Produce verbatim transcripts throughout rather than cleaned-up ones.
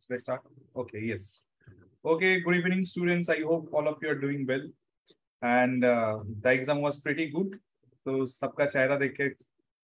Should I start? Okay, yes. Okay, good evening, students. I hope all of you are doing well. And uh, the exam was pretty good. तो सबका चेहरा देख के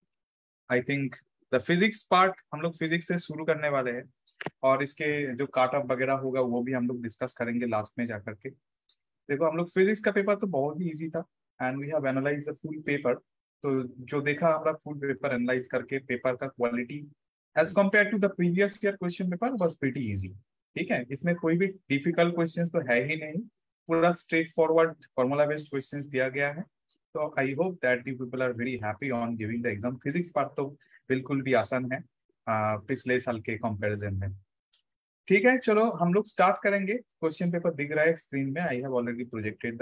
I think the physics part हम लोग physics से शुरू करने वाले हैं और इसके जो काट ऑफ वगैरह होगा वो भी हम लोग डिस्कस करेंगे लास्ट में जाकर के। देखो हम लोग फिजिक्स का पेपर तो बहुत ही इजी था and we have analyse the full paper. तो जो देखा हमारा फुल पेपर एनालाइज करके पेपर का quality as compare to the previous year question paper was pretty easy. ठीक है, इसमें कोई भी डिफिकल्ट क्वेश्चंस तो है ही नहीं, पूरा straightforward formula based questions दिया गया है। तो I hope that you people are very happy on giving the exam. Physics part तो बिल्कुल भी आसान है आ, पिछले साल के कंपैरिजन में। ठीक है, चलो हम लोग स्टार्ट करेंगे। क्वेश्चन पेपर दिख रहा है स्क्रीन में। I have already projected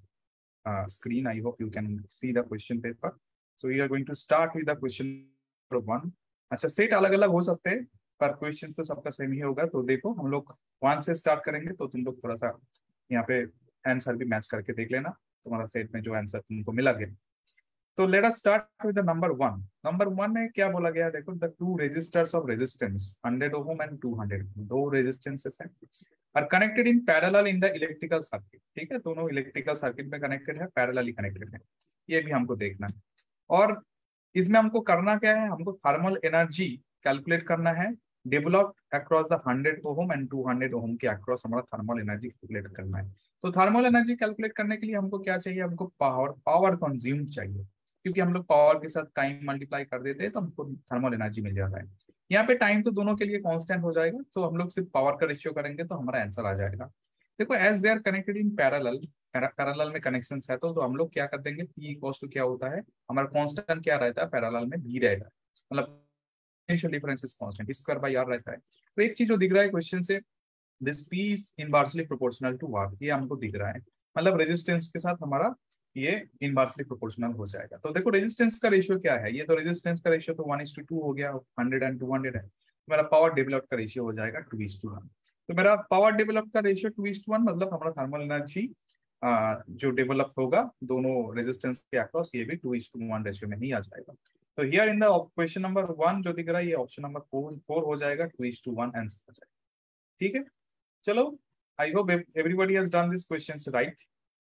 the screen. I hope you can see the question paper. So we are going to start with the question number one. अच्छा, सेट अलग अलग हो सकते हैं पर क्वेश्चन तो सबका सेम ही होगा। तो देखो हम लोग वन से स्टार्ट करेंगे तो तुम लोग थोड़ा सा यहाँ पे आंसर भी मैच करके देख लेना तुम्हारा सेट में जो आंसर तुमको मिला गया। तो let us start with the number one. Number one में क्या बोला गया है, देखो the two resistors of resistance hundred ohm and two hundred, दो रेजिस्टेंसेस हैं are connected in parallel in the electrical circuit. ठीक है, दोनों इलेक्ट्रिकल सर्किट में कनेक्टेड है, पैरेलली कनेक्टेड है, ये भी हमको देखना है। और इसमें हमको करना क्या है, हमको थर्मल एनर्जी कैलकुलेट करना है developed across the hundred ohm and two hundred ohm के अक्रॉस हमारा थर्मल एनर्जी कैलकुलेट करना है। तो थर्मल एनर्जी कैलकुलेट करने के लिए हमको क्या चाहिए, हमको पावर पावर कंज्यूम चाहिए, क्योंकि हम लोग पावर के साथ टाइम मल्टीप्लाई कर देते हैं तो हमको थर्मल एनर्जी मिल जाता है। यहाँ पे टाइम तो दोनों के लिए कांस्टेंट हो जाएगा, तो हम लोग सिर्फ पावर का रेशियो करेंगे तो हमारा आंसर आ जाएगा। देखो as they are connected in parallel, parallel में कनेक्शन है तो, तो हम लोग क्या कर देंगे, पी इक्वल्स टू क्या होता है, हमारा कांस्टेंट क्या रहता है, पैरेलल में बी रहता है, मतलब potential difference is constant, square by R रहता है। तो एक चीज जो दिख रहा है क्वेश्चन से, this P is inversely proportional to R, ये हमको दिख रहा है, मतलब रेजिस्टेंस के साथ हमारा ये इनवर्सली प्रोपोर्शनल हो जाएगा। तो देखो रेजिस्टेंस का रेशियो क्या है, ये तो रेजिस्टेंस का रेशियो तो वन इज टू टू हो गया, हंड्रेड एंड टू हंड्रेड है। मेरा पावर डेवलप का रेशियो हो जाएगा टू इज टू वन। तो मेरा पावर डेवलप का ratio two is to one, मतलब हमारा थर्मल एनर्जी जो डेवलप होगा दोनों रेजिस्टेंस के अक्रॉस, ये भी two is to one ratio में ही आ जाएगा। तो here in the question number one जो दिख रहा है, ये ऑप्शन नंबर फोर फोर हो जाएगा, two is to one answer हो जाएगा। ठीक है, चलो I hope everybody has done this question right.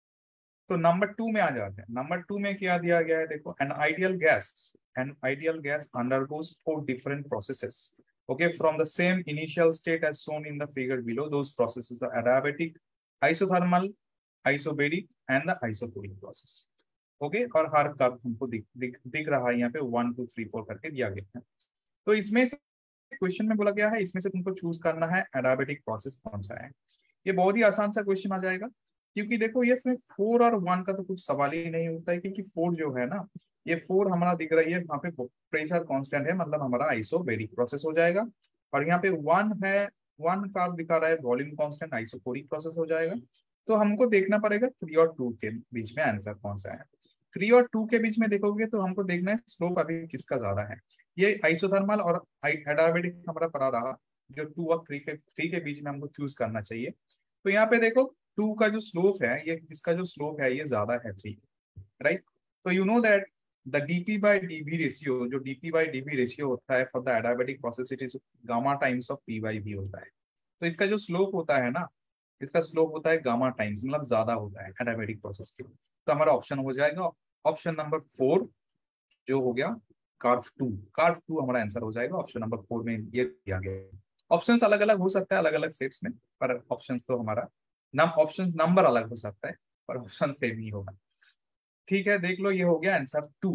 तो नंबर टू में आ जाते हैं। नंबर टू में क्या दिया गया है, देखो an ideal gas an ideal gas undergoes four different processes, okay, from the same initial state as shown in the figure below. Those processes are adiabatic, isothermal, isobaric and the isoporic process. Okay okay? और हर curve हमको दिख दिख दिख रहा है यहाँ पे one two three four करके दिया गया है। तो इसमें से क्वेश्चन में बोला गया है, इसमें से तुमको चूज करना है एडाबेटिक प्रोसेस कौन सा है। ये बहुत ही आसान सा क्वेश्चन आ जाएगा, क्योंकि देखो ये फोर और वन का तो कुछ सवाल ही नहीं होता है, क्योंकि फोर जो है ना, ये फोर हमारा दिख रही है वहाँ पे प्रेशर कांस्टेंट है, मतलब हमारा आइसोबेरिक प्रोसेस हो जाएगा। और यहाँ पे वन है, वन का दिखा रहा है वॉल्यूम कांस्टेंट, आइसोपोरिक प्रोसेस हो जाएगा। तो हमको देखना पड़ेगा थ्री और टू के बीच में आंसर कौन सा है। थ्री और टू के बीच में देखोगे तो हमको देखना है स्लोप अभी किसका ज्यादा है। ये आइसोथर्मल और एडाबेटिक हमारा पड़ा रहा, जो टू और थ्री के थ्री के बीच में हमको चूज करना चाहिए। तो यहाँ पे देखो टू का जो स्लोप है, ये इसका जो स्लोप है ये ज्यादा है थ्री, राइट। तो you know that the dp by dv ratio, जो dp by dv रेशियो होता है for the adiabatic process, it is gamma times of p by v होता है। तो इसका जो स्लोप होता है ना, इसका स्लोप होता है गामा टाइम्स, मतलब ज्यादा होता है एडाबेटिक प्रोसेस के। तो हमारा ऑप्शन हो जाएगा ऑप्शन नंबर फोर, जो हो गया कार्व टू। कार्व टू हमारा आंसर हो जाएगा ऑप्शन नंबर फोर में, ये दिया गया। ऑप्शंस अलग अलग हो सकता है अलग अलग सेट्स में, पर ऑप्शंस तो हमारा नम ऑप्शंस नंबर अलग हो सकता है पर ऑप्शन सेम ही होगा। ठीक है, देख लो ये हो गया आंसर टू,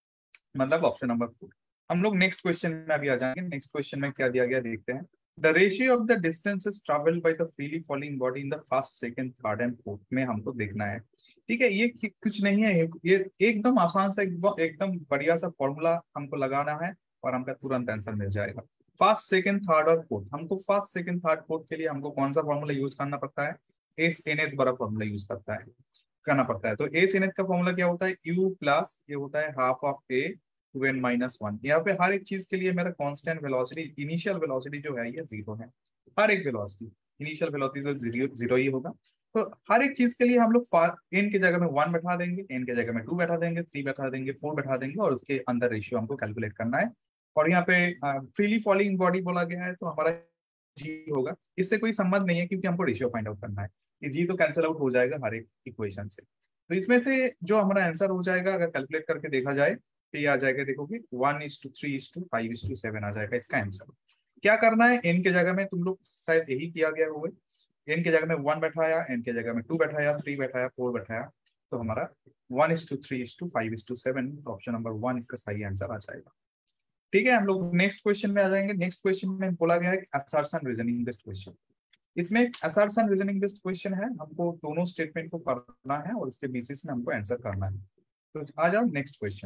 मतलब ऑप्शन नंबर फोर। हम लोग नेक्स्ट क्वेश्चन में अभी आ जाएंगे। नेक्स्ट क्वेश्चन में क्या दिया गया देखते हैं। The ratio of the distances travelled by the freely falling body in the first, second, third and fourth में हमको देखना है। ठीक है, ये कुछ नहीं है, ये एकदम आसान सा एकदम बढ़िया सा फॉर्मूला हमको लगाना है और हमका तुरंत आंसर मिल जाएगा। फर्स्ट, सेकंड, थर्ड और फोर्थ, हमको फर्स्ट, सेकंड, थर्ड, फोर्थ के लिए हमको कौन सा फॉर्मूला यूज करना पड़ता है, एस एन एच बड़ा फॉर्मूला यूज करता है करना पड़ता है। तो ए sin h का फॉर्मूला क्या होता है, u प्लस ये होता है half of A two N minus one. यहाँ पे हर एक चीज के लिए मेरा कांस्टेंट वेलोसिटी, इनिशियल वेलोसिटी जो है ये जीरो है। हर एक वेलोसिटी, इनिशियल वेलोसिटी तो जीरो जीरो ही होगा। तो हर एक चीज के लिए हम लोग एन की जगह में वन बैठा देंगे, एन की जगह में टू बैठा देंगे, थ्री बैठा देंगे, फोर बैठा देंगे, और उसके अंदर रेशियो हमको कैलकुलेट करना है। और यहाँ पे फ्रीली फॉलिंग बॉडी बोला गया है, तो हमारा जी होगा, इससे कोई संबंध नहीं है क्योंकि हमको रेशियो फाइंड आउट करना है। ये जी तो कैंसिल आउट हो जाएगा हर एक इक्वेशन से। तो इसमें से जो हमारा आंसर हो जाएगा अगर कैलकुलेट करके देखा जाए तो ये आ जाएगा, देखोगे one is to three is to five is to seven आ जाएगा इसका आंसर। क्या करना है, एन के जगह में तुम लोग शायद यही किया गया होगा, एन के जगह में वन बैठाया, एन के जगह में टू बैठाया, थ्री बैठाया, फोर बैठाया, तो हमारा one is to three is to five is to seven, option number one इसका सही आंसर आ जाएगा। ठीक है, हम लोग नेक्स्ट क्वेश्चन में आ जाएंगे। नेक्स्ट क्वेश्चन में बोला गया है असर्शन रीजनिंग बेस्ड क्वेश्चन। इसमें असर्शन रीजनिंग बेस्ड क्वेश्चन है, हमको दोनों स्टेटमेंट को करना है और उसके बेसिस में हमको आंसर करना है। तो आ जाओ नेक्स्ट क्वेश्चन।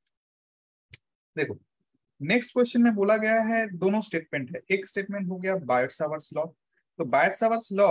देखो नेक्स्ट क्वेश्चन में बोला गया है दोनों स्टेटमेंट है, एक स्टेटमेंट हो गया बायट-सावर्ट्स लॉ। तो Biot Savart's law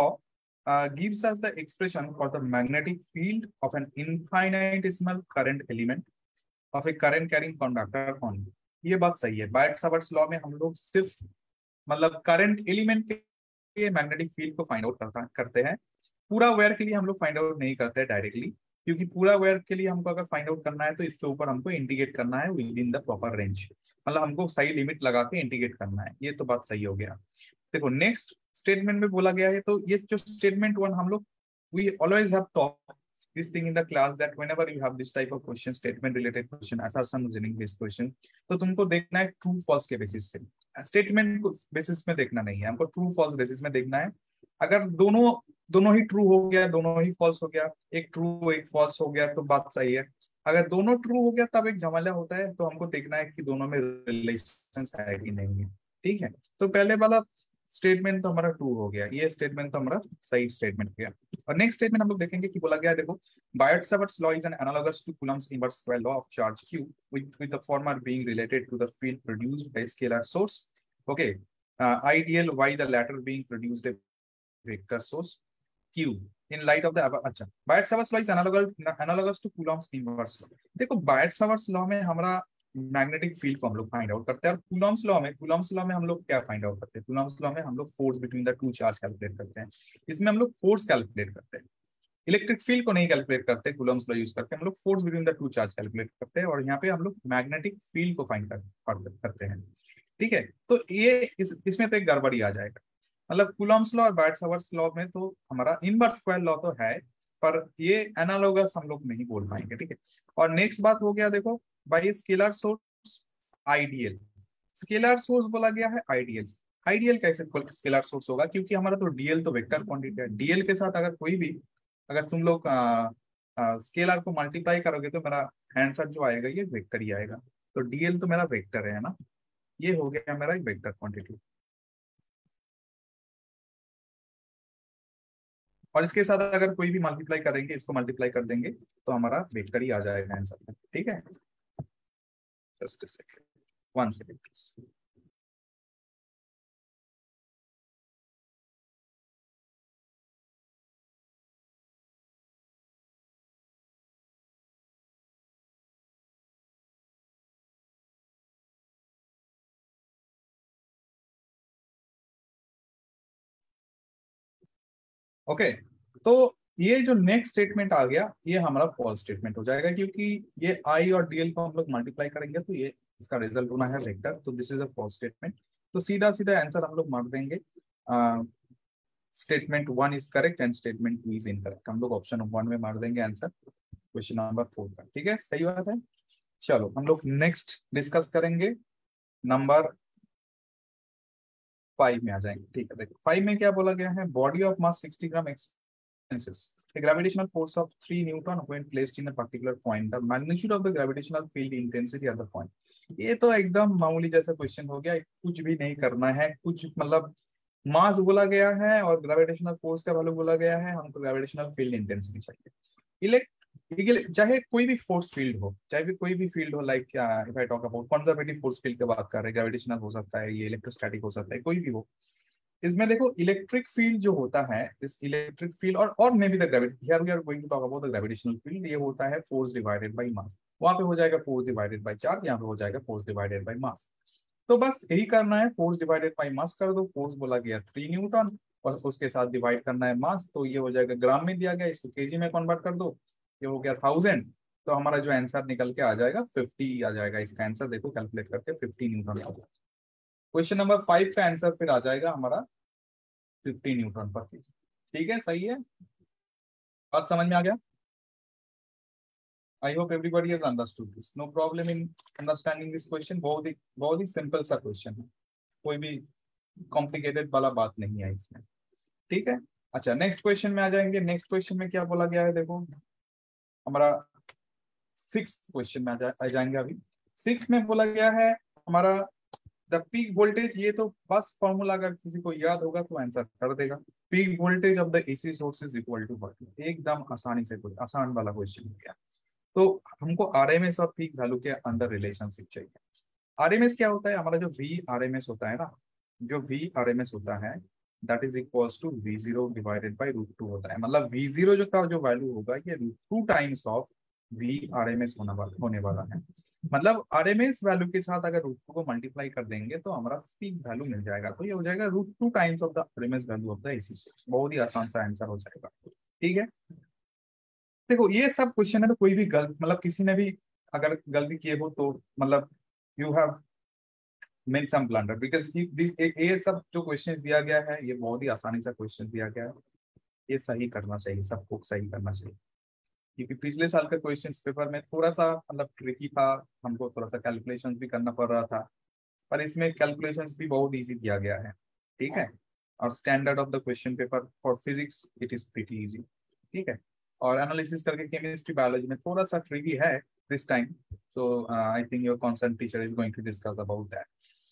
gives us the expression for the magnetic field of an infinitesimal current element of a current carrying conductor on. ये बात सही है, बायट-सावर्ट्स लॉ में हम लोग सिर्फ मतलब करंट एलिमेंट के मैग्नेटिक फील्ड को फाइंड आउट करता करते हैं, पूरा वायर के लिए हम लोग फाइंड आउट नहीं करते हैं डायरेक्टली, क्योंकि पूरा वायर के लिए हमको अगर फाइंड आउट करना है तो इसके ऊपर हमको इंटीग्रेट करना है within the proper range, मतलब हमको सही लिमिट लगा के इंटीग्रेट करना है। ये तो बात सही हो गया। देखो नेक्स्ट स्टेटमेंट में बोला गया है, तो ये जो स्टेटमेंट वन हम लोग we always have taught this thing in the class that whenever you have this type of question, statement related question, assertion reasoning based question, तो तुमको देखना है ट्रू फॉल्स के बेसिस से, स्टेटमेंट को बेसिस में देखना नहीं है, हमको ट्रू फॉल्स बेसिस में देखना है। अगर दोनों दोनों ही ट्रू हो गया, दोनों ही फॉल्स हो गया, एक ट्रू एक फॉल्स हो गया तो बात सही है। अगर दोनों ट्रू हो गया तब एक झमेला होता है, तो हमको देखना है कि दोनों में रिलेशन है कि नहीं है। ठीक है, तो पहले वाला स्टेटमेंट तो हमारा ट्रू हो गया, ये स्टेटमेंट तो हमारा सही स्टेटमेंट गया। और नेक्स्ट स्टेटमेंट हम लोग देखेंगे कि बोला गया, देखो Biot Savart's law is an analogous to Coulomb's inverse square law of charge q with with the former being related to the field produced by scalar source, okay, uh, ideal y the latter being produced a vector source q in light of the above। अच्छा, Biot Savart's law is analogous analogous to Coulomb's inverse. देखो Biot Savart's law में हमारा magnetic field को हम लोग find out करते हैं, और कूलम्ब्स लॉ में कूलम्ब्स लॉ में हम लोग क्या फाइंड आउट करते हैं, कूलम्ब्स लॉ में हम लोग force between the two charge calculate करते हैं। इसमें हम लोग फोर्स कैलकुलेट करते हैं, इलेक्ट्रिक फील्ड को नहीं कैलकुलेट करते, कूलम्ब्स लॉ यूज करके हम लोग force between the two charge calculate करते हैं, और यहाँ पे हम लोग मैग्नेटिक फील्ड को फाइंड कर, करते हैं। ठीक है, तो ये इस, इसमें तो एक गड़बड़ी आ जाएगा, मतलब कूलम्ब्स लॉ और बायट-सावर्ट्स लॉ में तो हमारा इनवर्स स्क्वायर लॉ तो है, पर ये एनालॉगस हम लोग नहीं बोल पाएंगे। ठीक है, और नेक्स्ट बात हो गया, देखो by scalar source ideal, scalar source बोला गया है आइडियल। आइडियल कैसे स्केलर सोर्स होगा, क्योंकि हमारा तो डीएल तो वेक्टर क्वांटिटी है, डीएल के साथ अगर कोई भी अगर तुम लोग स्केलर को मल्टीप्लाई करोगे तो मेरा आंसर जो आएगा ये वेक्टर ही आएगा। तो डीएल तो मेरा वेक्टर है ना, ये हो गया मेरा एक वेक्टर क्वांटिटी, और इसके साथ अगर कोई भी मल्टीप्लाई करेंगे, इसको मल्टीप्लाई कर देंगे तो हमारा वेक्टर ही आ जाएगा आंसर। ठीक है, just a second, one second please. Okay okay, तो ये जो नेक्स्ट स्टेटमेंट आ गया ये हमारा फॉल्स स्टेटमेंट हो जाएगा, क्योंकि ये आई और डीएल को हम लोग मल्टीप्लाई करेंगे तो ये इसका रिजल्ट होना है वेक्टर, तो this is a false statement. तो सीधा सीधा आंसर हम लोग मार देंगे, statement one is correct and statement two is incorrect, हम लोग ऑप्शन वन में मार देंगे आंसर क्वेश्चन नंबर फोर का। ठीक है, सही बात है। चलो हम लोग नेक्स्ट डिस्कस करेंगे नंबर फाइव में आ जाएंगे। ठीक है, देखो फाइव में क्या बोला गया है, body of mass sixty gram experiences a gravitational force of three newton when placed in a particular point, the magnitude of the gravitational field intensity at the point। ये तो एकदम मामूली जैसा क्वेश्चन हो गया, कुछ भी नहीं करना है, कुछ मतलब मास बोला गया है और ग्रेविटेशनल फोर्स का वैल्यू बोला गया है, हमको ग्रेविटेशनल फील्ड इंटेंसिटी चाहिए। इलेक्ट चाहे कोई भी फोर्स फील्ड हो, चाहे भी कोई भी फील्ड हो, like if I talk about conservative force field की बात कर रहे हैं, ग्रेविटेशनल हो सकता है, ये इलेक्ट्रोस्टैटिक हो सकता है, कोई भी हो। इसमें देखो इलेक्ट्रिक फील्ड जो होता है, इस इलेक्ट्रिक फील्ड और और may be the gravity, here we are going to talk about the gravitational field, ये होता है फोर्स डिवाइडेड बाय मास। वहां पे हो जाएगा फोर्स डिवाइडेड बाय चार्ज, यहाँ पे हो जाएगा फोर्स डिवाइडेड बाय मास। तो बस यही करना है, फोर्स डिवाइडेड बाय मास कर दो, फोर्स बोला गया थ्री न्यूटन और उसके साथ डिवाइड करना है मास, तो ये हो जाएगा ग्राम में दिया गया, इसको केजी में कन्वर्ट कर दो, ये हो गया थाउजेंड, तो हमारा जो आंसर निकल के आ जाएगा फिफ्टी आ जाएगा इसका आंसर। देखो कैलकुलेट करके फिफ्टी न्यूटन आ जाएगा। क्वेश्चन नंबर फाइव का आंसर फिर आ जाएगा हमारा फिफ्टी न्यूटन पर केजी। ठीक है, सही है, बात समझ में आ गया? I hope everybody has understood this, no problem in understanding this question. बहुत ही बहुत ही सिंपल सा क्वेश्चन है, कोई भी कॉम्प्लिकेटेड वाला बात नहीं है इसमें। ठीक है, अच्छा नेक्स्ट क्वेश्चन में आ जाएंगे। नेक्स्ट क्वेश्चन में क्या बोला गया है, देखो हमारा सिक्स क्वेश्चन में आ, जा, आ जाएंगे अभी। सिक्स में बोला गया है हमारा द पीक वोल्टेज, ये तो बस फॉर्मूला अगर किसी को याद होगा तो आंसर कर देगा। Peak voltage of the AC source is equal to what, एकदम आसानी से, कोई आसान वाला क्वेश्चन हो गया। तो हमको आरएमएस और पीक वैल्यू के अंदर रिलेशनशिप चाहिए। आरएमएस क्या होता है, हमारा जो वी आरएमएस होता है ना, जो वी आरएमएस होता है that is equals to V zero divided by root two होता है। मतलब वी जीरो जो का जो वैल्यू होगा ये root two times of V RMS होने वाला होने वाला है। मतलब आरएमएस वैल्यू के साथ अगर रूट टू को मल्टीप्लाई कर देंगे तो हमारा पीक वैल्यू मिल जाएगा। तो ये हो जाएगा root two times of the RMS value of the AC source. बहुत ही आसान सा आंसर हो जाएगा। ठीक है, देखो ये सब क्वेश्चन है तो कोई भी गलत, मतलब किसी ने भी अगर गलती किए हो तो मतलब you have made some blunder, because this ये सब जो क्वेश्चन दिया गया है ये बहुत ही आसानी से क्वेश्चन दिया गया है। ये सही करना चाहिए, सबको सही करना चाहिए, क्योंकि पिछले साल का क्वेश्चन पेपर में थोड़ा सा मतलब ट्रिकी था, हमको थोड़ा सा कैलकुलेशंस भी करना पड़ रहा था, पर इसमें कैलकुलेशंस भी बहुत इजी दिया गया है। ठीक है, और standard of the question paper for physics it is pretty easy. ठीक है, और एनालिसिस करके केमिस्ट्री बायोलॉजी में थोड़ा सा ट्रिकी है this time, so I think your concern teacher is going to discuss about that.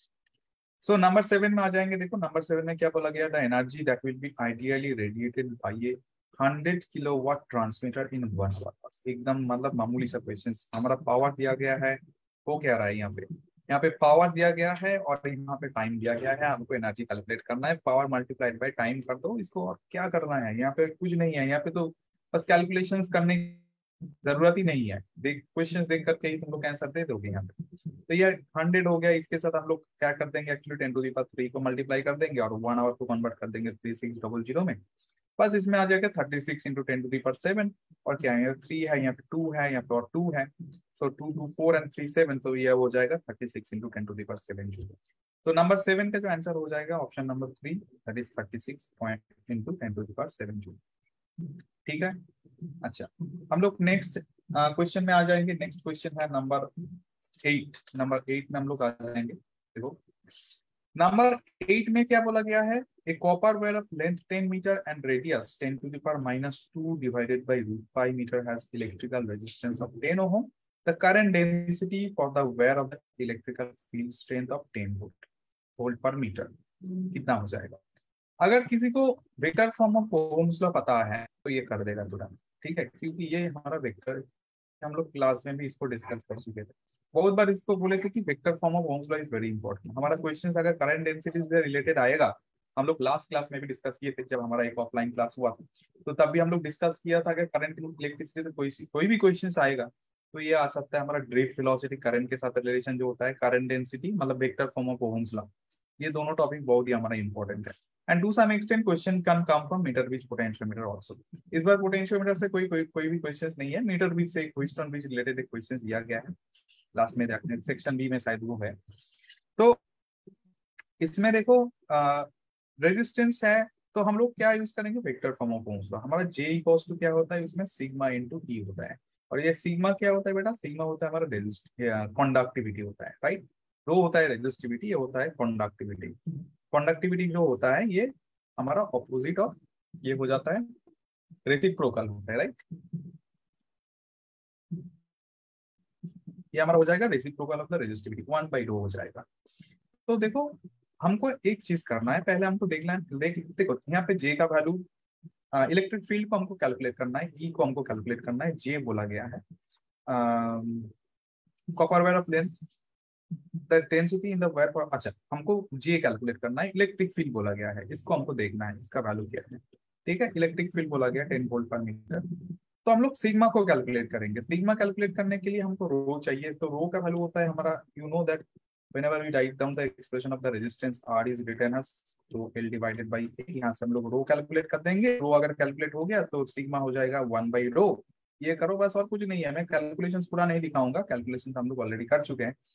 So number seven में आ जाएंगे। देखो नंबर सेवन में क्या बोला गया था, energy that will be ideally radiated by a hundred kilowatt transmitter in one hour. एकदम मतलब मामूली सा क्वेश्चन। हमारा पावर दिया गया है, वो क्या रहा है यहाँ पे, यहाँ पे पावर दिया गया है और यहाँ पे टाइम दिया गया है। हमको एनर्जी कैलकुलेट करना है, पावर मल्टीप्लाइड बाय टाइम कर दो इसको, और क्या करना है, यहाँ पे कुछ नहीं है। यहाँ पे तो बस कैलकुलेशंस करने की जरूरत ही नहीं है, देख क्वेश्चंस देख करके ही तुम लोग आंसर दे दोगे यहाँ पे। तो ये हंड्रेड हो गया, इसके साथ हम लोग क्या कर देंगे, actually ten to the power three को मल्टीप्लाई कर देंगे और वन आवर को कन्वर्ट कर देंगे थ्री सिक्स डबल जीरो में। बस इसमें आ जाएगा thirty six into ten to the power seven. और क्या है, थ्री है यहाँ पे, टू है यहाँ पे और टू है, so two two four and three seven, तो ये हो जाएगा thirty six into ten to the power seven joule. तो नंबर सेवन का जो आंसर हो जाएगा option number three, that is thirty six point into ten to the power seven joule. ठीक है, अच्छा हम लोग नेक्स्ट क्वेश्चन में आ जाएंगे। नेक्स्ट क्वेश्चन है नंबर एट। नंबर एट में हम लोग आ जाएंगे। देखो नंबर एट में क्या बोला गया है, a copper wire of length ten meter and radius ten to the power minus two divided by root five meter has electrical resistance of ten ohm. The current density for the wire of the electrical field strength of ten volt volt per meter कितना हो जाएगा? अगर किसी को vector form of Ohm's law पता है तो ये कर देगा तुरंत। ठीक है, क्योंकि ये हमारा वेक्टर, हम लोग क्लास में भी इसको डिस्कस कर चुके थे, बहुत बार इसको बोले थे कि vector form of Ohm's law is very important. हमारा क्वेश्चन अगर करंट डेंसिटी से रिलेटेड आएगा, हम लोग लास्ट क्लास में भी डिस्कस किए थे जब हमारा एक ऑफलाइन क्लास हुआ था, तो तब भी हम लोग डिस्कस किया था अगर करंट इलेक्ट्रिसिटी से कोई कोई भी क्वेश्चन आएगा तो ये आ सकता है हमारा ड्रिफ्ट वेलोसिटी करंट के साथ रिलेशन जो होता है, करंट डेंसिटी मतलब vector form of Ohm's law. ये दोनों टॉपिक बहुत ही हमारा इंपॉर्टेंट है। And to some extent question can come from metre bridge potentiometer also. इस बार पोटेंशियोमीटर से कोई कोई कोई भी क्वेश्चन नहीं है, मीटर बीच से क्वेश्चन बीच रिलेटेड एक क्वेश्चन दिया गया है लास्ट में, देखने सेक्शन बी में शायद वो है। तो इसमें देखो रेजिस्टेंस है तो हम लोग क्या यूज करेंगे, vector form of Ohm's law. हमारा जे इक्वल्स टू क्या होता है, इसमें सिग्मा इनटू ई होता है, और ये सिग्मा क्या होता है बेटा, सिग्मा होता है हमारा रेजिस्ट कंडक्टिविटी होता है, राइट। रो होता है रेजिस्टिविटी, ये होता है कंडक्टिविटी। कंडक्टिविटी जो होता है ये हमारा ऑपोजिट ऑफ ये हो जाता है रेसिप्रोकल होता है, राइट। ये हमारा हो जाएगा reciprocal of the resistivity, one by rho हो जाएगा। तो देखो हमको एक चीज करना है, पहले हमको देखना है, देख देखो यहाँ पे जे का वैल्यू, इलेक्ट्रिक फील्ड को हमको कैलकुलेट करना है, ई को हमको कैलकुलेट करना है, जे बोला गया है copper wire of length the density in the wire for, अच्छा हमको जे कैलकुलेट करना है, इलेक्ट्रिक फील्ड बोला गया है, इसको हमको देखना है इसका वैल्यू क्या है। ठीक है, इलेक्ट्रिक फील्ड बोला गया टेन वोल्ट पर मीटर, तो हम लोग सिग्मा को कैलकुलेट करेंगे। सिग्मा कैलकुलेट करने के लिए हमको रो चाहिए, तो रो का वैल्यू होता है हमारा, you know that whenever we write down the expression of the resistance R is written as तो L divided by A, यहाँ से हम लोग रो कैलकुलेट कर देंगे। रो अगर कैलकुलेट हो गया तो सिग्मा हो जाएगा वन बाई रो, ये करो बस, और कुछ नहीं है। मैं कैलकुलेशंस पूरा नहीं दिखाऊंगा, कैलकुलेशंस हम लोग ऑलरेडी कर चुके हैं।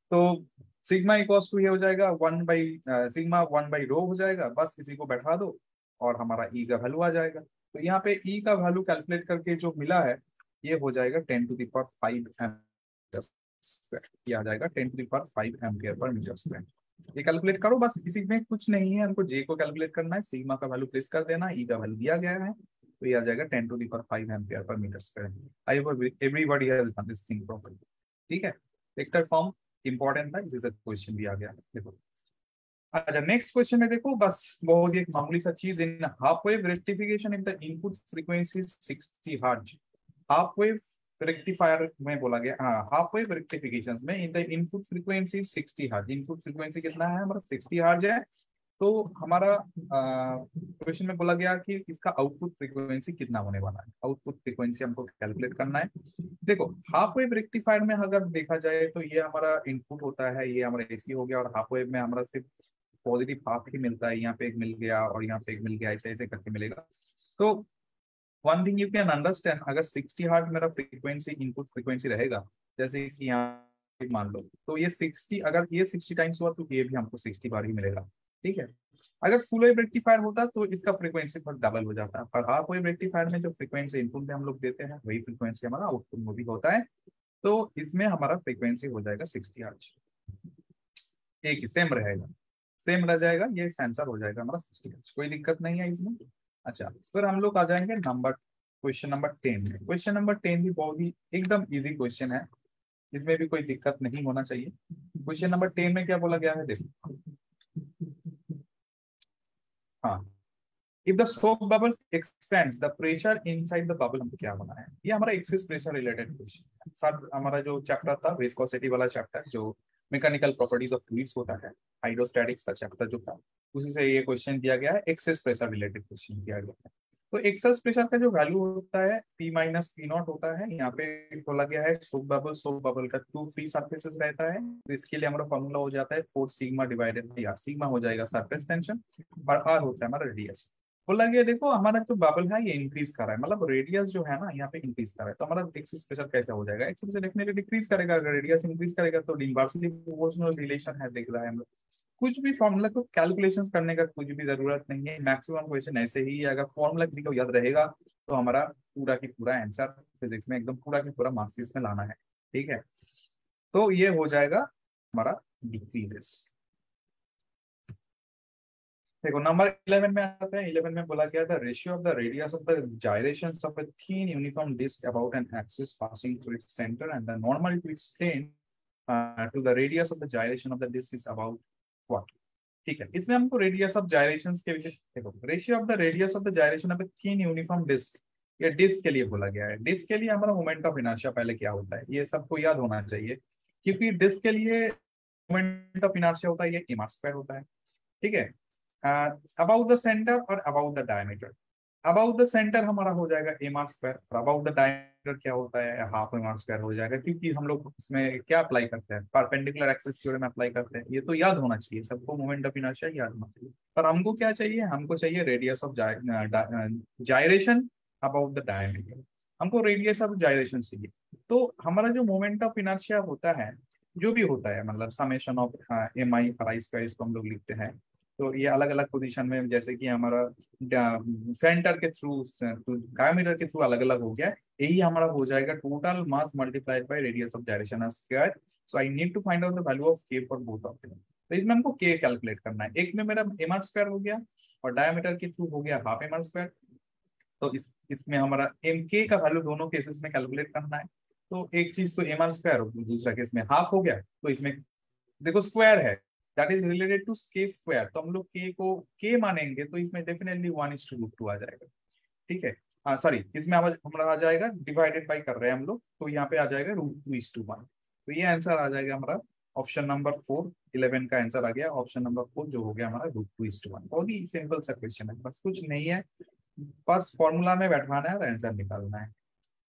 तो सिग्मा इक्वल्स टू ये हो जाएगा one by sigma one by rho हो जाएगा, बस इसी को बैठा दो और हमारा ई का वैल्यू आ जाएगा। तो यहाँ पे ई का वैल्यू कैलकुलेट करके जो मिला है ये हो जाएगा ten to the power five ampere square, ये आ जाएगा ten to the power five ampere per metre square. ये कैलकुलेट करो, बस इसी में कुछ नहीं है, हमको जे को कैलकुलेट करना है, सिग्मा का वैल्यू प्लेस कर देना, ई का वैल्यू दिया गया है, तो ये आ जाएगा ten to the power five ampere per metre square. I hope everybody has done this thing properly. ठीक है, वेक्टर फॉर्म इंपॉर्टेंट था, इसी से क्वेश्चन भी आ गया। देखो अच्छा, नेक्स्ट क्वेश्चन में देखो, बस बहुत ही एक मामूली सा चीज, in half wave rectification in the input frequency sixty hertz. Half wave rectifier में बोला गया, हाँ हाफ वेव रेक्टिफिकेशंस में in the input frequency sixty hertz. Input frequency कितना है हमारा, सिक्सटी हर्ट्ज है। तो हमारा क्वेश्चन में बोला गया कि इसका आउटपुट फ्रीक्वेंसी कितना होने वाला है, आउटपुट फ्रीक्वेंसी हमको कैलकुलेट करना है। देखो हाफ वेव रेक्टिफायर में अगर देखा जाए तो ये हमारा इनपुट होता है, ये हमारा एसी हो गया, और हाफ वेव में हमारा सिर्फ पॉजिटिव हाफ ही मिलता है, यहाँ पे एक मिल गया और यहाँ पे एक मिल गया, ऐसे ऐसे करके मिलेगा। तो one thing you can understand, अगर सिक्सटी हर्ट्ज मेरा फ्रीक्वेंसी इनपुट फ्रीक्वेंसी रहेगा, जैसे कि यहाँ मान लो, तो ये सिक्सटी, अगर ये सिक्सटी टाइम्स हुआ तो ये भी हमको सिक्सटी बार ही मिलेगा। ठीक है, अगर फुल वेव रेक्टिफायर होता तो इसका फ्रीक्वेंसी पर डबल हो जाता है, पर हाफ वेव रेक्टिफायर में जो फ्रीक्वेंसी इनपुट में हम लोग देते हैं वही फ्रीक्वेंसी हमारा आउटपुट में भी होता है। तो इसमें हमारा फ्रीक्वेंसी हो जाएगा सिक्सटी हर्ट्ज, एक ही सेम रहेगा, सेम रह जाएगा, ये सेंसर हो जाएगा हमारा सिक्सटी हर्ट्ज, कोई दिक्कत नहीं है इसमें। अच्छा, फिर हम लोग आ जाएंगे नंबर क्वेश्चन नंबर टेन में। क्वेश्चन नंबर टेन भी बहुत ही एकदम इजी क्वेश्चन है, इसमें भी कोई दिक्कत नहीं होना चाहिए। क्वेश्चन नंबर टेन में क्या बोला गया है, देखो, हाँ, if the soap bubble expands the pressure inside the bubble, हमको क्या होना है, ये हमारा एक्सिस प्रेशर रिलेटेड क्वेश्चन है। सर हमारा जो चैप्टर था विस्कोसिटी वाला चैप्टर, जो मैकेनिकल प्रॉपर्टीज ऑफ फ्लूइड्स होता है, हाइड्रोस्टैटिक्स का चैप्टर जो था, उसी से ये क्वेश्चन दिया गया है, एक्सेस प्रेशर रिलेटेड क्वेश्चन दिया गया है। तो एक्सेस प्रेशर का जो वैल्यू होता है पी माइनस पी नॉट होता है। यहाँ पे बोला गया है सोप बबल, सोप बबल का टू फ्री सरफेसेस रहता है, तो इसके लिए हमारा फॉर्मूला हो जाता है four sigma divided by R. Sigma हो जाएगा सरफेस टेंशन और आर होता है हमारा रेडियस। बोला गया देखो हमारा जो बबल है ये इंक्रीज कर रहा है, मतलब रेडियस जो है ना यहाँ पे इंक्रीज कर रहा है, तो हमारा एक्सिस प्रेशर कैसा हो जाएगा, एक्सिस प्रेशर डेफिनेटली डिक्रीज करेगा, अगर रेडियस इंक्रीज करेगा तो इनवर्सली प्रोपोर्शनल रिलेशन है, देख रहा है हम लोग। कुछ भी फॉर्मूला को कैलकुलेशंस करने का कुछ भी जरूरत नहीं है, मैक्सिमम क्वेश्चन ऐसे ही है, अगर फॉर्मूला किसी को याद रहेगा तो हमारा पूरा की पूरा आंसर फिजिक्स में एकदम पूरा की पूरा मार्क्सिस में लाना है। ठीक है, तो ये हो जाएगा हमारा डिक्रीजेस। देखो नंबर इलेवन में आते हैं। इलेवन में बोला गया था ratio of the radius of the gyrations of a thin uniform disk about an axis passing through its center and the normal to its plane uh, to the radius of the gyration of the disk is about what। ठीक है, इसमें हमको radius of gyrations के विषय, देखो ratio of the radius of the gyration of a thin uniform disk, ये disc के लिए बोला गया है। डिस्क के लिए हमारा मोमेंट ऑफ इनर्शिया पहले क्या होता है ये सबको याद होना चाहिए, क्योंकि डिस्क के लिए मोमेंट ऑफ इनर्शिया होता है ये एम आर स्क्वायर होता है। ठीक है, अबाउट द सेंटर और about the diameter. About the centre हमारा हो जाएगा एम आर स्क्वायर, और अबाउट द डायमीटर क्या होता है हाफ एम आर स्क्वायर हो जाएगा, क्योंकि हम लोग उसमें क्या अप्लाई करते हैं, परपेंडिकुलर एक्सिस थ्योरम अप्लाई करते हैं। ये तो याद होना चाहिए सबको, मोमेंट ऑफ इनर्शिया याद होना चाहिए। पर हमको क्या चाहिए, हमको चाहिए radius of gyration about the diameter, हमको रेडियस ऑफ जायरेशन चाहिए। तो हमारा जो मोमेंट ऑफ इनर्शिया होता है जो भी होता है, मतलब summation of M I R I square इसको हम लोग लिखते हैं। तो ये अलग अलग पोजीशन में, जैसे कि हमारा सेंटर के थ्रू डायमीटर के थ्रू अलग अलग हो गया, यही हमारा हो जाएगा total mass multiplied by radius of gyration square. So I need to find out the value of K for both of them. तो इसमें हमको के कैलकुलेट करना है, एक में मेरा एम आर स्क्वायर हो गया और डायमीटर के थ्रू हो गया हाफ एम आर स्क्वायर। तो इस इसमें हमारा एम के का वैल्यू दोनों केसेस में कैलकुलेट करना है। तो एक चीज तो एम आर स्क्वायर हो, दूसरा केस में हाफ हो गया, तो इसमें देखो स्क्वायर है, that is related to K square, तो हम लोग के को के मानेंगे तो इसमें definitely one is to root two आ जाएगा। ठीक है, हाँ सॉरी, इसमें हमारा आ जाएगा डिवाइडेड बाई कर रहे हैं हम लोग, तो यहाँ पे आ जाएगा root two is to one. तो ये आंसर आ जाएगा हमारा ऑप्शन नंबर फोर, इलेवन का आंसर आ गया ऑप्शन नंबर फोर, जो हो गया हमारा root two is to one. बहुत ही सिंपल सा क्वेश्चन है, बस कुछ नहीं है, बस फॉर्मूला में बैठवाना है और आंसर निकालना है।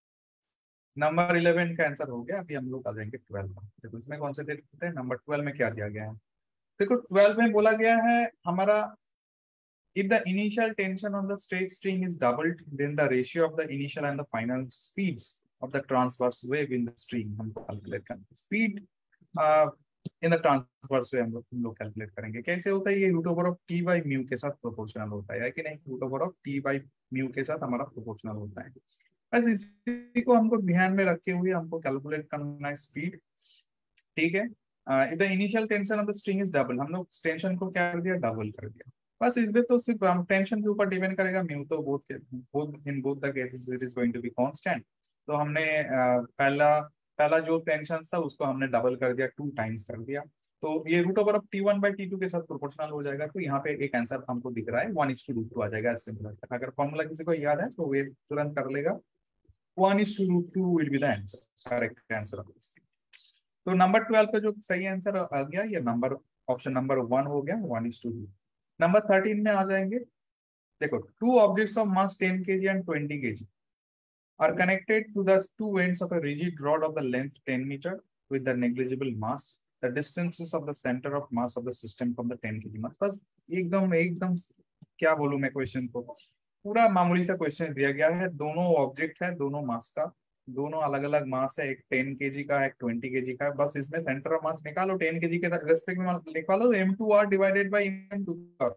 नंबर इलेवन का आंसर हो गया। अभी हम लोग आ जाएंगे ट्वेल्व में। देखो इसमें कॉन्सेंट्रेट करते हैं, नंबर ट्वेल्व में क्या दिया गया है। देखो ट्वेल्व में बोला गया है हमारा, if the initial tension on the straight string is doubled, then the ratio of the initial and the final speeds of the transverse wave in the string हमको कैलकुलेट करना है। Speed in the transverse wave हम लोग हम लोग calculate करेंगे। कैसे होता है ये, root over of T by mu के साथ प्रोपोर्शनल होता है, है कि नहीं, root over of T by mu के साथ हमारा प्रोपोर्शनल होता है। बस इसी को हमको ध्यान में रखे हुए हमको कैलकुलेट करना है स्पीड, ठीक है। The initial tension of the string is double, हम लोग टेंशन को क्या कर दिया, डबल कर दिया। बस इसमें तो सिर्फ हम टेंशन के ऊपर डिपेंड करेगा, म्यू तो both both in both the cases it is going to be constant. तो हमने uh, पहला पहला जो टेंशन था उसको हमने डबल कर दिया, टू टाइम्स कर दिया, तो ये root over of T one by T two के साथ प्रोपोर्शनल हो जाएगा। तो यहाँ पे एक आंसर हमको दिख रहा है one is to root two आ जाएगा, सिंपल। अगर फॉर्मूला किसी को याद है तो ये तुरंत कर लेगा, one is to root two will be the answer, correct answer of this. तो नंबर ट्वेल्व का जो सही आंसर आ गया ये नंबर ऑप्शन नंबर वन हो गया, one is to. Number thirteen में आ जाएंगे, देखो two objects of mass ten kg and twenty kg are connected to the two ends of a rigid rod of the length ten meter with the negligible mass. The distances of the center of mass of the system from the ten kg mass. बस एकदम एकदम क्या बोलूं मैं, question को पूरा मामूली सा क्वेश्चन दिया गया है। दोनों ऑब्जेक्ट है, दोनों मास का, दोनों अलग अलग मास है, एक टेन केजी का है, एक ट्वेंटी केजी का है। बस इसमें सेंटर ऑफ मास निकालो, टेन केजी के रेस्पेक्ट में निकालो M two R divided by M two R,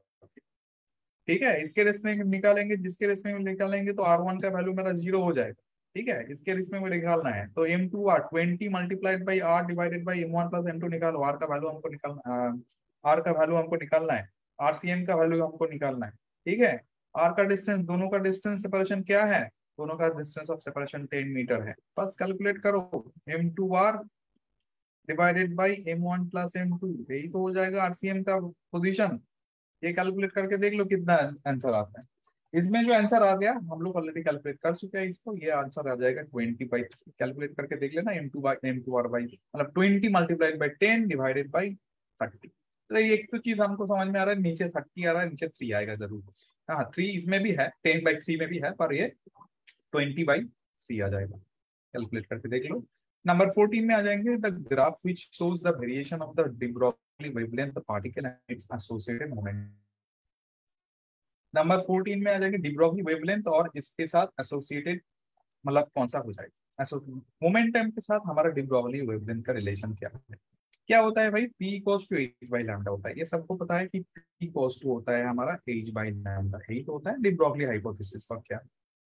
ठीक है। इसके रेस में निकालेंगे, जिसके रेस में निकालेंगे तो आर वन का वैल्यू मेरा जीरो हो जाएगा, ठीक है। इसके रेस में निकालना है तो M two R twenty multiplied by R divided by M one plus M two निकालो, आर का वैल्यू हमको निकालना, आर का वैल्यू हमको निकालना है, आरसीएम का वैल्यू हमको निकालना है, ठीक है। आर का डिस्टेंस, दोनों का डिस्टेंस सेपरेशन क्या है, दोनों का distance of separation ten metre है। बस कैलकुलेट करो, M two R divided by M one plus M two, यही तो हो जाएगा आरसीएम का पोजीशन। ये कैलकुलेट करके देख लो कितना आंसर आता है। इसमें जो आंसर आ गया हम लोग ऑलरेडी कैलकुलेट कर चुके हैं इसको, ये आंसर आ जाएगा ट्वेंटी बाई, कैलकुलेट करके देख लेना, M two by M two R by मतलब twenty multiplied by ten divided by thirty. तो एक तो चीज हमको समझ में आ रहा है, नीचे थर्टी आ रहा है, नीचे थ्री आएगा जरूर। हाँ थ्री इसमें भी है, टेन बाई थ्री में भी है, पर ये ट्वेंटी बाई थ्री आ जाएगा, कैलकुलेट करके देख लो। नंबर फोर्टीन में आ जाएंगे, the graph which shows the variation of the de Broglie wavelength of particle and its associated moment. Number fourteen में आ जाएंगे डी ब्रोगली वेवलेंथ और इसके साथ एसोसिएटेड मतलब कौन सा हो जाएगा, मोमेंटम के साथ हमारा डी ब्रोगली वेवलेंथ का रिलेशन क्या है। क्या होता है भाई, P equals to H by lambda होता है, ये सबको पता है कि P इक्वल्स टू होता है हमारा एच बाई लैम्डा, यही तो होता है डी ब्रोगली हाइपोथेसिस। और क्या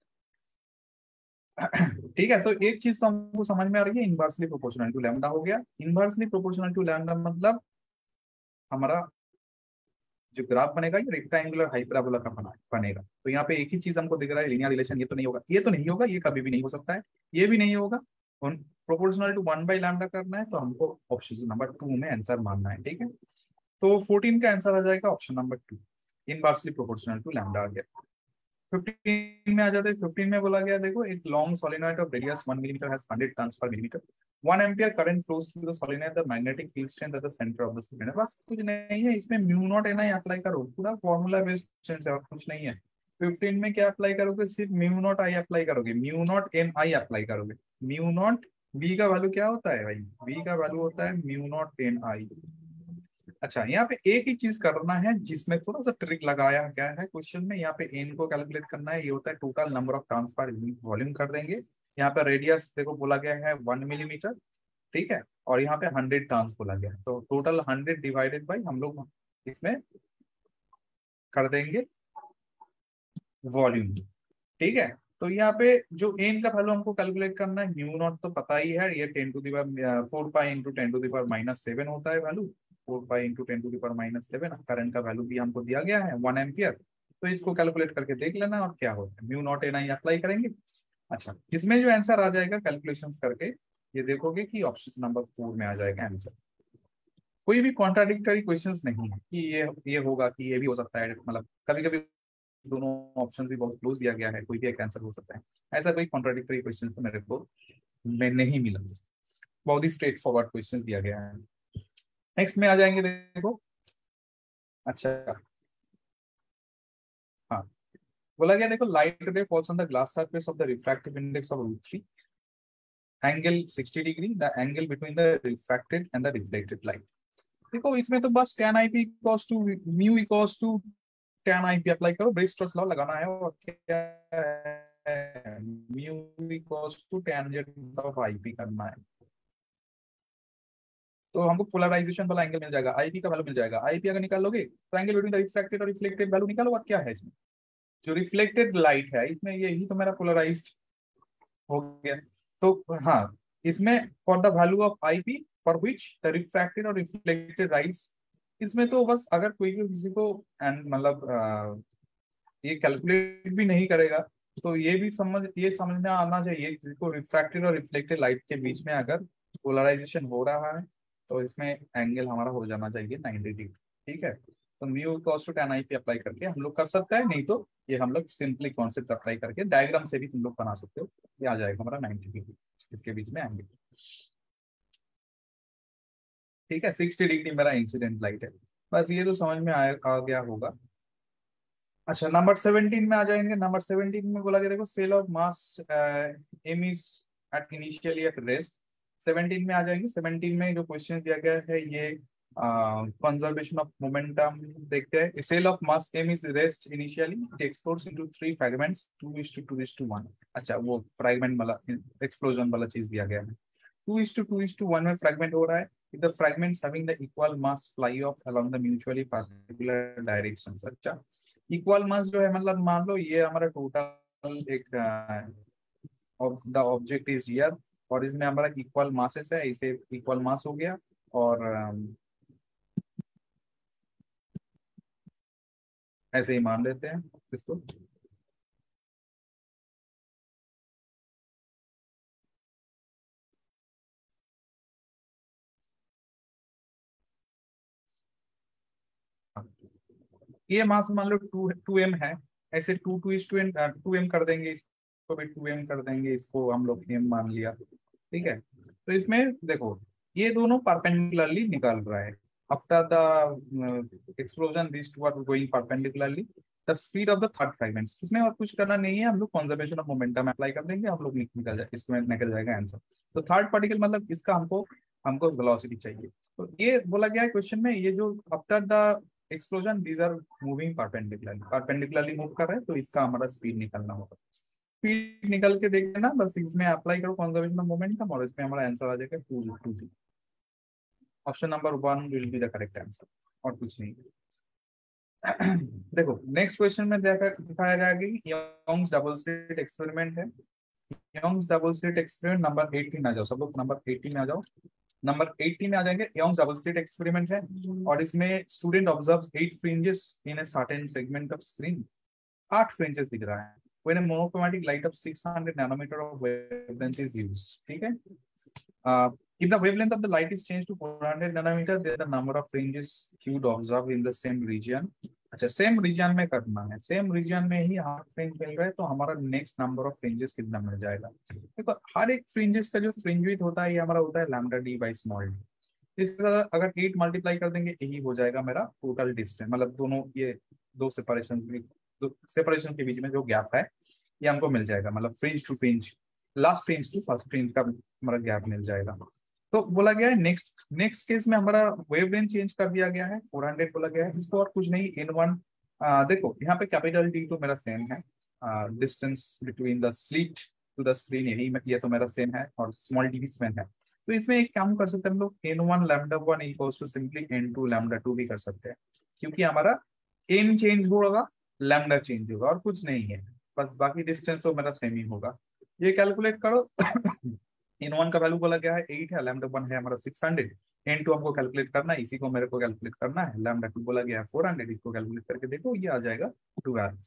ठीक है, तो एक चीज तो हमको समझ में आ रही है, इनवर्सली प्रोपोर्शनल टू लैम्डा हो गया। इनवर्सली प्रोपोर्शनल टू लैम्डा मतलब हमारा जो ग्राफ बनेगा ये रेक्टेंगुलर हाइपरबोला का बना बनेगा। तो यहाँ पे एक ही चीज हमको दिख रहा है, लीनियर रिलेशन, ये तो नहीं होगा, ये तो नहीं होगा, ये कभी भी नहीं हो सकता है, ये भी नहीं होगा। Proportional to one by lambda करना है तो हमको ऑप्शन नंबर टू में आंसर मानना है, ठीक है। तो फोर्टीन का आंसर आ जाएगा option number two, inversely proportional to lambda आ गया। फिफ्टीन में आ जाते हैं, फिफ्टीन में बोला गया देखो, एक long solenoid of radius one millimetre has hundred turns per millimetre, one ampere current flows through the solenoid, the magnetic field strength at the centre of the solenoid. बस कुछ नहीं है इसमें, mu naught N I apply करो, पूरा formula based question है और कुछ नहीं है। फिफ्टीन में क्या अप्लाई करोगे, सिर्फ म्यू नॉट आई अप्लाई करोगे, mu naught M I apply करोगे। म्यू नॉट बी का वैल्यू क्या होता है भाई, बी का वैल्यू होता है म्यू नॉट एन आई। अच्छा, यहाँ पे एक ही चीज करना है जिसमें थोड़ा सा ट्रिक लगाया गया है क्वेश्चन में, यहाँ पे एन को कैलकुलेट करना है, ये होता है total number of turns per volume कर देंगे। यहाँ पे रेडियस देखो बोला गया है वन मिलीमीटर, ठीक है, और यहाँ पे हंड्रेड टर्न्स बोला गया है, तो टोटल हंड्रेड डिवाइडेड बाई हम लोग इसमें कर देंगे वॉल्यूम, ठीक है। तो यहाँ पे जो एन का वैल्यू हमको कैलकुलेट करना है, म्यू नॉट तो पता ही है, ये ten to the power four pi into ten to the power minus seven होता है value, four pi into ten to the power minus seven. Current का वैल्यू भी हमको दिया गया है वन एम्पियर, तो इसको कैलकुलेट करके देख लेना और क्या होता है, mu naught N I apply करेंगे। अच्छा, इसमें जो आंसर आ जाएगा कैलकुलेशन करके, ये देखोगे कि ऑप्शन नंबर फोर में आ जाएगा आंसर। कोई भी कॉन्ट्राडिक्टरी क्वेश्चंस नहीं है कि ये ये होगा कि ये भी हो सकता है, मतलब कभी कभी दोनों ऑप्शंस भी बहुत क्लोज दिया गया है, कोई भी एक आंसर हो सकता है, ऐसा कोई कॉन्ट्राडिक्टरी क्वेश्चन तो मेरे को में नहीं मिला, बहुत ही स्ट्रेट फॉरवर्ड क्वेश्चन दिया गया है। नेक्स्ट में आ जाएंगे, देखो अच्छा हाँ, बोला गया देखो, light ray falls on the glass surface of the refractive index of root three, angle sixty degree, the angle between the refracted and the reflected light. देखो इसमें तो बस tan ip equals to mu equals to tan ip apply करो, Brewster's law लगाना है, और क्या है, mu equals to tangent of ip करना है। तो हमको पोलराइजेशन वाला एंगल मिल जाएगा, आईपी का वैल्यू मिल जाएगा। आईपी अगर निकाल लोगे तो एंगल बिटवीन द रिफ्रैक्टेड और रिफ्लेक्टेड वैल्यू निकालो, और क्या है इसमें जो रिफ्लेक्टेड लाइट है इसमें यही तो मेरा पोलराइज्ड हो गया। तो हाँ, इसमें for the value of IP for which the refracted और रिफ्लेक्टेड राइज, इसमें तो बस अगर कोई भी किसी को एंड मतलब ये कैलकुलेट भी नहीं करेगा तो ये भी समझ ये समझ में आना चाहिए जिसको रिफ्रैक्टेड और रिफ्लेक्टेड लाइट के बीच में अगर पोलराइजेशन हो रहा है तो इसमें एंगल हमारा हो जाना चाहिए नाइंटी डिग्री। ठीक है, तो mu equals to tan I P apply करके हम लोग कर सकते हैं, नहीं तो ये हम लोग सिंपली कॉन्सेप्ट अप्लाई करके डायग्राम से भी तुम लोग बना सकते हो। ये आ जाएगा हमारा नाइंटी डिग्री इसके बीच में एंगल। ठीक है, सिक्सटी डिग्री मेरा इंसिडेंट लाइट है। बस ये तो समझ में आ, आ गया होगा। अच्छा, नंबर सेवनटीन में आ जाएंगे। नंबर सेवनटीन में बोला गया देखो shell of mass M is at initially at rest. Seventeen में आ जाएंगे। सेवनटीन में जो क्वेश्चन दिया गया है ये कंजर्वेशन ऑफ मोमेंटम देखते हैं। Shell of mass M is rest initially it explodes into three fragments two is to two is to one. अच्छा, वो फ्रैगमेंट वाला एक्सप्लोजन वाला चीज दिया गया है। Two is to two is to one में फ्रैगमेंट हो रहा है। If the fragments having the equal mass fly off along the mutually perpendicular directions। अच्छा, इक्वल मास जो है मतलब मान लो ये हमारा टोटल एक द ऑब्जेक्ट इज हियर और इसमें हमारा इक्वल मासेस है, इसे इक्वल मास हो गया और um, ऐसे ही मान लेते हैं इसको। ये मास मान लो टू टू एम है, ऐसे two two is to M two M कर देंगे, इसको भी टू एम कर देंगे, इसको हम लोग एम मान लिया। ठीक है, तो इसमें देखो ये दोनों परपेंडिकुलरली निकल रहा है। After the explosion this two are going perpendicularly the speed of the third fragments. इसमें और कुछ करना नहीं है, हम लोग कंजर्वेशन ऑफ मोमेंटम अप्लाई कर देंगे, हम लोग निकल जाए इसमें निकल जाएगा आंसर। तो थर्ड पार्टिकल मतलब इसका हमको हमको वेलोसिटी चाहिए। तो ये बोला गया है क्वेश्चन में, ये जो after the explosion these are moving perpendicularly perpendicularly move कर रहे हैं, तो इसका हमारा स्पीड निकलना होगा। स्पीड निकल के देख लेना, बस इसमें अप्लाई करो कंजर्वेशन ऑफ मोमेंटम और इसमें हमारा आंसर आ जाएगा two two G. Option number one will be the correct answer और कुछ नहीं। देखो नेक्स्ट क्वेश्चन में देखा दिखाया गया कि यंग्स डबल स्लिट एक्सपेरिमेंट है। Young's double slit experiment number eighteen आ जाओ, सब लोग नंबर एटीन में आ जाओ। नंबर एटीन में आ जाएंगे। यंग्स डबल स्लिट एक्सपेरिमेंट है और इसमें student observes eight fringes in a certain segment of screen. आठ फ्रिंजेस दिख रहा है when a monochromatic light of six hundred nanometer of wavelength is used। ठीक है, uh, if the wavelength of the light is changed to four hundred nanometer then the number of fringes you'd observe in the same region। अच्छा, same region में करना है, same region में ही आठ fringe मिल रहा है, तो हमारा नेक्स्ट नंबर ऑफ फ्रिंजेस कितना मिल जाएगा। देखो हर एक फ्रिंजेस का जो फ्रिंज विड्थ होता है ये हमारा होता है lambda D by small d. इसके साथ अगर एट मल्टीप्लाई कर देंगे यही हो जाएगा मेरा टोटल डिस्टेंस, मतलब दोनों ये दो सेपरेशन सेपरेशन के बीच में जो गैप है ये हमको मिल जाएगा, मतलब fringe to fringe, last fringe to first fringe का हमारा गैप मिल जाएगा। तो बोला गया है नेक्स्ट नेक्स्ट केस में हमारा वेवलेंथ चेंज कर दिया गया है, फोर हंड्रेड बोला गया है इसको और कुछ नहीं। इन वन देखो यहाँ पे कैपिटल डी तो मेरा सेम है, distance between the slit to the screen यही ये तो मेरा सेम है और स्मॉल डी भी सेम है। तो इसमें एक काम कर सकते हैं हम लोग, N one lambda one equals to simply N two lambda two भी कर सकते हैं, क्योंकि हमारा एन चेंज होगा लैम्डा चेंज होगा और कुछ नहीं है, बस बाकी डिस्टेंस तो मेरा सेम ही होगा। ये कैलकुलेट करो। इन वन का वैल्यू बोला गया है एट है, लैम्डा वन है हमारा सिक्स हंड्रेड, एन टू हमको कैलकुलेट करना है, इसी को मेरे को कैलकुलेट करना है। लैम्डा टू बोला गया है फोर हंड्रेड, इसको कैलकुलेट करके देखो ये आ जाएगा ट्वेल्व।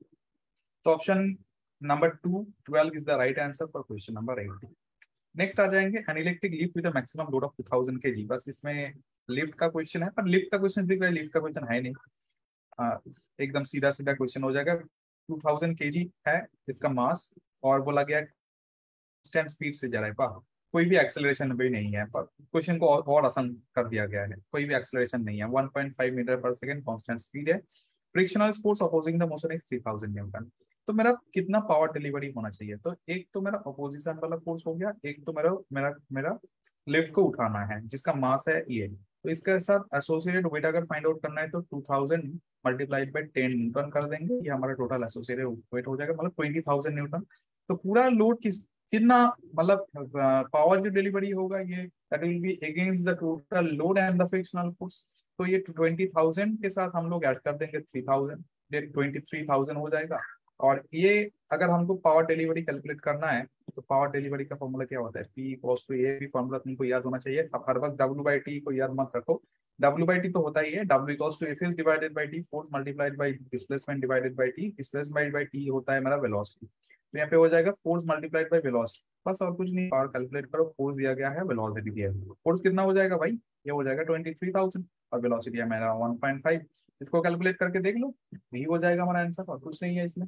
तो option number two twelve is the right answer for question number eighteen. Next आ जाएंगे an electric lift with maximum load of two thousand KG. बस इसमें लिफ्ट का क्वेश्चन है, पर लिफ्ट का क्वेश्चन दिख रहा है, लिफ्ट का क्वेश्चन है नहीं। आ, एकदम सीधा सीधा क्वेश्चन हो जाएगा। टू थाउजेंड केजी है इसका मास और बोला गया कांस्टेंट स्पीड से जा रहा है, वाह कोई भी एक्सेलरेशन भी नहीं है, पर क्वेश्चन को और, और आसान कर दिया गया है, कोई भी एक्सेलरेशन नहीं है, वन पॉइंट फाइव मीटर पर सेकंड कांस्टेंट स्पीड है। Frictional force opposing the motion is three thousand newton. तो मेरा कितना पावर डिलीवरी होना चाहिए, तो एक तो मेरा अपोजिशन वाला फोर्स हो गया, एक तो मेरा मेरा मेरा लिफ्ट को उठाना है जिसका मास है ये, तो इसके साथ एसोसिएटेड वेट अगर फाइंड आउट करना है तो two thousand multiplied by ten newton कर देंगे, ये हमारा टोटल एसोसिएटेड वेट हो जाएगा, मतलब ट्वेंटी थाउजेंड न्यूटन। तो पूरा लोड किस कितना मतलब पावर जो डिलीवरी होगा ये that will be against the total load and the frictional force. तो ये ट्वेंटी थाउजेंड के साथ हम लोग ऐड कर देंगे three thousand, then twenty three thousand हो जाएगा। और ये अगर हमको पावर डिलीवरी कैलकुलेट करना है तो पावर डिलीवरी का फॉर्मूला क्या होता है, पी इक्वल्स टू ए, भी फॉर्मूला तुमको याद होना चाहिए। अब हर वक्त डब्ल्यू बाई टी को याद मत रखो, डब्ल्यू बाई टी तो होता ही है, W equals to F is divided by T, force multiplied by displacement divided by T, displacement by T होता है मेरा वेलोसिटी। तो यहाँ पे हो जाएगा फोर्स मल्टीप्लाइड बाई वेलोसिटी, बस और कुछ नहीं। पावर कैलकुलेट करो, फोर्स दिया गया है, वेलोसिटी दिया है। फोर्स कितना हो जाएगा भाई, ये हो जाएगा ट्वेंटी थ्री थाउजेंड और वेलोसिटी है मेरा वन पॉइंट फाइव। इसको कैलकुलेट करके देख लो, यही हो जाएगा हमारा आंसर, और कुछ नहीं है इसमें।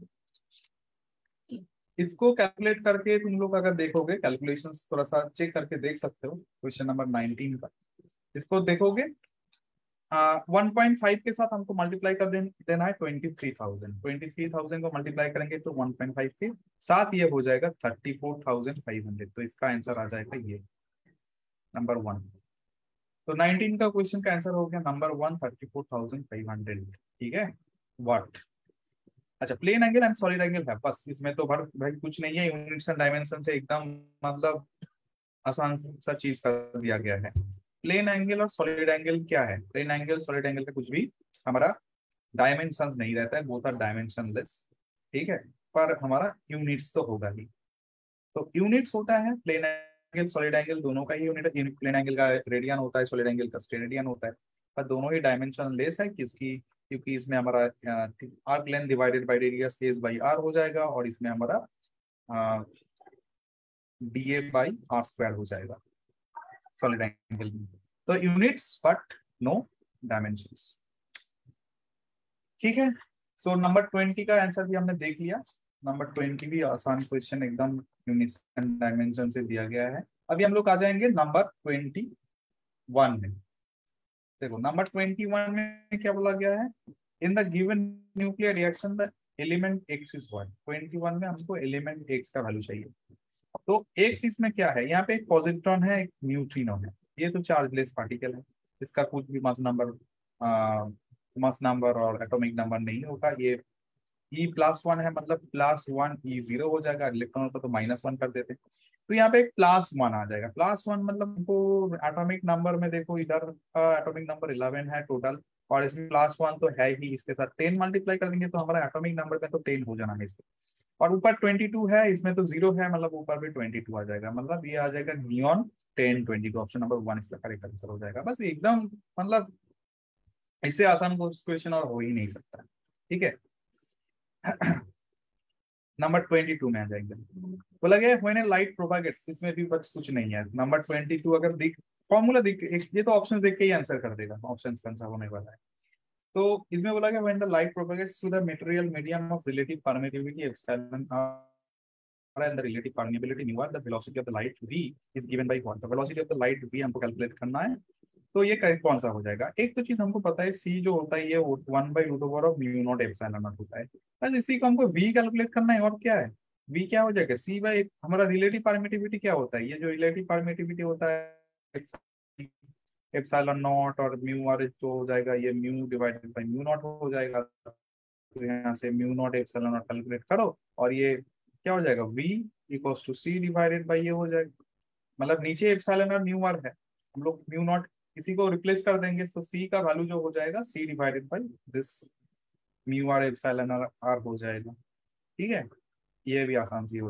इसको कैलकुलेट करके तुम लोग अगर देखोगे, कैलकुलेशंस थोड़ा सा चेक करके देख सकते हो क्वेश्चन नंबर नाइनटीन का। इसको देखोगे वन पॉइंट फाइव के साथ हमको मल्टीप्लाई कर दे, देना है twenty three thousand. Twenty three thousand को मल्टीप्लाई करेंगे तो वन पॉइंट फाइव के साथ ये हो जाएगा thirty four thousand five hundred. तो इसका आंसर आ जाएगा ये नंबर वन। तो नाइनटीन का क्वेश्चन का आंसर हो गया number one, thirty four thousand five hundred. ठीक है, व्हाट। अच्छा, plane angle and solid angle है, बस इसमें तो भर भाई कुछ नहीं है, यूनिट्स एंड डायमेंशन से एकदम मतलब आसान सा चीज कर दिया गया है। प्लेन एंगल और सॉलिड एंगल क्या है, प्लेन एंगल सॉलिड एंगल का कुछ भी हमारा डायमेंशन नहीं रहता है, बोथ आर डायमेंशनलेस। ठीक है, पर हमारा यूनिट्स तो होगा ही। तो यूनिट्स होता है प्लेन एंगल सॉलिड एंगल दोनों का ही यूनिट, प्लेन एंगल का रेडियन होता है, सॉलिड एंगल का स्टेरेडियन होता है, पर दोनों ही डायमेंशन लेस है किसकी, क्योंकि इसमें हमारा arc length divided by radius S by R हो जाएगा, और इसमें हमारा D A by R square हो जाएगा सॉलिड एंगल में। तो यूनिट्स बट नो डायमेंशंस। ठीक है, सो नंबर ट्वेंटी का आंसर भी हमने देख लिया। नंबर ट्वेंटी भी आसान क्वेश्चन एकदम यूनिट्स एंड डायमेंशन से दिया गया है। अभी हम लोग आ जाएंगे नंबर ट्वेंटी वन में। देखो नंबर ट्वेंटी वन में क्या बोला गया है, in the given nuclear reaction the element X is one. Twenty one में हमको एलिमेंट एक्स का वैल्यू चाहिए। तो एक्स इसमें क्या है, यहाँ पे एक पॉजिट्रॉन है, एक न्यूट्रिनो है, ये तो चार्जलेस पार्टिकल है, इसका कुछ भी मास नंबर मास नंबर और एटॉमिक नंबर नहीं होगा। ये ई प्लस वन है, मतलब प्लस वन ई जीरो हो जाएगा, इलेक्ट्रॉन होता तो माइनस वन कर देते। तो यहाँ पे एक प्लस वन आ जाएगा, प्लस वन मतलब तो एटॉमिक नंबर में देखो इधर एटॉमिक नंबर इलेवन है टोटल, और इसमें प्लस वन तो है ही, इसके साथ टेन मल्टीप्लाई कर देंगे तो हमारा एटॉमिक नंबर में तो टेन हो जाना है इसके। और ऊपर ट्वेंटी टू है, इसमें तो जीरो है, मतलब ऊपर भी ट्वेंटी टू आ जाएगा, मतलब ये आ जाएगा neon ten twenty two. Option number one इसका करेक्ट आंसर हो जाएगा। बस एकदम मतलब इससे आसान क्वेश्चन और हो ही नहीं सकता। ठीक है, नंबर ट्वेंटी टू में आ जाएंगे। बोला गया व्हेन ए लाइट प्रोपागेट्स, इसमें भी बस कुछ नहीं है। नंबर ट्वेंटी टू अगर दिख फॉर्मूला दिख, ये तो ऑप्शन देख के ही आंसर कर देगा, ऑप्शन का आंसर होने वाला है। तो इसमें बोला गया when the light propagates through the material medium of relative permittivity epsilon and the relative permeability mu r, the velocity of the light v is given by what, the velocity of the light v हमको calculate करना है। तो ये कौन सा हो जाएगा, एक तो चीज हमको पता है c जो होता है ये one by root over of mu naught epsilon naught होता है, बस इसी को हमको v कैलकुलेट करना है। और क्या है, v क्या हो जाएगा, c बाई हमारा रिलेटिव परमिटिविटी क्या होता है, ये जो रिलेटिव परमिटिविटी होता है एप्सिलॉन नॉट और म्यू आर तो हो जाएगा ये mu divided by mu naught हो जाएगा। तो यहाँ से mu naught epsilon naught calculate करो, और ये क्या हो जाएगा v equals to c divided by ये हो जाएगा, मतलब नीचे एप्सिलॉन और म्यू आर है, हम लोग म्यू नॉट इसी को रिप्लेस कर देंगे, तो c का वैल्यू जो हो जाएगा c divided by this mu R epsilon R हो जाएगा। ठीक है, ये भी आसान सी हो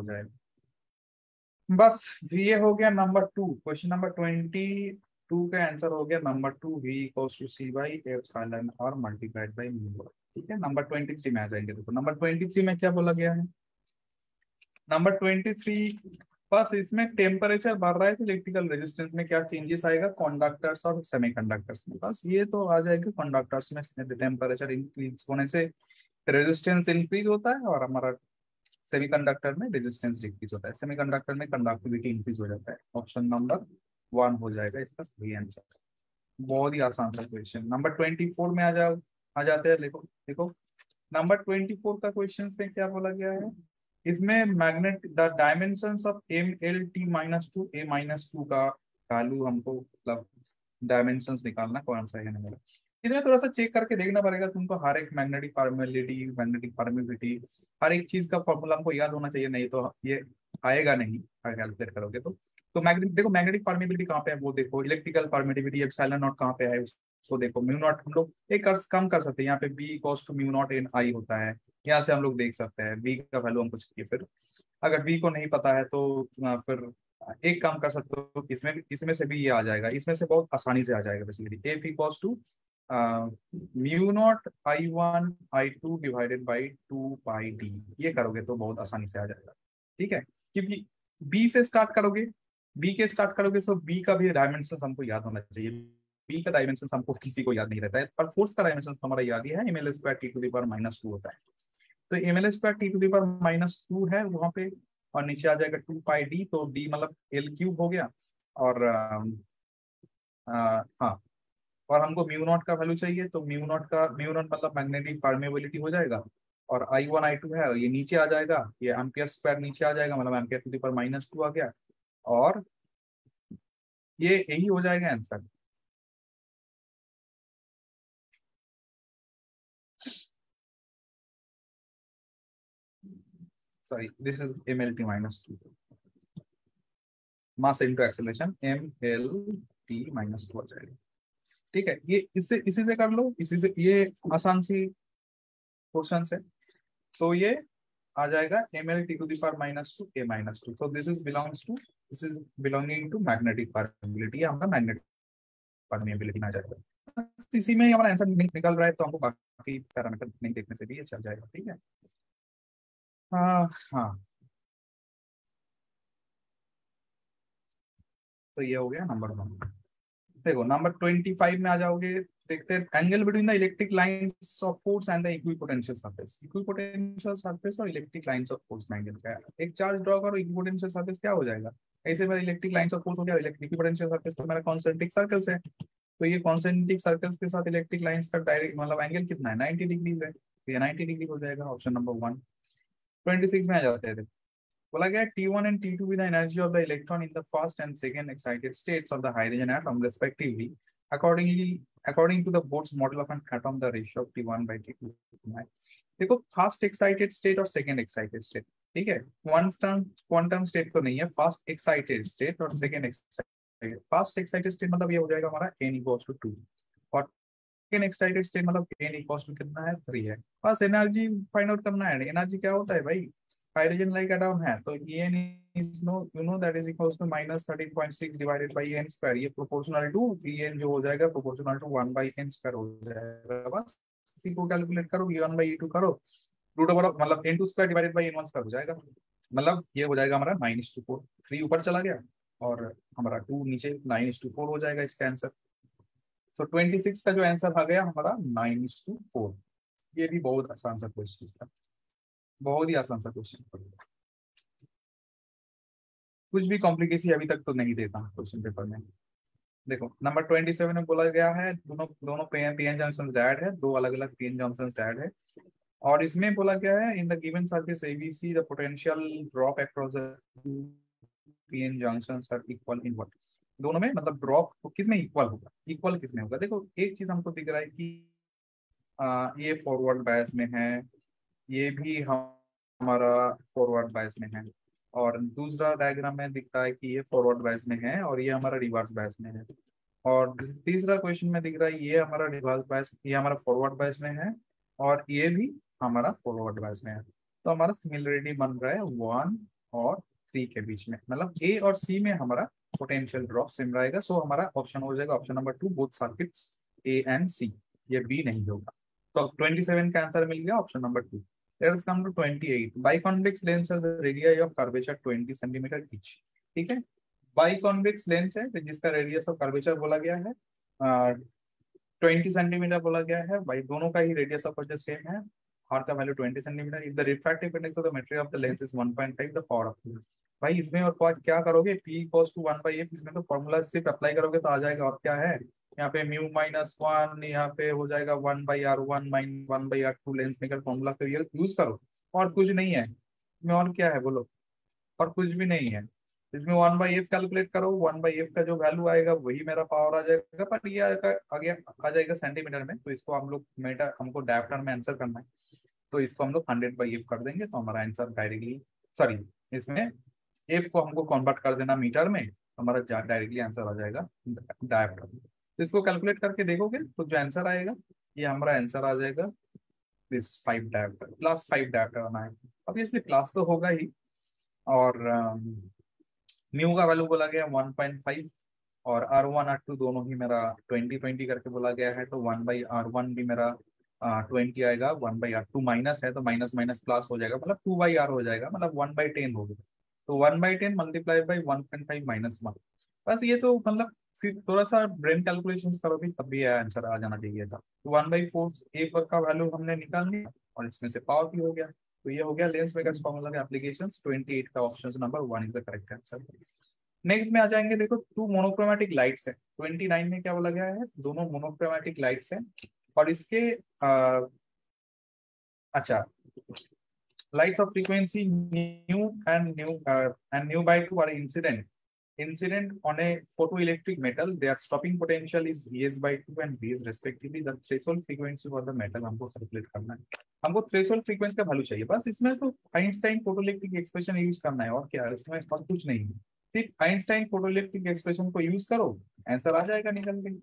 जाएगा। बस ये हो गया number two, question number twenty two का आंसर हो गया number two, v equals to c by epsilon R multiplied by mu R. ठीक है, नंबर ट्वेंटी थ्री में आ जाएंगे। देखो नंबर ट्वेंटी थ्री में क्या बोला गया है, नंबर ट्वेंटी थ्री बस इसमें टेम्परेचर बढ़ रहा है तो इलेक्ट्रिकल रेजिस्टेंस में क्या चेंजेस आएगा, कंडक्टर्स और सेमीकंडक्टर्स में, बस ये तो आ जाएगा। कंडक्टर्स में टेम्परेचर इंक्रीज होने से रेजिस्टेंस इंक्रीज होता है, और हमारा सेमीकंडक्टर में रेजिस्टेंस डिक्रीज होता है, सेमीकंडक्टर में कंडक्टिविटी इंक्रीज हो जाता है। ऑप्शन नंबर वन हो जाएगा इसका सही आंसर। बहुत ही आसान सा क्वेश्चन। नंबर ट्वेंटी फोर में आ जाओ, आ जाते हैं। देखो देखो नंबर ट्वेंटी फोर का क्वेश्चन में क्या बोला गया है, इसमें magnet the dimensions of M L T minus two A minus two का वैल्यू हमको मतलब डायमेंशंस निकालना कौन सा है मेरा, इसमें थोड़ा सा चेक करके देखना पड़ेगा तुमको। हर एक मैग्नेटिक परमेबिलिटी मैग्नेटिक परमिबिलिटी हर एक चीज का फॉर्मूला हमको याद होना चाहिए, नहीं तो ये आएगा नहीं अगर कैलकुलेट करोगे तो। तो मैग्नेटिक देखो, मैग्नेटिक परमिबिलिटी कहाँ पे है वो देखो, इलेक्ट्रिकल परमिटिविटी एप्सिलॉन नॉट कहाँ पे है उसको देखो, म्यू नॉट हम लोग एक कर, कम कर सकते हैं यहाँ पे, B equals to mu naught N I होता है, यहाँ से हम लोग देख सकते हैं बी का वैल्यू हमको चाहिए। फिर अगर बी को नहीं पता है तो आ, फिर एक काम कर सकते हो, इसमें इसमें से भी ये आ जाएगा, इसमें से बहुत आसानी से आ जाएगा basically, F equals to mu naught I one I two divided by two pi D, ये करोगे तो बहुत आसानी से आ जाएगा। ठीक है, क्योंकि बी से स्टार्ट करोगे, बी के स्टार्ट करोगे तो बी का भी डायमेंशन हमको याद होना चाहिए, बी का डायमेंशन हमको किसी को याद नहीं रहता है, पर फोर्स का डायमेंशन हमारा याद ही है, M L square T to the power minus two होता है। तो M L square T to the power minus two है वहां पे, और नीचे आ जाएगा टू पाई डी, तो डी मतलब एल क्यूब हो गया। और आ, आ, हाँ, और हमको म्यू नॉट का वैल्यू चाहिए, तो म्यू नॉट का म्यू नॉट मतलब मैग्नेटिक परमेबिलिटी हो जाएगा, और आई वन आई टू है ये नीचे आ जाएगा, ये एम्पियर स्क्वायर नीचे आ जाएगा, मतलब ampere to the power minus two आ गया, और ये यही हो जाएगा answer. Sorry, this is M L T minus two, mass into acceleration, M L T minus two आ जाएगा। ठीक है, ये इससे इसी से कर लो, इसी से, ये आसान सी क्वेश्चन है। तो ये आ जाएगा M L T to the power minus two A minus two, तो this is belongs to this is belonging to magnetic permeability, हमारा मैग्नेटिक परमेबिलिटी में आ जाएगा। इसी में ही हमारा आंसर निकल रहा है, तो हमको बाकी पैरामीटर नहीं देखने से भी ये चल जाएगा। ठीक है, हाँ हाँ, तो ये हो गया नंबर वन। देखो नंबर ट्वेंटी फाइव में आ जाओगे, देखते हैं angle between the electric lines of force and the equipotential surface. Equipotential surface और इलेक्ट्रिक लाइंस ऑफ फोर्स में एंगल क्या है, एक चार्ज ड्रॉ करो, इक्विपोटेंशियल सरफेस क्या हो जाएगा, ऐसे मेरा इलेक्ट्रिक लाइंस ऑफ फोर्स हो गया, इक्विपोटेंशियल सरफेस तो मेरा कॉन्सेंट्रिक सर्कल्स है, तो ये कॉन्सेंट्रिक सर्कल्स के साथ इलेक्ट्रिक लाइंस का डायरेक्ट मतलब एंगल कितना है, नाइंटी डिग्रीज है, तो ये नाइंटी डिग्री हो जाएगा, option number one. Twenty six में आ जाते हैं, बोला गया T one and T two with the energy of the electron in the first and second excited states of the hydrogen atom respectively, accordingly according to the Bohr's model of an atom, the ratio of T one by T two है। देखो first excited state और second excited state, ठीक है, quantum quantum state तो नहीं है, first excited state और second excited, first excited state मतलब ये हो जाएगा हमारा n equals to टू, और सेकंड एक्साइटेड स्टेट मतलब n equals to कितना है, थ्री है। बस एनर्जी फाइंड आउट करना है, एनर्जी क्या होता है भाई, हाइड्रोजन लाइक एटम है, तो En is no you know that is equals to minus thirteen point six divided by n square, ये प्रोपोर्शनल टू En जो हो जाएगा proportional to one by n square हो जाएगा। बस इसी को कैलकुलेट करो, e one by e two करो, रूट ओवर मतलब n two square divided by n one square हो जाएगा, मतलब ये हो जाएगा हमारा नाइन इस टू फोर, थ्री ऊपर चला गया और हमारा टू नीचे, नाइन इस टू फोर हो जाएगा इसका आंसर। सो ट्वेंटी सिक्स का जो आंसर आ गया हमारा नाइन इस टू फोर। ये भी बहुत आसान सा क्वेश्चन था, बहुत ही आसान सा क्वेश्चन, कुछ भी कॉम्प्लिकेसी अभी तक तो नहीं देता क्वेश्चन पेपर में। देखो नंबर ट्वेंटी सेवन में बोला गया है, दोनों दोनों पीएन पीएन जंक्शन डैड है, दो अलग अलग पीएन जंक्शन डैड है, और इसमें बोला गया है in the given surface ABC the potential drop across the PN junctions are equal in what, दोनों में मतलब ड्रॉप किस में इक्वल होगा, इक्वल किस में होगा। देखो एक चीज हमको दिख रहा है कि आ, ये फॉरवर्ड बायस में है, ये भी हम, हमारा फॉरवर्ड बायस में है, और दूसरा डायग्राम में दिखता है कि ये फॉरवर्ड बायस में है और ये हमारा रिवर्स बायस में है, और तीसरा क्वेश्चन में दिख रहा है ये हमारा रिवर्स बायस, ये हमारा फॉरवर्ड बायस में है, और ये भी हमारा फॉरवर्ड बायस में है। तो हमारा सिमिलरिटी बन रहा है वन और थ्री के बीच में, मतलब ए और सी में हमारा पोटेंशियल ड्रॉप सेम रहेगा। सो हमारा ऑप्शन हो जाएगा option number two, both circuits A and C, ये बी नहीं होगा। तो ट्वेंटी सेवन का आंसर मिल गया option number two. Let us come to twenty eight. Biconvex lens has a radii of curvature twenty centimetre each. ठीक है, biconvex lens है जिसका रेडियस ऑफ कर्वेचर बोला गया है ट्वेंटी सेंटीमीटर बोला गया है, भाई दोनों का ही रेडियस ऑफ कर्वेचर सेम है, आर का value twenty centimetre. If the refractive index of the material of the lens is one point five, the power of lens, भाई इसमें और क्या करोगे, p equals to one by F, इसमें तो formula सिर्फ अप्लाई करोगे तो आ जाएगा, और क्या है यहाँ पे म्यू माइनस वन, यहाँ पे हो जाएगा one by R one minus one by R two, lens maker formula का यूज करो, और कुछ नहीं है इसमें, और क्या है बोलो, और कुछ भी नहीं है इसमें। वन बाई एफ कैलकुलेट करो, वन बाई एफ का जो वैल्यू आएगा वही मेरा पावर आ जाएगा, पर ये आगे आ जाएगा सेंटीमीटर में, तो इसको हम लोग मीटर, हमको डायप्टर में आंसर करना है, तो इसको हम लोग हंड्रेड बाई एफ कर देंगे, तो हमारा आंसर डायरेक्टली, सॉरी इसमें एफ को हमको कन्वर्ट कर देना मीटर में, हमारा डायरेक्टली आंसर आ जाएगा डायप्टर। तो इसको कैलकुलेट करके देखोगे तो जो आंसर आएगा ये हमारा आंसर आ जाएगा this five dioptre, plus five dioptre आना है। अब इसलिए प्लस तो होगा ही, और म्यू का वैल्यू बोला गया वन पॉइंट फाइव, और आर वन आर टू दोनों ही मेरा ट्वेंटी ट्वेंटी करके बोला गया है, तो वन बाई आर वन भी मेरा ट्वेंटी आएगा, one by R two minus है तो माइनस माइनस प्लस हो जाएगा, मतलब टू बाई आर हो जाएगा, मतलब वन बाई टेन हो गया। तो one by ten multiply by one point five minus one. बस ये तो मतलब सिर्फ थोड़ा सा ब्रेन कैलकुलेशन करो भी तब भी आंसर आ जाना चाहिए था। तो वन बाई फोर ए पर का वैल्यू हमने निकाल लिया और इसमें से पावर भी हो गया। तो ये हो गया लेंस मेकर्स फॉर्मूला के एप्लीकेशंस। ट्वेंटी एट का option number one is the correct answer. Next में आ जाएंगे, देखो टू मोनोक्रोमेटिक लाइट्स है। ट्वेंटी नाइन में क्या बोला गया है, दोनों मोनोक्रोमेटिक लाइट्स है और इसके आ, अच्छा lights of frequency nu and nu uh, and nu by two are incident incident on a photoelectric metal. Their stopping potential is Vs by two and Vs respectively. The threshold frequency for the metal हमको calculate करना है, हमको threshold frequency का value चाहिए। बस इसमें तो Einstein photoelectric expression use करना है, और क्या इसमें और कुछ नहीं है। सिर्फ आइंस्टाइन फोटोइलेक्ट्रिक एक्सप्रेशन को यूज करो, आंसर आ जाएगा निकल के।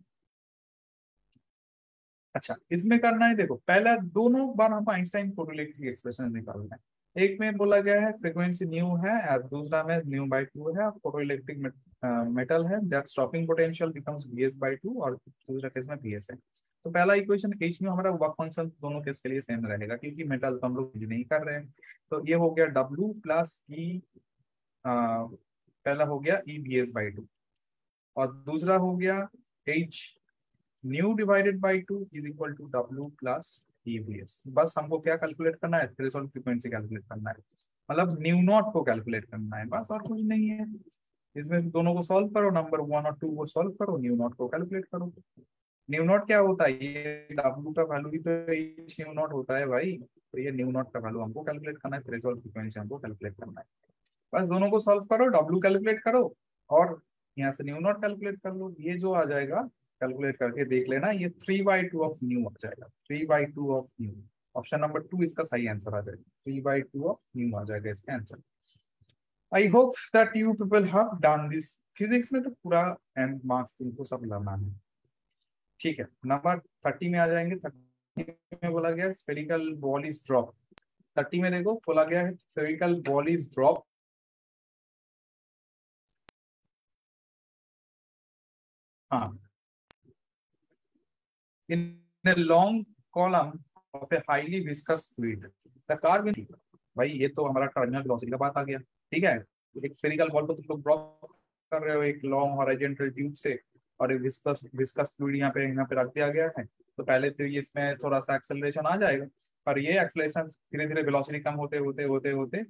अच्छा इसमें करना है, देखो पहला दोनों बार हमको आइंस्टाइन फोटोइलेक्ट्रिक एक्सप्रेशन निकालना है। एक में बोला गया है फ्रीक्वेंसी न्यू है और दूसरा में न्यू बाई टू है, फोटोइलेक्ट्रिक मेटल है, that stopping potential becomes VS by two, और दूसरा केस में वीएस है। तो पहला इक्वेशन एच में हमारा वर्क फंक्शन दोनों केस के लिए सेम रहेगा क्योंकि मेटल तो हम लोग यूज नहीं कर रहे हैं। तो ये हो गया डब्ल्यू प्लस ई, पहला हो गया E B S by two और दूसरा हो गया H nu divided by two is equal to W plus E B S. बस हमको क्या कैलकुलेट करना है, थ्रेशोल्ड फ्रीक्वेंसी कैलकुलेट करना है, मतलब न्यू नॉट को कैलकुलेट करना है, बस और कुछ नहीं है। इसमें से दोनों को सॉल्व करो, नंबर वन और टू को सॉल्व करो, न्यू नॉट को कैलकुलेट करो। न्यू नॉट क्या होता है, ये डब्ल्यू का वैल्यू ही तो न्यू नॉट होता है भाई। तो ये न्यू नॉट का वैल्यू हमको कैलकुलेट करना है, थ्रेशोल्ड फ्रीक्वेंसी हमको कैलकुलेट करना है। बस दोनों को सॉल्व करो, डब्ल्यू कैलकुलेट करो और यहाँ से न्यू नॉट कैलकुलेट कर लो। ये जो आ जाएगा कैलकुलेट करके देख लेना, ये three by two of nu आ जाएगा, three by two of nu. Option number two इसका सही आंसर आ जाएगा, three by two of nu आ जाएगा इसका answer. I hope that you people have done this. Physics में तो पूरा एंड मार्क्स इनको सब लाना है, ठीक है। नंबर थर्टी में आ जाएंगे। थर्टी में बोला गया spherical ball is drop. Thirty में देखो बोला गया है स्फेरिकल बॉल इज ड्रॉप, हाँ, in a long column of a highly viscous fluid the car will, भाई ये तो हमारा टर्मिनल वेलोसिटी का बात आ गया, ठीक है। एक स्फेरिकल बॉल को तुम लोग ड्रॉप कर रहे हो एक लॉन्ग हॉरिजॉन्टल ट्यूब से, और एक विस्कस विस्कस फ्लूइड यहाँ पे यहाँ पे रख दिया गया है। तो पहले तो ये इसमें थोड़ा सा एक्सेलरेशन आ जाएगा, पर ये एक्सेलरेशन धीरे धीरे वेलोसिटी कम होते होते होते होते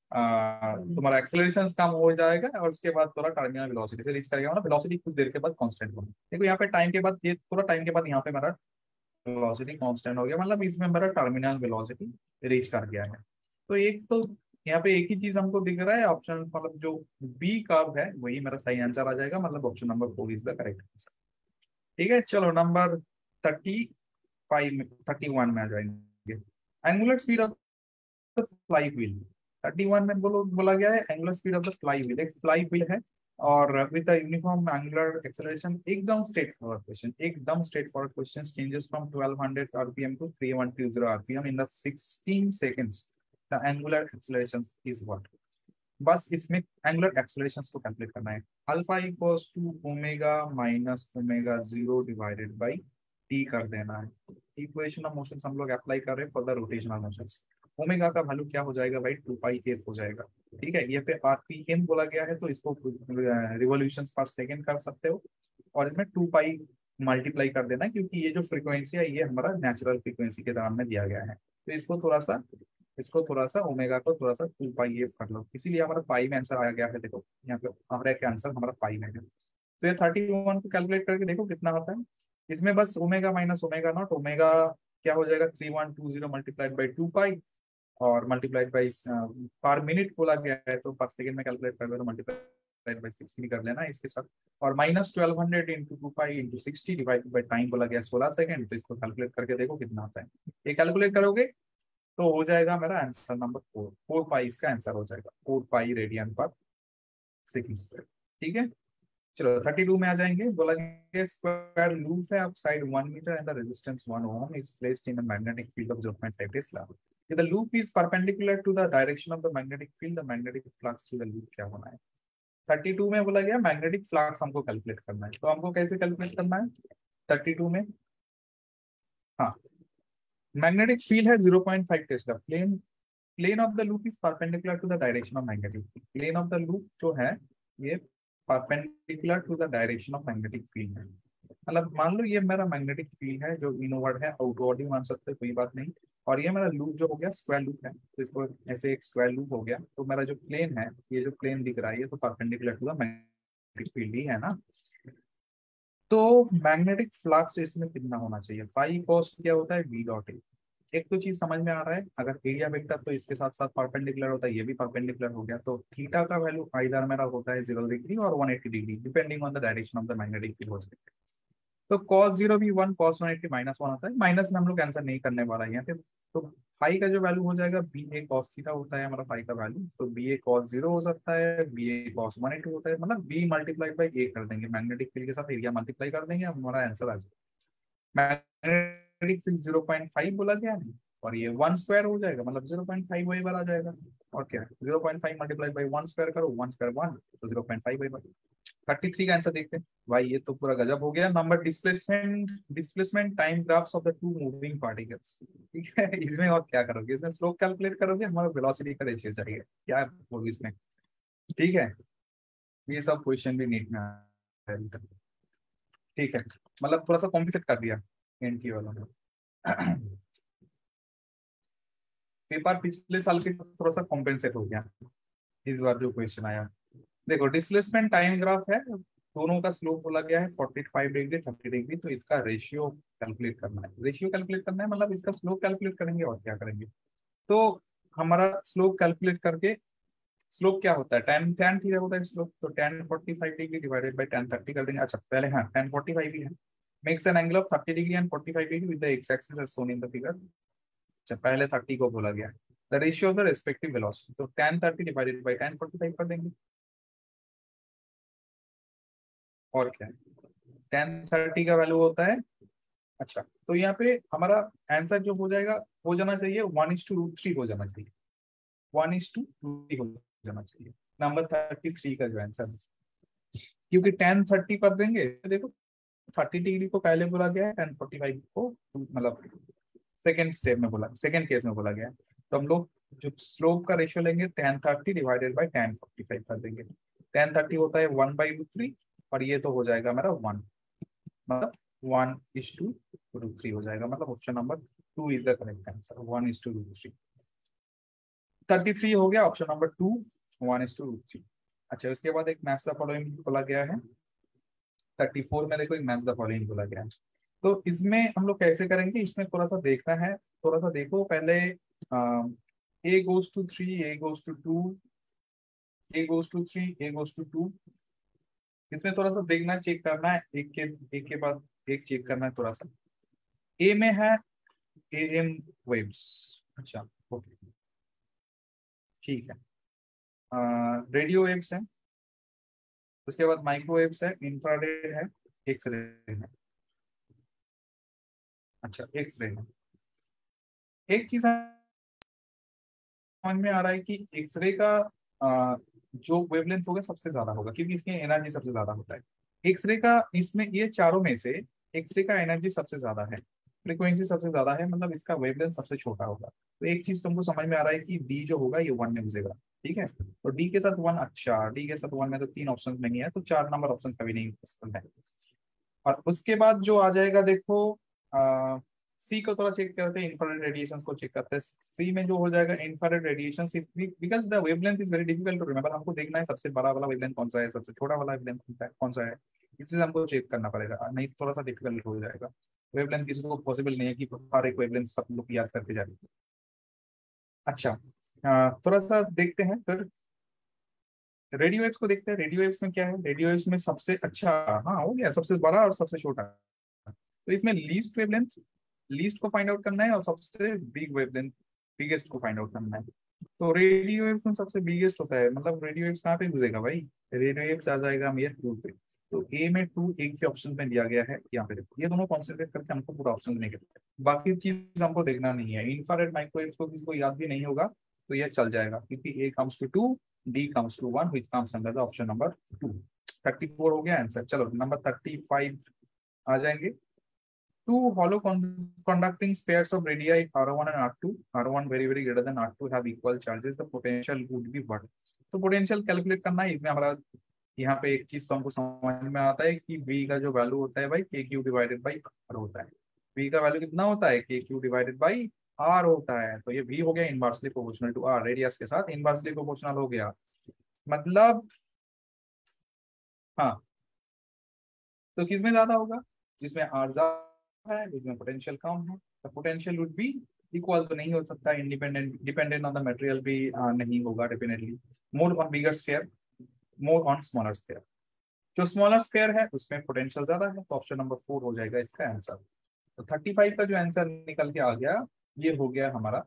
आ, तुम्हारा एक्सेलरेशन कम हो जाएगा और उसके बाद थोड़ा टर्मिनल वेलोसिटी से रीच करेगा, मतलब वेलोसिटी कुछ देर के बाद कांस्टेंट होगी। देखो यहाँ पे टाइम के बाद, ये थोड़ा टाइम के बाद यहाँ पे मेरा वेलोसिटी कांस्टेंट हो गया, मतलब इसमें मेरा टर्मिनल वेलोसिटी रीच कर गया है। तो एक तो यहाँ पे एक ही चीज हमको दिख रहा है, ऑप्शन मतलब जो बी कर्व है वही मेरा सही आंसर आ जाएगा, मतलब option number four is the correct answer. ठीक है, चलो नंबर थर्टी फाइव में थर्टी वन में आ जाएंगे। Angular speed of the fly wheel. Thirty one में बोलो बोला गया है angular speed of the fly wheel. एक फ्लाई व्हील है और with the uniform angular acceleration, एकदम स्ट्रेट फॉरवर्ड क्वेश्चन, एकदम straight forward question, changes from twelve hundred RPM to three one two zero RPM in the sixteen seconds, the angular acceleration is what. बस इसमें angular acceleration को calculate करना है। Alpha equals to omega minus omega zero divided by T कर देना है। Equation of motion हम लोग अप्लाई कर रहे हैं for the rotational motions. Omega का वैल्यू क्या हो जाएगा भाई, टू पाई एफ हो जाएगा, ठीक है। ये पे आरपीएम बोला गया है तो इसको रिवॉल्यूशंस पर सेकंड कर सकते हो, और इसमें टू पाई मल्टीप्लाई कर देना क्योंकि ये जो फ्रीक्वेंसी है ये हमारा नेचुरल फ्रीक्वेंसी के दौरान में दिया गया है। तो इसको थोड़ा सा इसको थोड़ा सा ओमेगा को थोड़ा सा टू पाई एफ कर लो, इसीलिए हमारा पाई में आंसर आया गया है। देखो यहाँ पे हमारा क्या आंसर हमारा पाई में है। तो ये थर्टी वन को कैलकुलेट करके देखो कितना होता है। इसमें बस omega minus omega not, omega क्या हो जाएगा three one two zero multiplied by two pi और मल्टीप्लाइड बाई पर मिनट बोला गया है तो पर सेकेंड में कैलकुलेट कर लो, मल्टीप्लाइड बाई सिक्सटी कर लेना इसके साथ, और minus twelve hundred into two pi into sixty divided by time बोला गया सोलह सेकंड। तो इसको कैलकुलेट करके देखो कितना आता है। ये कैलकुलेट करोगे तो हो जाएगा मेरा answer number four, four pi इसका आंसर हो जाएगा, four pi radian per second square. ठीक है, चलो थर्टी टू में आ जाएंगे। बोला गया स्क्वायर लूप है upside one metre and the resistance one ohm is placed in a magnetic field of zero point five tesla. If the loop is perpendicular to the direction of the magnetic field, the magnetic flux through the loop क्या होना है? Thirty two में बोला गया magnetic flux हमको calculate करना है, तो हमको कैसे कैलकुलेट करना है? थर्टी टू में हाँ, मैग्नेटिक फील्ड है zero point five tesla. Plane plane of the loop is perpendicular to the direction of magnetic field. Plane of the loop जो है ये perpendicular to the direction of magnetic field है। मतलब मान लो ये मेरा मैग्नेटिक फील्ड है जो इनवर्ड है, आउटवर्ड ही मान सकते, कोई बात नहीं। और ये मेरा लूप जो हो गया स्क्वायर लूप है, तो इसको ऐसे एक स्क्वायर लूप हो गया। तो मेरा जो प्लेन है, ये जो प्लेन दिख रहा है, ये तो perpendicular to the magnetic field ही है ना। तो मैग्नेटिक फ्लक्स इसमें कितना होना चाहिए? फाइव कॉस क्या होता है? V dot A. एक तो चीज समझ में आ रहा है, अगर एरिया वेक्टर तो इसके साथ साथ परपेंडिकुलर होता है, ये भी परपेंडिकुलर हो गया, तो थीटा का वैल्यू आइदर मेरा होता है जीरो डिग्री और one eighty degree depending on the direction of the magnetic field. तो cos जीरो भी one, cos one eighty minus one होता है। माइनस में हम लोग आंसर नहीं करने वाला है यहाँ पे। तो फाई का जो वैल्यू हो जाएगा बी ए cos थीटा होता है हमारा फाई का वैल्यू। तो बी ए cos जीरो हो सकता है, B A cos one eighty होता है, मतलब बी मल्टीप्लाई बाई ए कर देंगे, मैग्नेटिक फील्ड के साथ एरिया मल्टीप्लाई कर देंगे, हमारा आंसर आ जाएगा। Magnetic field zero point five बोला गया है और ये वन स्क्वायर हो जाएगा, मतलब ज़ीरो पॉइंट फाइव वही बार आ जाएगा। और क्या, zero point five multiply by one square करो, वन स्क्वायर वन, तो ज़ीरो पॉइंट फाइव वही बार। थर्टी थ्री का आंसर देखते हैं। भाई ये तो पूरा गजब हो गया। Number displacement displacement time graphs of the two moving particles. ठीक है, इसमें और क्या करोगे? इसमें स्लोप कैलकुलेट करोगे, हमारा वेलोसिटी का रेशियो चाहिए, क्या होगी इसमें? ठीक है, ये सब क्वेश्चन भी नीट में आया है। ठीक है, मतलब थोड़ा सा कॉम्प्लिकेट कर दिया एंड की वालों ने। पेपर पिछले साल के साथ थोड़ा सा कॉम्पेंसेट हो गया इस बार जो क्वेश्चन आया। देखो डिस्प्लेसमेंट टाइम ग्राफ है, दोनों का स्लोप बोला गया है forty five degree thirty degree, तो इसका रेशियो कैलकुलेट करना है। रेशियो कैलकुलेट करना है मतलब इसका स्लोप कैलकुलेट करेंगे और क्या करेंगे। तो हमारा स्लोप कैलकुलेट करके, स्लोप क्या होता है? टेन टेन थीटा होता है स्लोप, तो tan forty five degree divided by tan thirty कर देंगे। अच्छा पहले हाँ टेन फोर्टी फाइव ही है, makes an angle of thirty degree and forty five degree with the x axis as shown in the figure. अच्छा पहले थर्टी को बोला गया the ratio of the respective velocity, तो tan thirty divided by tan forty five कर देंगे। और क्या है, टेन थर्टी का वैल्यू होता है। अच्छा तो यहाँ पे हमारा आंसर जो हो जाएगा हो जाना चाहिए one is to root three हो जाना चाहिए, वन इज टू थ्री हो जाना चाहिए नंबर थर्टी थ्री का जो आंसर। क्योंकि टेन थर्टी कर देंगे, देखो थर्टी डिग्री को पहले बोला गया है, टेन फोर्टी फाइव को मतलब सेकेंड स्टेप में बोला, सेकेंड केस में बोला गया है। तो हम लोग जो स्लोप का रेशियो लेंगे tan thirty divided by tan forty five कर देंगे। टेन थर्टी होता है वन बाई रूट थ्री और ये तो हो जाएगा मेरा वन, मतलब one is to root three हो जाएगा, मतलब option number two is the correct answer, one is to root three. Thirty three हो गया option number two, one is to root three. अच्छा उसके बाद एक मैच द फॉलोइंग बोला गया है। थर्टी फोर में देखो एक मैच द फॉलोइंग बोला गया है। तो इसमें हम लोग कैसे करेंगे, इसमें थोड़ा सा देखना है, थोड़ा सा देखो पहले। A goes to three, A goes to two, A goes to three, A goes to two. इसमें थोड़ा सा देखना, चेक करना है, एक के एक के बाद एक चेक करना है थोड़ा सा। ए में है ए एम वेव्स। अच्छा ओके ठीक है, रेडियो वेव्स है, उसके बाद माइक्रोवेव्स है, इंफ्रारेड है, एक्सरे है। अच्छा एक्सरे है। एक चीज समझ में आ रहा है कि एक्सरे का आ, जो वेवलेंथ होगा सबसे ज्यादा होगा क्योंकि इसकी एनर्जी सबसे ज्यादा होता है। एक्सरे का इसमें ये चारों में से एक्सरे का एनर्जी सबसे ज्यादा है, फ्रीक्वेंसी सबसे ज्यादा है, मतलब इसका वेवलेंथ सबसे छोटा होगा। तो एक चीज तुमको समझ में आ रहा है कि डी जो होगा ये वन में घुसेगा। ठीक है, तो डी के साथ वन, अच्छा डी के साथ वन में तो तीन ऑप्शन नहीं है, तो चार नंबर ऑप्शन कभी नहीं पॉसिबल है। और उसके बाद जो आ जाएगा देखो आ, सी को थोड़ा चेक करते हैं, इंफ्रारेड रेडिएशंस को चेक करते हैं। सी में जो हो जाएगा infrared radiations, because the wavelength is very difficult to remember. हमको देखना है सबसे बड़ा वाला वेवलेंथ कौन सा है, सबसे छोटा वाला वेवलेंथ कौन सा है, इससे हमको चेक करना पड़ेगा, नहीं थोड़ा सा डिफिकल्ट हो जाएगा। वेवलेंथ किसी को पॉसिबल नहीं है कि हर एक वेवलेंथ सब लोग याद करके जाए। अच्छा आ, थोड़ा सा देखते हैं फिर रेडियो वेव्स को देखते हैं। रेडियो वेव्स में क्या है, रेडियो वेव्स में सबसे अच्छा, हाँ हो गया, सबसे बड़ा और सबसे छोटा। तो इसमें लीस्ट वेवलेंथ, लीस्ट को फाइंड आउट करना है और सबसे बिग वेवलेंथ, बिगेस्ट को फाइंड आउट करना है। तो रेडियो वेव्स में सबसे बिगेस्ट होता है, मतलब रेडियो वेव्स कहाँ पे घुसेगा भाई, रेडियो वेव्स आ जाएगा मेरे टू पे। तो ए में टू एक ही ऑप्शन में दिया गया है, यहाँ पे देखो ये दोनों कॉन्सेंट्रेट करके हमको पूरा ऑप्शन नहीं करते, बाकी चीज हमको देखना नहीं है। इंफ्रारेड माइक्रोवेव को किसी को याद भी नहीं होगा तो ये चल जाएगा, क्योंकि A comes to two, D comes to one, which comes under the option number two. Thirty four हो गया आंसर। चलो नंबर थर्टी फाइव आ जाएंगे। Two hollow con- conducting pairs of radii R one and R two, R one very very greater than R two have equal charges, the potential would be what? तो potential calculate करना है। इसमें हमारा यहाँ पे एक चीज तो हमको समझ में आता है कि V का जो वैल्यू होता है भाई के क्यू डिवाइडेड बाई आर होता है। V का वैल्यू कितना होता है, के क्यू डिवाइडेड बाई आर होता है। तो ये V हो गया inversely proportional to R, radius के साथ इनवर्सली प्रोपोर्शनल हो गया। मतलब हाँ, तो किसमें ज्यादा होगा, जिसमें आर ज्यादा है, जिसमें पोटेंशियल कम है। तो पोटेंशियल वुड बी इक्वल तो नहीं हो सकता, independent dependent on the material भी uh, नहीं होगा definitely. More on bigger sphere, more on smaller sphere. जो स्मॉलर स्फीयर है उसमें पोटेंशियल ज्यादा है, तो ऑप्शन नंबर फोर हो जाएगा इसका आंसर। तो थर्टी फाइव का जो आंसर निकल के आ गया ये हो गया हमारा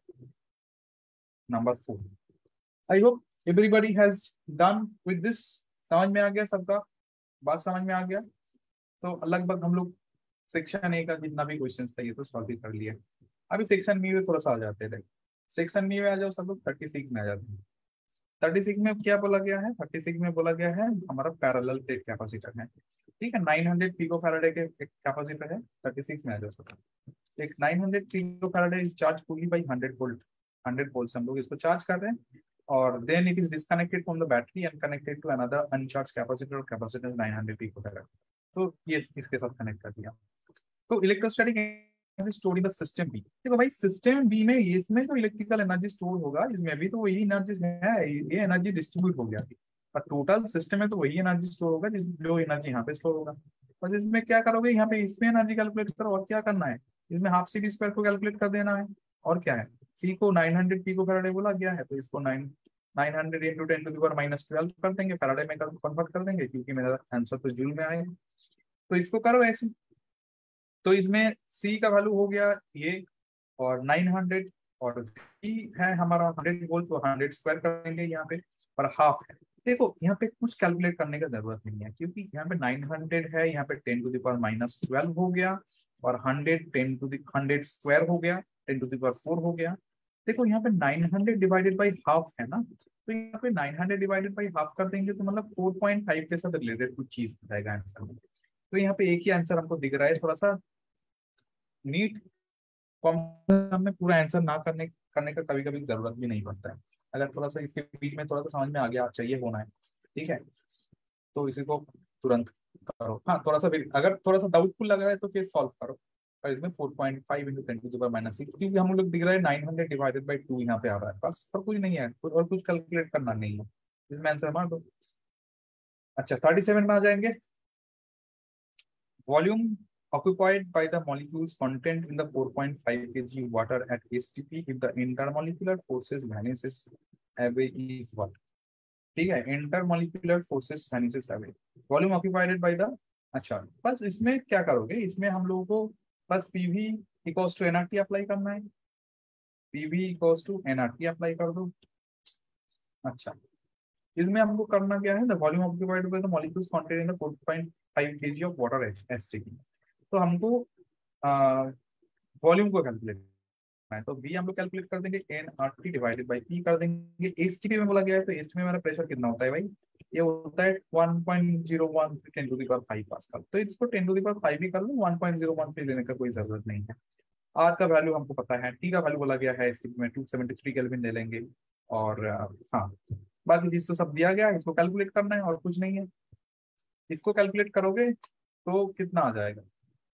number four. I hope everybody has done with this. समझ में आ गया सबका, बात समझ में आ गया। तो लगभग हम लोग सेक्शन ए का जितना भी क्वेश्चन था ये तो सॉल्व ही कर लिया। अभी सेक्शन बी में थोड़ा सा आ जाते हैं। सेक्शन बी में आ जाओ सब लोग, थर्टी सिक्स में आ जाते हैं। थर्टी सिक्स में क्या बोला गया है, थर्टी सिक्स में बोला गया है हमारा पैरेलल प्लेट कैपेसिटर है। ठीक है, नाइन हंड्रेड पिको फैराडे के कैपेसिटर है। थर्टी सिक्स में आ जाओ सब। एक nine hundred pico Faraday is charge fully by hundred volt, hundred volt हम लोग इसको चार्ज कर रहे हैं, और then it is disconnected from the battery and connected to another uncharge capacitor, और capacitor nine hundred pico Faraday. तो ये इसके साथ कनेक्ट कर दिया। तो electrostatic energy store in the system B. देखो भाई सिस्टम बी में इसमें जो इलेक्ट्रिकल एनर्जी स्टोर होगा इसमें भी तो वही एनर्जी है, ये एनर्जी डिस्ट्रीब्यूट हो गया। पर टोटल सिस्टम में तो वही एनर्जी स्टोर होगा जिस जो एनर्जी यहाँ पे स्टोर होगा। बस इसमें क्या करोगे, यहाँ पे इसमें एनर्जी कैलकुलेट करो, और क्या करना है, इसमें हाफ सी बी स्क्वायर को कैलकुलेट कर देना है। और क्या है, सी को nine hundred pico Faraday बोला गया है, तो इसको nine nine hundred into ten to the power minus twelve कर देंगे, फैराडे में कन्वर्ट कर देंगे, क्योंकि मेरा आंसर तो जूल में आएगा। तो इसको करो ऐसे। तो इसमें C का वैल्यू हो गया ये, और नाइन हंड्रेड, और V है हमारा हंड्रेड वोल्ट, तो हंड्रेड स्क्वायर कर देंगे यहाँ पे, और हाफ है। देखो यहाँ पे कुछ कैलकुलेट करने का जरूरत नहीं है, क्योंकि यहाँ पे नाइन हंड्रेड है, यहाँ पे ten to the power minus twelve हो गया, और hundred ten to the hundred square हो गया, ten to the power four हो गया। देखो यहाँ पे nine hundred divided by half है ना, तो यहाँ पे nine hundred divided by half कर देंगे तो मतलब फोर पॉइंट फाइव के साथ रिलेटेड कुछ चीज बताएगा आंसर में। तो यहाँ पे एक ही आंसर हमको दिख रहा है, थोड़ा सा नीट कॉम्बिनेशन में पूरा आंसर ना करने करने का कभी कभी जरूरत भी नहीं पड़ता है। अगर थोड़ा सा इसके बीच में थोड़ा सा समझ में आ गया चाहिए होना है, ठीक है, तो इसी को तुरंत करो। हाँ थोड़ा सा फिर अगर थोड़ा सा डाउटफुल लग रहा है तो केस सॉल्व करो। और इसमें four point five into ten to the power minus six, क्योंकि हम लोग दिख रहा है nine hundred divided by two यहाँ पे आ रहा है, बस और कुछ नहीं है, और कुछ कैलकुलेट करना नहीं है, इसमें आंसर मार दो। अच्छा थर्टी सेवन में आ जाएंगे। Volume occupied by the molecules contained in the four point five kilograms water at S T P if the intermolecular forces vanishes away is what? ठीक है, intermolecular forces vanishes away. Volume occupied by the, अच्छा बस इसमें क्या करोगे, इसमें हम लोगों को बस PV equals to NRT apply करना है, PV equals to NRT apply कर दो। अच्छा इसमें हमको करना क्या है, the volume occupied by the molecules contained in the four point five KG of water STP. तो हमको वॉल्यूम को कैलकुलेट करना है, तो वी हम लोग कैलकुलेट कर देंगे N R T divided by P कर देंगे। एसटीपी में बोला गया है, तो एसटीपी में मेरा प्रेशर कितना होता है भाई, ये होता है one point zero one ten to the power five pascal. तो इसको ten to the power five ही कर लो, वन पॉइंट ज़ीरो वन पे लेने का कोई जरूरत नहीं है। आर का वैल्यू हमको पता है, टी का वैल्यू बोला गया है एसटीपी में टू सेवेंटी थ्री केल्विन ले लेंगे, और हाँ बाकी चीज तो सब दिया गया है, इसको कैलकुलेट करना है और कुछ नहीं है। इसको कैलकुलेट करोगे तो कितना आ जाएगा,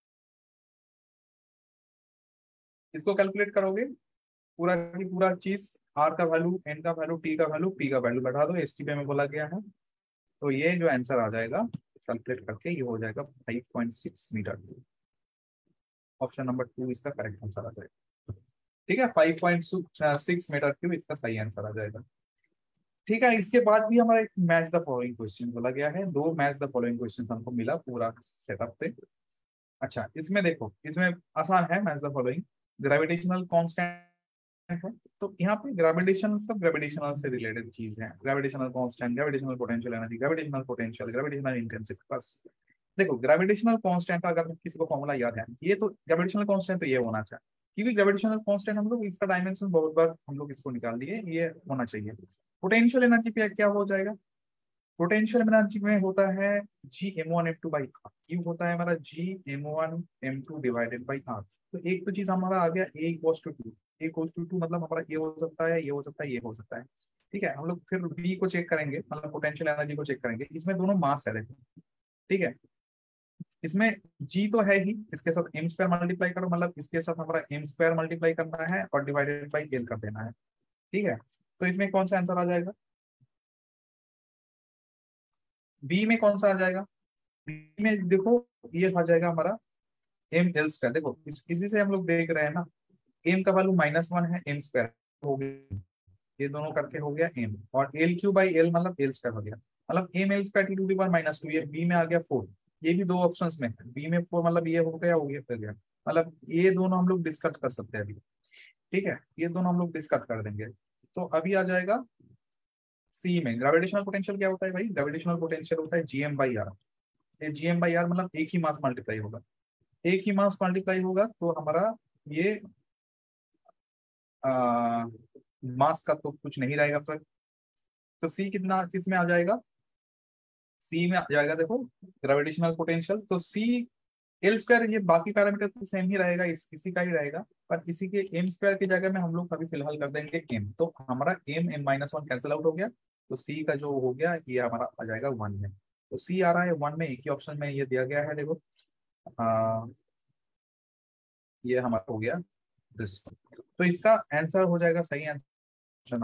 इसको कैलकुलेट करोगे पूरा की पूरा चीज, आर का वैल्यू, एन का वैल्यू, टी का वैल्यू, पी का वैल्यू बैठा दो, एस टी में बोला गया है। तो ये जो आंसर आ जाएगा कैलकुलेट करके ये हो जाएगा five point six metre. Option number two इसका करेक्ट आंसर आ जाएगा। ठीक है, five point six metre cube इसका सही आंसर आ जाएगा। ठीक है, इसके बाद भी हमारा एक मैच द फॉलोइंग क्वेश्चन बोला गया है, दो मैच द फॉलोइंग क्वेश्चन हमको मिला पूरा सेटअप पे। अच्छा इसमें देखो, इसमें आसान है match the following. Gravitational constant है। तो यहाँ पे ग्रेविटेशनल सब ग्रेविटेशनल से रिलेटेड चीज है, gravitational constant, gravitational potential energy, gravitational potential, gravitational intensity. बस देखो ग्रेविटेशनल कांस्टेंट का अगर किसी को फॉर्मूला याद है, ये तो ग्रेविटेशनल कांस्टेंट तो ये होना चाहिए, क्योंकि ग्रेविटेशनल कांस्टेंट हम लोग इसका डायमेंशन बहुत बार हम लोग इसको निकाल दिए, ये होना चाहिए। पोटेंशियल एनर्जी पे क्या हो जाएगा, पोटेंशियल एनर्जी में होता है G M one M two by R, ये होता है हमारा G M one M two divided by R. तो एक तो चीज हमारा आ गया A equals to two, A equals to two मतलब हमारा ये हो सकता है, ये हो सकता है, ये हो सकता है। ठीक है, हम लोग फिर बी को चेक करेंगे, मतलब पोटेंशियल एनर्जी को चेक करेंगे। इसमें दोनों मास है देखो, ठीक है, इसमें जी तो है ही, इसके साथ एम स्क्वायर मल्टीप्लाई करो, मतलब इसके साथ हमारा एम स्क्वायर मल्टीप्लाई करना है और डिवाइडेड बाई एल कर देना है। ठीक है, तो इसमें कौन सा आंसर आ जाएगा, बी में कौन सा आ जाएगा, बी में देखो ये आ जाएगा हमारा एम एल स्क्वायर। देखो इस, इसी से हम लोग देख रहे हैं ना, एम का वैल्यू माइनस वन है, एम स्क्वायर हो गया, ये दोनों करके हो गया एम, और एल क्यू बाई एल मतलब एल स्क्वायर हो गया, मतलब M L square T to the power minus two, ये बी में आ गया फोर। ये भी दो ऑप्शंस में है, बी में फोर मतलब ये हो गया, हो गया फिर गया, मतलब ये दोनों हम लोग डिस्कस कर सकते हैं अभी। ठीक है, ये दोनों हम लोग डिस्कस कर देंगे। तो अभी आ जाएगा सी में, ग्रेविटेशनल पोटेंशियल क्या होता है भाई, ग्रेविटेशनल पोटेंशियल होता है जीएम बाई आर। ये जीएम बाई आर मतलब एक ही मास मल्टीप्लाई होगा, एक ही मास मल्टीप्लाई होगा तो हमारा ये आ, मास का तो कुछ नहीं रहेगा फिर। तो सी कितना किस में आ जाएगा, सी में आ जाएगा देखो ग्रेविटेशनल पोटेंशियल, तो सी एल स्क्वायर, ये बाकी पैरामीटर तो सेम ही रहेगा, इस इसी का ही रहेगा, पर इसी के एम स्क्वायर की जगह में हम लोग अभी फिलहाल कर देंगे एम, तो हमारा M M minus one cancel out हो गया, तो सी का जो हो गया ये हमारा आ जाएगा वन में। तो सी आ रहा है वन में, एक ही ऑप्शन में ये दिया गया है देखो, आ, ये हमारा हो गया दिस, तो इसका आंसर हो जाएगा सही आंसर,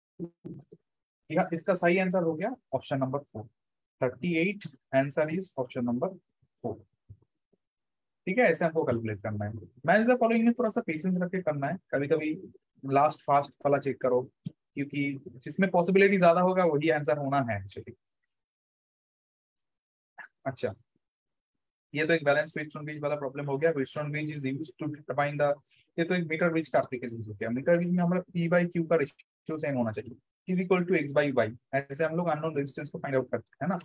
यह इसका सही आंसर हो गया option number four, thirty eight answer is option number four. ठीक है, ऐसे हमको कैलकुलेट करना है, मैच द फॉलोइंग में थोड़ा सा पेशेंस रख के करना है, कभी कभी लास्ट फास्ट वाला चेक करो, क्योंकि जिसमें पॉसिबिलिटी ज्यादा होगा वही आंसर होना है एक्चुअली। अच्छा, ये तो एक बैलेंस व्हीटस्टोन ब्रिज वाला प्रॉब्लम हो गया, Wheatstone bridge is used to determine the, ये तो एक मीटर ब्रिज का एप्लीकेशन हो गया, मीटर ब्रिज में हमारा पी बाई क्यू का रेशियो सेम होना चाहिए, is equal to X by Y, ऐसे हम लोग अननोन रेजिस्टेंस को फाइंड आउट करते हैं ना।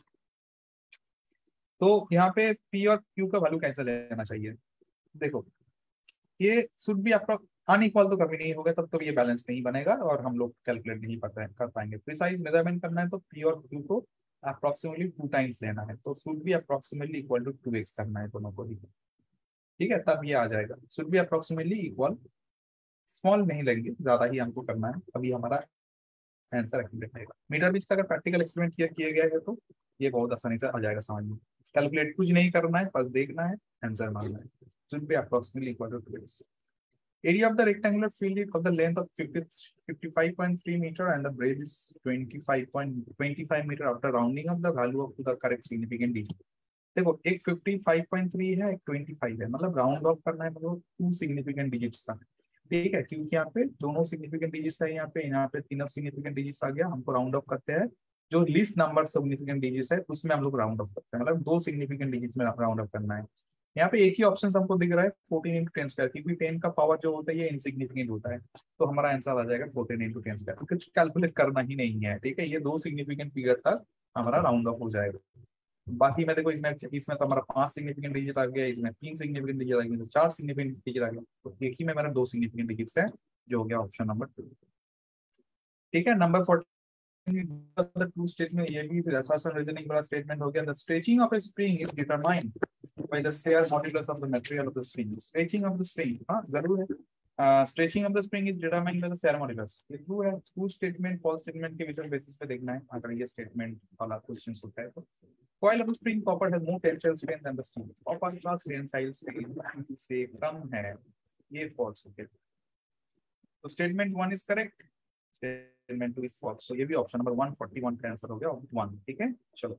तो यहाँ पे पी और क्यू का वैल्यू कैसे लेना चाहिए, देखो ये शुड भी आपका अनइक्वल तो कभी नहीं होगा, तब तो ये बैलेंस नहीं बनेगा और हम लोग कैलकुलेट नहीं पता कर पाएंगे। प्रिसाइज मेजरमेंट करना है तो पी और क्यू को अप्रोक्सीमेटली टू टाइम्स लेना है, तो शुड भी approximately equal to two X करना है दोनों को ही। ठीक है, तब ये आ जाएगा, शुड भी अप्रोक्सीमेटली इक्वल, स्मॉल नहीं लेंगे, ज्यादा ही हमको करना है, अभी हमारा आंसर एक्यूरेट आएगा। मीटर बीच का अगर प्रैक्टिकल एक्सपेरिमेंट किया किया गया है तो ये बहुत आसानी से आ जाएगा समझ में, कैलकुलेट कुछ नहीं करना है, बस देखना है, आंसर मानना है, should be approximately equal to two X. Area of the rectangular field is of the length of fifty, fifty-five point three meter and the breadth is twenty-five point two five meter after rounding up the value of the correct significant digit। देखो एक पचपन point तीन है, एक पच्चीस है, मतलब round off करना है, मतलब टू सिग्निफिकेंट डिजिट्स तक। ठीक है, क्योंकि यहाँ पे दोनों सिग्निफिकेंट डिजिट्स है, यहाँ पे यहाँ पे तीनों सिग्निफिकेंट डिजिट्स आ गया, हमको राउंड ऑफ करते हैं, जो लिस्ट नंबर सिग्निफिकेंट डिजिट्स है उसमें हम लोग राउंड ऑफ करते हैं, मतलब दो सिग्निफिकेंट डिजिट्स में राउंड ऑफ करना है। यहाँ पे एक ही ऑप्शन हमको दिख रहा है फोर्टीन इंटू टेन स्क्वायर, क्योंकि टेन का पावर जो होता है ये इनसिग्निफिकेंट होता है, तो हमारा आंसर आ जाएगा फोर्टीन इंटू टेन स्क्वायर, कुछ कैलकुलेट करना ही नहीं है। ठीक है, ये दो सिग्निफिकेंट पीरियड तक हमारा राउंड ऑफ हो जाएगा। बाकी में देखो इसमें इसमें तो हमारा पांच सिग्निफिकेंट डिजिट आ गया, इसमें तीन सिग्निफिकेंट डिजिट आ गया, चार सिग्निफिकेंट डिजिट आ गया, तो एक ही में मेरा दो सिग्निफिकेंट डिजिट्स है, जो हो गया ऑप्शन नंबर टू। ठीक है, number fourteen the true statement, ये भी assertion reasoning वाला स्टेटमेंट हो गया। The stretching of a spring is determined by the shear modulus of the material of the spring। stretching of the spring, हाँ जरूर है, uh, stretching of the spring is determined by the shear modulus, ये true है। True statement false statement के विषय basis पे देखना है, अगर ये स्टेटमेंट वाला क्वेश्चन होता है तो। Coil of the spring copper has more tensile strength than the steel, copper का tensile strength से कम है, ये फॉल्स हो गया, तो statement one is correct, statement two is false, तो ये भी option number one forty one का आंसर हो गया वन। ठीक है, चलो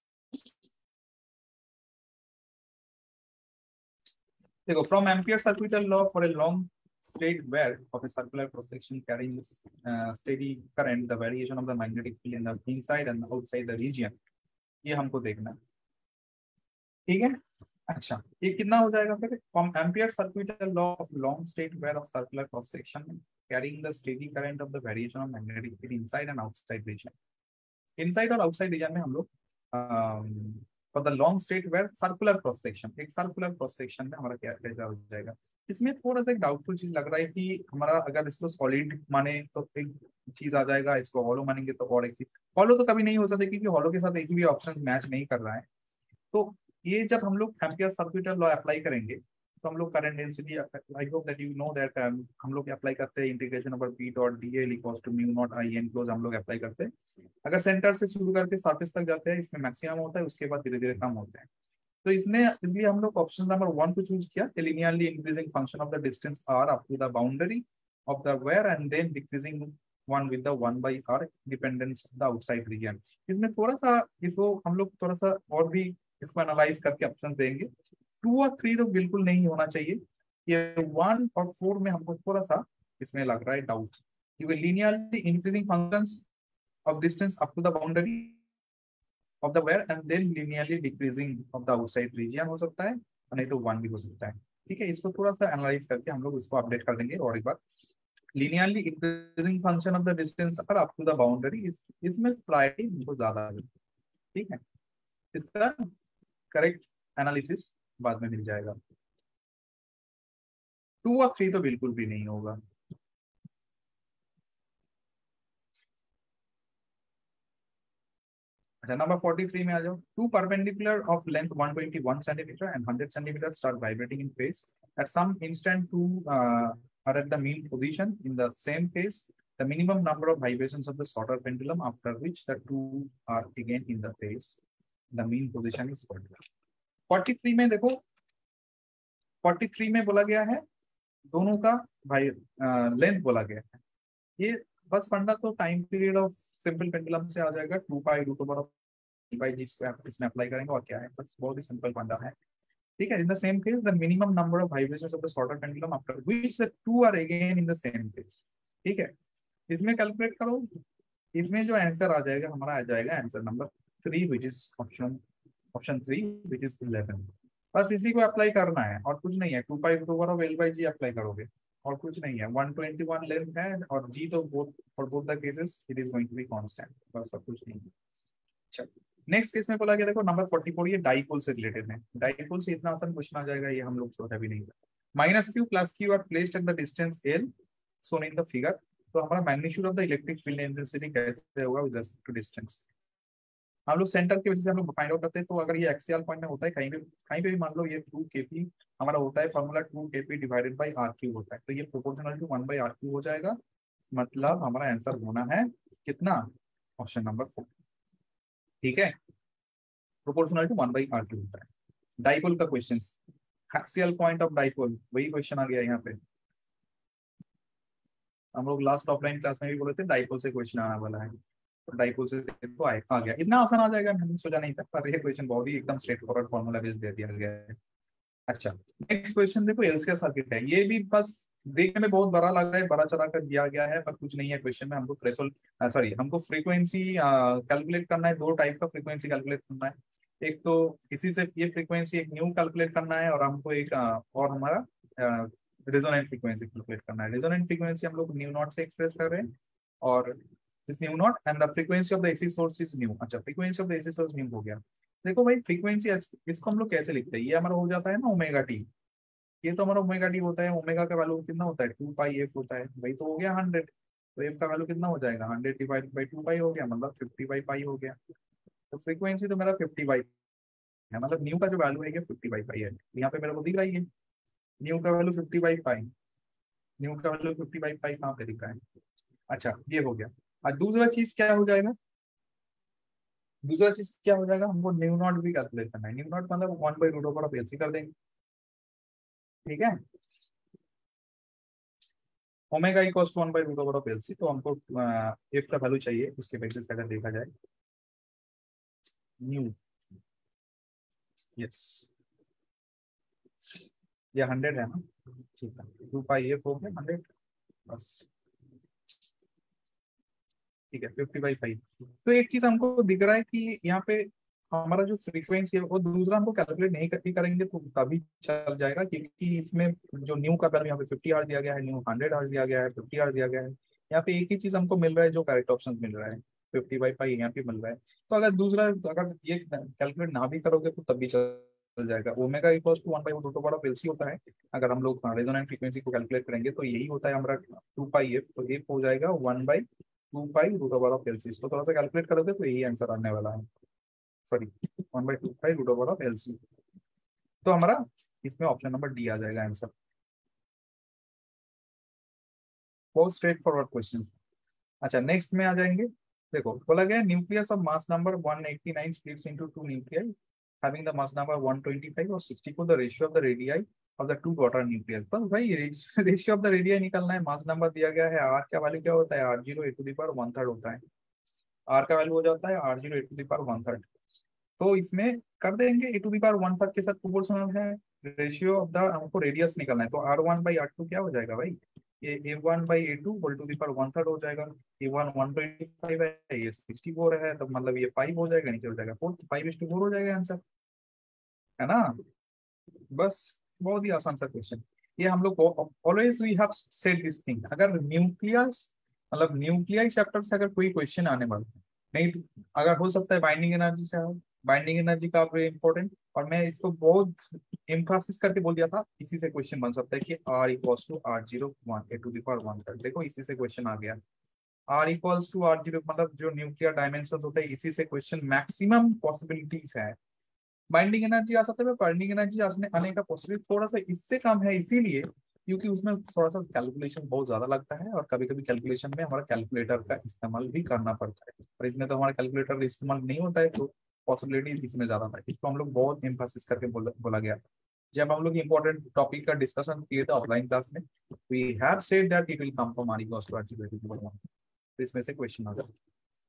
देखो, from Ampere circular law for a long straight wire of a circular cross section carrying uh, steady current, the variation of the magnetic field in the inside and outside the region, ये हमको देखना है। ठीक है, अच्छा ये कितना हो जाएगा फिर, from Ampere circular law of long straight wire of circular cross section, carrying the steady current of the variation of magnetic field inside and outside region. Inside और outside region में हम लोग for the long state where circular cross section, एक circular cross section में हमारा क्या कैसा हो जाएगा। इसमें थोड़ा सा एक डाउटफुल चीज लग रहा है कि हमारा अगर इसको सॉलिड माने तो एक चीज आ जाएगा, इसको हॉलो मानेंगे तो और एक चीज। हॉलो तो कभी नहीं हो सकता क्योंकि हॉलो के साथ एक भी ऑप्शन मैच नहीं कर रहा है। तो ये जब हम लोग एम्पियर सर्क्यूटल लॉ अप्लाई करेंगे तो हम लोग current density, I hope that you know that, हम लोग अप्लाई करते हैं integration over P dot D L equals to mu naught I enclose हम लोग अप्लाई करते हैं। अगर सेंटर से शुरू करके सरफेस तक जाते हैं इसमें मैक्सिमम होता है, उसके बाद धीरे धीरे कम होते हैं। तो इसने इसलिए हम लोग ऑप्शन नंबर वन को चूज किया, linearly increasing function of the distance R up to the boundary of the wire and then decreasing one with the one by R dependence of the outside region. इसमें थोड़ा सा इसको हम लोग थोड़ा सा और भी इसको एनालाइज करके ऑप्शन देंगे। टू और थ्री तो बिल्कुल नहीं होना चाहिए, ये वन और फोर में हमको थोड़ा सा इसमें लग रहा है डाउट, क्योंकि linearly increasing functions of distance up to the boundary of the wire and then linearly decreasing of the outside region हो सकता है, और नहीं तो वन भी हो सकता है। ठीक है, इसको थोड़ा सा एनालाइज करके हम लोग इसको अपडेट कर देंगे और एक बार। Linearly increasing function of the distance up to the boundary, इसमें प्रायोरिटी बहुत ज्यादा है। ठीक है, इसका करेक्ट एनालिसिस बाद में मिल जाएगा। टू और थ्री तो बिल्कुल भी नहीं होगा। अच्छा, नंबर फोर्टी थ्री में आ जाओ। Two perpendicular of length one twenty one centimetre and hundred centimetre start vibrating in phase at some instant two are at the mean position in the same phase. The minimum number of vibrations of the Sauter pendulum after which the two are again in the phase. The mean position is forty. Forty three में देखो, forty three में बोला गया है दोनों का भाई length बोला गया है। ये बस फंडा तो time period of simple pendulum से आ जाएगा, two pi root over of by G square इसमें अप्लाई करेंगे और क्या है, बस बहुत ही सिंपल फंडा है। ठीक है, in the same case the minimum number of vibrations of the shorter pendulum after which the two are again in the same phase. ठीक है, इसमें कैलकुलेट करो, इसमें जो आंसर आ जाएगा हमारा आ जाएगा answer number three which is option option three which is eleven. बस इसी को अप्लाई करना है और कुछ नहीं है। Two pi root over of L by G apply करोगे और कुछ नहीं है। वन ट्वेंटी वन लेंथ है और जी तो both for both the cases it is going to be constant, बस और कुछ नहीं है। अच्छा, नेक्स्ट केस में बोला गया देखो नंबर फोर्टी फोर, ये डाइपोल से रिलेटेड है। डाइपोल से इतना आसान क्वेश्चन आ जाएगा ये हम लोग सोचा भी नहीं था। Minus Q plus Q are placed at the distance L shown in the figure। तो हमारा magnitude of the electric field intensity कैसे होगा विद रिस्पेक्ट टू डिस्टेंस, हम लोग सेंटर के वजह से हम लोग फाइंड आउट करते हैं। तो अगर ये एक्सियल पॉइंट में होता है कहीं भी कहीं पे भी मान लो ये टू केपी हमारा होता है, formula two KP divided by R cube होता है, तो ये proportional to one by R cube हो जाएगा। मतलब हमारा आंसर होना है कितना, ऑप्शन नंबर फोर। ठीक है, proportional to one by R cube होता है। डाइपोल का question, axial point of dipole, वही क्वेश्चन आ गया यहाँ पे। हम लोग लास्ट ऑफलाइन क्लास में भी बोले थे डाइपोल से क्वेश्चन आने वाला है, तो डाइपोल से तो आ, आ गया। इतना आसान आ जाएगा मैंने सोचा नहीं था, पर ये क्वेश्चन बहुत ही एकदम स्ट्रेट फॉरवर्ड फॉर्मूला बेस्ड दे दिया गया है। अच्छा, नेक्स्ट क्वेश्चन देखो, एल्सियर सर्किट है। ये भी बस देखने में बहुत बड़ा लग रहा है, बड़ा चढ़ा कर दिया गया है, पर कुछ नहीं है क्वेश्चन में। हमको थ्रेशोल्ड सॉरी हमको फ्रीक्वेंसी कैलकुलेट करना है। दो टाइप का फ्रीक्वेंसी कैलकुलेट करना है, एक तो इसी से ये फ्रीक्वेंसी एक न्यू कैलकुलेट करना है और हमको एक आ, और हमारा रेजोनेंट फ्रीक्वेंसी कैलकुलेट करना है। रेजोनेंट फ्रीक्वेंसी हम लोग न्यू नॉट से एक्सप्रेस कर रहे हैं और this nu naught and the frequency of the AC source is nu. अच्छा, frequency of the AC source nu हो गया। देखो भाई फ्रीक्वेंसी इसको हम लोग कैसे लिखते हैं, ये हमारा हो जाता है ना ओमेगा टी। ये तो हमारा ओमेगा टी होता है, ओमेगा का वैल्यू कितना होता है, टू पाई एफ होता है, भाई तो हो गया हंड्रेड। तो एफ का वैल्यू कितना हो जाएगा, hundred divided by two pi हो गया, मतलब फिफ्टी बाई पाई हो गया। तो फ्रीक्वेंसी तो मेरा फिफ्टी बाई है, मतलब न्यू का जो वैल्यू है फिफ्टी बाई पाई है। यहाँ पे मेरे को दिख रही है न्यू का value fifty by pi, nu का वैल्यू फिफ्टी बाई पाई कहाँ पे दिखा है। अच्छा, ये हो गया। और दूसरा चीज क्या हो जाएगा, दूसरा चीज क्या हो जाएगा, हमको न्यू नॉट भी कैलकुलेट करना है। न्यू नॉट मतलब one by root over of L C कर देंगे। ठीक है, omega equals to one by root over of L C. तो हमको एफ का वैल्यू चाहिए, उसके बेसिस से अगर देखा जाए न्यू, यस ये हंड्रेड है ना, ठीक है, टू पाई एफ हो गया हंड्रेड बस। ठीक है, फिफ्टी बाई फाइव। तो एक चीज हमको दिख रहा है कि यहाँ पे हमारा जो फ्रीक्वेंसी है वो दूसरा हमको कैलकुलेट नहीं कर, करेंगे तो तभी चल जाएगा, क्योंकि इसमें जो न्यू का वैल्यू यहाँ पे फिफ्टी आर दिया गया है, न्यू हंड्रेड आर दिया गया है, फिफ्टी आर दिया गया है। यहाँ पे एक ही चीज हमको मिल रहा है जो करेक्ट ऑप्शन मिल रहा है, फिफ्टी बाई पाई यहाँ पे मिल रहा है। तो अगर दूसरा अगर ये कैलकुलेट ना भी करोगे तो तब भी चल जाएगा। Omega equals to one by root over of L C होता है। अगर हम लोग रेजोनेंट फ्रीक्वेंसी को कैलकुलेट करेंगे तो यही होता है हमारा टू पाई एफ, तो एफ हो जाएगा one by two pi root over of L C. इसको थोड़ा सा कैलकुलेट करोगे तो यही आंसर आने वाला है, sorry one by two pi root over of L C. तो हमारा इसमें ऑप्शन नंबर डी आ जाएगा आंसर। बहुत स्ट्रेट फॉरवर्ड क्वेश्चन। अच्छा नेक्स्ट में आ जाएंगे। देखो बोला गया nucleus of mass number one eighty nine splits into two nuclei having the mass number one twenty-five और sixty को the ratio of the radii of the two daughter nucleus। बस भाई रेशियो ऑफ द रेडियाई निकलना है। Mass number दिया गया है, R का वैल्यू क्या होता है, R zero A to the power one third होता है। आर का वैल्यू हो जाता है R zero A to the power one third. तो इसमें कर देंगे A to the power one third के साथ प्रोपोर्शनल है। रेशियो ऑफ द हमको रेडियस निकलना है, तो R one by R two क्या हो जाएगा भाई, ये A one by A two whole to the power one third हो जाएगा। A one one twenty five है, ये सिक्सटी फोर है, तो मतलब ये फाइव हो जाएगा, नीचे हो जाएगा four, five is to four हो जाएगा आंसर, है ना। बस बहुत ही आसान सा क्वेश्चन। ये हम लोग always we have said this thing, अगर न्यूक्लियस मतलब न्यूक्लियाई चैप्टर से अगर कोई क्वेश्चन आने वाला है, नहीं तो अगर हो सकता है बाइंडिंग एनर्जी से आओ, बाइंडिंग एनर्जी का इंपॉर्टेंट, और मैं इसको बहुत एम्फासिस करके बोल दिया था, इसी से क्वेश्चन बन सकता है कि R equals to R zero one A to the power one तक। देखो इसी से क्वेश्चन आ गया, R equals to R zero मतलब जो न्यूक्लियर डायमेंशन होता है, इसी से क्वेश्चन मैक्सिमम पॉसिबिलिटीज है। बाइंडिंग एनर्जी आ सकता है, बाइंडिंग एनर्जी आने आने का पॉसिबिलिटी थोड़ा सा इससे कम है, इसीलिए क्योंकि उसमें थोड़ा सा कैलकुलेशन बहुत ज्यादा लगता है, और कभी कभी कैलकुलेशन में हमारा कैलकुलेटर का इस्तेमाल भी करना पड़ता है, और इसमें तो हमारा कैलकुलेटर इस्तेमाल नहीं होता है, तो पॉसिबिलिटी इसमें ज्यादा था। इसको हम लोग बहुत एम्फासिस करके बोला, बोला गया। जब हम लोग इंपॉर्टेंट टॉपिक का डिस्कशन किए थे ऑफलाइन क्लास में, we have said that it will come from R equals to R zero, तो इसमें से क्वेश्चन आ जाए।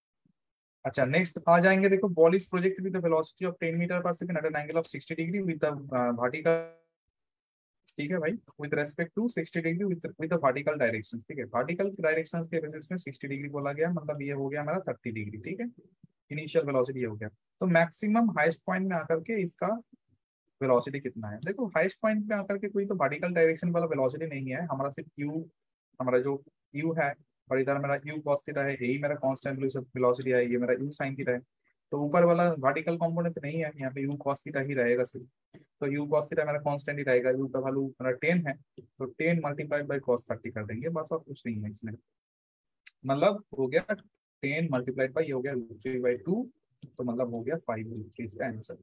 अच्छा नेक्स्ट आ जाएंगे। देखो ball is projected with the velocity of ten metre पर second at an angle of sixty degree with the vertical, ठीक है भाई, with respect to sixty degree with with the vertical direction. ठीक है, वर्टिकल डायरेक्शंस के basis में sixty degree बोला गया, मतलब ये हो गया हमारा थर्टी डिग्री। ठीक है, इनिशियल वेलोसिटी हो गया। तो मैक्सिमम हाईएस्ट पॉइंट में आकर के इसका वेलोसिटी कितना है। देखो हाईएस्ट पॉइंट में आकर के कोई तो वर्टिकल डायरेक्शन वाला वेलोसिटी नहीं है, हमारा सिर्फ यू, हमारा जो यू है, और इधर मेरा यू कॉस थीटा है, यही मेरा कांस्टेंट वेलोसिटी है, ये मेरा यू साइन थीटा है। तो ऊपर वाला वर्टिकल कंपोनेंट नहीं है, यहाँ पे यू कॉस थीटा ही रहेगा सिर्फ। तो यू कॉस थीटा मेरा कांस्टेंट ही रहेगा, यू का वैल्यू मेरा टेन है, तो ten multiplied by cos thirty कर देंगे बस, और कुछ नहीं है इसमें। मतलब हो गया टेन मल्टीप्लाइड बाई, ये हो गया रूट थ्री बाई टू, तो मतलब हो गया फाइव रूट थ्री इसका आंसर।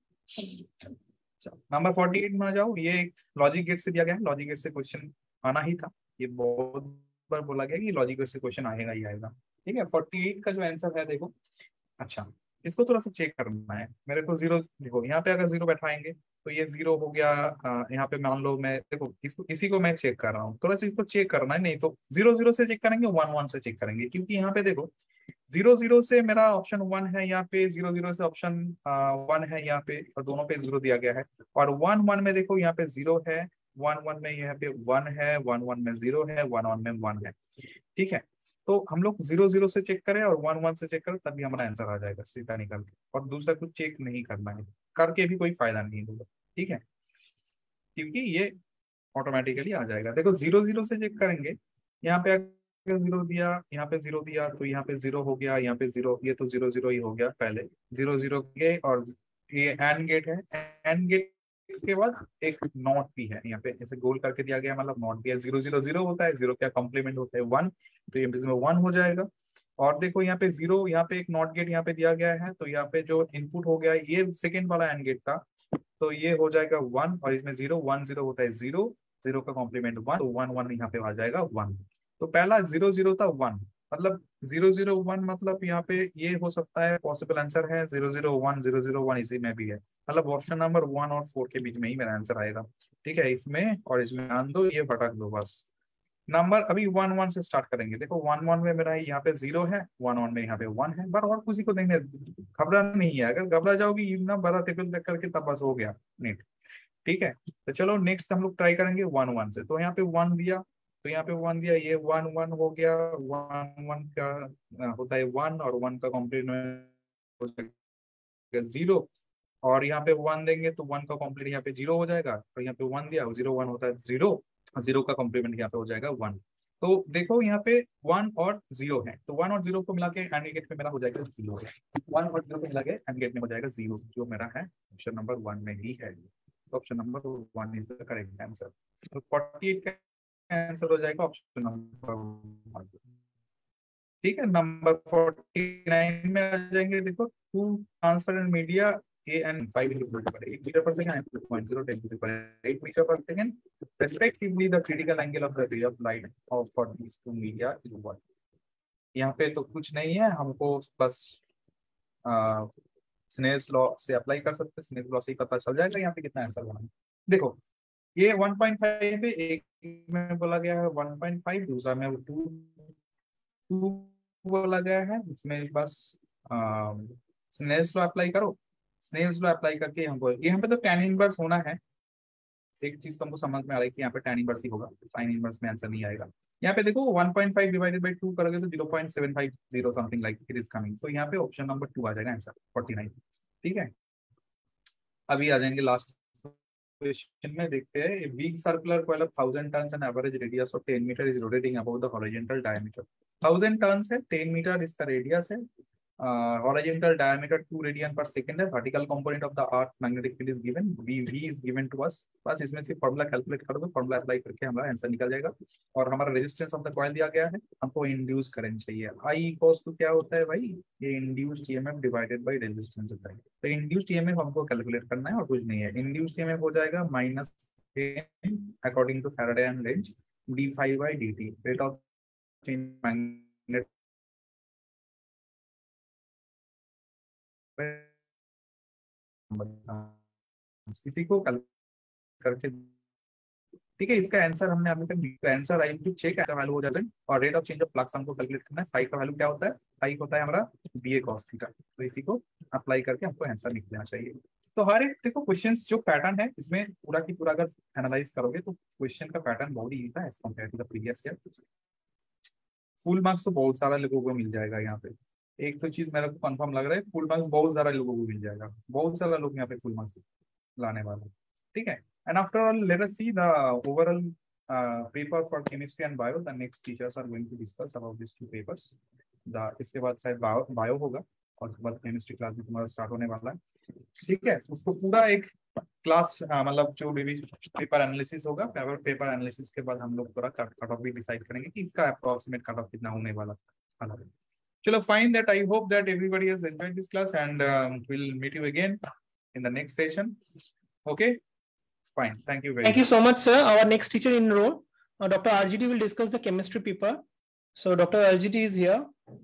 नंबर फोर्टी एट में आ जाओ। ये लॉजिक गेट से दिया गया है, लॉजिक गेट से क्वेश्चन आना ही था, ये बहुत बार बोला गया कि लॉजिक गेट से क्वेश्चन आएगा ही आएगा। ठीक है, फोर्टी एट का जो आंसर है देखो, अच्छा इसको थोड़ा सा चेक करना है मेरे को। जीरो देखो यहाँ पे अगर जीरो बैठाएंगे तो ये जीरो हो गया, यहाँ पे मान लो मैं देखो इसको इसी को मैं चेक कर रहा हूँ, थोड़ा सा इसको चेक करना है, नहीं तो जीरो जीरो से चेक करेंगे, वन वन से चेक करेंगे, क्योंकि यहाँ पे देखो जीरो जीरो से मेरा ऑप्शन वन है, यहाँ पे जीरो जीरो से ऑप्शन वन है, यहाँ पे और दोनों पे जीरो दिया गया है। और वन वन में देखो यहाँ पे जीरो है, वन वन में यहाँ पे वन है, वन वन में जीरो है, वन वन में वन है। ठीक है, तो हम लोग जीरो जीरो से चेक करें और वन वन से चेक करें, तभी हमारा आंसर आ जाएगा सीधा निकल के, और दूसरा कुछ चेक नहीं करना है, करके भी कोई फायदा नहीं होगा। ठीक है, क्योंकि ये ऑटोमेटिकली आ जाएगा। देखो जीरो जीरो से चेक करेंगे, यहाँ पे अगर जीरो दिया, यहाँ पे जीरो दिया, तो यहाँ पे जीरो हो गया, यहाँ पे जीरो, ये तो जीरो जीरो ही हो गया पहले, जीरो जीरो के, और ये एंड गेट है, एंड गेट के बाद एक नॉट भी है, यहाँ पे ऐसे गोल करके दिया गया, मतलब नॉट भी है। जीरो जीरो जीरो होता है, जीरो का कॉम्प्लीमेंट होता है वन, तो ये इसमें वन हो जाएगा। और देखो यहाँ पे जीरो, यहाँ पे एक नॉट गेट यहाँ पे दिया गया है, तो यहाँ पे जो इनपुट हो गया ये सेकेंड वाला एंड गेट था, तो ये हो जाएगा वन, और इसमें जीरो, वन जीरो होता है जीरो, जीरो का कॉम्प्लीमेंट वन, तो वन वन यहाँ पे आ जाएगा वन। तो पहला जीरो जीरो था वन, मतलब जीरो जीरो वन, मतलब यहाँ पे ये हो सकता है, पॉसिबल आंसर है zero zero one, zero zero one इसी में भी है, मतलब ऑप्शन नंबर वन और फोर के बीच में ही मेरा आंसर आएगा। ठीक है, इसमें और इसमें आन दो, ये भटक दो बस। नंबर अभी वन वन से स्टार्ट करेंगे। देखो वन वन में मेरा यहाँ पे जीरो है, वन वन में यहाँ पे वन है, पर और किसी को देखने घबराना नहीं है, अगर घबरा जाओगी इतना बड़ा टेबल देख करके तब बस हो गया नीट। ठीक है, तो चलो नेक्स्ट हम लोग ट्राई करेंगे वन वन से। तो यहाँ पे वन दिया, तो यहाँ पे वन दिया, ये वन वन हो गया, वन वन का होता है वन, और वन का कॉम्प्लीमेंट हो जीरो, और यहाँ पे वन देंगे तो वन का कॉम्प्लीमेंट यहाँ पे जीरो हो जाएगा, और यहाँ पे वन दिया, जीरो वन होता है जीरो, जीरो का कॉम्प्लीमेंट यहाँ पे हो जाएगा वन। तो देखो यहाँ पे वन और जीरो है, तो वन और जीरो को मिला के एंड गेट में मेरा हो जाएगा जीरो, वन और जीरो को मिला के एंड गेट में हो जाएगा जीरो, जो मेरा है ऑप्शन नंबर वन में ही है। तो option number one is the correct answer. तो फोर्टी एट का आंसर हो जाएगा ऑप्शन नंबर वन। ठीक है, नंबर फोर्टी नाइन में आ जाएंगे। देखो, two transparent media A and five eight meter per second and two point zero ten to the power eight meter per second respectively. The critical angle of the ray of light of for these two media is what? यहाँ पे तो कुछ नहीं है, हमको बस Snell's law से apply कर सकते हैं, स्नेल्स लॉ से ही पता चल जाएगा यहाँ पे कितना आंसर बना। देखो ये वन पॉइंट फाइव है, एक में बोला गया है वन पॉइंट फाइव, दूसरा में टू टू बोला गया है, इसमें बस स्नेल्स लॉ अप्लाई करो। स्नेल्स लॉ अप्लाई करके हमको यहाँ पे तो tan इनवर्स होना है, एक चीज तुमको समझ में आ रहा है कि यहाँ पे tan इनवर्स ही होगा, sin इनवर्स में आंसर नहीं आएगा। यहाँ पे देखो one point five divided by two करोगे तो zero point seven five zero something like it is coming, so यहाँ पे ऑप्शन नंबर टू आ जाएगा आंसर फोर्टी नाइन। ठीक है, अभी आ जाएंगे लास्ट क्वेश्चन में, देखते हैं। Weak circular coil of thousand turns and average radius of ten metre is rotating about the horizontal diameter. Thousand turns है, टेन मीटर इसका रेडियस है, horizontal diameter two radian per second है, vertical component of the earth magnetic field is given, V V is given to us। बस इसमें से formula calculate कर दो, formula apply करके हमारा आंसर निकल जाएगा। और हमारा रेजिस्टेंस ऑफ द कॉइल दिया गया है, हमको इंड्यूस करंट चाहिए। I इक्वल्स टू क्या होता है भाई, ये induced EMF divided by resistance होता है। तो इंड्यूस्ड ईएमएफ हमको कैलकुलेट करना है और कुछ नहीं है। इंड्यूस्ड ईएमएफ हो जाएगा minus according to Faraday and Lenz d phi by d t, rate of change magnet किसी को कल करके। ठीक है, इसका आंसर हमने अभी तक आंसर आई टू चेक का वैल्यू हो जाता है, और rate of change of flux हमको कैलकुलेट करना है। फाइव का वैल्यू क्या होता है, फाइव होता है हमारा बी ए कॉस थीटा। तो इसी को अप्लाई करके हमको आंसर निकलना चाहिए। तो हर एक देखो क्वेश्चंस जो पैटर्न है इसमें पूरा की पूरा अगर एनालाइज करोगे तो क्वेश्चन का पैटर्न बहुत ही इजी था as compare to the previous year. Full marks तो बहुत सारा लोगों को मिल जाएगा यहाँ पे, एक तो चीज मेरे को कंफर्म लग रहा है, फुल मार्क्स बहुत सारा लोगों को मिल जाएगा, बहुत सारा लोग यहाँ पे फुल मार्क्स लाने वाले। ठीक है, and after all let us see the overall paper for chemistry and bio. The next teachers are going to discuss about this two papers. The इसके बाद शायद बायो बायो होगा, और उसके बाद केमिस्ट्री क्लास भी तुम्हारा स्टार्ट होने वाला है। ठीक है, उसको पूरा एक क्लास मतलब जो भी पेपर एनालिसिस होगा, पेपर पेपर एनालिसिस के बाद हम लोग थोड़ा कट ऑफ भी डिसाइड करेंगे कि इसका अप्रोक्सीमेट कट ऑफ कितना होने वाला है। Chalo, fine. That I hope that everybody has enjoyed this class, and um, we'll meet you again in the next session. Okay, fine. Thank you very Thank much. you so much, sir. Our next teacher in row, uh, Doctor R G T, will discuss the chemistry paper. So Doctor R G T is here.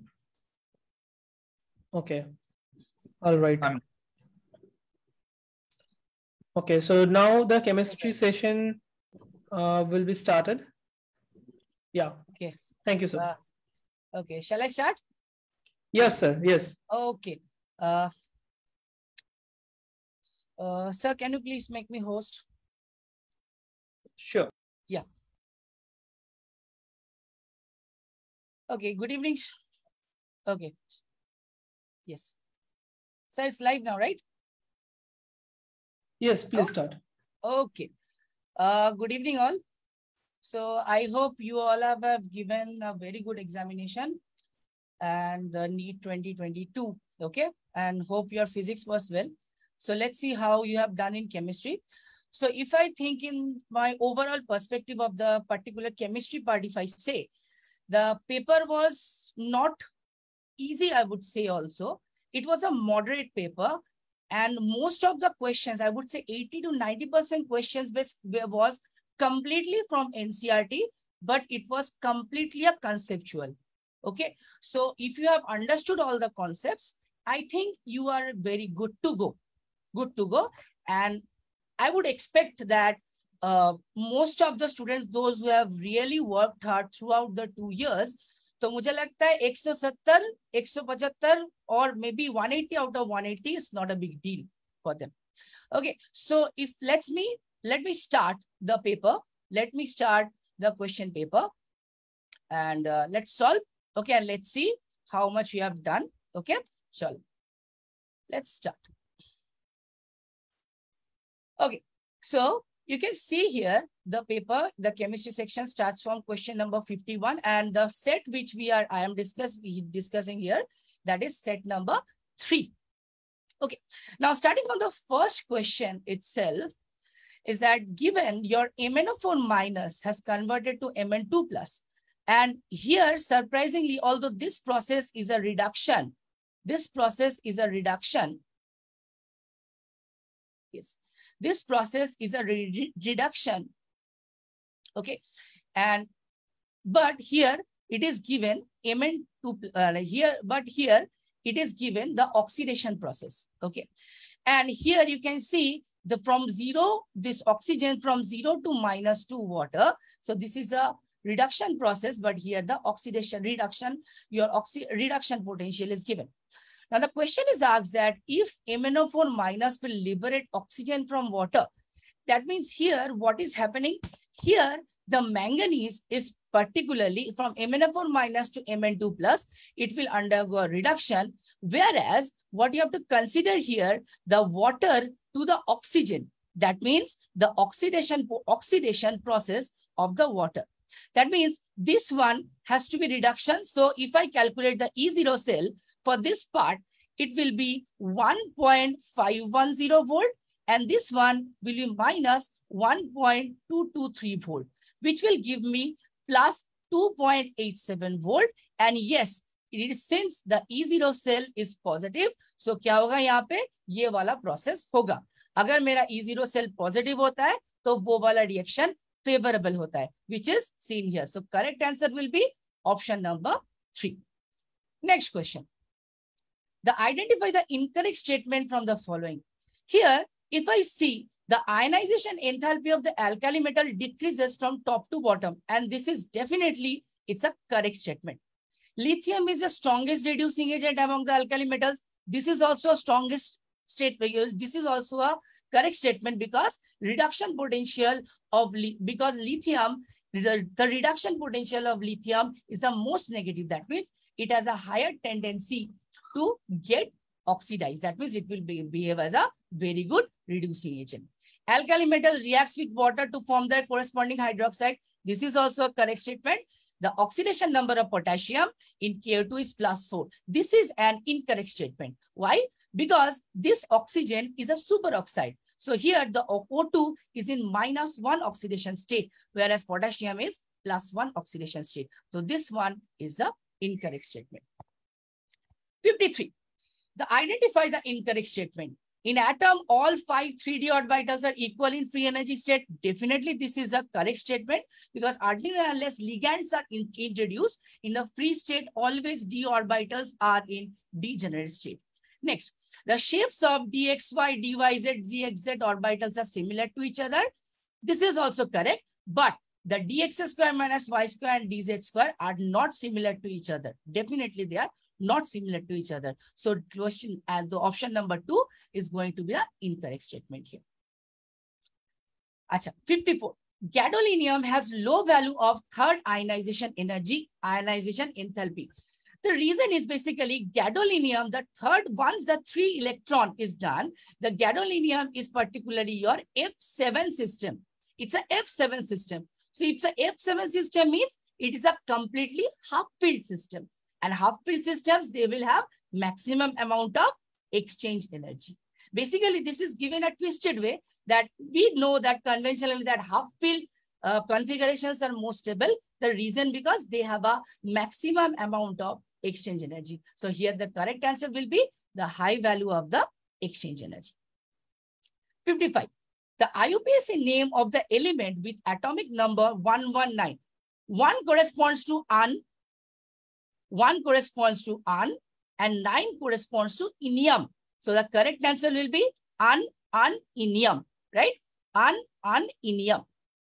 Okay. All right. I'm okay. So now the chemistry session uh, will be started. Yeah. Okay. Thank you, sir. Uh, okay. Shall I start? Yes, sir. Yes. Okay. Uh, uh, sir, can you please make me host? Sure. Yeah. Okay. Good evening. Okay. Yes. Sir, it's live now, right? Yes, please Oh. start. Okay. Uh, good evening, all. So I hope you all have, have given a very good examination and the NEET twenty twenty-two, okay? And hope your physics was well. So let's see how you have done in chemistry. So if I think in my overall perspective of the particular chemistry part, if I say, the paper was not easy, I would say also. It was a moderate paper, and most of the questions, I would say eighty to ninety percent questions was completely from N C R T, but it was completely a conceptual. Okay, so if you have understood all the concepts, I think you are very good to go, good to go. And I would expect that uh, most of the students, those who have really worked hard throughout the two years, तो मुझे लगता है one seventy, one seventy or maybe one eighty out of one eighty is not a big deal for them. Okay, so if let's me, let me start the paper. Let me start the question paper and uh, let's solve. Okay, and let's see how much you have done. Okay, so let's start. Okay, so you can see here the paper, the chemistry section starts from question number fifty-one, and the set which we are, I am discuss, discussing here, that is set number three. Okay, now starting from the first question itself, is that given your M n O four minus has converted to M n two plus, and here surprisingly, although this process is a reduction, this process is a reduction. Yes, this process is a re re reduction. Okay, and but here it is given M n two uh, here, but here it is given the oxidation process. Okay, and here you can see the from zero, this oxygen from zero to minus two water. So this is a reduction process, but here the oxidation reduction, your oxy reduction potential is given. Now the question is asked that if M n O four minus will liberate oxygen from water, that means here what is happening? Here the manganese is particularly from M n O four minus to M n two plus, it will undergo a reduction. Whereas what you have to consider here, the water to the oxygen, that means the oxidation, oxidation process of the water. That means this one has to be reduction. So if I calculate the E zero cell for this part, it will be one point five one zero volt, and this one will be minus one point two two three volt, which will give me plus two point eight seven volt. And yes, it is since the E zero cell is positive, so क्या होगा यहाँ पे ये वाला process होगा. अगर मेरा E zero cell positive होता है, तो वो वाला reaction favorable होता है, which is seen here. So correct answer will be option number three. Next question. The identify the incorrect statement from the following. Here, if I see the ionization enthalpy of the alkali metal decreases from top to bottom, and this is definitely, it's a correct statement. Lithium is the strongest reducing agent among the alkali metals. This is also a strongest statement. This is also a correct statement because reduction potential of, because lithium, the, the reduction potential of lithium is the most negative. That means it has a higher tendency to get oxidized. That means it will be, behave as a very good reducing agent. Alkali metals reacts with water to form their corresponding hydroxide. This is also a correct statement. The oxidation number of potassium in K O two is plus four. This is an incorrect statement. Why? Because this oxygen is a superoxide. So here the O two is in minus one oxidation state, whereas potassium is plus one oxidation state. So this one is the incorrect statement. fifty-three. The identify the incorrect statement. In atom, all five three d orbitals are equal in free energy state. Definitely, this is a correct statement because until and unless ligands are in, introduced in the free state, always d orbitals are in degenerate state. Next, the shapes of d x y, d y z, z x z orbitals are similar to each other. This is also correct, but the dx square minus y square and dz square are not similar to each other. Definitely, they are not similar to each other. So question and the option number two is going to be an incorrect statement here. Achha, fifty-four. Gadolinium has low value of third ionization energy, ionization enthalpy. The reason is basically gadolinium, the third, once the three electron is done, the gadolinium is particularly your F seven system. It's a F seven system. So it's a F seven system means it is a completely half-filled system. And half-filled systems, they will have maximum amount of exchange energy. Basically, this is given a twisted way that we know that conventionally that half-filled uh, configurations are more stable. The reason because they have a maximum amount of exchange energy. So here the correct answer will be the high value of the exchange energy. fifty-five. The I U P A C name of the element with atomic number one one nine. One corresponds to an, one corresponds to an, and nine corresponds to inium. So the correct answer will be an, an, inium, right? An, an, inium.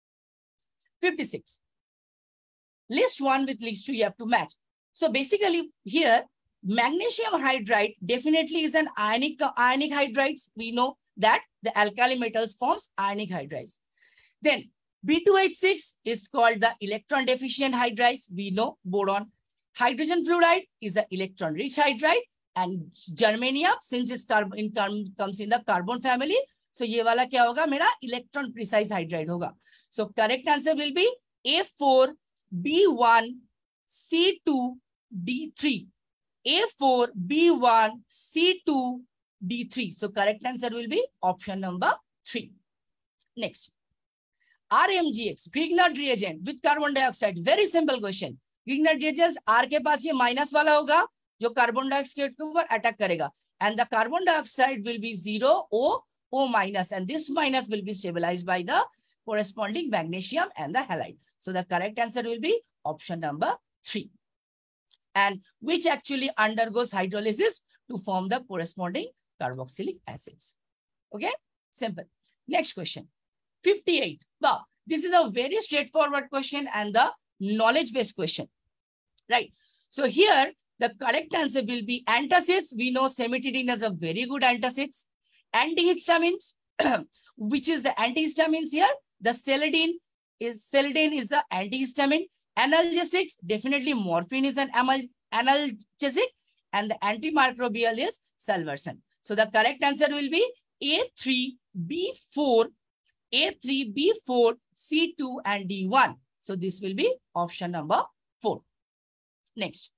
fifty-six. List one with list two, you have to match. So basically here, magnesium hydride definitely is an ionic, ionic hydrides. We know that the alkali metals forms ionic hydrides. Then B two H six is called the electron deficient hydrides. We know boron. Hydrogen fluoride is an electron rich hydride, and germanium, since it's carbon in, comes in the carbon family, so so, ये वाला क्या होगा मेरा electron precise hydride होगा. So correct answer will be A four B one C two D three. A four B one C two D three. So correct answer will be option number three. Next. R M G X, Grignard reagent with carbon dioxide. Very simple question. Grignard reagents R के पास ये minus वाला होगा जो carbon dioxide के ऊपर attack करेगा. And the carbon dioxide will be zero O O minus, and this minus will be stabilized by the corresponding magnesium and the halide. So the correct answer will be option number three. And which actually undergoes hydrolysis to form the corresponding carboxylic acids. Okay, simple. Next question. fifty-eight. Wow, this is a very straightforward question and the knowledge-based question. Right. So here the correct answer will be antacids. We know cimetidine is a very good antacids. Antihistamines, which is the antihistamines here. The celandine is celandine is the antihistamine. Analgesics, definitely morphine is an analgesic, and the antimicrobial is salvarsan. So the correct answer will be A three B four, A three B four, C two and D one. So this will be option number four. Next.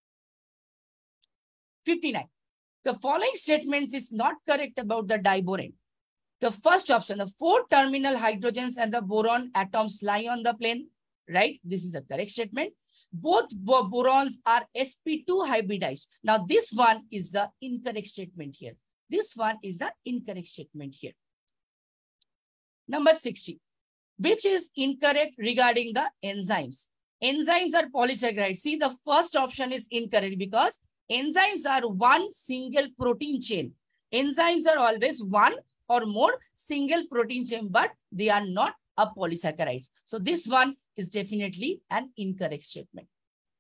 fifty-nine. The following statements is not correct about the diboron. The first option, the four terminal hydrogens and the boron atoms lie on the plane, right? This is a correct statement. Both borons are S P two hybridized. Now this one is the incorrect statement here. This one is the incorrect statement here. Number sixty, which is incorrect regarding the enzymes. Enzymes are polysaccharides. See, the first option is incorrect because enzymes are one single protein chain. Enzymes are always one or more single protein chain, but they are not a polysaccharides. So this one is definitely an incorrect statement.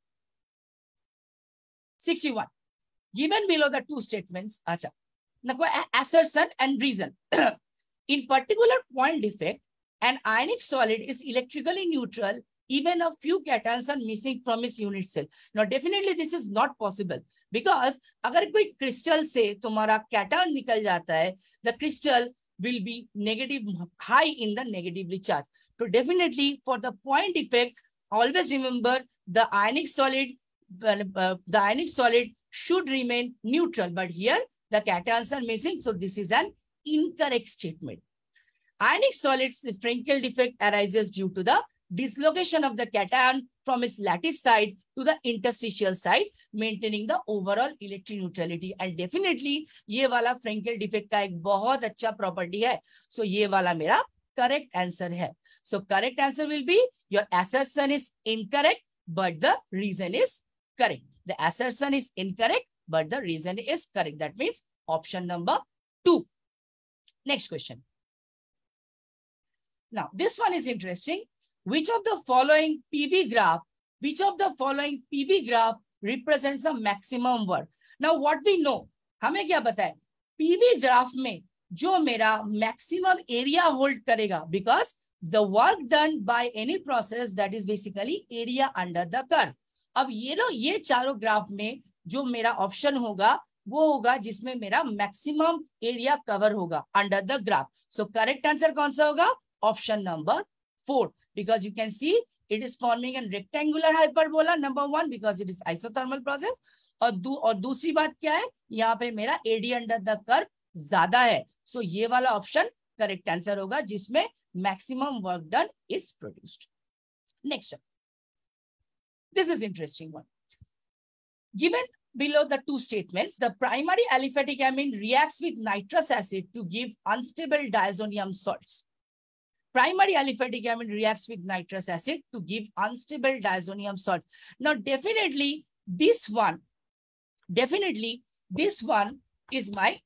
sixty-one. Given below the two statements, acha, assertion and reason. In particular point defect, an ionic solid is electrically neutral. Even a few cations are missing from its unit cell. Now, definitely this is not possible because अगर कोई crystal से तुम्हारा cation निकल जाता है, the crystal will be negative, high in the negatively charged. So definitely for the point effect, always remember the ionic solid, uh, the ionic solid should remain neutral. But here the cations are missing, so this is an incorrect statement. Ionic solid's Frenkel defect arises due to the dislocation of the cation from its lattice side to the interstitial side, maintaining the overall electric neutrality. And definitely ये वाला Frenkel defect का एक बहुत अच्छा property है. So ये वाला मेरा correct answer है. So correct answer will be your assertion is incorrect, but the reason is correct. The assertion is incorrect, but the reason is correct. That means option number two. Next question. Now this one is interesting. Which of the following P V graph, which of the following P V graph represents a maximum work? Now what we know, हमें क्या पता है? P V graph में जो मेरा maximum area hold करेगा, because the work done by any process, that is basically area under the curve. अब ये लो ये चारों ग्राफ में जो मेरा ऑप्शन होगा वो होगा जिसमें मेरा मैक्सिमम एरिया कवर होगा under the graph. So correct answer कौन सा होगा? Option number four. Because you can see it is forming a rectangular hyperbola, number one, because it is isothermal process. और दू और दूसरी बात क्या है, यहाँ पे मेरा एडी अंडर द कर्व ज्यादा है. सो so ये वाला ऑप्शन करेक्ट आंसर होगा जिसमें maximum work done is produced. Next, this is interesting one. Given below the two statements, the primary aliphatic amine reacts with nitrous acid to give unstable diazonium salts. Primary aliphatic amine reacts with nitrous acid to give unstable diazonium salts. Now, definitely this one, definitely this one is my,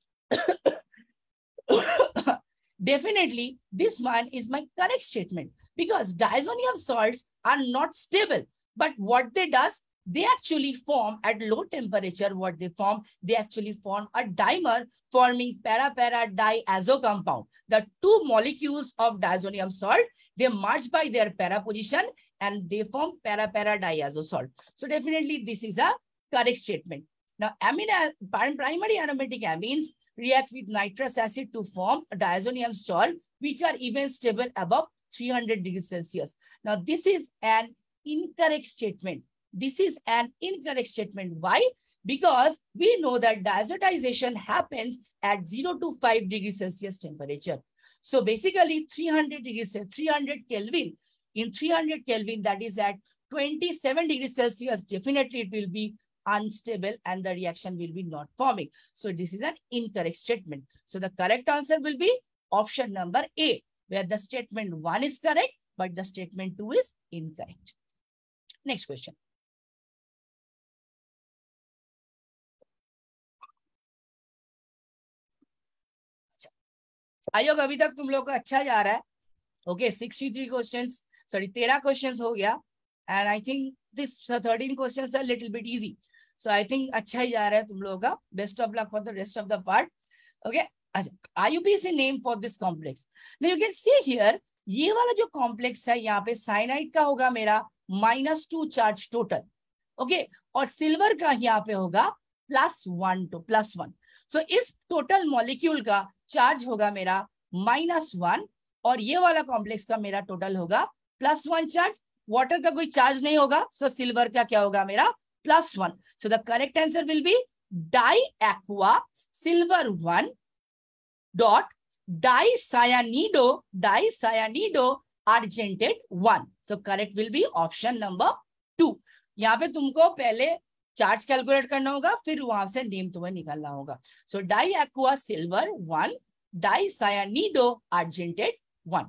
definitely this one is my correct statement because diazonium salts are not stable. But what they does, they actually form at low temperature. What they form, they actually form a dimer forming para-para diazo compound. The two molecules of diazonium salt, they merge by their para position and they form para-para diazo salt. So definitely this is a correct statement. Now, amine, primary aromatic amines react with nitrous acid to form a diazonium salt, which are even stable above three hundred degrees Celsius. Now, this is an incorrect statement. This is an incorrect statement. Why? Because we know that diazotization happens at zero to five degrees Celsius temperature. So basically three hundred degrees, three hundred Kelvin, in three hundred Kelvin, that is at twenty-seven degrees Celsius, definitely it will be unstable and the reaction will be not forming. So this is an incorrect statement. So the correct answer will be option number A, where the statement one is correct, but the statement two is incorrect. Next question. आयोग अभी तक तुम लोग का अच्छा जा रहा है. Okay, sixty three questions, sorry तेरह क्वेश्चंस हो गया. And I think this thirteen questions are little bit easy. So I think अच्छा ही जा रहा है तुम लोगों का. Best of luck for the rest of the part. Okay, I U P is name for this complex. Now you can see here, ये वाला जो कॉम्प्लेक्स है यहाँ पे साइनाइड का होगा मेरा minus two charge total. Okay, और सिल्वर का यहाँ पे होगा plus one two plus one. So इस टोटल मॉलिक्यूल का चार्ज होगा मेरा माइनस वन, और ये वाला कॉम्प्लेक्स का मेरा टोटल होगा प्लस वन चार्ज. वाटर का कोई चार्ज नहीं होगा, सो so सिल्वर का क्या होगा मेरा plus one. So the correct answer will be di aqua silver one dot di cyanido di cyanido argentate one. So correct will be option number two. यहाँ पे तुमको पहले चार्ज कैलकुलेट करना होगा, फिर वहां से नेम तुम्हें निकालना होगा. So di aqua silver one di cyanido argentate one.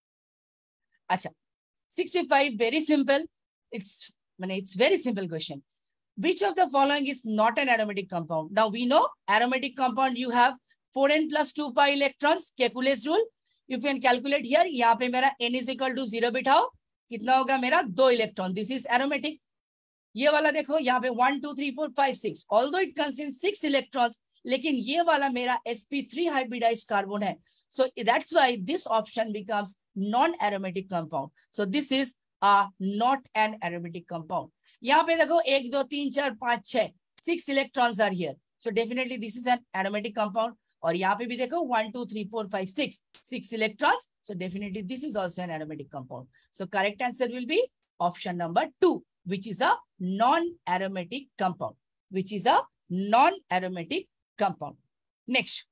अच्छा, sixty five, very simple. It's मैंने it's very simple question. Which of the following is not an aromatic compound? Now we know aromatic compound you have four n plus two pi electrons. Kekule's rule. If you can calculate here, यहाँ पे मेरा n is equal to zero बिठाओ, कितना होगा मेरा दो electron. This is aromatic. ये वाला देखो यहाँ पे one two three four five six. Although it contains six electrons, लेकिन ये वाला मेरा s p three hybridized carbon है. So that's why this option becomes non-aromatic compound. So this is a not an aromatic compound. यहाँ पे देखो एक दो तीन चार पांच छह, six electrons are here. So definitely this is an aromatic compound. और यहाँ पे भी देखो one two three four five six, six electrons. So definitely this is also an aromatic compound. So correct answer will be option number two, which is a non-aromatic compound. Which is a non-aromatic compound. Next.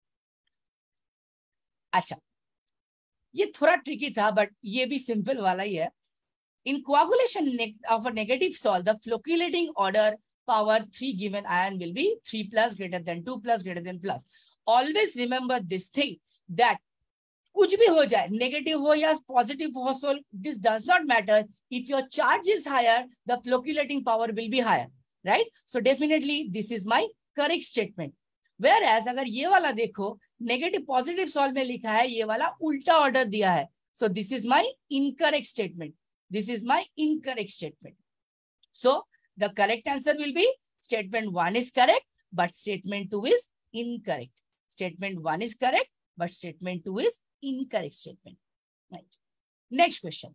अच्छा, ये थोड़ा tricky था, but ये भी simple वाला ही है. In coagulation of a negative salt, the flocculating order power three given ion will be three plus greater than two plus greater than plus. Always remember this thing that कुछ भी हो जाए, negative हो या positive हो, so this does not matter. If your charge is higher, the flocculating power will be higher, right? So definitely this is my correct statement. Whereas अगर ये वाला देखो, negative positive salt में लिखा है, ये वाला उल्टा order दिया है. So this is my incorrect statement. This is my incorrect statement. So the correct answer will be statement one is correct, but statement two is incorrect. Statement one is correct, but statement two is incorrect statement. Right. Next question.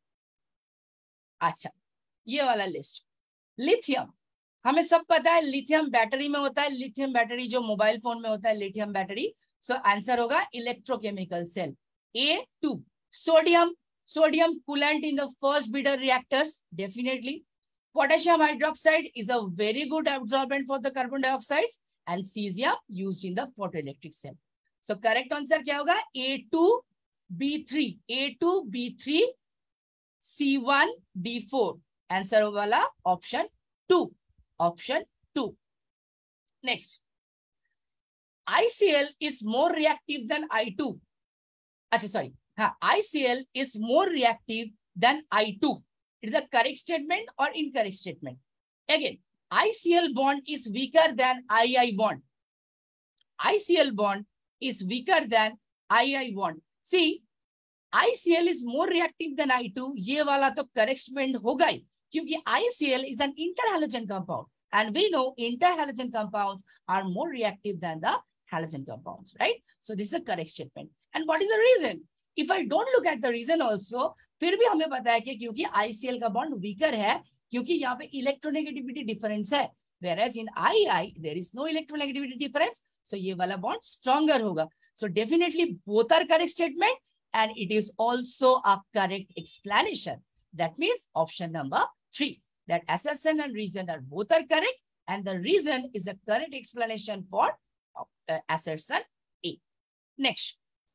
अच्छा, ये वाला list. Lithium, हमें सब पता है lithium battery में होता है. लिथियम बैटरी जो मोबाइल फोन में होता है, लिथियम बैटरी. सो आंसर होगा electrochemical cell. A two. Sodium, sodium coolant in the first breeder reactors, definitely. Potassium hydroxide is a very good absorbent for the carbon dioxides, and cesium used in the photoelectric cell. So correct answer क्या होगा? A two B three, A two B three C one D four. Answer वाला option two, option two. Next, I C L is more reactive than I two. अच्छा, sorry. I C L is more reactive than I two. It is a correct statement or incorrect statement? Again, I C L bond is weaker than I I bond. I C L bond is weaker than I I bond. See, I C L is more reactive than I two. ये वाला तो correct statement होगा ही, क्योंकि I C L is an interhalogen compound, and we know interhalogen compounds are more reactive than the halogen compounds, right? So this is a correct statement. And what is the reason? If I don't look at the reason also, फिर भी हमें पता है कि क्योंकि I C L का bond weaker है, क्योंकि यहाँ पे इलेक्ट्रोनेगेटिविटी डिफरेंस है. whereas in I I there is no electronegativity difference, so ये वाला bond stronger होगा. So definitely both are correct statement and it is also a correct explanation. That means option number three, that assertion and reason are both are correct and the reason is a correct explanation for uh, assertion A. Next.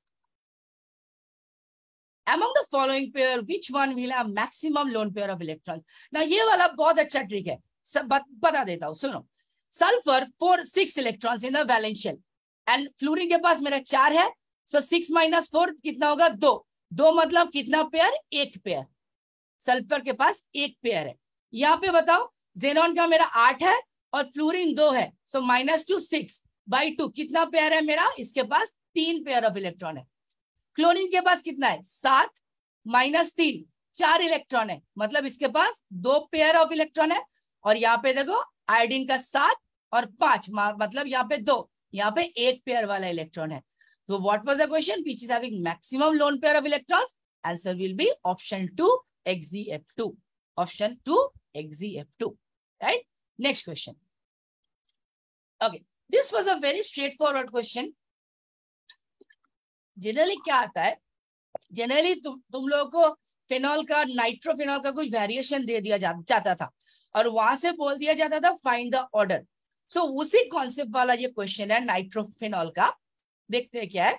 Among the following pair, which one will have maximum lone pair of electrons? Now, ये वाला बहुत अच्छा trick है. सब बता देता हूँ. सुनो. Sulfur four six electrons in the valence shell and fluorine के पास मेरा चार है. So six minus four कितना होगा? दो. दो मतलब कितना पेयर? एक पेयर. सल्फर के पास एक पेयर है. यहाँ पे बताओ. जेनॉन का मेरा आठ है और फ्लोरीन दो है. So minus two six by two कितना पेयर है मेरा? इसके पास तीन पेयर ऑफ इलेक्ट्रॉन है. क्लोरीन के पास कितना है? सात माइनस तीन, चार इलेक्ट्रॉन है. मतलब इसके पास दो पेयर ऑफ इलेक्ट्रॉन है. और यहाँ पे देखो आयोडीन का सात और पांच, मतलब यहाँ पे दो, यहाँ पे एक पेयर वाला इलेक्ट्रॉन है. तो what was the question? Which is having maximum lone pair of electrons? Answer will be option two X Z F two. Option two X Z F two. Right? Next question. Okay, this was a very straight forward question. Generally क्या आता है, generally तुम तुम लोगों को phenol का, नाइट्रोफेनॉल का कुछ वेरिएशन दे दिया जा, जाता था और वहां से बोल दिया जाता था फाइंड द ऑर्डर. सो उसी कॉन्सेप्ट वाला ये क्वेश्चन है नाइट्रोफेनॉल का. देखते हैं क्या है.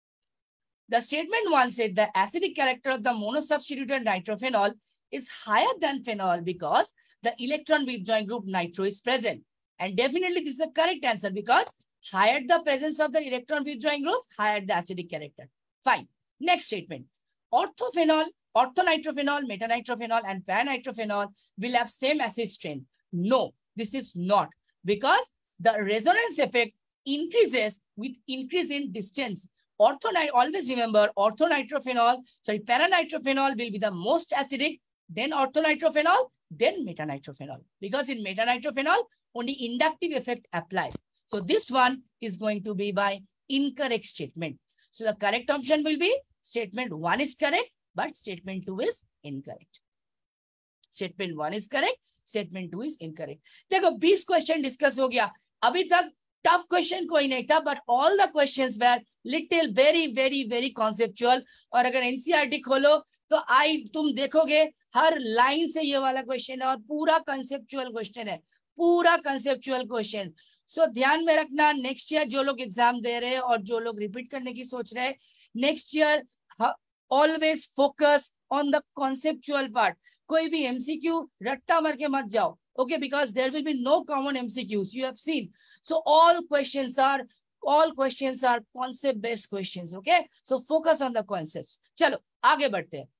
The statement one said the acidic character of the monosubstituted nitrophenol is higher than phenol because the electron withdrawing group nitro is present. And definitely this is the correct answer because higher the presence of the electron withdrawing groups, higher the acidic character. Fine. Next statement. Orthophenol, orthonitrophenol, metanitrophenol and pan-nitrophenol will have same acid strength. No, this is not because the resonance effect increases with increase in distance. Orthonit, always remember orthonitrophenol, sorry, para-nitrophenol will be the most acidic, then orthonitrophenol, then metanitrophenol. Because in metanitrophenol, only inductive effect applies. So this one is going to be by incorrect statement. So the correct option will be statement one is correct, but statement two is incorrect. Statement one is correct, statement two is incorrect. देखो बीस question discuss हो गया. अभी तक tough question कोई नहीं था, but all the questions were little very very very conceptual. और अगर एनसीईआरटी खोलो तो आई तुम देखोगे हर लाइन से ये वाला क्वेश्चन है और पूरा कंसेप्चुअल क्वेश्चन है, पूरा कंसेप्चुअल क्वेश्चन. सो ध्यान में रखना, नेक्स्ट ईयर जो लोग एग्जाम दे रहे हैं और जो लोग रिपीट करने की सोच रहे हैं, next year always focus on the conceptual part. कोई भी एमसीक्यू रट्टा मार के मत जाओ. Okay, because there will be no common M C Qs. You have seen. So all questions are all questions are concept based questions. Okay, so focus on the concepts. चलो आगे बढ़ते हैं.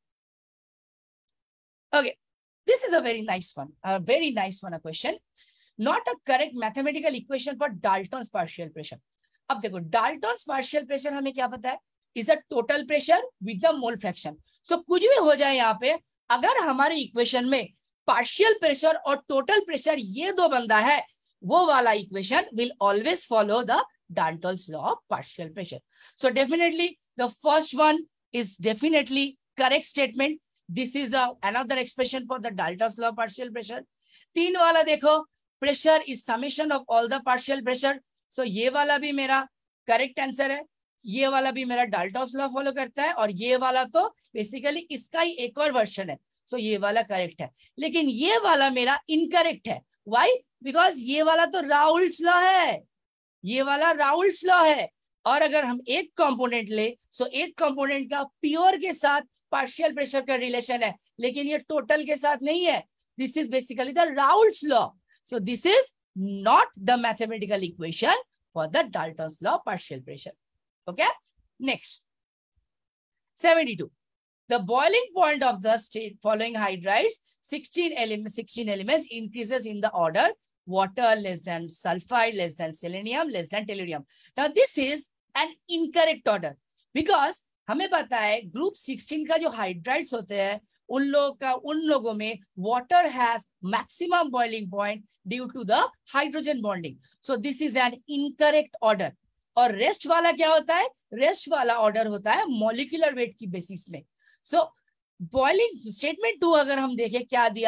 Okay, this is a very nice one. A very nice one. A question. Not a correct mathematical equation for Dalton's partial pressure. अब देखो Dalton's partial pressure हमें क्या पता है? Is a total pressure with the mole fraction. So कुछ भी हो जाए यहाँ पे, अगर हमारे इक्वेशन में पार्शियल प्रेशर और टोटल प्रेशर ये दो बंदा है, वो वाला equation will always follow the Dalton's law of partial pressure. So definitely the first one is definitely correct statement. This is another expression for the Dalton's law of partial pressure. तीन वाला देखो, pressure is summation of all the partial pressure. So ये वाला भी मेरा correct answer है. ये वाला भी मेरा डाल्टन्स लॉ फॉलो करता है और ये वाला तो बेसिकली इसका ही एक और वर्जन है. सो so, ये वाला करेक्ट है, लेकिन ये वाला मेरा इनकरेक्ट है. व्हाई? बिकॉज ये वाला तो राउल्ट्स लॉ है, ये वाला राउल्ट्स लॉ है. और अगर हम एक कंपोनेंट ले, सो so एक कंपोनेंट का प्योर के साथ पार्शियल प्रेशर का रिलेशन है, लेकिन ये टोटल के साथ नहीं है. This is basically the Raoult's law. So this is not the mathematical equation for the Dalton's law partial pressure. Okay, next seventy-two. The boiling point of the state following hydrides, sixteen elements, sixteen elements increases in the order water less than sulfide, less than selenium, less than tellurium. Now this is an incorrect order because हमें पता है group sixteen का जो hydrides होते हैं उन लोगों का उन लोगों में water has maximum boiling point due to the hydrogen bonding. So this is an incorrect order. और रेस्ट वाला क्या होता है? रेस्ट वाला ऑर्डर होता है मॉलिक्यूलर वेट की बेसिस में. सो बॉइलिंग स्टेटमेंट टू अगर हम देखें क्या दिया है,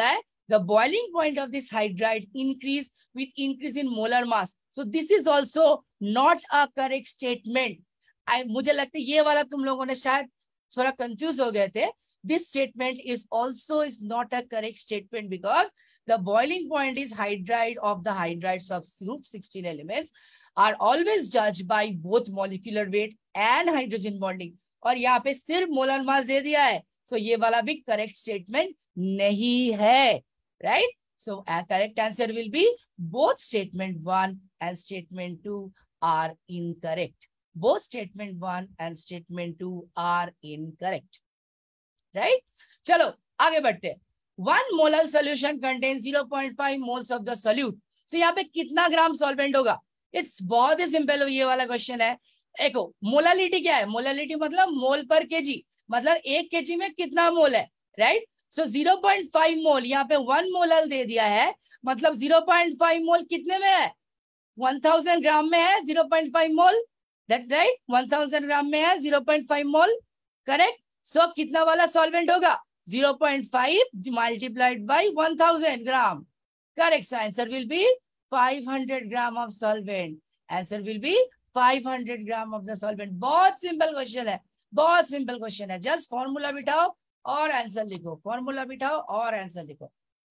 the boiling point of this hydride increase with increase in molar mass. So this is also not a correct statement. I मुझे लगता है ये वाला तुम लोगों ने शायद थोड़ा confused हो गए थे. This statement is also is not a correct statement because the boiling point is hydride of the hydride subgroup sixteen elements are always judged by both molecular weight and hydrogen bonding. और यहाँ पे सिर्फ molar mass दे दिया है. So ये वाला भी correct statement नहीं है. Right? So a correct answer will be both statement one and statement two are incorrect. Both statement one and statement two are incorrect. Right? चलो आगे बढ़ते हैं. One molar solution contains zero point five moles of the solute. So यहाँ पे कितना ग्राम solvent होगा? It's बहुत ही simple हो ये वाला question है. देखो मोलालिटी क्या है? मोलालिटी मतलब मोल पर केजी, मतलब एक केजी में कितना मोल है, right? So zero point five mole, यहाँ पे one मोलल दे दिया है, मतलब zero point five मोल कितने में है? one thousand ग्राम में है zero point five mole, that right? one thousand gram में है zero point five mole, correct? So कितना वाला सॉल्वेंट होगा? zero point five multiplied by one thousand gram. Correct. So answer will be five hundred gram of solvent. Answer will be five hundred gram of the solvent. बहुत simple question है, बहुत simple question है. Just formula बिठाओ और answer लिखो, formula बिठाओ और answer लिखो.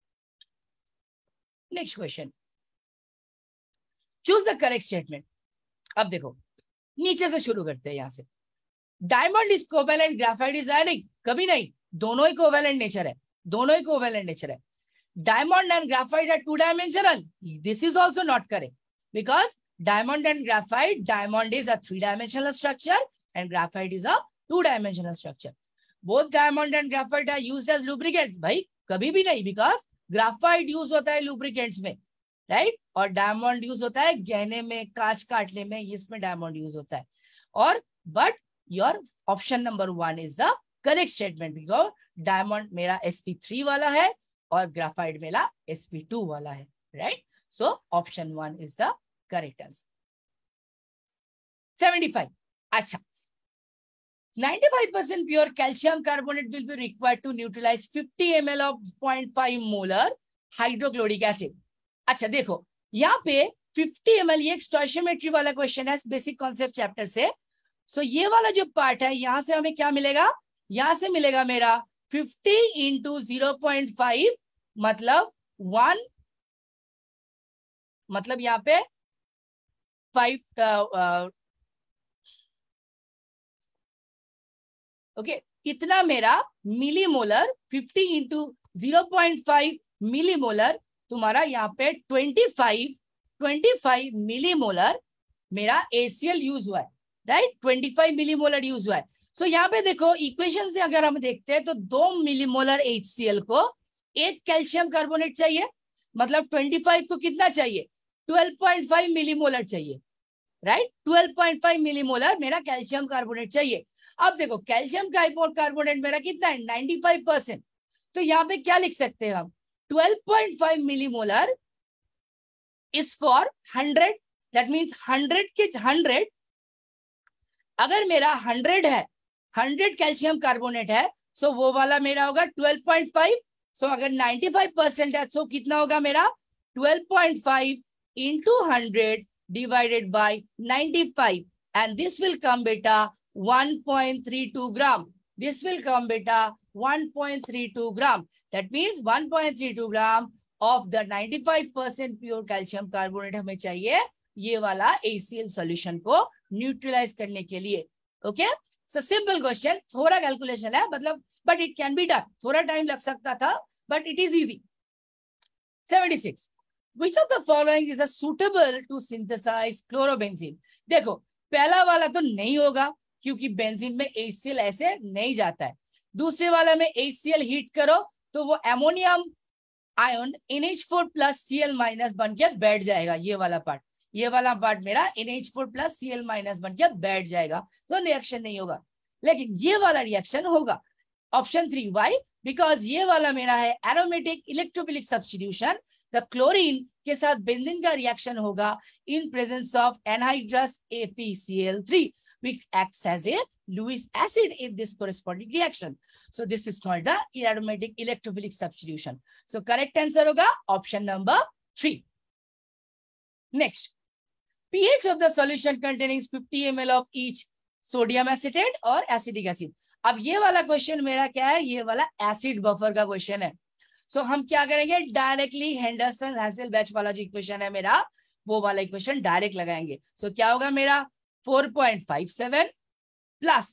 Next question, choose the correct statement. अब देखो नीचे से शुरू करते हैं. यहां से diamond is covalent, graphite is ionic. कभी नहीं, दोनों ही कोवेलेंट नेचर है, दोनों ही कोवेलेंट नेचर है. Diamond and graphite are two dimensional. This is also not correct because diamond and graphite, diamond is a three dimensional structure and graphite is a two dimensional structure. Both diamond and graphite are used as lubricants. भाई कभी भी नहीं, because graphite use होता है lubricants में, right? और diamond use होता है गहने में, कांच काटने में, इसमें diamond use होता है. और but your option number one is the correct statement because diamond मेरा S P three वाला है और ग्राफाइट मेरा S P two वाला है, right? So option one is the correct answer. seventy-five. अच्छा, ninety-five percent pure calcium carbonate will be required to neutralize fifty milliliters of zero point five molar hydrochloric acid. अच्छा देखो यहाँ पे fifty milliliters, ये एक stoichiometry वाला question है basic concept chapter से. सो so, ये वाला जो पार्ट है यहां से हमें क्या मिलेगा? यहां से मिलेगा मेरा fifty into zero point five मतलब one, मतलब यहाँ पे five ओके, इतना मेरा millimolar. fifty into zero point five millimolar तुम्हारा यहाँ पे twenty-five twenty-five मिलीमोलर मेरा A C L यूज हुआ है, राइट? twenty-five मिलीमोलर यूज हुआ है. सो so, यहाँ पे देखो इक्वेशन से अगर हम देखते हैं तो दो मिलीमोलर H C L को एक कैल्शियम कार्बोनेट चाहिए, मतलब twenty-five को कितना चाहिए? twelve point five मिलीमोलर चाहिए, right? twelve point five millimolar मेरा कैल्शियम कार्बोनेट चाहिए. अब देखो कैल्शियम कार्बोनेट मेरा कितना है? ninety-five percent. तो यहाँ पे क्या लिख सकते हैं हम? twelve point five millimolar is for one hundred, that means one hundred के one hundred, अगर मेरा one hundred है, one hundred कैल्शियम कार्बोनेट है, सो so वो वाला मेरा होगा twelve point five. सो so अगर ninety-five percent है, सो so कितना होगा मेरा? twelve point five into one hundred divided by ninety-five, and this will come beta one point three two gram. This will come beta one point three two gram. That means one point three two gram of the ninety-five percent pure calcium carbonate हमें चाहिए ये वाला A C L solution को neutralise करने के लिए. Okay, so simple question, थोड़ा calculation है, मतलब but it can be done. थोड़ा टाइम लग सकता था but it is easy. seventy-six. Which of the following is a suitable to synthesize chlorobenzene? देखो पहला वाला तो नहीं होगा क्योंकि बेंजीन में H C L ऐसे नहीं जाता है. दूसरे वाला में H C L हीट करो तो वो ammonium ion N H four plus C L minus बन के बैठ जाएगा. ये वाला पार्ट, ये वाला पार्ट मेरा N H four plus C L minus बन के बैठ जाएगा, तो रिएक्शन नहीं होगा. लेकिन ये वाला रिएक्शन होगा. Option three. वाई? बिकॉज ये वाला मेरा है aromatic electrophilic substitution. The chlorine के साथ बेंजीन का रिएक्शन होगा in presence of anhydrous A P C L three. which acts as a Lewis acid in this corresponding reaction. So this is called the aromatic electrophilic substitution. So correct answer hoga option number three. Next, pH of the solution containing fifty milliliters of each sodium acetate or acetic acid. अब ये वाला question मेरा क्या है, ये वाला acid buffer का question है. सो so, हम क्या करेंगे, डायरेक्टली हेंडरसन हैसेल बैच वाला जो इक्वेशन है मेरा, वो वाला इक्वेशन डायरेक्ट लगाएंगे. सो so, क्या होगा मेरा four point five seven plus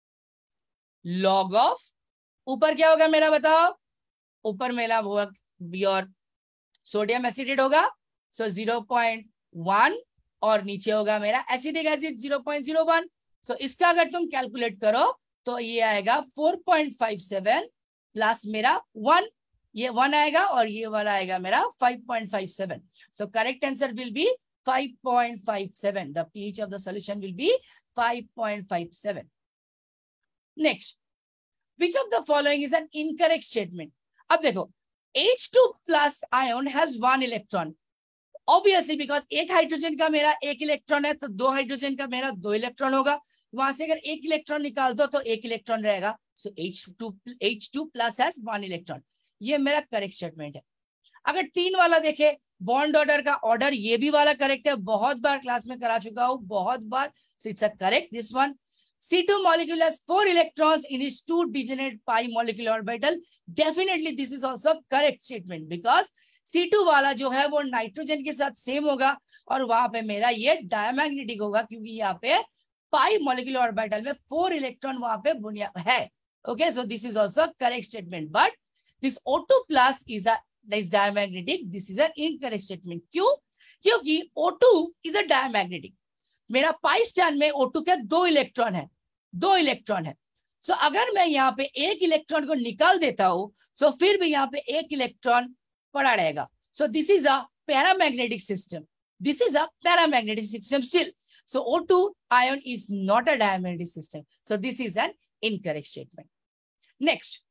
log of, ऊपर क्या होगा मेरा बताओ, ऊपर मेरा वो योर सोडियम एसिटेट होगा, सो जीरो पॉइंट वन, और नीचे होगा मेरा acetic acid zero point zero one. So इसका अगर तुम कैलकुलेट करो तो ये आएगा four point five seven plus मेरा वन, ये वन आएगा और ये वाला आएगा मेरा five point five seven. So correct answer will be five point five seven. The pH of the solution will be five point five seven. Next, which of the following is an incorrect statement? अब देखो, H two plus ion has one electron. Obviously because एक hydrogen का मेरा एक electron है, तो दो hydrogen का मेरा दो इलेक्ट्रॉन होगा. वहां से अगर एक इलेक्ट्रॉन निकाल दो तो एक इलेक्ट्रॉन रहेगा. So H two H two plus has one electron. ये मेरा करेक्ट स्टेटमेंट है. अगर तीन वाला देखे, बॉन्ड ऑर्डर का ऑर्डर, ये भी वाला करेक्ट है, बहुत बार क्लास में करा चुका हूं, बहुत बार. So it's a correct this one. C two molecule has four electrons in its two degenerate pi molecular orbital. Definitely this is also a correct statement because C two वाला जो है वो नाइट्रोजन के साथ सेम होगा और वहां पे मेरा ये डायमैग्नेटिक होगा, क्योंकि यहाँ पे पाई मॉलिक्यूलर ऑर्बिटल में फोर इलेक्ट्रॉन वहां पे बुनिया है. Okay, so this is also correct statement, but this O two plus is a is diamagnetic. This is an incorrect statement. क्यों? क्योंकि O two is a diamagnetic. मेरा pi स्टैंड में O टू के दो इलेक्ट्रॉन है, दो इलेक्ट्रॉन है. सो so, अगर मैं यहाँ पे एक इलेक्ट्रॉन को निकाल देता हूं, सो so फिर भी यहाँ पे एक इलेक्ट्रॉन पड़ा रहेगा. So this is a paramagnetic system. This is a paramagnetic system still. So O two ion is not a diamagnetic system. So this is an incorrect statement. Next,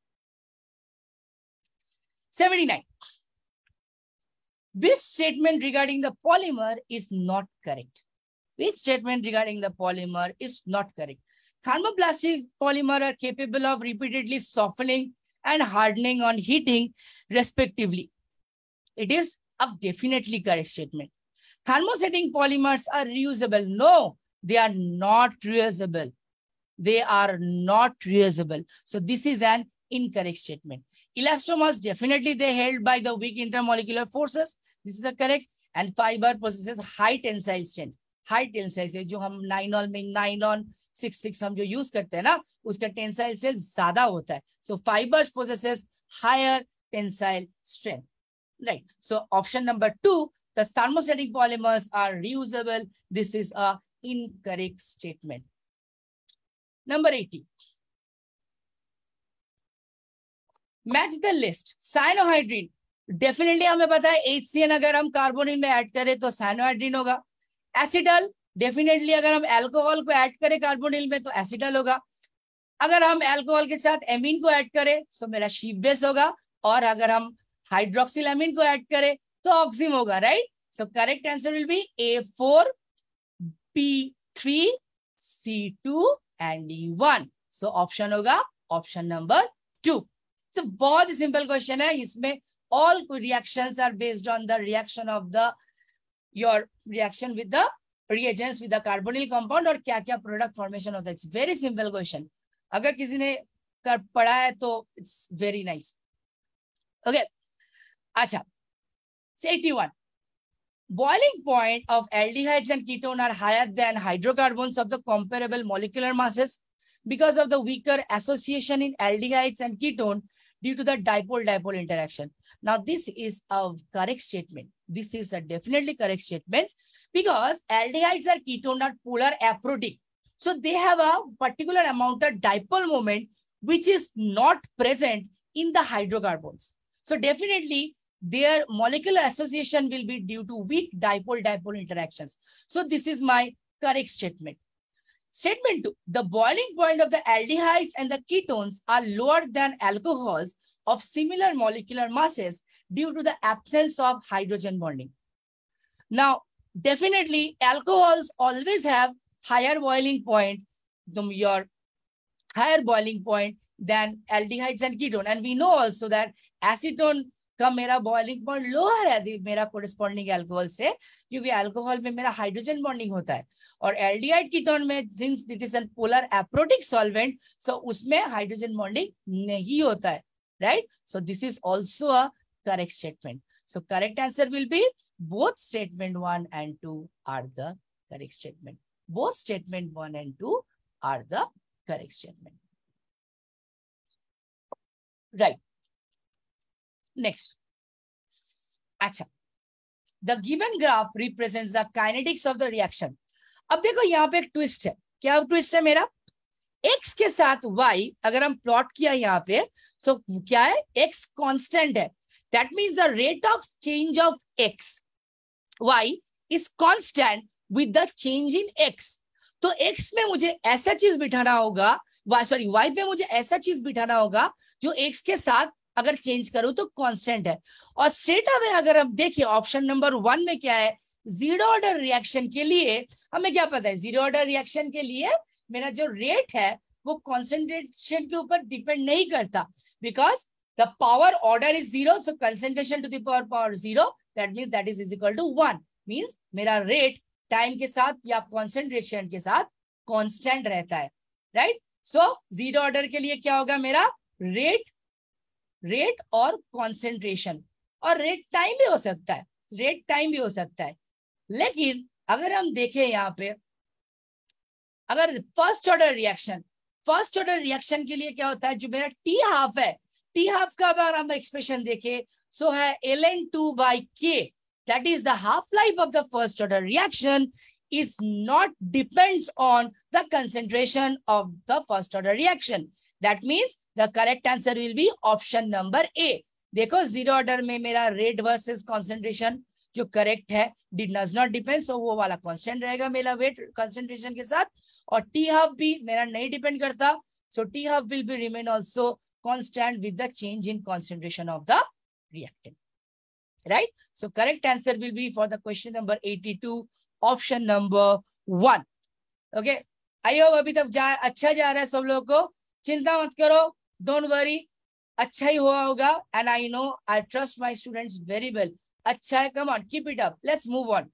seventy-nine. Which statement regarding the polymer is not correct? Which statement regarding the polymer is not correct? Thermoplastic polymer are capable of repeatedly softening and hardening on heating, respectively. It is a definitely correct statement. Thermosetting polymers are reusable. No, they are not reusable. They are not reusable. So this is an incorrect statement. Elastomers, definitely they held by the weak intermolecular forces. This is the correct. And fiber possesses high tensile strength. High tensile strength, जो हम nylon में nylon six six हम जो use करते हैं ना, उसका tensile strength ज़्यादा होता है. So fibers possesses higher tensile strength. Right. So option number two, the thermosetting polymers are reusable. This is a incorrect statement. Number eighty. Match the list. Cyanohydrine. Definitely हमें पता है H C n अगर हम carbonyl में add करें तो cyanohydrine होगा. Acetal, definitely अगर हम अल्कोहल को ऐड करें कार्बोनिल में तो acetal होगा. अगर हम अल्कोहल के साथ एमीन को ऐड करें तो मेरा शीप बेस होगा. और अगर हम हाइड्रोक्सिल एमीन को ऐड करें तो ऑक्सिम होगा. Right. So correct answer will be A four, P three, C two and D one. So option होगा ऑप्शन नंबर टू. So बहुत ही सिंपल क्वेश्चन है. इसमें all reactions are based on the reaction of the your reaction with the reagents with the carbonyl compound और क्या क्या product formation होता है. It's very simple question. अगर किसी ने कर पढ़ा है तो it's very nice. Okay. अच्छा. eighty-one. Boiling point of aldehydes and ketone are higher than hydrocarbons of the comparable molecular masses because of the weaker association in aldehydes and ketone due to the dipole-dipole interaction. Now, this is a correct statement. This is a definitely correct statement because aldehydes or ketone are polar aprotic. So, they have a particular amount of dipole moment which is not present in the hydrocarbons. So, definitely their molecular association will be due to weak dipole-dipole interactions. So, this is my correct statement. Statement two, the boiling point of the aldehydes and the ketones are lower than alcohols of similar molecular masses due to the absence of hydrogen bonding. Now, definitely alcohols always have higher boiling point your higher boiling point than aldehydes and ketone. And we know also that acetone का मेरा boiling point lower है मेरा corresponding alcohol से, क्योंकि alcohol में मेरा hydrogen bonding होता है, और एल्डिहाइड कीटोन में since it is an polar aprotic solvent, so उसमें हाइड्रोजन बॉन्डिंग नहीं होता है, right? So this is also a correct statement. So correct answer will be both statement one and two are the correct statement. Both statement one and two are the correct statement. Right. Next. अच्छा. The given graph represents the kinetics of the reaction. अब देखो यहाँ पे एक twist है. क्या twist है मेरा? X के साथ Y अगर हम प्लॉट किया यहाँ पे, so क्या है? X कांस्टेंट है. That means the rate of change of X, Y is constant with the change in X. तो X में मुझे ऐसा चीज बिठाना होगा, Y सॉरी Y पे मुझे ऐसा चीज बिठाना होगा जो X के साथ अगर चेंज करूं तो कांस्टेंट है. और स्ट्रेट अवे अगर हम देखिए ऑप्शन नंबर वन में क्या है, जीरो ऑर्डर रिएक्शन के लिए हमें क्या पता है, जीरो ऑर्डर रिएक्शन के लिए मेरा जो रेट है वो कॉन्सेंट्रेशन के ऊपर डिपेंड नहीं करता, because the power order is zero, so concentration to the power power zero, that means that is is equal to one, means मेरा rate time के साथ या concentration के साथ constant रहता है, right? So zero order के लिए क्या होगा मेरा rate, rate और concentration, और rate time भी हो सकता है, rate time भी हो सकता है. लेकिन अगर हम देखें यहाँ पे, अगर first order reaction, first order reaction के लिए क्या होता है, जो मेरा टी हाफ है, टी हाफ का अगर हम एक्सप्रेशन देखें, सो है ln two by k, that is the half life of the first order reaction is not depends on the concentration of the first order reaction. That means the correct answer will be option number A. देखो zero order में मेरा rate versus concentration जो correct है did does not depend, so वो वाला constant रहेगा मेरा wait concentration के साथ, और टी हाफ भी मेरा नहीं डिपेंड करता, so T half will be remain also constant with the change in concentration of the reactant, right? So correct answer will be for the question number eighty-two, option number one. Okay, I hope अभी तक जा अच्छा जा रहा है सब लोगों को, चिंता मत करो, don't worry, अच्छा ही हुआ होगा, and I know I trust my students very well. अच्छा है, come on, keep it up. Let's move on.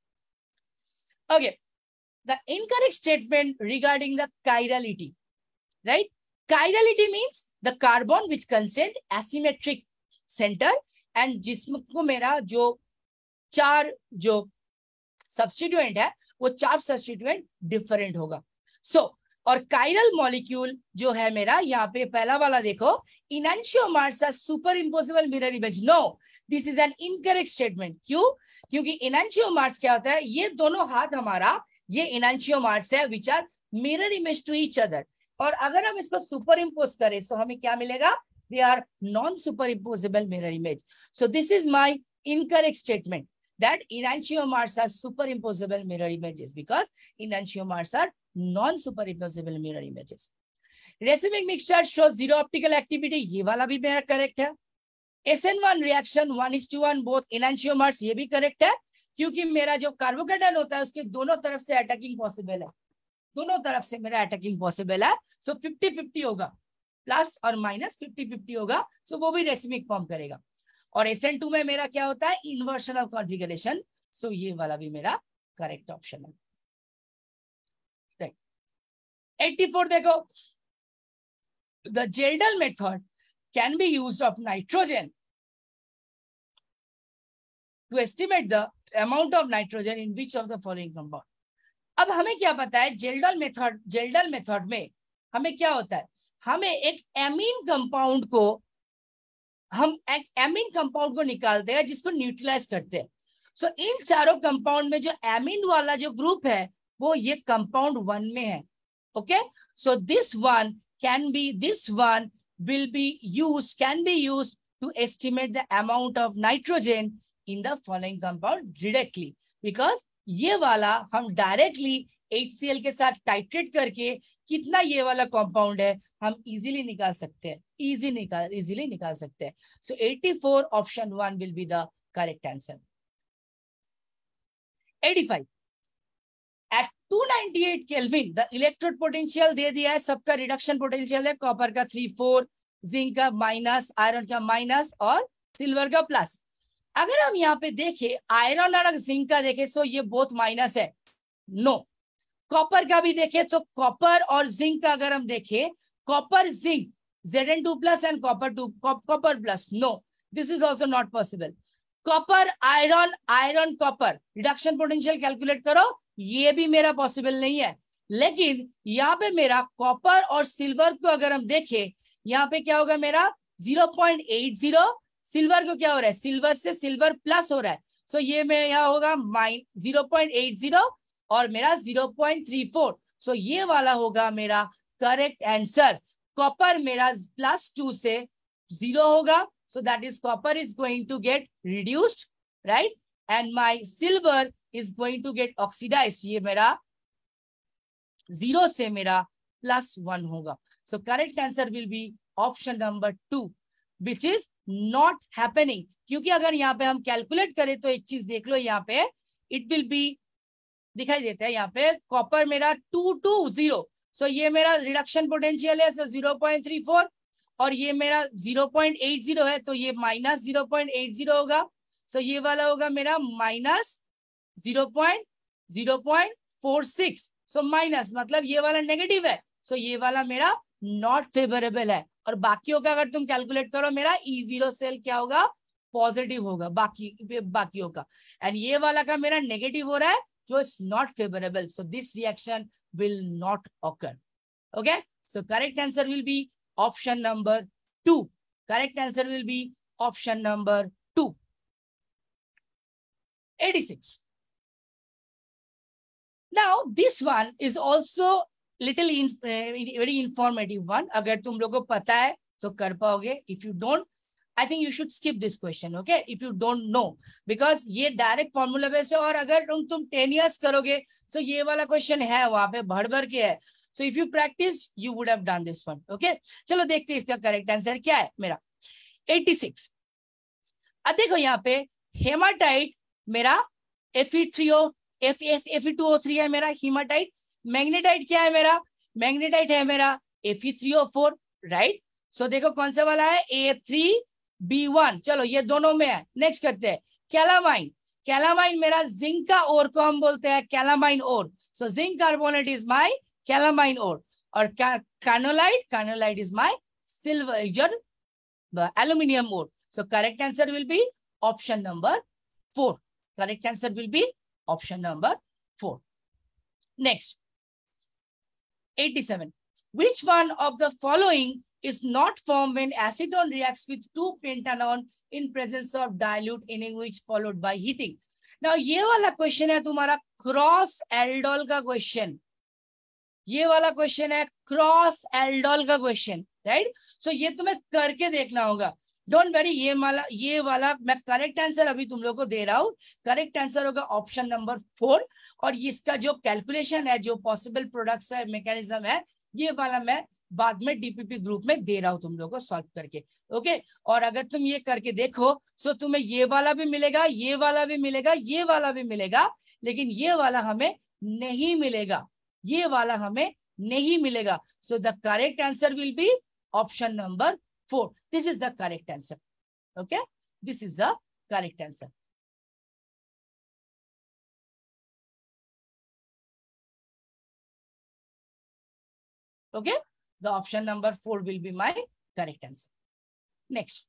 Okay, the incorrect statement regarding the chirality, right? Chirality means the carbon which contain asymmetric center and जिसको मेरा जो चार जो substituent है वो चार सब्स्टिट्यूएंट डिफरेंट होगा. सो so, और कायरल मॉलिक्यूल जो है मेरा यहाँ पे पहला वाला देखो, enantiomers are super impossible mirror image. No, this is an incorrect statement. क्यों? क्योंकि इनैंशियोमर्स क्या होता है, ये दोनों हाथ हमारा ये इनैंशियोमर्स है which are mirror image to each other, और अगर हम इसको सुपर इम्पोज करें तो हमें क्या मिलेगा, they are non super imposable mirror image. So this is my incorrect statement that enantiomers are superimposable mirror images because enantiomers are non-superimposable mirror images. Racemic mixture shows zero optical activity, ये वाला भी मेरा correct है. S N one reaction one is to one both enantiomers, ये भी correct है, क्योंकि मेरा जो कार्बोकेटायन होता है उसके दोनों तरफ से अटैकिंग पॉसिबल है, दोनों तरफ से मेरा अटैकिंग पॉसिबल है. सो फिफ्टी फिफ्टी होगा, प्लस और माइनस फिफ्टी फिफ्टी होगा, सो so वो भी रेसिमिक फॉर्म करेगा. और एस एन टू में मेरा क्या होता है, इन्वर्शन ऑफ कॉन्फिगरेशन, सो ये वाला भी मेरा करेक्ट ऑप्शन है. राइट. एटी फोर देखो, the Kjeldahl method can be used of nitrogen to estimate the amount of nitrogen in which of the following compound. अब हमें क्या पता है, जेल्डल मेथड जेल्डल मेथड में हमें क्या होता है, हमें एक एमीन कंपाउंड को हम एक एमीन कंपाउंड को निकालते हैं जिसको न्यूट्रलाइज करते हैं. सो so, इन चारों कंपाउंड में जो एमीन वाला जो ग्रुप है वो ये कंपाउंड वन में है. Okay, so this one can be this one will be used can be used to estimate the amount of nitrogen in the following compound directly, because ये वाला हम डायरेक्टली एच सी एल के साथ titrate करके कितना ये वाला compound है हम इजीली निकाल सकते हैं, इजी निकाल इजीली निकाल सकते हैं. So eighty four option one will be the correct answer. Eighty five, at two ninety eight kelvin the electrode potential दे दिया है, सबका रिडक्शन पोटेंशियल है, कॉपर का थ्री फोर, जिंक का माइनस, आयरन का माइनस और सिल्वर का प्लस। अगर हम यहाँ पे देखें आयरन और जिंक का देखें तो ये बोथ माइनस है, नो। कॉपर का भी देखें तो कॉपर और जिंक का अगर हम देखें, copper zinc Z N two plus and copper two copper plus, no, this is also not possible. Copper iron, iron copper, reduction potential calculate करो, ये भी मेरा पॉसिबल नहीं है। लेकिन यहाँ पे मेरा कॉपर और सिल्वर को अगर हम देखें, यहाँ पे क्या होगा मेरा zero point eight zero, silver को क्या हो रहा है, सिल्वर से सिल्वर प्लस हो रहा है, सो so ये मेरा यहाँ होगा minus zero point eight zero और मेरा zero point three four, so ये वाला होगा मेरा करेक्ट आंसर। कॉपर मेरा प्लस टू से जीरो होगा, so that is copper is going to get reduced, right? And my silver is going to get oxidized. ये मेरा जीरो से मेरा प्लस वन होगा। So correct answer will be option number two, which is not happening. क्योंकि अगर यहाँ पे हम कैलकुलेट करें तो एक चीज देख लो, यहाँ पे it will be दिखाई देता है, यहाँ पे कॉपर मेरा टू टू जीरो, सो ये मेरा रिडक्शन पोटेंशियल है, so zero point three four, और ये मेरा ज़ीरो पॉइंट एट ज़ीरो है, तो ये minus zero point eight zero होगा, सो ये वाला होगा मेरा minus zero point four six, so minus मतलब ये वाला नेगेटिव है, सो ये वाला मेरा नॉट फेवरेबल है। और बाकियों का अगर तुम कैलकुलेट करो, मेरा ई जीरो सेल क्या होगा, पॉजिटिव होगा बाकी बाकियों का, एंड ये वाला का मेरा नेगेटिव हो रहा है, जो is not favourable, so this reaction will not occur. Okay, so correct answer will be option number two. Correct answer will be option number two. eighty-six. Now this one is also little in, uh, very informative one. अगर तुम लोगों को पता है तो कर पाओगे. If you don't, I think you should skip this question. Okay? If you don't know, because ये direct formula based है, और अगर तुम तुम ten years करोगे तो ये वाला question है वहाँ पे भर भर के है. So if you practice, you would have done this one. Okay? चलो देखते हैं इसका करेक्ट आंसर क्या है मेरा eighty-six. अब देखो यहाँ पे हेमाटाइट मेरा F e three O F F e two O three है मेरा हेमाटाइट. मैग्नेटाइट क्या है मेरा, मैग्नेटाइट है मेरा F e three O four, right. So देखो कौन सा वाला है, A थ्री B वन. चलो ये दोनों में है. नेक्स्ट करते हैं कैलामाइन. कैलामाइन मेरा जिंक का ओर को हम बोलते हैं calamine ore. So zinc carbonate is my calamine ore, और carnallite, carnallite is my silver your aluminium ore. So correct answer will be option number four. Correct answer will be option number four. Next eighty-seven. Which one of the following is not formed when acetone reacts with two pentanone in presence of dilute in which followed by heating? Now ये वाला question है तुम्हारा cross aldol का question. ये वाला question है cross aldol का question, right. So ये तुम्हें करके देखना होगा. डोंट वरी, ये वाला ये वाला मैं करेक्ट आंसर अभी तुम लोगों को दे रहा हूँ. करेक्ट आंसर होगा ऑप्शन नंबर फोर, और इसका जो कैलकुलेशन है, जो पॉसिबल प्रोडक्ट्स है, मैकेनिज्म है, ये वाला मैं बाद में डीपीपी ग्रुप में दे रहा हूँ तुम लोगों को सॉल्व करके. ओके, और अगर तुम ये करके देखो तो तुम्हें ये वाला भी मिलेगा, ये वाला भी मिलेगा, ये वाला भी मिलेगा, लेकिन ये वाला हमें नहीं मिलेगा, ये वाला हमें नहीं मिलेगा. So the correct answer will be option number four. This is the correct answer. Okay, this is the correct answer. Okay, the option number four will be my correct answer. Next,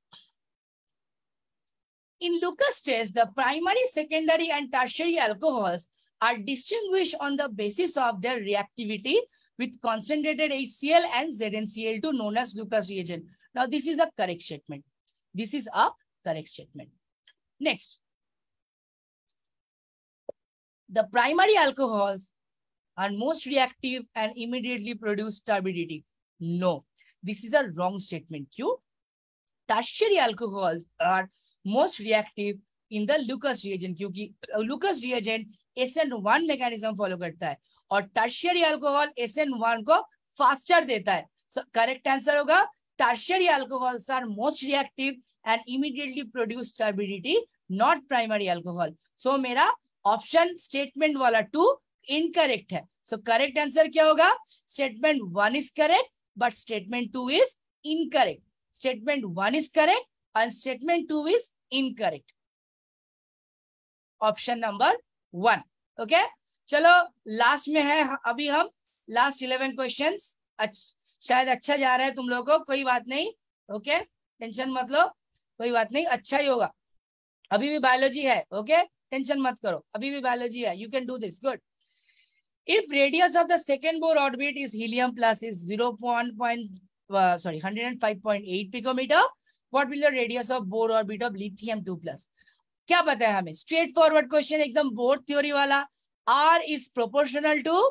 in Lucas test, the primary, secondary, and tertiary alcohols are distinguished on the basis of their reactivity with concentrated HCl and Z n C l two, known as Lucas reagent. Now, this is a correct statement. This is a correct statement. Next, the primary alcohols are most reactive and immediately produce turbidity. No, this is a wrong statement. Q. Tertiary alcohols are most reactive in the Lucas reagent, क्योंकि Lucas reagent S N one mechanism follow करता है, और tertiary alcohol S N one को faster देता है. So correct answer होगा tertiary alcohols are most reactive and immediately produce turbidity, not primary alcohol. So मेरा option statement वाला two incorrect है. सो करेक्ट आंसर क्या होगा? Statement one is correct but statement two is incorrect. Statement one is correct and statement two is incorrect. Option number one. Okay. चलो last में है अभी हम लास्ट इलेवन क्वेश्चंस. शायद अच्छा जा रहा है तुम लोगों को, कोई बात नहीं. Okay okay? टेंशन मत लो, कोई बात नहीं, अच्छा ही होगा. अभी भी बायोलॉजी है. Okay okay? टेंशन मत करो, अभी भी बायोलॉजी है. You can do this. Good. If radius of the second Bohr orbit is helium plus is zero point uh, sorry one hundred five point eight picometer, what will the radius of Bohr orbit of lithium two plus? क्या पता है हमें? Straight forward question, एकदम Bohr theory वाला. R is proportional to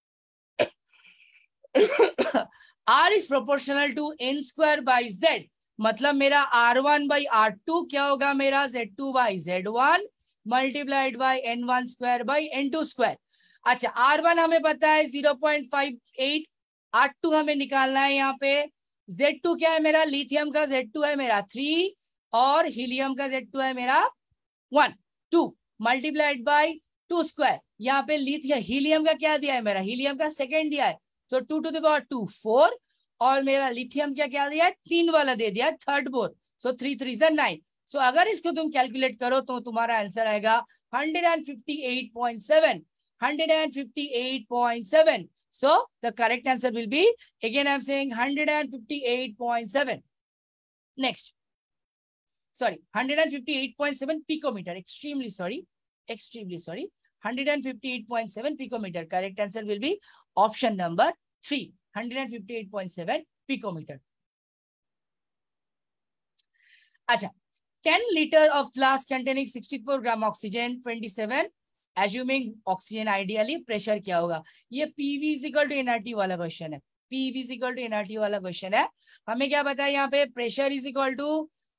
R is proportional to n square by z. मतलब मेरा R one by R two क्या होगा? मेरा Z two by Z one multiplied by N one square by N two square. अच्छा, R one हमें पता है zero point five eight, R two हमें निकालना है यहाँ पे. Z two क्या है मेरा? लिथियम का Z two है मेरा थ्री और हीलियम का Z two है मेरा one. Two multiplied by two square. यहाँ पे लिथियम हीलियम का क्या दिया है मेरा? हीलियम का सेकेंड दिया है, तो two two the power two four. और मेरा लिथियम क्या क्या दिया है? तीन वाला दे दिया है, third Bohr. So three three से नाइन. सो अगर इसको तुम कैलकुलेट करो तो तुम्हारा आंसर आएगा one hundred fifty-eight point seven. one hundred fifty-eight point seven. So the correct answer will be, again I'm saying one hundred fifty-eight point seven. Next. Sorry, one hundred fifty-eight point seven picometer. Extremely sorry. Extremely sorry. one hundred fifty-eight point seven picometer. Correct answer will be option number three. one hundred fifty-eight point seven picometer. Acha. ten liter of flask containing sixty-four gram oxygen, twenty-seven. Assuming oxygen ideally, pressure क्या होगा? ये P V is equal to N R T वाला question है. P V is equal to N R T वाला question है. हमें क्या पता है यहाँ पे? Pressure is equal to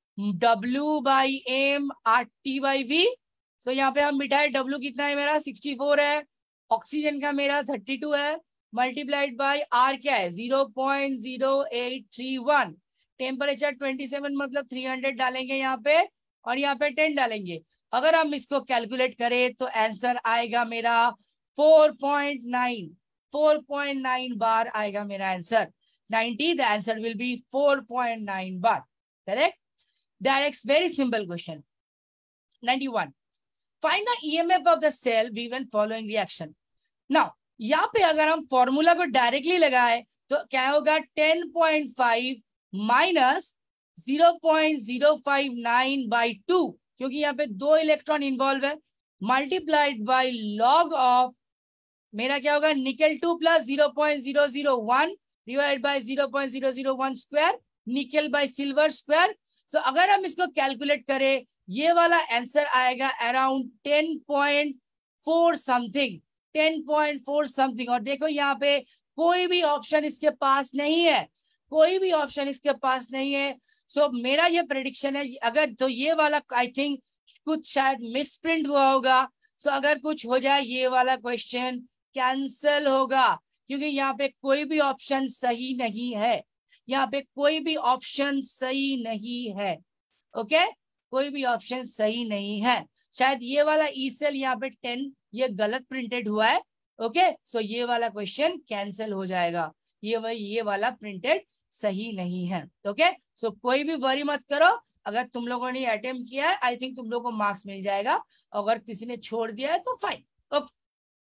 W by M R T by V. So यहाँ पे हम बिठाए W कितना है मेरा? सिक्सटी फोर है. ऑक्सीजन का मेरा थर्टी टू है. मल्टीप्लाइड बाय R क्या है? zero point zero eight three one. Temperature twenty seven मतलब थ्री हंड्रेड डालेंगे यहाँ पे और यहाँ पे टेन डालेंगे. अगर हम इसको कैलकुलेट करें तो आंसर आएगा मेरा four point nine. Four point nine bar आएगा मेरा answer. ninety, the answer will be four point nine bar. Correct? Direct, very simple question. ninety-one. Find the E M F of the cell given following reaction. Now, यहाँ पे अगर हम formula को directly लगाए तो क्या होगा? ten point five minus zero point zero five nine by two, क्योंकि यहाँ पे दो इलेक्ट्रॉन इन्वॉल्व है, मल्टीप्लाइड बाय लॉग ऑफ मेरा क्या होगा? Nickel two plus zero point zero zero one divide by zero point zero zero one square, nickel by silver square. So अगर हम इसको कैलकुलेट करें, ये वाला आंसर आएगा around ten point four something. Ten point four something. और देखो यहाँ पे कोई भी ऑप्शन इसके पास नहीं है. कोई भी ऑप्शन इसके पास नहीं है. सो so, मेरा ये प्रेडिक्शन है, अगर तो ये वाला आई थिंक कुछ शायद मिसप्रिंट हुआ होगा. सो so, अगर कुछ हो जाए ये वाला क्वेश्चन कैंसिल होगा, क्योंकि यहाँ पे कोई भी ऑप्शन सही नहीं है. यहाँ पे कोई भी ऑप्शन सही नहीं है. Okay okay? कोई भी ऑप्शन सही नहीं है. शायद ये वाला ई सेल यहाँ पे टेन ये गलत प्रिंटेड हुआ है. Okay okay? सो so, ये वाला क्वेश्चन कैंसिल हो जाएगा. ये ये वाला प्रिंटेड सही नहीं है. Okay okay? सो so, कोई भी वरी मत करो. अगर तुम लोगों ने अटेम्प्ट किया है, आई थिंक तुम लोगों को मार्क्स मिल जाएगा. अगर किसी ने छोड़ दिया है तो fine. Okay.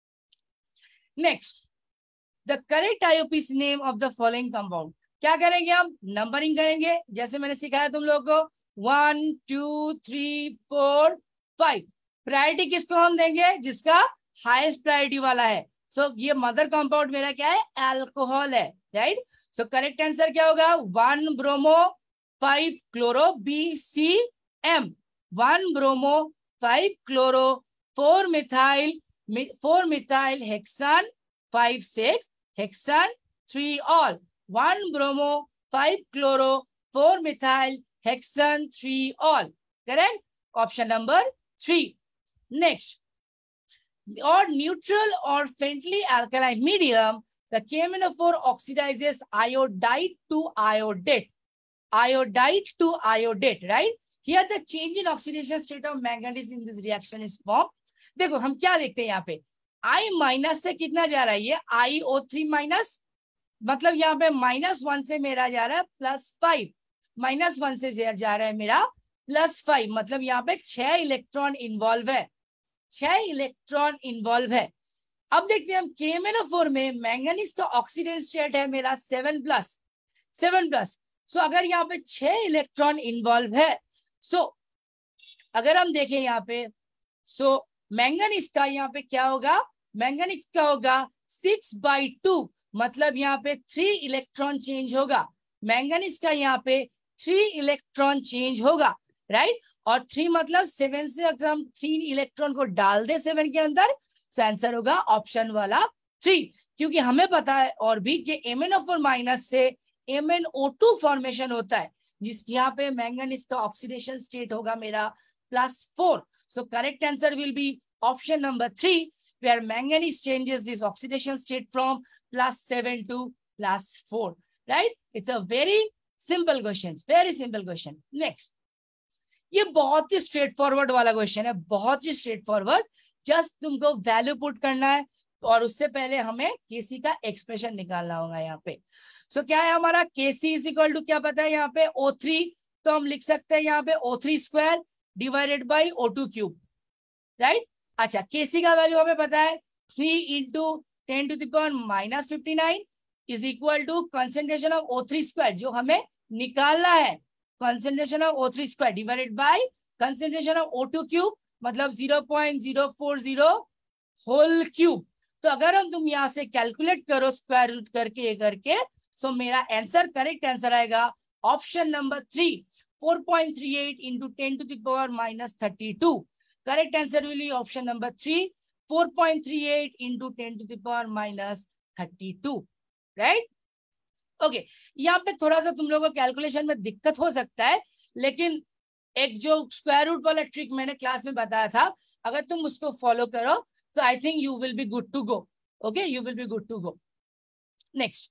Next, the correct IUPAC name of the following compound. क्या करेंगे हम? नंबरिंग करेंगे, जैसे मैंने सिखाया तुम लोगों को. One two three four five. Priority किसको हम देंगे? जिसका हाईएस्ट प्रायोरिटी वाला है. सो so, ये मदर कंपाउंड मेरा क्या है? अल्कोहल है. राइट. सो करेक्ट आंसर क्या होगा? One bromo five chloro B C M. One bromo five chloro four methyl four methyl hexane five six hexane three ol. One bromo five chloro four methyl hexane three ol. Correct. Option number three. Next, or neutral or faintly alkaline medium, the K M N O four oxidizes iodide to iodate. Iodide to iodate, right? Here the change in oxidation state of manganese in this reaction is formed. देखो हम क्या देखते हैं यहाँ पे? आई minus से कितना जा रहा है, ये आई ओ थ्री माइनस, मतलब यहाँ पे माइनस वन से मेरा जा रहा है प्लस फाइव, माइनस वन से जा रहा है मेरा प्लस फाइव, मतलब यहाँ पे छह इलेक्ट्रॉन इन्वॉल्व है, छह इलेक्ट्रॉन इन्वॉल्व है। अब देखते हैं हम K M N O four में मैंगनीज का ऑक्सीडेशन स्टेट है मेरा seven plus, seven plus. So अगर यहाँ पे छह इलेक्ट्रॉन इन्वॉल्व है, सो so, अगर हम देखें यहाँ पे, सो so, मैंगनीज का यहाँ पे क्या होगा, मैंगनीज का होगा सिक्स बाई टू, मतलब यहाँ पे थ्री इलेक्ट्रॉन चेंज होगा, मैंगनीज का यहाँ पे थ्री इलेक्ट्रॉन चेंज होगा, राइट। और थ्री मतलब सेवन से अगर हम थ्री इलेक्ट्रॉन को डाल दे सेवन के अंदर, तो आंसर होगा ऑप्शन वाला थ्री, क्योंकि हमें पता है और भी कि M N O four minus से M N O two formation होता है, जिस यहाँ पे मैंगनीज का ऑक्सीडेशन स्टेट होगा मेरा plus four. So correct answer will be option number three, where manganese changes this oxidation state from plus seven to plus four, right? It's a very simple question, very simple question. Next, ये बहुत ही straightforward वाला question है, बहुत ही straightforward, just तुमको value put करना है और उससे पहले हमें केसी का एक्सप्रेशन निकालना होगा यहाँ पे। सो so, क्या है हमारा केसी इज इक्वल टू, क्या पता है यहाँ पे ओ थ्री, तो हम लिख सकते हैं यहाँ पे O three square divided by O two cube, right. अच्छा, केसी का वैल्यू हमें पता है three into ten to the power minus fifty nine is equal to concentration of O three square, जो हमें निकालना है, concentration of O three square divided by concentration of O two cube, मतलब zero point zero four zero whole cube. तो अगर हम तुम यहाँ से कैलकुलेट करो स्क्वायर रूट करके ये करके, सो मेरा आंसर, करेक्ट आंसर आएगा option number three, four point three eight into ten to the power minus thirty two. Correct answer will be option number three, four point three eight into ten to the power minus thirty-two, right? Okay, यहाँ पे थोड़ा सा तुम लोगों को calculation में दिक्कत हो सकता है, लेकिन एक जो स्क्वायर रूट वाला ट्रिक मैंने क्लास में बताया था, अगर तुम उसको फॉलो करो तो I think you will be good to go. Okay, you will be good to go. Next,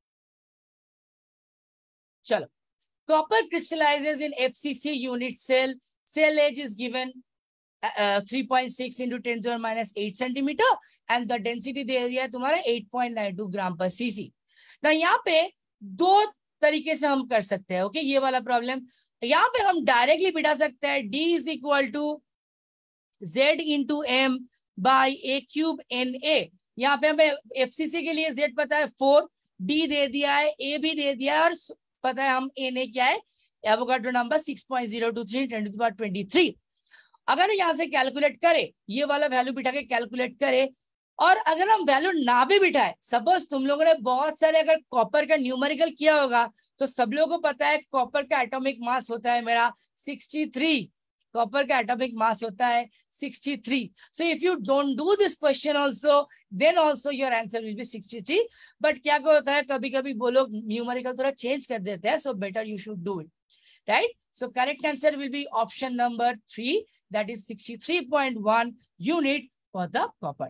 चलो, copper crystallises in FCC unit cell, cell edge is given Uh, three point six into ten to the minus eight centimeter and the density दे दिया है तुम्हारा eight point nine two ग्राम पर CC. ना यहाँ पे दो तरीके से हम कर सकते हैं, ओके okay? ये वाला प्रॉब्लम यहाँ पे हम डायरेक्टली बिठा सकते हैं, D is equal to Z into M by A cube N A. यहाँ पे हमें एफसीसी के लिए Z पता है फोर, D दे दिया है, A भी दे दिया है, और पता है हम एन ए क्या है, Avogadro number six point zero two three ten to the power twenty three. अगर यहाँ से कैलकुलेट करे, ये वाला वैल्यू बिठा के कैलकुलेट करे, और अगर हम वैल्यू ना भी बिठाए, सपोज तुम लोगों ने बहुत सारे अगर कॉपर का न्यूमेरिकल किया होगा, तो सब लोगों को पता है कॉपर का एटॉमिक मास होता है मेरा सिक्सटी थ्री, कॉपर का एटॉमिक मास होता है sixty three. So if you don't do this question also, then also your answer will be sixty three. But क्या होता है, कभी कभी वो लोग न्यूमेरिकल थोड़ा चेंज कर देते हैं, so better you should do it, right? So correct answer will be option number three, that is sixty-three point one unit for the copper.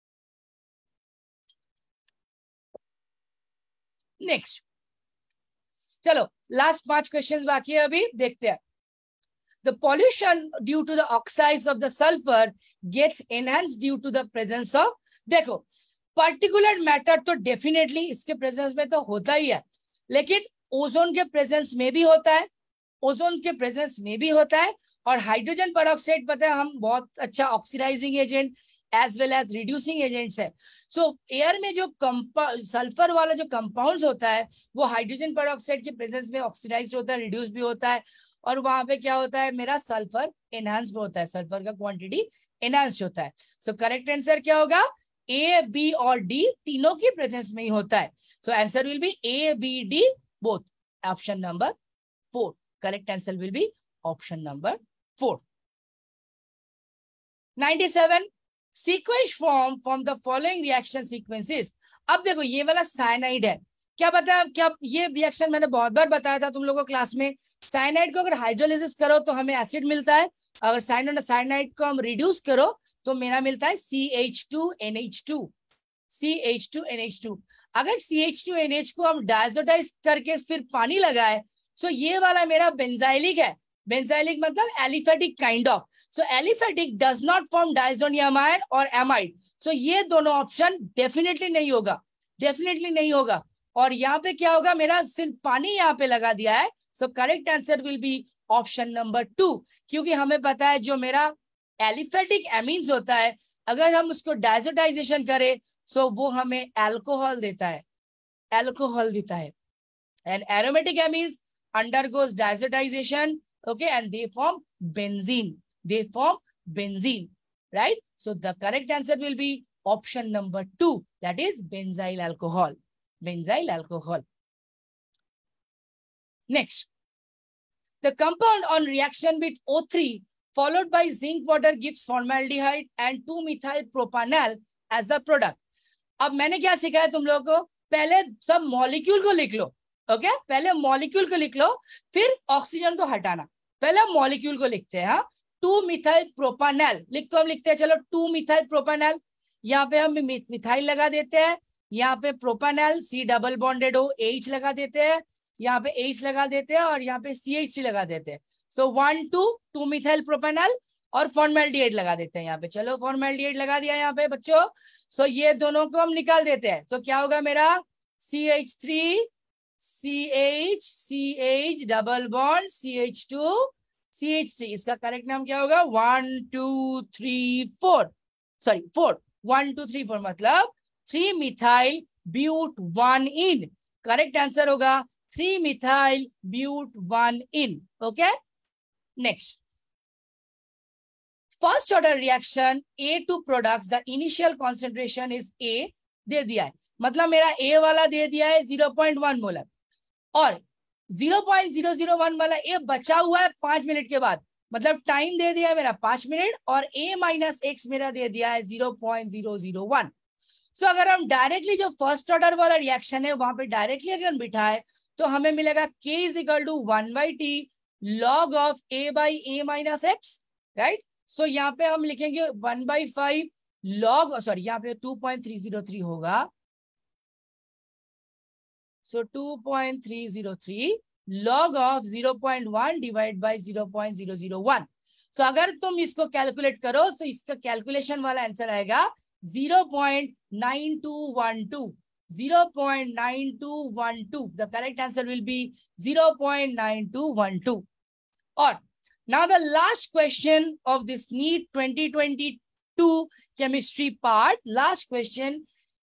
Next, चलो लास्ट पांच क्वेश्चंस बाकी है, अभी देखते हैं। The pollution due to the oxides of the sulfur gets enhanced due to the presence of, देखो particular matter तो definitely इसके प्रेजेंस में तो होता ही है, लेकिन ओजोन के प्रेजेंस में भी होता है, ओजोन के प्रेजेंस में भी होता है, और हाइड्रोजन पेरोक्साइड पता है हम बहुत अच्छा oxidising agent as well as reducing agents है। सो एयर में जो सल्फर वाला जो कंपाउंड्स होता है वो हाइड्रोजन पेरोक्साइड के प्रेजेंस में ऑक्सीडाइज होता है, रिड्यूस भी होता है, और वहां पे क्या होता है मेरा सल्फर एनहांस भी होता है, सल्फर का क्वांटिटी एनहांस होता है। सो करेक्ट आंसर क्या होगा, ए बी और डी तीनों की प्रेजेंस में ही होता है। So answer will be A B D both, option number four. Correct answer will be option number four. ninety-seven, sequence form from the following reaction sequences. अब देखो ये वाला साइनाइड है, क्या पता है क्या, ये रिएक्शन मैंने बहुत बार बताया था तुम लोगों को क्लास में। साइनाइड को अगर हाइड्रोलिसिस करो तो हमें एसिड मिलता है, अगर साइनाइड साइनाइड को हम रिड्यूस करो तो मेरा मिलता है C H two N H two, C H two N H two. अगर C H two N H को हम डायजोटाइज करके फिर पानी लगाए, सो so, ये वाला मेरा बेंजाइलिक है, बेंजाइलिक मतलब aliphatic kind of. So aliphatic does not form diazonium ion और एमाइड, सो so, ये दोनों ऑप्शन डेफिनेटली नहीं होगा, डेफिनेटली नहीं होगा। और यहाँ पे क्या होगा, मेरा सिर्फ पानी यहाँ पे लगा दिया है। So correct answer will be option number two, क्योंकि हमें पता है जो मेरा एलिफेटिक एमीन्स होता है, अगर हम उसको डायजोटाइजेशन करें सो वो हमें एल्कोहल देता है, एल्कोहल देता है। And aromatic amines undergoes diazotization, okay, and they form benzene, they form benzene, right? So the correct answer will be option number two, that is benzyl alcohol, benzyl alcohol. Next, the compound on reaction with O three followed by zinc water gives formaldehyde and two methyl propanol as the product. अब मैंने क्या सिखाया तुम लोगों को, पहले सब molecule को लिख लो, ओके okay? पहले मॉलिक्यूल को लिख लो, फिर ऑक्सीजन को हटाना। पहले मॉलिक्यूल को लिखते हैं, हाँ, टू मिथाइल प्रोपानल लिख तो हम लिखते हैं, चलो टू मिथाइल प्रोपानल, यहाँ पे हम मिथाइल लगा देते हैं, यहाँ पे propanal C double bonded O H लगा देते हैं, यहाँ पे एच लगा देते हैं और यहाँ पे सी एच सी लगा देते हैं। So one two two methyl propanal और फॉर्मेल्डिहाइड लगा देते हैं यहाँ पे। चलो फॉर्मेल्डिहाइड लगा दिया यहाँ पे बच्चों। सो ये दोनों को हम निकाल देते हैं, तो क्या होगा मेरा C H three C H C H double bond C H two C H three, इसका करेक्ट नाम क्या होगा, one two three four, sorry four, one two three four मतलब three methyl but one ene, correct answer होगा three methyl but one ene, okay. Next, first order reaction A to products, the initial concentration is A, दे दिया है, मतलब मेरा A वाला दे दिया है जीरो पॉइंट वन मोलर और zero point zero zero one वाला ए बचा हुआ है पांच मिनट के बाद, मतलब टाइम दे दिया है मेरा पांच मिनट और ए माइनस एक्स मेरा दे दिया है zero point zero zero one. So अगर हम डायरेक्टली जो फर्स्ट ऑर्डर वाला रिएक्शन है वहां पे डायरेक्टली अगर हम बिठाए तो हमें मिलेगा k is equal to one by T log of a by A minus X, right. So यहाँ पे हम लिखेंगे one by five log, sorry यहाँ पे two point three zero three होगा, so two point three zero three log of zero point one divided by zero point zero zero one. so अगर तुम इसको कैलकुलेट करो तो इसका कैलकुलेशन वाला आंसर आएगा zero point nine two one two, zero point nine two one two. the correct answer will be zero point nine two one two. और now the last question of this NEET twenty twenty-two chemistry part, last question,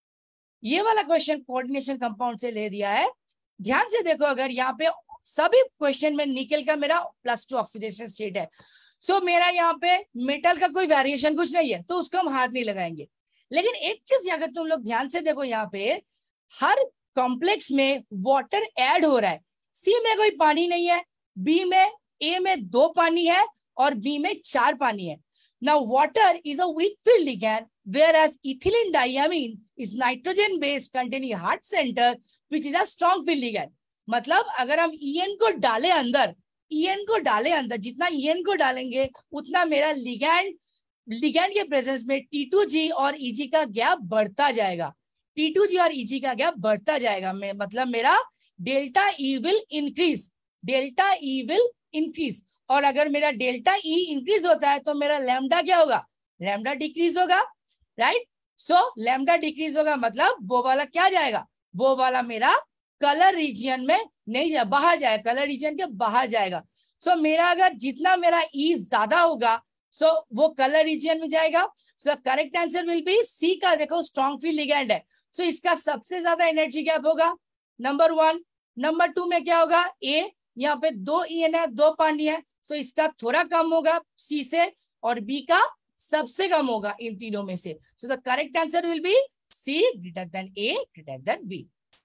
ये वाला question coordination compound से ले दिया है। ध्यान से देखो, अगर यहाँ पे सभी क्वेश्चन में निकल का मेरा प्लस टू ऑक्सीडेशन स्टेट है, सो so मेरा यहाँ पे मेटल का कोई वेरिएशन कुछ नहीं है तो उसको हम हाथ नहीं लगाएंगे। लेकिन एक चीज अगर तुम लोग ध्यान से देखो, यहाँ पे हर कॉम्प्लेक्स में वाटर ऐड हो रहा है, सी में कोई पानी नहीं है, बी में, ए में दो पानी है और बी में चार पानी है। Now water is a weak field ligand, whereas ethylene diamine is nitrogen based containing hard center which is a strong field ligand. मतलब अगर हम E N को डाले अंदर, E N को डाले अंदर, जितना E N को डालेंगे उतना मेरा ligand ligand के प्रेजेंस में T टू G और E G का गैप बढ़ता जाएगा, T टू G और E G का गैप बढ़ता जाएगा। मैं मतलब मेरा delta E will increase, delta E will increase। और अगर मेरा डेल्टा ई इंक्रीज होता है तो मेरा लैम्डा क्या होगा, लैम्डा डिक्रीज होगा, राइट। सो लैम्डा डिक्रीज होगा मतलब वो वाला क्या जाएगा, वो वाला मेरा कलर रीजन में नहीं जाए, बाहर जाएगा, कलर रीजन के बाहर जाएगा। सो so, मेरा अगर जितना मेरा ई ज्यादा होगा सो so, वो कलर रीजन में जाएगा। So correct answer will be C का, देखो स्ट्रॉन्ग फील्ड लिगैंड है, सो so, इसका सबसे ज्यादा एनर्जी गैप होगा नंबर वन। नंबर टू में क्या होगा, ए यहाँ पे दो ई एन है, दो पानी है, सो so, इसका थोड़ा कम होगा सी से, और बी का सबसे कम होगा इन तीनों में से। So the correct answer will be C greater than A greater than B,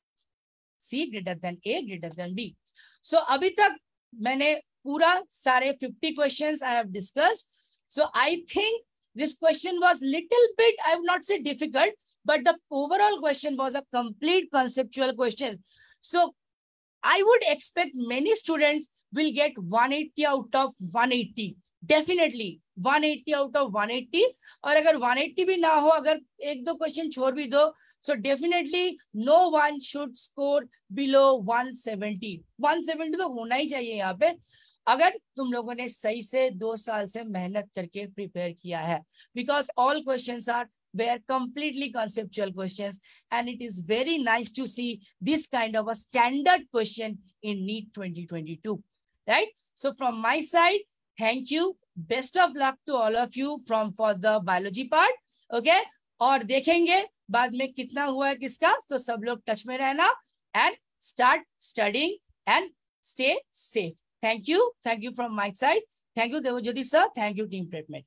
C greater than A greater than B. So अभी तक मैंने पूरा सारे fifty questions I have discussed. So I think this question was little bit, I would not say difficult, but the overall question was a complete conceptual question. So I would expect many students will get one eighty out of one eighty, definitely one eighty out of one eighty. और अगर one eighty भी ना हो, अगर एक दो question छोड़ भी दो, so definitely no one should score below one seventy. one seventy तो होना ही चाहिए यहाँ पे, अगर तुम लोगों ने सही से दो साल से मेहनत करके प्रिपेयर किया है, because all questions are were completely conceptual questions, and it is very nice to see this kind of a standard question in NEET twenty twenty-two, right? So from my side, thank you. Best of luck to all of you from for the biology part, okay? और देखेंगे बाद में कितना हुआ है किसका, तो सब लोग टच में रहना and start studying and stay safe. Thank you. Thank you from my side. Thank you, Devajyoti sir. Thank you, Team PrepMed.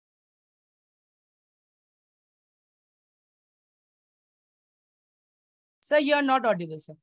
Sir, you are not audible, sir.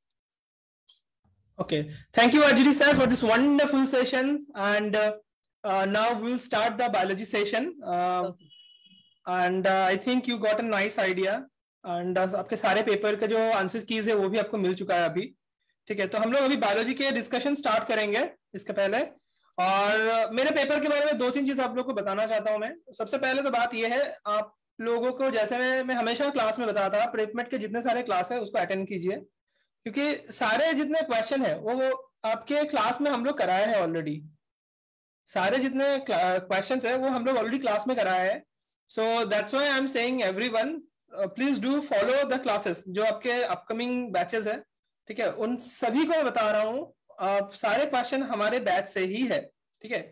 Okay. Thank you, Ajit sir, for this wonderful session. And uh, uh, now we'll start the biology session. Uh, okay. And uh, I think you got a nice idea. And uh, आपके सारे paper के जो answers keys है वो भी आपको मिल चुका है अभी, ठीक है? तो हम लोग अभी बायोलॉजी के डिस्कशन स्टार्ट करेंगे इसके पहले। और मेरे पेपर के बारे में दो तीन चीज आप लोग को बताना चाहता हूं मैं। सबसे पहले तो बात यह है, आप लोगों को जैसे मैं मैं हमेशा क्लास में बताता था, प्रेपमेट के जितने सारे क्लास है उसको अटेंड कीजिए, क्योंकि सारे जितने क्वेश्चन है वो वो आपके क्लास में हम लोग कराए हैं ऑलरेडी। सारे जितने क्वेश्चन है वो हम लोग ऑलरेडी क्लास में कराए हैं। So that's why I am saying everyone please do follow the classes जो आपके अपकमिंग बैचेस है, ठीक है? उन सभी को मैं बता रहा हूँ, uh, सारे क्वेश्चन हमारे बैच से ही है, ठीक है?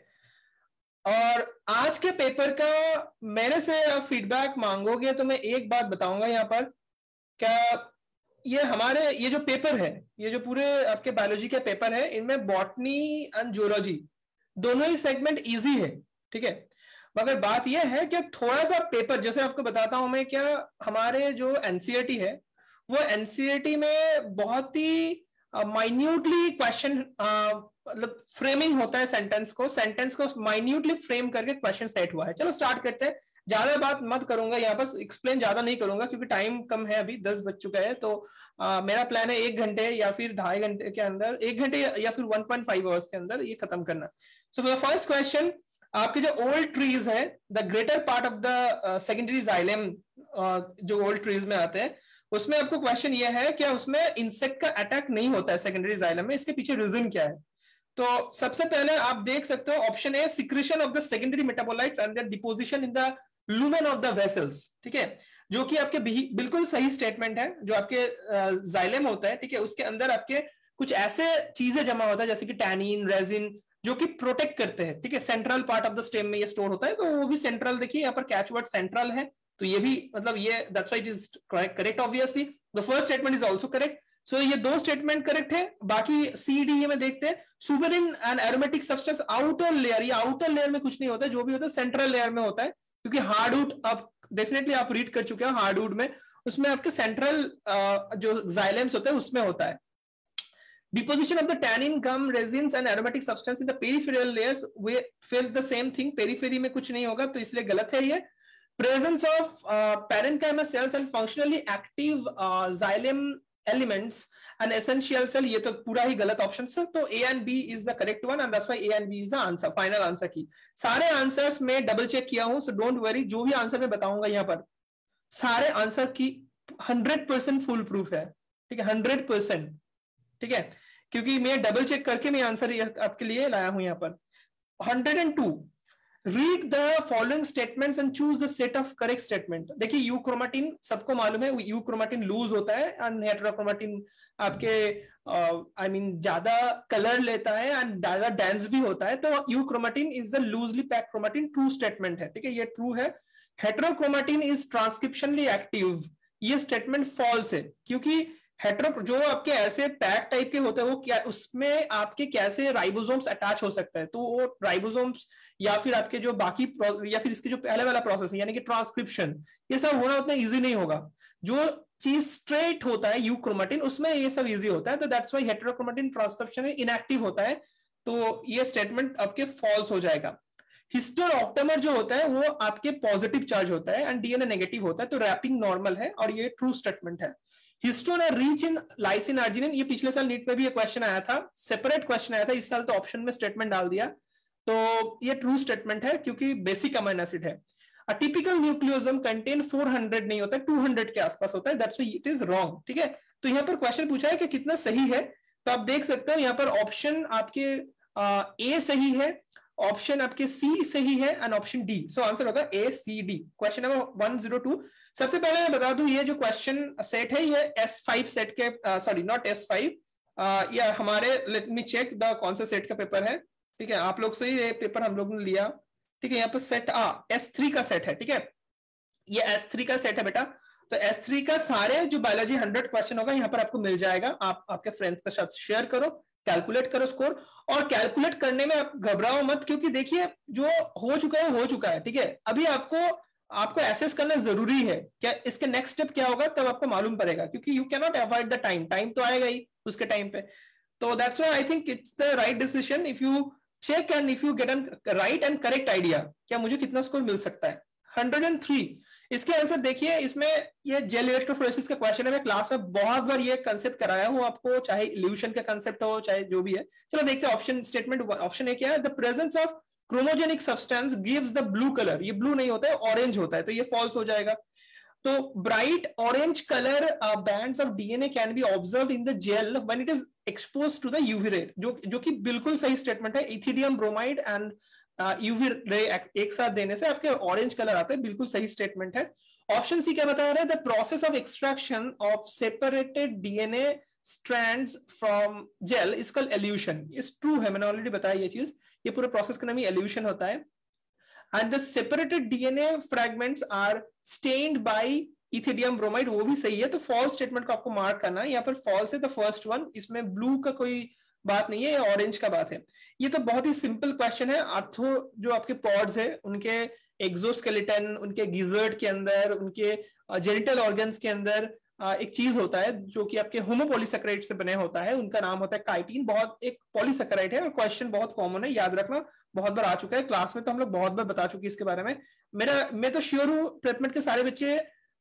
और आज के पेपर का मेरे से आप फीडबैक मांगोगे तो मैं एक बात बताऊंगा यहाँ पर, क्या ये हमारे ये जो पेपर है, ये जो पूरे आपके बायोलॉजी के पेपर है, इनमें बॉटनी एंड जूलॉजी दोनों ही सेगमेंट इजी है, ठीक है? मगर बात यह है कि थोड़ा सा पेपर, जैसे आपको बताता हूं मैं, क्या हमारे जो एनसीईआरटी है वो एनसीईआरटी में बहुत ही माइन्यूटली क्वेश्चन मतलब फ्रेमिंग होता है, सेंटेंस को सेंटेंस को माइन्यूटली फ्रेम करके क्वेश्चन सेट हुआ है। चलो स्टार्ट करते हैं। ज्यादा बात मत करूंगा यहाँ पर, एक्सप्लेन ज्यादा नहीं करूंगा क्योंकि टाइम कम है, अभी दस बज चुका है। तो आ, मेरा प्लान है एक घंटे या फिर ढाई घंटे के अंदर, एक घंटे या फिर वन पॉइंट फाइव आवर्स के अंदर ये खत्म करना। So for the first question, आपके जो ओल्ड ट्रीज है, the greater part of the secondary xylem जो ओल्ड ट्रीज में आते हैं, उसमें आपको क्वेश्चन ये है क्या उसमें इंसेक्ट का अटैक नहीं होता है सेकेंडरी जाइलम में, इसके पीछे रीजन क्या है? तो सबसे पहले आप देख सकते हो option A, secretion of the secondary metabolites and their deposition in the lumen of the vessels, ठीक है? जो कि आपके बिल्कुल सही स्टेटमेंट है। जो आपके जाइलम होता है, ठीक है, उसके अंदर आपके कुछ ऐसे चीजें जमा होता है जैसे कि टैनिन, रेजिन, जो कि प्रोटेक्ट करते हैं, ठीक है? Central part of the stem में ये स्टोर होता है, तो वो भी सेंट्रल, देखिए यहाँ पर कैचवर्ड सेंट्रल है, तो ये भी मतलब ये that's why it is correct obviously. The first statement is also correct. So ये दो स्टेटमेंट करेक्ट है। बाकी सी डी में देखते हैं, suberin and aromatic substance outer layer, ये आउटर लेयर में कुछ नहीं होता है, जो भी होता है सेंट्रल लेयर में होता है, क्योंकि हार्डवुड आप डेफिनेटली आप रीड कर चुके हो हार्डवुड में, उसमें आपके सेंट्रल जो जाइलम्स होते हैं उसमें होता है। Deposition of the tannin, gum, resins and aromatic substance in the peripheral layers we face the same thing. Periphery में कुछ नहीं होगा, तो इसलिए गलत है ये। Presence of uh, parenchyma cells and functionally active uh, xylem elements and essential cell, ये तो पूरा ही गलत ऑप्शन है। तो A and B is the correct one and that's why A and B is the answer, final answer की। सारे answers में double check किया हूं, so don't worry, जो भी आंसर मैं बताऊंगा यहाँ पर सारे आंसर की हंड्रेड परसेंट फुल प्रूफ है, ठीक है? हंड्रेड परसेंट, ठीक है? क्योंकि मैं डबल चेक करके मैं आंसर आपके लिए लाया हूं यहाँ पर। Hundred and two, read the following statements and choose the set of correct statement. देखिए यूक्रोमाटिन सबको मालूम है, यूक्रोमाटिन लूज होता है एंड हेटेरोक्रोमाटिन आपके आई मीन ज्यादा कलर लेता है एंड ज्यादा डेंस भी होता है। तो euchromatin is the loosely packed chromatin, true statement है, ठीक है? ये ट्रू है। हेटेरोक्रोमाटिन इज ट्रांसक्रिप्शनली एक्टिव, ये स्टेटमेंट फॉल्स है, क्योंकि हेटेरो जो आपके ऐसे पैक टाइप के होते हैं वो क्या उसमें आपके कैसे राइबोसोम्स अटैच हो सकता है, तो वो राइबोसोम्स या फिर आपके जो बाकी या फिर इसके जो पहले वाला प्रोसेस है यानी कि ट्रांसक्रिप्शन, ये सब होना उतना इजी नहीं होगा। जो चीज स्ट्रेट होता है यूक्रोमाटिन उसमें ये सब इजी होता है, तो that's why heterochromatin transcription inactive होता है, तो ये स्टेटमेंट आपके फॉल्स हो जाएगा। हिस्टोऑक्टेमर जो होता है वो आपके पॉजिटिव चार्ज होता है एंड डीएनए नेगेटिव होता है, तो रैपिंग नॉर्मल है और ये ट्रू स्टेटमेंट है। Histone rich in lysine arginine, ये पिछले साल नीट में भी ये क्वेश्चन आया था, सेपरेट क्वेश्चन आया था, इस साल तो ऑप्शन में स्टेटमेंट डाल दिया, तो ये ट्रू स्टेटमेंट है क्योंकि बेसिक अमीनो एसिड है। A typical nucleosome contain four hundred नहीं होता है, टू हंड्रेड के आसपास होता है, that's why it is wrong, ठीक है? तो यहाँ पर क्वेश्चन पूछा है कि कितना सही है, तो आप देख सकते हो यहाँ पर ऑप्शन आपके ए सही है, ऑप्शन आपके सी सही है and option D, so answer होगा A C D. Question number one zero two. सबसे पहले मैं बता दूं, ये जो क्वेश्चन सेट है ये एस फाइव सेट के, सॉरी नॉट एस फाइव, या हमारे, लेट मी चेक द कौन सा सेट का पेपर है, ठीक है, आप लोग से ये पेपर हम लोग ने लिया, ठीक है, यहाँ पर सेट आ एस थ्री का सेट है, ठीक है, ये एस थ्री का सेट है बेटा। तो एस थ्री का सारे जो बायोलॉजी हंड्रेड क्वेश्चन होगा यहाँ पर आपको मिल जाएगा, आप आपके फ्रेंड्स के साथ शेयर करो, कैलकुलेट करो स्कोर, और कैलकुलेट करने में आप घबराओ मत, क्योंकि देखिए जो हो चुका है हो चुका है, ठीक है, अभी आपको आपको एसेस करना जरूरी है, क्या इसके नेक्स्ट स्टेप क्या होगा तब आपको मालूम पड़ेगा, क्योंकि you can not avoid the time, time तो आएगा ही उसके टाइम पे। तो that's why I think it's the right decision if you check and if you get an right and correct idea, क्या मुझे कितना स्कोर मिल सकता है, हंड्रेड एंड थ्री। इसके आंसर देखिए, इसमें ये जेल इलेक्ट्रोफोरेसिस का क्वेश्चन है, मैं क्लास में बहुत बार ये कंसेप्ट कराया हूं आपको, चाहे इल्यूशन का कंसेप्ट हो चाहे जो भी है। चलो देखते हैं ऑप्शन स्टेटमेंट। ऑप्शन ए क्या है, the presence of chromogenic substance gives the blue colour, ये ब्लू नहीं होता है ऑरेंज होता है, तो ये फॉल्स हो जाएगा। तो bright orange colour bands of DNA can be observed in the gel when it is exposed to the UV ray, जो जो कि बिल्कुल सही स्टेटमेंट है। Ethidium bromide and UV ray एक साथ देने से आपके ऑरेंज कलर आता है, बिल्कुल सही स्टेटमेंट है। ऑप्शन सी क्या बता रहा है, the process of extraction of separated DNA strands from gel is called elution. इस ट्रू है, मैंने ऑलरेडी बताया ये चीज, ये पूरे प्रोसेस का नाम ही एल्यूशन होता है। And the separated DNA fragments are stained by ethidium bromide, वो भी सही है। तो फॉल्स स्टेटमेंट को आपको मार्क करना है, यहाँ पर फॉल्स है द फर्स्ट वन, इसमें ब्लू का कोई बात नहीं है, ये ऑरेंज का बात है। ये तो बहुत ही सिंपल क्वेश्चन है। आर्थो जो आपके पॉड्स है उनके एक्सोस्केलेटन, उनके गिजर्ड के अंदर, उनके जेनिटल ऑर्गन्स के अंदर एक चीज होता है जो कि आपके होमोपॉलीसेकेराइड से बने होता है, उनका नाम होता है काइटिन। बहुत एक पॉलीसेकेराइड है और क्वेश्चन बहुत कॉमन है, याद रखना, बहुत बार आ चुका है क्लास में, तो हम लोग बहुत बार बता चुके हैं इसके बारे में। मेरा मैं तो श्योर हूँ प्रेपमेंट के सारे बच्चे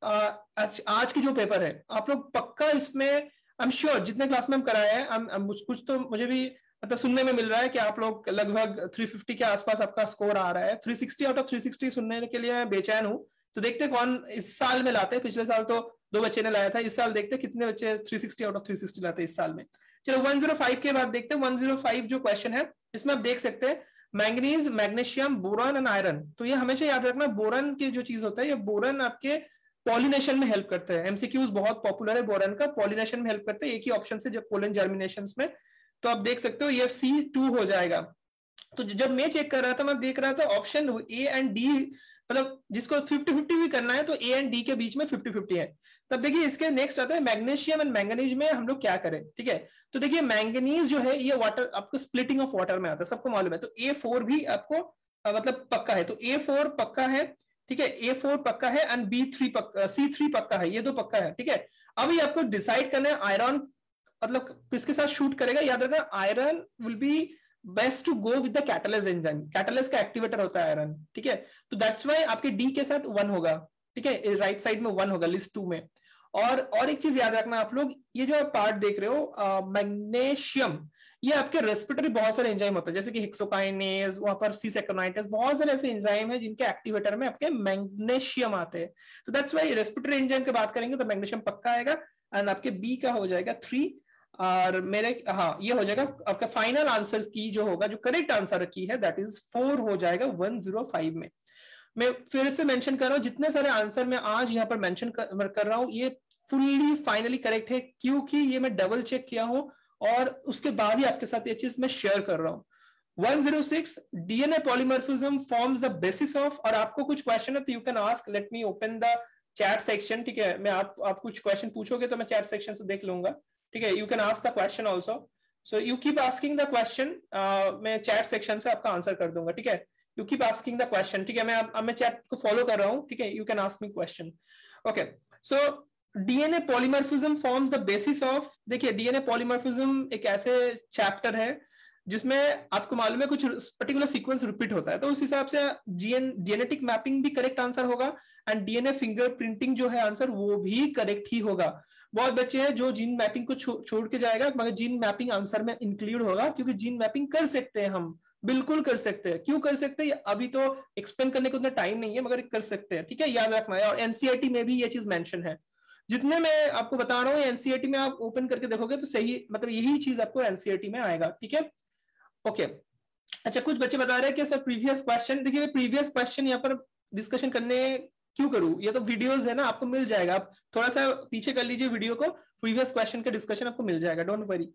आज, आज की जो पेपर है आप लोग पक्का इसमें, आई एम श्योर जितने क्लास में हम कराए हैं, कुछ तो मुझे भी मतलब सुनने में मिल रहा है कि आप लोग लगभग तीन सौ पचास के आसपास आपका स्कोर आ रहा है। तीन सौ साठ आउट ऑफ तीन सौ साठ सुनने के लिए मैं बेचैन हूं, तो देखते कौन इस साल में लाते हैं। पिछले साल तो दो बच्चे ने लाया था, इस साल देखते कितने बच्चे तीन सौ साठ आउट ऑफ तीन सौ साठ लाते हैं इस साल में। चलो एक सौ पाँच के बाद देखते हैं। एक सौ पाँच जो क्वेश्चन है इसमें आप देख सकते हैं manganese, magnesium, boron and iron. तो ये हमेशा याद रखना, बोरॉन की जो चीज होता है, ये बोरॉन आपके पॉलिनेशन में हेल्प करते हैं। एमसीक्यूज बहुत पॉपुलर है बोरॉन का, पॉलिनेशन में हेल्प करते हैं, एक ही ऑप्शन से जब पोलन जर्मिनेशन में। तो आप देख सकते हो ये सी टू हो जाएगा। तो जब मैं चेक कर रहा था, मैं देख रहा था ऑप्शन ए एंड डी, मतलब जिसको फिफ्टी फिफ्टी भी करना है तो ए एंड डी के बीच में फिफ्टी फिफ्टी है। तब देखिए इसके नेक्स्ट आता है मैग्नीशियम एंड मैंगनीज में हम लोग क्या करें, ठीक है। तो देखिए मैंगनीज जो है ये वाटर, आपको स्प्लिटिंग ऑफ वाटर में आता है, सबको मालूम है। तो ए फोर भी आपको आ, मतलब पक्का है, तो ए फोर पक्का है, ठीक है, ए फोर पक्का है एंड बी थ्री पक्का, सी थ्री पक्का है, ये दो पक्का है, ठीक है। अभी आपको डिसाइड करना है आयरन मतलब किसके साथ शूट करेगा। याद रखना iron will be best to go with the catalyst enzyme, catalyst का एक्टिवेटर होता है आयरन, ठीक है। तो दैट्स व्हाई आपके डी के साथ वन होगा, ठीक है, राइट साइड में वन होगा लिस्ट टू में। और और एक चीज याद रखना आप लोग, ये जो पार्ट देख रहे हो मैग्नीशियम, ये आपके रेस्पिरेटरी बहुत सारे एंजाइम होते हैं, जैसे कि हेक्सोकाइनेज, वहां पर सी सेक्रोनाइटेस, बहुत सारे ऐसे एंजाइम है जिनके एक्टिवेटर में आपके मैग्नीशियम आते हैं। तो दैट्स व्हाई रेस्पिरेटरी एंजाइम की बात करेंगे तो मैग्नीशियम पक्का आएगा एंड आपके बी का हो जाएगा थ्री, और मेरे हाँ ये हो जाएगा आपका फाइनल आंसर की जो होगा, जो करेक्ट आंसर की है दैट इज फोर हो जाएगा वन जीरो फाइव में। मैं फिर से मेंशन कर रहा हूं, जितने सारे आंसर मैं आज यहाँ पर मेंशन कर, कर रहा हूं ये फुल्ली फाइनली करेक्ट है, क्योंकि ये मैं डबल चेक किया हूं और उसके बाद ही आपके साथ ये चीज मैं शेयर कर रहा हूं। One zero six DNA polymorphism forms the basis of, और आपको कुछ क्वेश्चन है तो you can ask, let me open the chat section, ठीक है। मैं आप आप कुछ क्वेश्चन पूछोगे तो मैं चैट सेक्शन से देख लूंगा, ठीक है। You can ask the question also, so you keep asking the question, मैं चैट सेक्शन से आपका आंसर कर दूंगा, ठीक है। You keep asking the question, ठीक है। मैं अब मैं चैट को फॉलो कर रहा हूँ, ठीक है। You can ask me question, okay. So DNA polymorphism forms the basis of, देखिए डीएनए पॉलीमॉर्फिज्म एक ऐसे चैप्टर है जिसमें आपको मालूम है कुछ पर्टिकुलर सीक्वेंस रिपीट होता है, तो उस हिसाब से जीएन जेनेटिक मैपिंग भी करेक्ट आंसर होगा एंड डीएनए फिंगरप्रिंटिंग जो है आंसर वो भी करेक्ट ही होगा। बहुत बच्चे हैं जो जीन मैपिंग को छो, छोड़ के जाएगा, मगर जीन मैपिंग आंसर में इंक्लूड होगा, क्योंकि जीन मैपिंग कर सकते हैं हम, बिल्कुल कर सकते हैं। क्यों कर सकते हैं अभी तो एक्सप्लेन करने को उतना टाइम नहीं है, मगर कर सकते हैं, ठीक है, याद रखना है। और एनसीईआरटी में भी ये चीज मेंशन है, जितने मैं आपको बता रहा हूँ एनसीईआरटी में आप ओपन करके देखोगे तो सही, मतलब यही चीज आपको एनसीईआरटी में आएगा, ठीक है, ओके। अच्छा, कुछ बच्चे बता रहे हैं कि सर प्रीवियस क्वेश्चन, देखिए प्रीवियस क्वेश्चन यहाँ पर डिस्कशन करने क्यों करूं, ये तो वीडियोस है ना, आपको मिल जाएगा, आप थोड़ा सा पीछे कर लीजिए वीडियो को, प्रीवियस क्वेश्चन का डिस्कशन आपको मिल जाएगा, don't worry.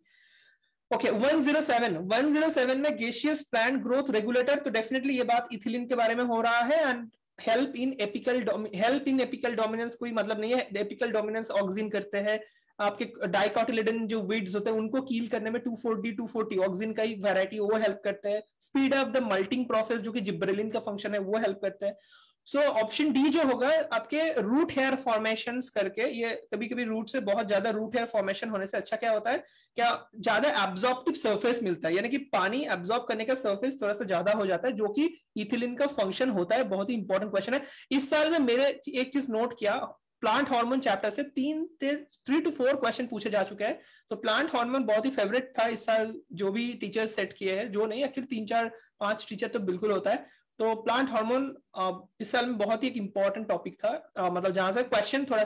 Okay, one zero seven one zero seven में गेशियस प्लांट ग्रोथ रेगुलेटर, तो डेफिनेटली ये बात इथिलीन के बारे में हो रहा है। And help in apical help in apical dominance कोई मतलब नहीं है, एपिकल डोमिनेंस ऑक्सिन करते हैं, आपके डाइकोटिलेडन जो वीड्स होते हैं उनको कील करने में two forty two forty auxin का ही वैरायटी वो हेल्प करते हैं। Speed up the malting process जो कि जिब्रेलिन का फंक्शन है वो हेल्प करते हैं। सो ऑप्शन डी जो होगा आपके रूट हेयर फॉर्मेशंस करके, ये कभी कभी रूट से बहुत ज्यादा रूट हेयर फॉर्मेशन होने से अच्छा क्या होता है, क्या ज्यादा एब्जॉर्प्टिव सरफेस मिलता है, यानी कि पानी एब्जॉर्ब करने का सरफेस थोड़ा सा ज्यादा हो जाता है, जो कि इथिलीन का फंक्शन होता है। बहुत ही इंपॉर्टेंट क्वेश्चन है। इस साल में मेरे एक चीज नोट किया, प्लांट हार्मोन चैप्टर से तीन थ्री टू फोर क्वेश्चन पूछे जा चुके हैं, तो प्लांट हार्मोन बहुत ही फेवरेट था इस साल, जो भी टीचर सेट किए हैं, जो नहीं एक्चुअली तीन चार पांच टीचर तो बिल्कुल होता है। तो प्लांट हार्मोन इस साल में बहुत ही एक इंपॉर्टेंट टॉपिक था, आ, मतलब जहां से क्वेश्चन थोड़ा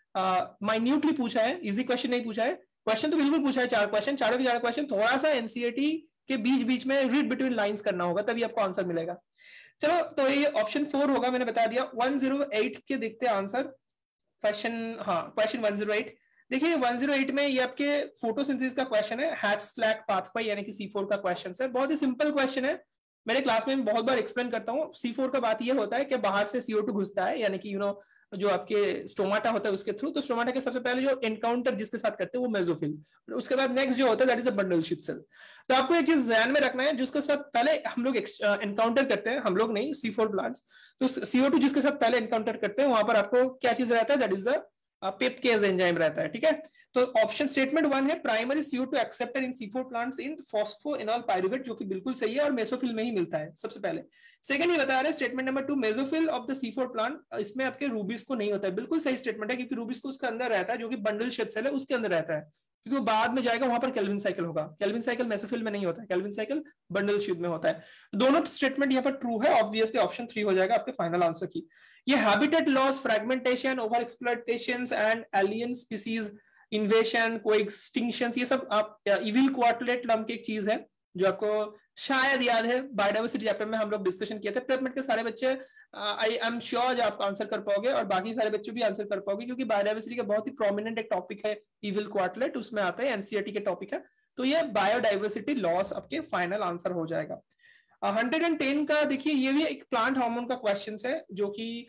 सा माइन्यूटली पूछा है, इजी क्वेश्चन नहीं पूछा है, क्वेश्चन तो बिल्कुल पूछा है, चार क्वेश्चन, चारों के चार क्वेश्चन थोड़ा सा एनसीईआरटी के बीच बीच में रीड बिटवीन लाइंस करना होगा, तभी आपको आंसर मिलेगा। चलो, तो ये ऑप्शन फोर होगा, मैंने बता दिया। वन जीरो एट के देखते हैं आंसर, क्वेश्चन, हाँ क्वेश्चन वन जीरो एट। देखिए वन जीरो एट में ये आपके फोटोसिंथेसिस का क्वेश्चन है, हैच स्लैक पाथवे यानी कि सी फोर का क्वेश्चन है। बहुत ही सिंपल क्वेश्चन है, मेरे क्लास में बहुत बार एक्सप्लेन करता हूँ। सी फोर का बात ये होता है कि बाहर से सी ओ टू घुसता है, यानी कि यू नो जो आपके स्टोमाटा होता है उसके थ्रू, तो स्टोमाटा के सबसे पहले जो एनकाउंटर जिसके साथ करते हैं वो मेसोफिल, उसके बाद नेक्स्ट जो होता है that is a bundle sheath cell. तो आपको एक चीज ध्यान में रखना है, जिसके साथ पहले हम लोग एनकाउंटर करते हैं, हम लोग नहीं सी फोर प्लांट्स, तो सी ओ टू जिसके साथ पहले एनकाउंटर करते हैं वहां पर आपको क्या चीज रहता है, that is a PEPcase enzyme रहता है, ठीक है। तो ऑप्शन स्टेटमेंट वन है primary C O two acceptor in C four plants in phosphoenol pyruvate, जो कि बिल्कुल सही है और मेसोफिल में ही मिलता है सबसे पहले। सेकंड ये बता रहे हैं statement number two, mesophyll of the C four plant, इसमें आपके रूबिस को नहीं होता है, बिल्कुल सही स्टेटमेंट है, क्योंकि रूबिस को उसके अंदर रहता है, जो कि बंडल शेप सेल है उसके अंदर रहता है, क्योंकि वो बाद में जाएगा वहां पर केल्विन साइकिल होगा। केल्विन साइकिल मेसोफिल में नहीं होता है, केल्विन साइकिल बंडल शीट में होता है। दोनों स्टेटमेंट यहाँ पर ट्रू है, ऑब्वियसली ऑप्शन थ्री हो जाएगा आपके फाइनल आंसर की। ये habitat loss, fragmentation, over exploitation and alien species invasion, coextinctions, ये सब आप इविल क्वार्टलेट नाम की एक चीज है जो आपको शायद याद है, बायोडाइवर्सिटी चैप्टर में हम लोग डिस्कशन किए थे। प्रेपमेंट के सारे बच्चे आई एम श्योर आप आंसर कर पाओगे और बाकी सारे बच्चे भी आंसर कर पाओगे, क्योंकि बायोडाइवर्सिटी का बहुत ही प्रोमिनेंट एक टॉपिक है इविल क्वार्टलेट, उसमें आता है, एनसीईआरटी के टॉपिक है। तो ये बायोडाइवर्सिटी लॉस आपके फाइनल आंसर हो जाएगा। हंड्रेड एंड टेन का देखिए, ये भी एक प्लांट हार्मोन का क्वेश्चन है, जो कि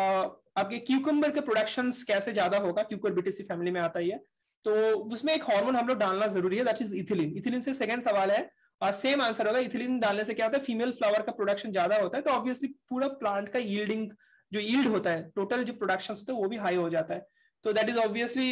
आपके क्यूकम्बर के प्रोडक्शन कैसे ज्यादा होगा, क्यूकरबिटेसी फैमिली में आता ही है, तो उसमें एक हार्मोन हम लोग डालना जरूरी है, दैट इज इथिलीन। इथिलीन से सेकंड सवाल है और सेम आंसर होगा। इथिलीन डालने से क्या होता है, फीमेल फ्लावर का प्रोडक्शन ज्यादा होता है, तो ऑब्वियसली पूरा प्लांट का यील्डिंग जो यील्ड होता है, टोटल जो प्रोडक्शन होता है वो भी हाई हो जाता है, तो that is obviously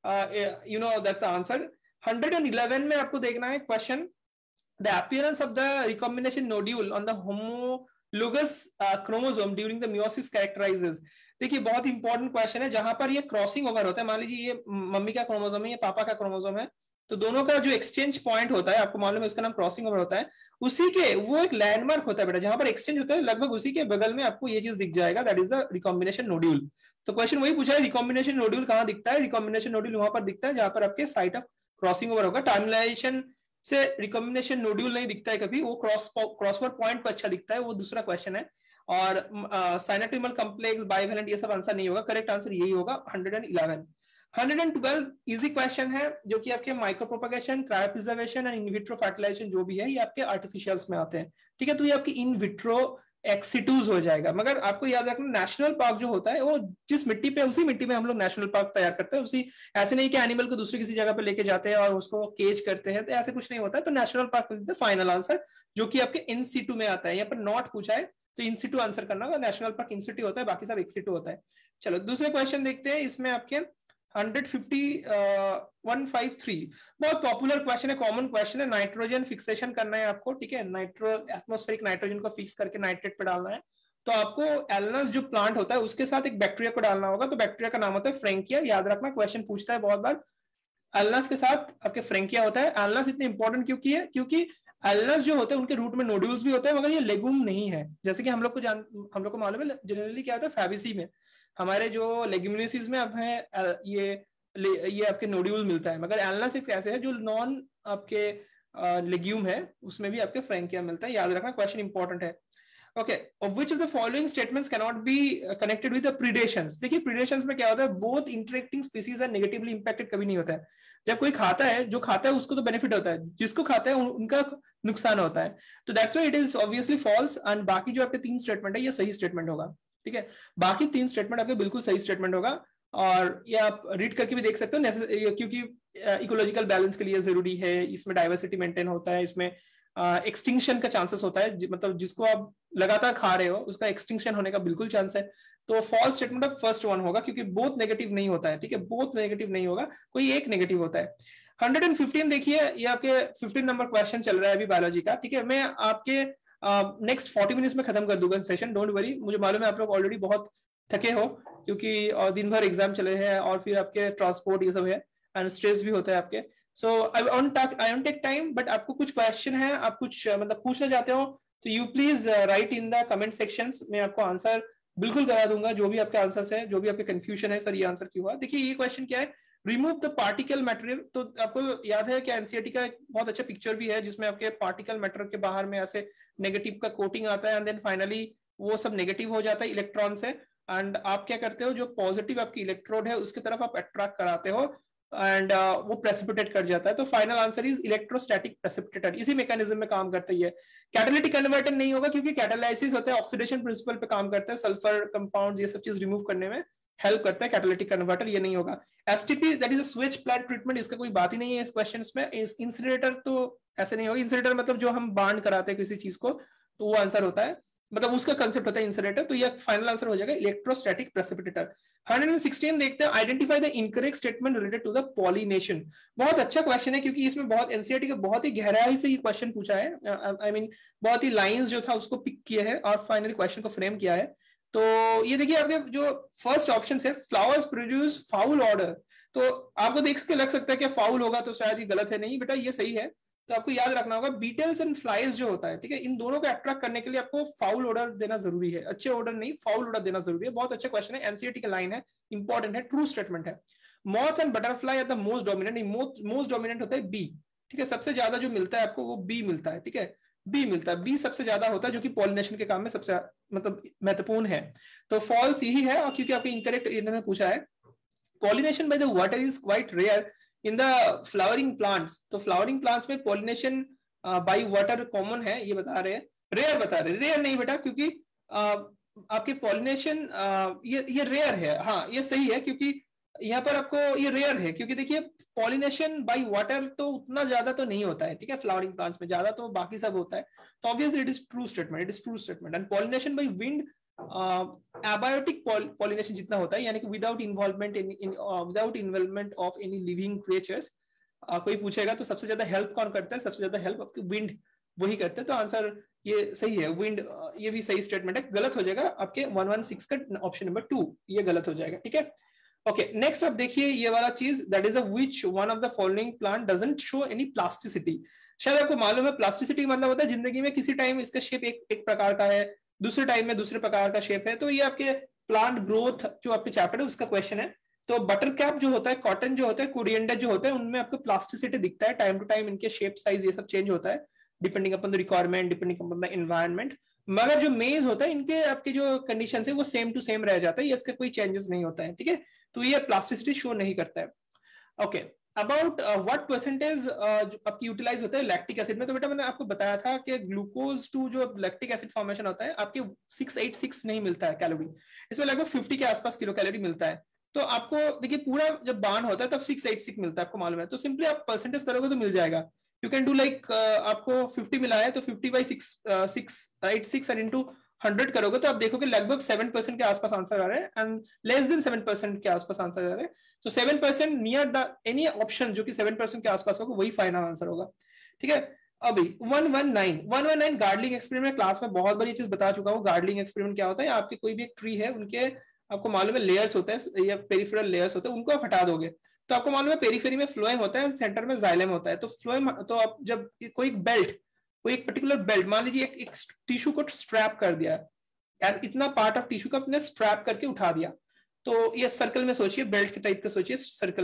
you know that's answer. Hundred and eleven में आपको देखना है question, the appearance of the recombination nodule on the homologous chromosome during the meiosis characterises. देखिए बहुत इंपॉर्टेंट क्वेश्चन है, जहां पर ये क्रॉसिंग ओवर होता है, मान लीजिए ये मम्मी का क्रोमोसोम है, ये पापा का क्रोमोसोम है, तो दोनों का जो एक्सचेंज पॉइंट होता है, आपको मालूम है उसका नाम क्रॉसिंग ओवर होता है, उसी के वो एक लैंडमार्क होता है बेटा, जहां पर एक्सचेंज होता है लगभग उसी के बगल में आपको ये चीज दिख जाएगा, that is the recombination nodule. तो क्वेश्चन वही पूछा है, रिकॉम्बिनेशन नोड्यूल कहाँ दिखता है, रिकॉम्बिनेशन नोड्यूल वहां पर दिखता है जहां पर आपके साइट ऑफ क्रॉसिंग ओवर होगा। टर्मिनेशन से रिकॉम्बिनेशन नोड्यूल नहीं दिखता है कभी, वो क्रॉस क्रॉसओवर पॉइंट पर अच्छा दिखता है, वो दूसरा क्वेश्चन है। और साइनेटिमल कॉम्प्लेक्स, बाइवेलेंट, ये सब आंसर नहीं होगा, करेक्ट आंसर यही होगा hundred and eleven. Hundred and twelve easy question है, जो कि आपके micro propagation, cryopreservation and in vitro fertilisation जो भी है, ये आपके आर्टिफिशियल्स में आते हैं, ठीक है, तो ये आपकी इन विट्रो एक्सिटूज हो जाएगा। मगर आपको याद रखना, नेशनल पार्क जो होता है वो जिस मिट्टी पे, उसी मिट्टी में हम लोग नेशनल पार्क तैयार करते हैं, उसी, ऐसे नहीं कि एनिमल को दूसरी किसी जगह पे लेके जाते हैं और उसको केज करते हैं, तो ऐसे कुछ नहीं होता है। तो नेशनल पार्क फाइनल आंसर, जो कि आपके इन सीटू में आता है, यहाँ पर नॉट पूछा है तो इन सीटू आंसर करना होगा, नेशनल पार्क इन सीटू होता है, बाकी सब एक्सिटू होता है। चलो दूसरे क्वेश्चन देखते हैं, इसमें आपके hundred fifty one five three, बहुत पॉपुलर क्वेश्चन है, कॉमन क्वेश्चन है, नाइट्रोजन फिक्सेशन करना है आपको, ठीक है, नाइट्रो एटमॉस्फेरिक नाइट्रोजन को फिक्स करके नाइट्रेट पे डालना है, तो आपको एल्नस जो प्लांट होता है उसके साथ एक बैक्टीरिया को डालना होगा, तो बैक्टीरिया का नाम होता है फ्रेंकिया, याद रखना क्वेश्चन पूछता है बहुत बार, एल्नस के साथ आपके फ्रेंकिया होता है। एल्नस इतने इंपॉर्टेंट क्यों है, क्योंकि एल्नस जो होते हैं उनके रूट में नोड्यूल्स भी होते हैं, मगर ये लेगुम नहीं है, जैसे कि हम लोग को जान हम लोग को मालूम है जनरली क्या होता है, फैबेसी में हमारे जो लेग्यूमिनेसीज में अब है ये ये आपके नोड्यूल मिलता है, मगर एल्नस एक ऐसे है जो नॉन आपके लेग्यूम है उसमें भी आपके फ्रैंकिया मिलता है, याद रखना, क्वेश्चन इंपॉर्टेंट है। Okay, which of the following statements can not be connected with the predations. देखिए प्रीडेशंस में क्या होता है, both interacting species are negatively impacted कभी नहीं होता है। जब कोई खाता है, जो खाता है उसको तो बेनिफिट होता है, जिसको खाता है उनका नुकसान होता है, तो that's why it is obviously false. And बाकी जो आपके तीन स्टेटमेंट है ये सही स्टेटमेंट होगा, ठीक है, बाकी तीन स्टेटमेंट आपके बिल्कुल सही स्टेटमेंट होगा। और ये आप रीड करके भी देख सकते हो, क्योंकि इकोलॉजिकल बैलेंस के लिए जरूरी है, इसमें डाइवर्सिटी मेंटेन होता है, इसमें एक्सटिंक्शन uh, का चांसेस होता है, मतलब जिसको आप लगातार खा रहे हो उसका एक्सटिंक्शन होने का बिल्कुल चांस है। तो false statement of first one होगा, क्योंकि बोथ नेगेटिव नहीं होता है, ठीक है, बोथ नेगेटिव नहीं होगा, कोई एक नेगेटिव होता है। वन फिफ्टीन देखिए, ये आपके फिफ्टीन नंबर क्वेश्चन चल रहा है अभी बायोलॉजी का, ठीक है, मैं आपके नेक्स्ट uh, फोर्टी मिनट्स में खत्म कर दूंगा सेशन, डोंट वरी। मुझे मालूम है आप लोग ऑलरेडी बहुत थके हो, क्योंकि और दिन भर एग्जाम चले हैं और फिर आपके ट्रांसपोर्ट ये सब है एंड स्ट्रेस भी होता है आपके। So I won't I won't take time, but आपको कुछ क्वेश्चन है, आप कुछ मतलब पूछना चाहते हो तो you please write in the comment sections, मैं आपको आंसर बिल्कुल करा दूंगा, जो भी आपके आंसर्स है, जो भी आपके कंफ्यूजन है, सर ये आंसर क्यों हुआ। देखिए ये क्वेश्चन क्या है, रिमूव द पार्टिकल मटेरियल। तो आपको याद है कि एनसीईआरटी का एक बहुत अच्छा पिक्चर भी है जिसमें आपके पार्टिकल मैटर के बाहर में ऐसे नेगेटिव का कोटिंग आता है एंड देन फाइनली वो सब नेगेटिव हो जाता है इलेक्ट्रॉन से, एंड आप क्या करते हो, जो पॉजिटिव आपकी इलेक्ट्रोड है उसकी तरफ आप अट्रैक्ट कराते हो एंड uh, वो प्रेसिपिटेट कर जाता है। तो final answer is electrostatic precipitator, इसी मैकेनिज्म में काम करता है। कैटालिटिक कन्वर्टर नहीं होगा, क्योंकि कैटालाइसिस होता है, ऑक्सीडेशन प्रिंसिपल पे काम करता है, सल्फर कंपाउंड ये सब चीज रिमूव करने में हेल्प करता है कैटालिटिक कन्वर्टर, ये नहीं होगा। STP that is a sewage plant treatment, इसका कोई बात ही नहीं है इस क्वेश्चन में। इंसिनरेटर तो ऐसे नहीं होगा, इंसिनरेटर मतलब जो हम बांड कराते हैं किसी चीज को, तो वो आंसर होता है, मतलब उसका कंसेप्ट होता है इंसिनरेटर, तो ये फाइनल आंसर हो जाएगा इलेक्ट्रोस्टैटिक प्रेसिपिटेटर। वन सिक्सटीन देखते हैं, identify the incorrect statement related to the pollination. बहुत अच्छा क्वेश्चन है, क्योंकि इसमें बहुत एनसीईआरटी का बहुत ही गहराई से ये क्वेश्चन पूछा है, आई मीन बहुत ही लाइंस जो था उसको पिक किया है और फाइनली क्वेश्चन को फ्रेम किया है। तो ये देखिए आपके जो फर्स्ट ऑप्शन है, फ्लावर्स प्रोड्यूस फाउल ऑर्डर, तो आपको देख के लग सकता है कि फाउल होगा तो शायद ये गलत है, नहीं बेटा ये सही है। तो आपको याद रखना होगा बीटल्स एंड फ्लाइज जो होता है, ठीक है, इन दोनों को अट्रैक्ट करने के लिए आपको फाउल ऑर्डर देना जरूरी है, अच्छे ऑर्डर नहीं फाउल ऑर्डर देना जरूरी है। बहुत अच्छा क्वेश्चन है, एनसीईआरटी का लाइन है, इंपॉर्टेंट है, ट्रू स्टेटमेंट है। Moths and butterfly are the most dominant, most dominant होता है बी, ठीक है, सबसे ज्यादा जो मिलता है आपको वो बी मिलता है, ठीक है, बी मिलता है, बी सबसे ज्यादा होता है, जो कि पॉलिनेशन के काम में सबसे मतलब महत्वपूर्ण है। तो फॉल्स यही है, और क्योंकि आपको इनकरेक्ट इन्होंने पूछा है, pollination by the water is quite rare in the flowering plants. तो फ्लावरिंग प्लांट्स में पॉलिनेशन बाय वाटर कॉमन है, ये बता रहे हैं, रेयर बता रहे, रेयर नहीं बेटा, क्योंकि uh, आपके पॉलिनेशन uh, ये ये रेयर है, हाँ ये सही है, क्योंकि यहाँ पर आपको ये रेयर है, क्योंकि देखिए पॉलिनेशन बाय वाटर तो उतना ज्यादा तो नहीं होता है, ठीक है, फ्लावरिंग प्लांट्स में ज्यादा तो बाकी सब होता है, तो obviously it is true statement, it is true statement. And pollination by wind abiotic pollination जितना होता है, यानी कि without involvement in without involvement of any living creatures, कोई पूछेगा तो सबसे ज्यादा हेल्प कौन करता है, सबसे ज्यादा हेल्प आपकी विंड वही करते हैं, तो आंसर ये सही है, विंड, ये भी सही स्टेटमेंट है। गलत हो जाएगा आपके वन वन सिक्स का ऑप्शन नंबर टू, ये गलत हो जाएगा, ठीक है। ओके नेक्स्ट आप देखिए ये वाला चीज, that is which one of the following plant doesn't show any plasticity. शायद आपको मालूम है प्लास्टिसिटी मतलब होता है जिंदगी में किसी टाइम इसका शेप एक एक प्रकार का है, दूसरे टाइम में दूसरे प्रकार का शेप है, तो ये आपके प्लांट ग्रोथ जो आपके चैप्टर है उसका क्वेश्चन है। तो बटर कैप जो होता है, कॉटन जो होता है, कोरिएंडर जो होता है, उनमें आपको प्लास्टिसिटी दिखता है, टाइम टू टाइम इनके शेप साइज ये सब चेंज होता है depending upon the requirement, depending upon the environment. मगर जो मेज होता है इनके आपके जो कंडीशन है वो सेम टू सेम रह जाता है, इसका कोई चेंजेस नहीं होता है, ठीक है, तो ये प्लास्टिसिटी शो नहीं करता है। ओके अबाउट व्हाट परसेंटेज आपकी यूटिलाइज होता है लैक्टिक एसिड में, तो बेटा मैंने आपको बताया था कि ग्लूकोज टू जो लैक्टिक एसिड फॉर्मेशन होता है आपके सिक्स एट सिक्स नहीं मिलता है कैलोरी, इसमें लगभग फिफ्टी के आसपास किलो कैलोरी मिलता है। तो आपको देखिए पूरा जब बांड होता है तब सिक्स एट सिक्स मिलता है, आपको मालूम है, तो सिंपली आप परसेंटेज करोगे तो मिल जाएगा। यू कैन डू लाइक आपको फिफ्टी मिला है तो fifty by six six eight six and into hundred करोगे तो आप देखोगे लगभग सेवन परसेंट के आसपास आंसर आ रहा है, and less than seven percent के आसपास आंसर आ रहा है। तो seven percent near the any option जो कि सेवन परसेंट के आसपास होगा वही फाइनल आंसर होगा, ठीक है। अभी one one nine one one nine girdling experiment, class में बहुत बड़ी चीज बता चुका हूँ। गार्डलिंग एक्सपेरिमेंट क्या होता है, आपके कोई भी एक ट्री है उनके आपको मालूम है लेयर्स होते हैं या पेरिफेरल लेयर्स होते हैं, उनको आप हटा दोगे तो आपको मालूम है पेरिफेरी में फ्लोएम होता है, सेंटर में जाइलम होता है। तो फ्लोएम, तो आप जब कोई बेल्ट, कोई एक पर्टिकुलर बेल्ट, मान लीजिए एक, एक टिश्यू को स्ट्रैप कर दिया, इतना पार्ट ऑफ टिश्यू को अपने स्ट्रैप करके उठा दिया, तो ये सर्कल में सोचिए, बेल्ट के टाइप का सोचिए सर्कल में,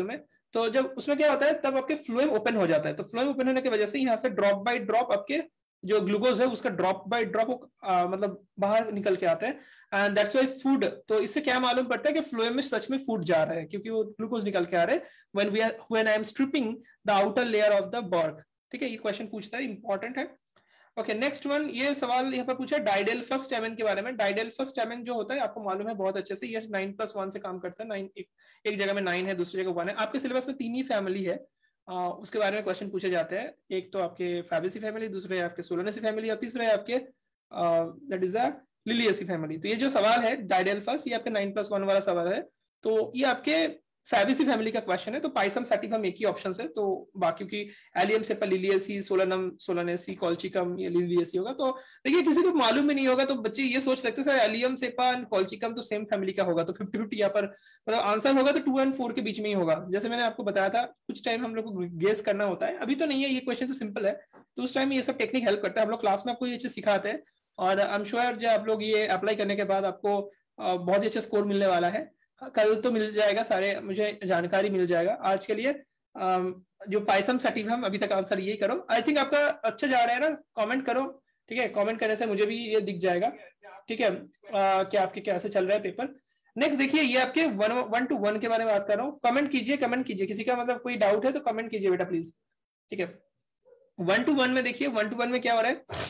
तो जब उसमें क्या होता है, तब आपके फ्लोएम ओपन हो जाता है, तो फ्लोएम ओपन होने की वजह से यहाँ से ड्रॉप बाय ड्रॉप आपके जो ग्लूकोज है उसका ड्रॉप बाय ड्रॉप मतलब बाहर निकल के आता है, एंड दैट्स व्हाई फूड। तो इससे क्या मालूम पड़ता है कि फ्लोएम में सच में फूड जा रहा है, क्योंकि वो ग्लूकोज निकल के आ रहे हैं when we are when I am stripping the outer layer of the bark. ठीक है, ये क्वेश्चन पूछता है, इंपॉर्टेंट है। ओके, नेक्स्ट वन, ये सवाल यहाँ पर पूछा है डाइडेल्फस स्टैमेन के बारे में। डाइडेल्फस स्टैमेन जो होता है आपको मालूम है बहुत अच्छे से, ये नाइन प्लस वन से काम करता है। नाइन एक, एक जगह में नाइन है, दूसरी जगह वन है। आपके सिलेबस में तीन ही फैमिली है, आ, उसके बारे में क्वेश्चन पूछे जाते हैं। एक तो आपके फैबेसी फैमिली, दूसरे है आपके सोलोनेसी फैमिली, और तीसरे है आपके that is the Liliaceae family. तो ये जो सवाल है डाइडेल्फस, ये आपके नाइन प्लस वन वाला सवाल है, तो ये आपके फैबेसी फैमिली का क्वेश्चन है। तो पाइसम सैटिवम एक ही ऑप्शन है, तो बाकी की Allium cepa Liliaceae, Solanum Solanaceae, Colchicum, ये लिलियसी होगा। तो देखिए किसी को मालूम भी नहीं होगा तो बच्चे ये सोच सकते हैं sir Allium cepa and Colchicum तो सेम फैमिली का होगा, तो फिफ्टी फिफ्टी यहाँ पर मतलब आंसर होगा तो टू एंड फोर के बीच में ही होगा। जैसे मैंने आपको बताया था कुछ टाइम हम लोग को गेस करना होता है, अभी तो नहीं है, ये क्वेश्चन तो सिंपल है, तो उस टाइम ये सब टेक्निक हेल्प करता है। हम लोग क्लास में आपको ये चीज सिखाते हैं, और आई एम श्योर जब आप लोग ये अप्लाई करने के बाद आपको बहुत ही अच्छा स्कोर मिलने वाला है। कल तो मिल जाएगा, सारे मुझे जानकारी मिल जाएगा। आज के लिए जो पाइसम सैटिवम अभी तक आंसर यही करो। आई थिंक आपका अच्छा जा रहा है ना, कमेंट करो, ठीक है, कमेंट करने से मुझे भी ये दिख जाएगा, ठीक है, कि आपके कैसे चल रहा है पेपर। नेक्स्ट देखिए, ये आपके वन वन टू वन के बारे में बात कर रहा हूँ। कमेंट कीजिए, कमेंट कीजिए, किसी का मतलब कोई डाउट है तो कमेंट कीजिए बेटा प्लीज, ठीक है। वन टू वन में देखिए, वन टू वन में क्या हो रहा है,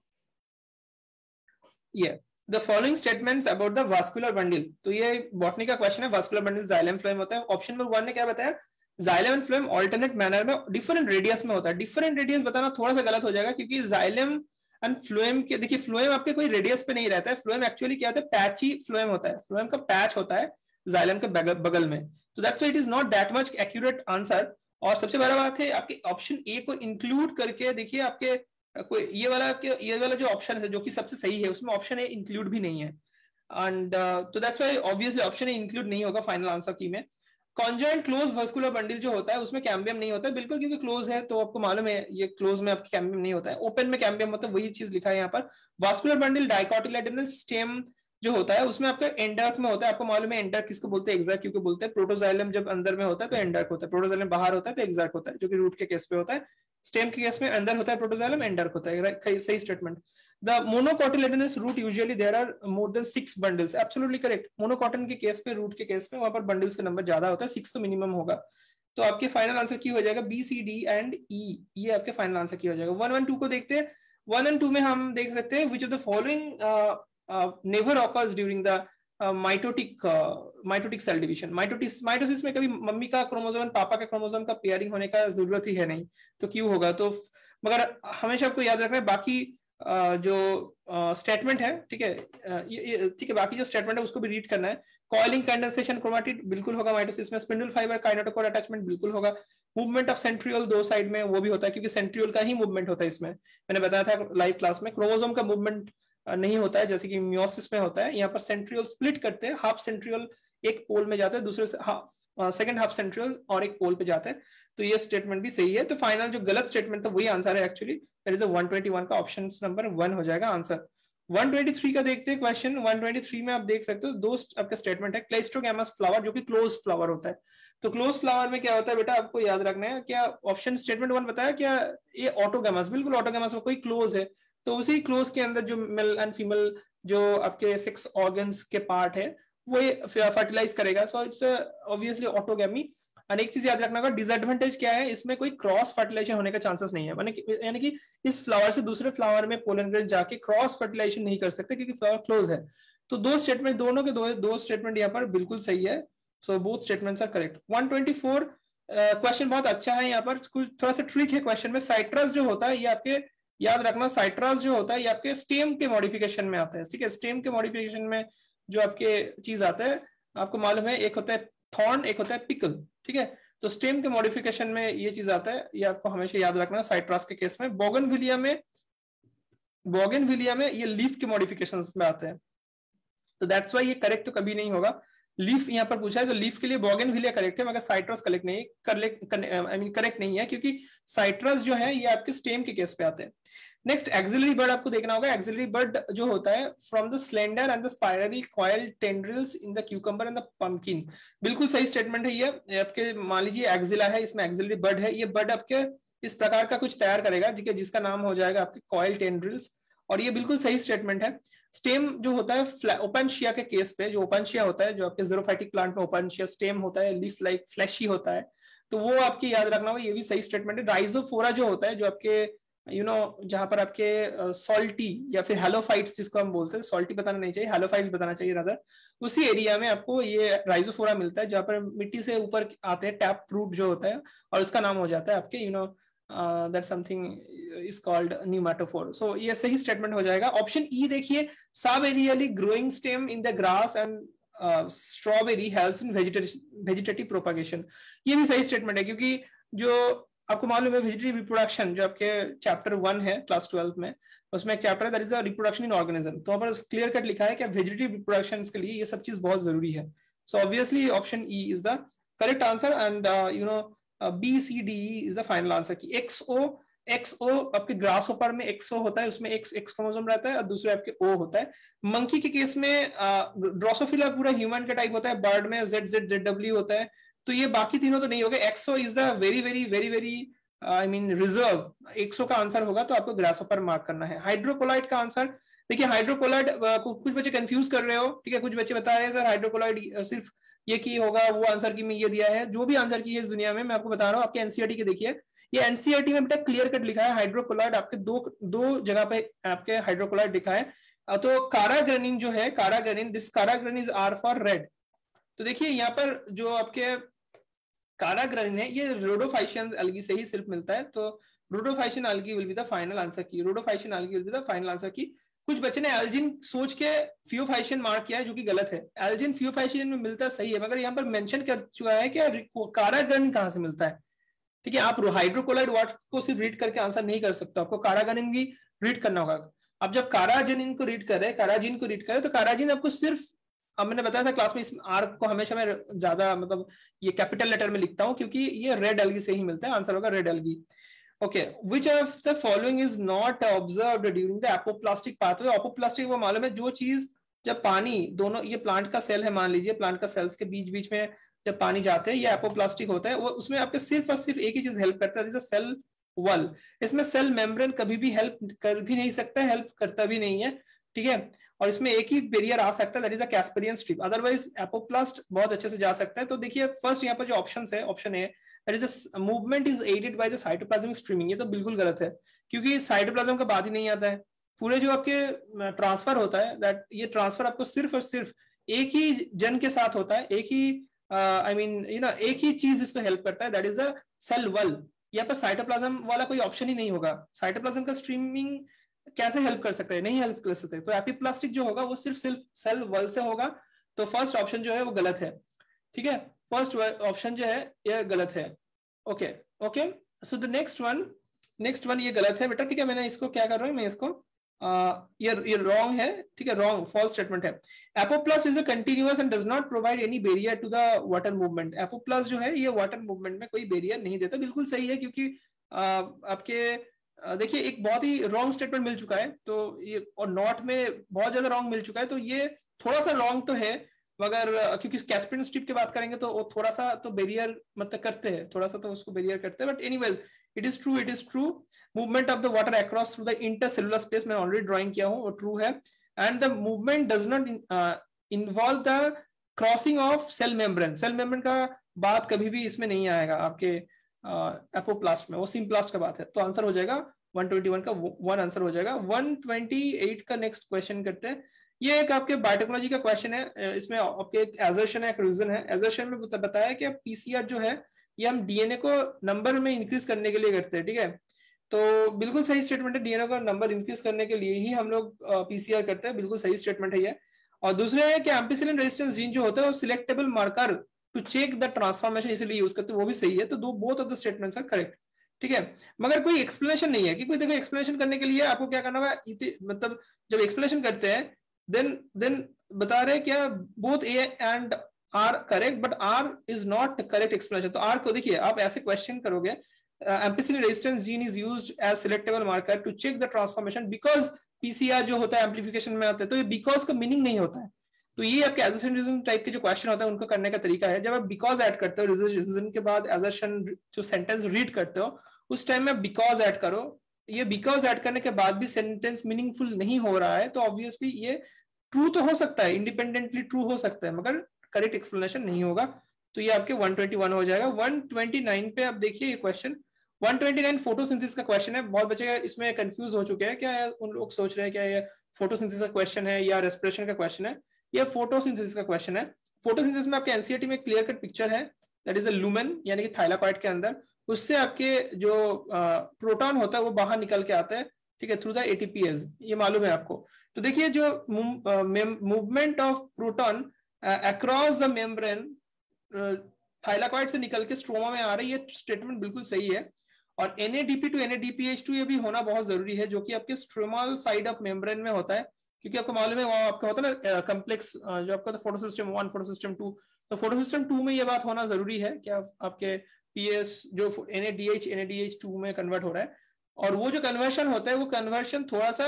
ये The following statements about the vascular bundle। तो ये बॉटनी का क्वेश्चन है, vascular bundle xylem phloem होता है। ऑप्शन नंबर वन ने क्या बताया, xylem and phloem alternate manner में डिफरेंट रेडियस में होता है। डिफरेंट रेडियस बताना थोड़ा सा गलत हो जाएगा, क्योंकि xylem and phloem के देखिए phloem आपके कोई रेडियस पे नहीं रहता है। phloem एक्चुअली क्या होता है, पैची phloem होता है, phloem का पैच होता है xylem के बगल में, तो that's why it is not that much accurate answer. और सबसे बड़ा बात है आपके ऑप्शन ए को इंक्लूड करके देखिए, आपके कोई ये वाला ये वाला जो ऑप्शन है जो कि सबसे सही है, उसमें ऑप्शन ए इंक्लूड भी नहीं है, एंड तो that's why obviously option A include नहीं होगा फाइनल आंसर की में। कॉन्जॉइंट क्लोज वस्कुलर बंडल जो होता है उसमें कैम्बियम नहीं होता है, बिल्कुल, क्योंकि क्लोज है, तो आपको मालूम है ये क्लोज में आपके कैम्बियम नहीं होता है। ओपन में कैम्बियम मतलब वही चीज लिखा है यहाँ पर। वास्कुलर बंडल डाइकोटिलेडोनस स्टेम जो होता है उसमें आपका एंडर्क में होता है। आपको मालूम है एंडर्क किसको बोलते हैं, एक्सर्क क्योंकि बोलते हैं। प्रोटोजाइलम जब अंदर में होता है तो एंडर्क होता है, प्रोटोजाइलम बाहर होता है तो एक्सर्क होता है, जो कि रूट के केस पे होता है। स्टेम के केस में अंदर होता है प्रोटोजाइलम, एंडर्क होता है, सही statement. The monocotyledonous root usually there are more than six bundles, absolutely correct. Monocot के केस पे, रूट के केस में, वहां पर बंडल्स का नंबर ज्यादा होता है, सिक्स तो मिनिमम होगा। तो आपके फाइनल आंसर की हो जाएगा B, C, D and E, ये आपके फाइनल आंसर की हो जाएगा। वन वन टू को देखते हैं। वन एंड टू में हम देख सकते हैं which of the following never occurs during the mitotic mitotic cell division. Mitosis mitosis में कभी मम्मी का क्रोमोसोम पापा का क्रोमोसोम का पेयरिंग होने का जरूरत ही है नहीं, तो क्यों होगा। तो मगर हमेशा आपको याद रखना है बाकी uh, जो स्टेटमेंट uh, है, ठीक है, uh, ठीक है, बाकी जो स्टेटमेंट है उसको भी रीड करना है। कॉइलिंग, कंडेंसेशन, क्रोमेटिड बिल्कुल होगा माइटोसिस में। स्पिंडल फाइबर, काइनेटोकोर अटैचमेंट बिल्कुल होगा। मूवमेंट ऑफ सेंट्रियोल दो साइड में, वो भी होता है, क्योंकि सेंट्रियोल का ही मूवमेंट होता है इसमें। मैंने बताया था लाइव क्लास में, क्रोमोसोम का मूवमेंट नहीं होता है जैसे कि मियोसिस में होता है। यहाँ पर सेंट्रियोल स्प्लिट करते हैं, हाफ सेंट्रियोल एक पोल में जाता है, दूसरे से हाफ सेकंड हाफ सेंट्रियोल और एक पोल पे जाता है। तो ये स्टेटमेंट भी सही है। तो फाइनल जो गलत स्टेटमेंट था वही आंसर है actually, that is one twenty one का ऑप्शन नंबर वन हो जाएगा आंसर। वन ट्वेंटी थ्री का देखते हैं क्वेश्चन। वन ट्वेंटी थ्री में आप देख सकते हो दो आपका स्टेटमेंट है। क्लेस्ट्रोगैमस फ्लावर जो कि क्लोज फ्लावर होता है। तो क्लोज फ्लावर में क्या होता है बेटा, आपको याद रखना है। क्या ऑप्शन स्टेटमेंट वन बताया, क्या ये ऑटोगैमस, बिल्कुल ऑटोगैमस में कोई क्लोज है, तो उसी क्लोज के अंदर जो मेल एंड फीमेल जो आपके सेक्स ऑर्गन्स के पार्ट है वो फर्टिलाइज करेगा। So it's obviously autogamy. और एक चीज याद रखना होगा, डिसएडवांटेज क्या है, इसमें कोई क्रॉस फर्टिलाइजेशन होने का चांसेस नहीं है, यानी कि इस फ्लावर से दूसरे फ्लावर में पोलन ग्रेन जाके क्रॉस फर्टिलाइजेशन नहीं कर सकते क्योंकि फ्लावर क्लोज है। तो दो स्टेटमेंट, दोनों के दो दो स्टेटमेंट यहाँ पर बिल्कुल सही है। So both statements are correct. One twenty four question बहुत अच्छा है, यहाँ पर कुछ थोड़ा सा ट्रिक है क्वेश्चन में। साइट्रस जो होता है ये आपके याद रखना, साइट्रस जो होता है ये आपके स्टेम के मॉडिफिकेशन में आता है, ठीक है। स्टेम के मॉडिफिकेशन में जो आपके चीज आता है, आपको मालूम है, एक होता है थॉर्न, एक होता है पिकल, ठीक है। तो स्टेम के मॉडिफिकेशन में ये चीज आता है, ये आपको हमेशा याद रखना साइट्रस के केस में। बोगनविलिया में बोगनविलिया में ये लीफ के मॉडिफिकेशन में आते हैं, तो दैट्स वाई ये करेक्ट तो कभी नहीं होगा। लीफ यहाँ पर पूछा है तो लीफ के लिए बोगनविलिया करेक्ट है, मगर साइट्रस करेक्ट नहीं कर आई मीन करेक्ट नहीं है, क्योंकि साइट्रस जो है ये आपके स्टेम के केस पे आते हैं। नेक्स्ट एक्सिलरी बर्ड आपको देखना होगा। एक्सिलरी बर्ड जो होता है from the slender and the spirally coiled tendrils in the cucumber and the pumpkin. बिल्कुल सही स्टेटमेंट है ये। आपके मान लीजिए एक्सिला है, इसमें एक्सिलरी बर्ड है, ये बर्ड आपके इस प्रकार का कुछ तैयार करेगा जिसका नाम हो जाएगा आपके कॉइल टेंड्रिल्स, और ये बिल्कुल सही स्टेटमेंट है। स्टेम जो होता है ओपनशिया के केस पे, जो ओपनशिया होता है, जो आपके ज़ीरोफाइटिक प्लांट में ओपनशिया स्टेम होता है, लीफ लाइक फ्लैशी होता है, तो वो आपके याद रखना होगा, ये भी सही स्टेटमेंट है। राइजोफोरा जो होता है, जो आपके यू नो जहां पर आपके सॉल्टी uh, या फिर हेलोफाइट्स जिसको हम बोलते हैं, सॉल्टी बताना नहीं चाहिए, हेलोफाइट्स बताना चाहिए रादर, उसी एरिया में आपको ये राइजोफोरा मिलता है, जहां पर मिट्टी से ऊपर आते हैं, टैप रूट जो होता है, और उसका नाम हो जाता है आपके you know that something is called pneumatophore. So ये सही स्टेटमेंट हो जाएगा। ऑप्शन ई देखिए, subaerially growing stem in the grass and strawberry helps in vegetative propagation, ये भी सही स्टेटमेंट है, क्योंकि जो आपको मालूम है वेजिटेटिव रिप्रोडक्शन जो आपके चैप्टर वन है क्लास ट्वेल्व में, उसमें एक चैप्टर है that is a reproduction in organism, तो वहां पर क्लियर कट लिखा है कि वेजिटेटिव रिप्रोडक्शन के लिए ये सब चीज बहुत जरूरी है। So obviously option E is the correct answer and you know B C D is the final answer की एक्सओ एक्सओ आपके ग्रास होपर में एक्सओ होता है, उसमें एक्स एक्स क्रोमोसोम रहता है और दूसरे आपके ओ होता है। मंकी के केस में ड्रोसोफिला पूरा ह्यूमन का टाइप होता है, बर्ड में जेड जेड जेड डब्ल्यू होता है, तो ये बाकी तीनों तो नहीं होगा। XO is the very very very very I mean reserve, XO का आंसर होगा, तो आपको ग्रासहोपर मार्क करना है। हाइड्रोकोलाइड का आंसर देखिए, हाइड्रोकोलाइड कुछ बच्चे कंफ्यूज कर रहे हो, ठीक है, कुछ बच्चे बता रहे हैं सर हाइड्रोकोलाइड सिर्फ ये की होगा, वो आंसर की में ये दिया है, जो भी आंसर की है इस दुनिया में मैं आपको बता रहा हूँ, आपके एनसीईआरटी के देखिए, ये एनसीईआरटी में बेटा क्लियर कट लिखा है, हाइड्रोकोलाइड आपके दो दो जगह पे आपके हाइड्रोकोलाइड लिखा है। तो काराग्रेनिन जो है, carrageenan, this carrageenan is are for red. तो देखिए यहाँ पर जो आपके काराग्रेनिन है ये रोडोफाइशियन एल्गी से ही सिर्फ मिलता है, तो rhodophycean algae will be the final answer की, rhodophycean algae will be the final answer की। कुछ बच्चे ने एल्जिन सोच के फियोफाइशियन मार्क किया है, जो कि गलत है। एल्जिन फियोफाइशियन में मिलता है सही है, मगर यहाँ पर मेंशन कर चुका है कि काराग्रेनिन कहाँ से मिलता है, ठीक है। आप हाइड्रोकोलाइड वर्ड को सिर्फ रीड करके आंसर नहीं कर सकते, आपको काराग्रेनिन भी रीड करना होगा। अब जब काराजिनिन को रीड करे, काराजिन को रीड करे, तो काराजिन आपको सिर्फ, अब मैंने बताया था क्लास में, इस आर को हमेशा मैं ज्यादा मतलब ये कैपिटल लेटर में लिखता हूँ, क्योंकि ये रेड एल्गी से ही मिलता है, आंसर होगा red algae. Okay, which of the following is not observed during the apoplastic pathway. Apoplastic वो मालूम है, जो चीज जब पानी, दोनों ये प्लांट का सेल है, मान लीजिए प्लांट का सेल्स के बीच बीच में जब पानी जाते हैं, ये एपोप्लास्टिक होता है, वो उसमें आपके सिर्फ और सिर्फ एक ही चीज हेल्प करता है, सेल वॉल। इसमें सेल मेम्ब्रेन कभी भी हेल्प कर भी नहीं सकता, हेल्प करता भी नहीं है, ठीक है। और इसमें एक ही बैरियर आ सकता है, that is a Casparian strip, otherwise apoplast बहुत अच्छे से जा सकता है। तो देखिए फर्स्ट यहाँ पर जो ऑप्शन है, option A, that is a movement is aided by the cytoplasmic streaming, ये तो बिल्कुल गलत है, क्योंकि साइटोप्लाज्म का बात ही नहीं आता है। पूरे जो आपके ट्रांसफर होता है, दैट ये ट्रांसफर आपको सिर्फ और सिर्फ एक ही जन के साथ होता है, एक ही आई मीन यू नो एक ही चीज इसको हेल्प करता है, that is a cell wall. यहाँ पर साइटोप्लाज्म वाला कोई ऑप्शन ही नहीं होगा, साइटोप्लाज्म का स्ट्रीमिंग कैसे हेल्प कर सकते हैं, नहीं हेल्प कर सकते। तो एपिप्लास्टिक जो होगा वो सिर्फ सिर्फ सेल वॉल से होगा, तो फर्स्ट ऑप्शन जो है वो गलत है, ठीक है, फर्स्ट ऑप्शन जो है ये गलत है। Okay okay, so the next one, next one ये गलत है बेटा, ठीक है। मैंने इसको क्या कर रहा हूँ, मैं इसको Uh, ये ये रॉन्ग है, ठीक है, रॉन्ग, फॉल्स स्टेटमेंट है। Apoplast is a continuous and does not provide any barrier to the water movement. Apoplast जो है ये वाटर मूवमेंट में कोई बैरियर नहीं देता, बिल्कुल सही है, क्योंकि uh, आपके uh, देखिए एक बहुत ही रॉन्ग स्टेटमेंट मिल चुका है, तो ये और नॉट में बहुत ज्यादा रॉन्ग मिल चुका है, तो ये थोड़ा सा रॉन्ग तो है, मगर uh, क्योंकि कैस्पेरियन स्ट्रिप की बात करेंगे तो वो थोड़ा सा तो बैरियर मतलब करते हैं, थोड़ा सा तो उसको बैरियर करते हैं, but anyways it is true, it is true. Movement of the water across through the intercellular space, मैं ऑलरेडी ड्राइंग किया हूं, वो ट्रू है। And the movement does not involve the crossing of cell membrane, cell membrane का बात कभी भी इसमें नहीं आएगा आपके एपोप्लास्ट uh, में, वो सिम्प्लास्ट का बात है। तो आंसर हो जाएगा वन ट्वेंटी वन का वन आंसर हो जाएगा। वन ट्वेंटी एट का नेक्स्ट क्वेश्चन करते हैं। ये एक आपके बायोटेक्नोलॉजी का क्वेश्चन है, इसमें आपके एक एजर्शन है, एक रीजन है। एजर्शन में बताया कि पीसीआर जो है ये हम डीएनए को नंबर में इंक्रीज करने के लिए करते हैं, ठीक है। तो बिल्कुल सही स्टेटमेंट है, डीएनए का नंबर इंक्रीज करने के लिए ही हम लोग पीसीआर करते हैं, बिल्कुल सही स्टेटमेंट है ये। और दूसरा है कि एम्पिसिलिन रेजिस्टेंस जीन जो होता है वो selectable marker to check the transformation इसलिए यूज करते हैं, वो भी सही है। तो दो both of the statements are correct, ठीक है। मगर कोई एक्सप्लेनेशन नहीं है कि कोई देखो एक्सप्लेनेशन करने के लिए आपको क्या करना होगा, मतलब जब एक्सप्लेनेशन करते हैं देन देन बता रहे क्या both A and R correct, but R is not correct explanation. तो आर को देखिए आप ऐसे क्वेश्चन करोगे, ampicillin resistance gene is used as selectable marker to check the transformation because P C R जो होता है एम्पलीफिकेशन में आता है, तो ये बिकॉज का मीनिंग नहीं होता है। तो ये आपके assertion टाइप के जो क्वेश्चन होता है उनको करने का तरीका है। जब आप बिकॉज ऐड करते हो रीजन के बाद assertion जो सेंटेंस रीड करते हो उस टाइम में बिकॉज ऐड करो। ये बिकॉज ऐड करने के बाद भी सेंटेंस मीनिंगफुल नहीं हो रहा है तो ऑब्वियसली ये ट्रू तो हो सकता है, इंडिपेंडेंटली ट्रू हो सकता है, मगर करेक्ट एक्सप्लेनेशन नहीं होगा। तो ये आपके वन ट्वेंटी वन हो जाएगा। वन ट्वेंटी नाइन पे आप देखिए ये question one twenty nine photosynthesis का क्वेश्चन है। बहुत बच्चे इसमें कंफ्यूज हो चुके हैं, क्या उन लोग सोच रहे हैं क्या ये फोटोसिंथेसिस का क्वेश्चन है या रेस्पिरेशन का क्वेश्चन है। ये फोटोसिंथेसिस का क्वेश्चन है। फोटोसिंथेसिस में आपके एनसीईआरटी में क्लियर कट पिक्चर है, दैट इज अ लुमेन यानी कि थाइलाकॉइड के अंदर उससे आपके जो प्रोटॉन होता है वो बाहर निकल के आता है, ठीक है, थ्रू द एटीपीएस, ये मालूम है आपको। तो देखिए जो movement of proton across the membrane thylakoid से निकल के स्ट्रोमा में आ रही है, ये स्टेटमेंट बिल्कुल सही है। और N A D P to N A D P H two ये भी होना बहुत जरूरी है, जो कि आपके स्ट्रोमल साइड ऑफ मेम्ब्रेन में होता है, क्योंकि आपको मालूम है वहां आपका होता है ना कॉम्प्लेक्स जो आपका photo system one photo system two, तो फोटो सिस्टम टू में ये बात होना जरूरी है कि आप, आपके पीएस जो N A D H N A D H two में कन्वर्ट हो रहा है। और वो जो कन्वर्शन होता है वो कन्वर्शन थोड़ा सा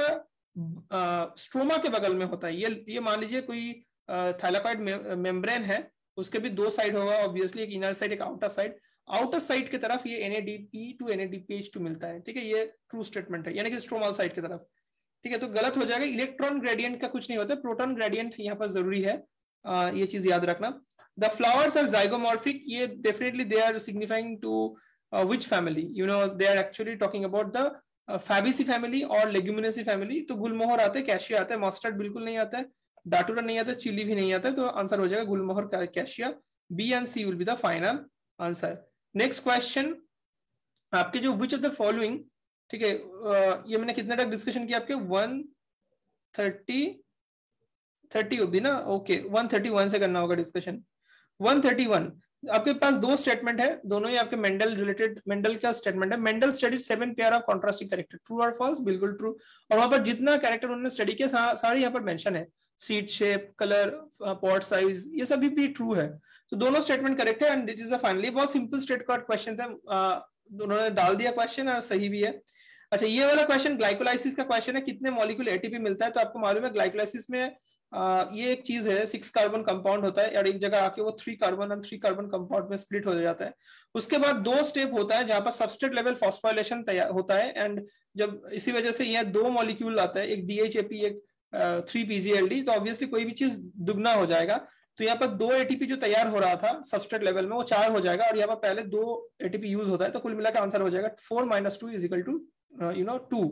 स्ट्रोमा के बगल में होता है। ये ये मान लीजिए कोई थाइलाकॉइड मेम्ब्रेन है, उसके भी दो साइड होगा ऑब्वियसली, एक इनर साइड एक आउटर साइड। आउटर साइड की तरफ ये एनएडीपी टू एनएडीपीएच टू मिलता है, ठीक है, ये ट्रू स्टेटमेंट है, यानी कि स्ट्रोमल साइड की तरफ, ठीक है। तो गलत हो जाएगा, इलेक्ट्रॉन ग्रेडियंट का कुछ नहीं होता, प्रोटॉन ग्रेडियंट यहाँ पर जरूरी है, आ, ये चीज याद रखना। द फ्लावर्स आर जाइगोमॉर्फिक, ये definitely they are signifying to which family, you know they are actually talking about the fabaceae family और लेग्यूमिनेसी फैमिली। तो गुलमोहर आते हैं, कैशिया आता है, मस्टर्ड बिल्कुल नहीं आता है, डाटूरा नहीं आता, चिली भी नहीं आता है, तो आंसर हो जाएगा gulmohar cassia. B and C will be the final answer. Next question आपके जो विच ऑफ द फॉलोइंग, ठीक है, ये मैंने कितने तक डिस्कशन किया आपके वन थर्टी थर्टी होगी ना, ओके वन थर्टी वन से करना होगा डिस्कशन। वन थर्टी वन आपके पास दो स्टेटमेंट है, दोनों ही आपके मेंडल रिलेटेड, मेंडल का स्टेटमेंट है। Mendel studied seven pair of contrasting character, true और फॉल्स, बिल्कुल ट्रू। और वहां पर जितना कैरेक्टर उन्होंने स्टडी किया सा, सारे यहाँ पर मेंशन है, seed shape, colour, pot size, ये सभी भी ट्रू है। तो दोनों स्टेटमेंट करेक्ट है and it is a finally बहुत सिंपल स्ट्रेट कट क्वेश्चन था, उन्होंने डाल दिया क्वेश्चन और सही भी है। अच्छा ये वाला क्वेश्चन ग्लाइकोलाइसिस का क्वेश्चन है, कितने मॉलिक्यूल एटीपी मिलता है। तो आपको मालूम है ग्लाइकोलाइसिस में Uh, ये एक चीज है, सिक्स कार्बन कंपाउंड होता है और एक जगह आके वो थ्री कार्बन और थ्री कार्बन कंपाउंड में स्प्लिट हो जाता है। उसके बाद दो स्टेप होता है जहां पर सबस्ट्रेट लेवल फॉस्फोराइलेशन तैयार होता है एंड जब इसी वजह से ये दो मॉलिक्यूल आता है, एक डीएचएपी एक थ्री पीजीएलडी, तो ऑब्वियसली कोई भी चीज दुगना हो जाएगा। तो यहाँ पर दो एटीपी जो तैयार हो रहा था सबस्ट्रेट लेवल में वो चार हो जाएगा और यहाँ पर पहले दो एटीपी यूज होता है, तो कुल मिलाकर आंसर हो जाएगा four minus two is equal to you know two.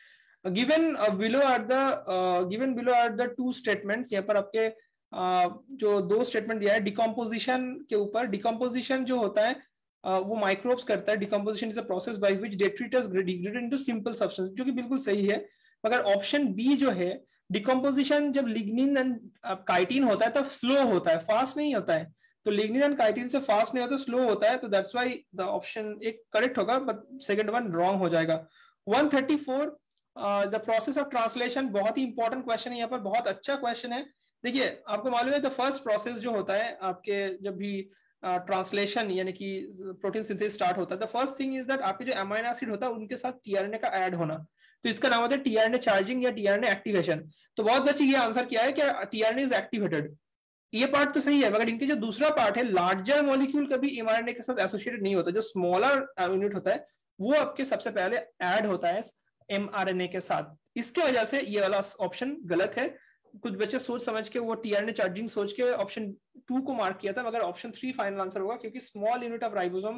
given uh, below are the uh, given below are the two statements, यहाँ पर आपके uh, जो दो स्टेटमेंट दिया है डिकम्पोजिशन के ऊपर। डिकम्पोजिशन जो होता है uh, वो माइक्रोब्स करता है। Decomposition is a process by which detritus degrade into simple substance, जो कि बिल्कुल सही है। मगर ऑप्शन बी जो है डिकम्पोजिशन जब लिग्निन एंड काइटिन होता है तब स्लो होता है, फास्ट नहीं होता है। तो लिग्निन एंड काइटिन से फास्ट नहीं होता, स्लो होता है, तो दैट्स व्हाई द ऑप्शन एक करेक्ट होगा बट सेकंड वन रॉन्ग हो जाएगा। One thirty four the process of translation, बहुत ही इंपॉर्टेंट क्वेश्चन है यहाँ पर, बहुत अच्छा क्वेश्चन है। देखिए आपको मालूम है द फर्स्ट प्रोसेस जो होता है आपके जब भी ट्रांसलेशन uh, यानी कि प्रोटीन सिंथेसिस स्टार्ट होता है, the first thing is that आपके जो अमाइनो एसिड होता है उनके साथ टीआरएनए का ऐड होना, तो इसका नाम होता है टीआरएनए चार्जिंग या टीआरएनए एक्टिवेशन। तो बहुत बच्चे ये आंसर किया है कि टीआरएनए इज एक्टिवेटेड, ये पार्ट तो सही है, मगर इनके जो दूसरा पार्ट है लार्जर मॉलिक्यूल कभी एमआरएनए के साथ एसोसिएटेड नहीं होता, जो स्मॉलर यूनिट होता है वो आपके सबसे पहले ऐड होता है एमआरएनए के साथ। इसके वजह से ये वाला ऑप्शन गलत है। कुछ बच्चे सोच समझ के वो टीआरएनए चार्जिंग सोच के ऑप्शन टू को मार्क किया था, मगर ऑप्शन थ्री फाइनल आंसर होगा, क्योंकि small unit of ribosome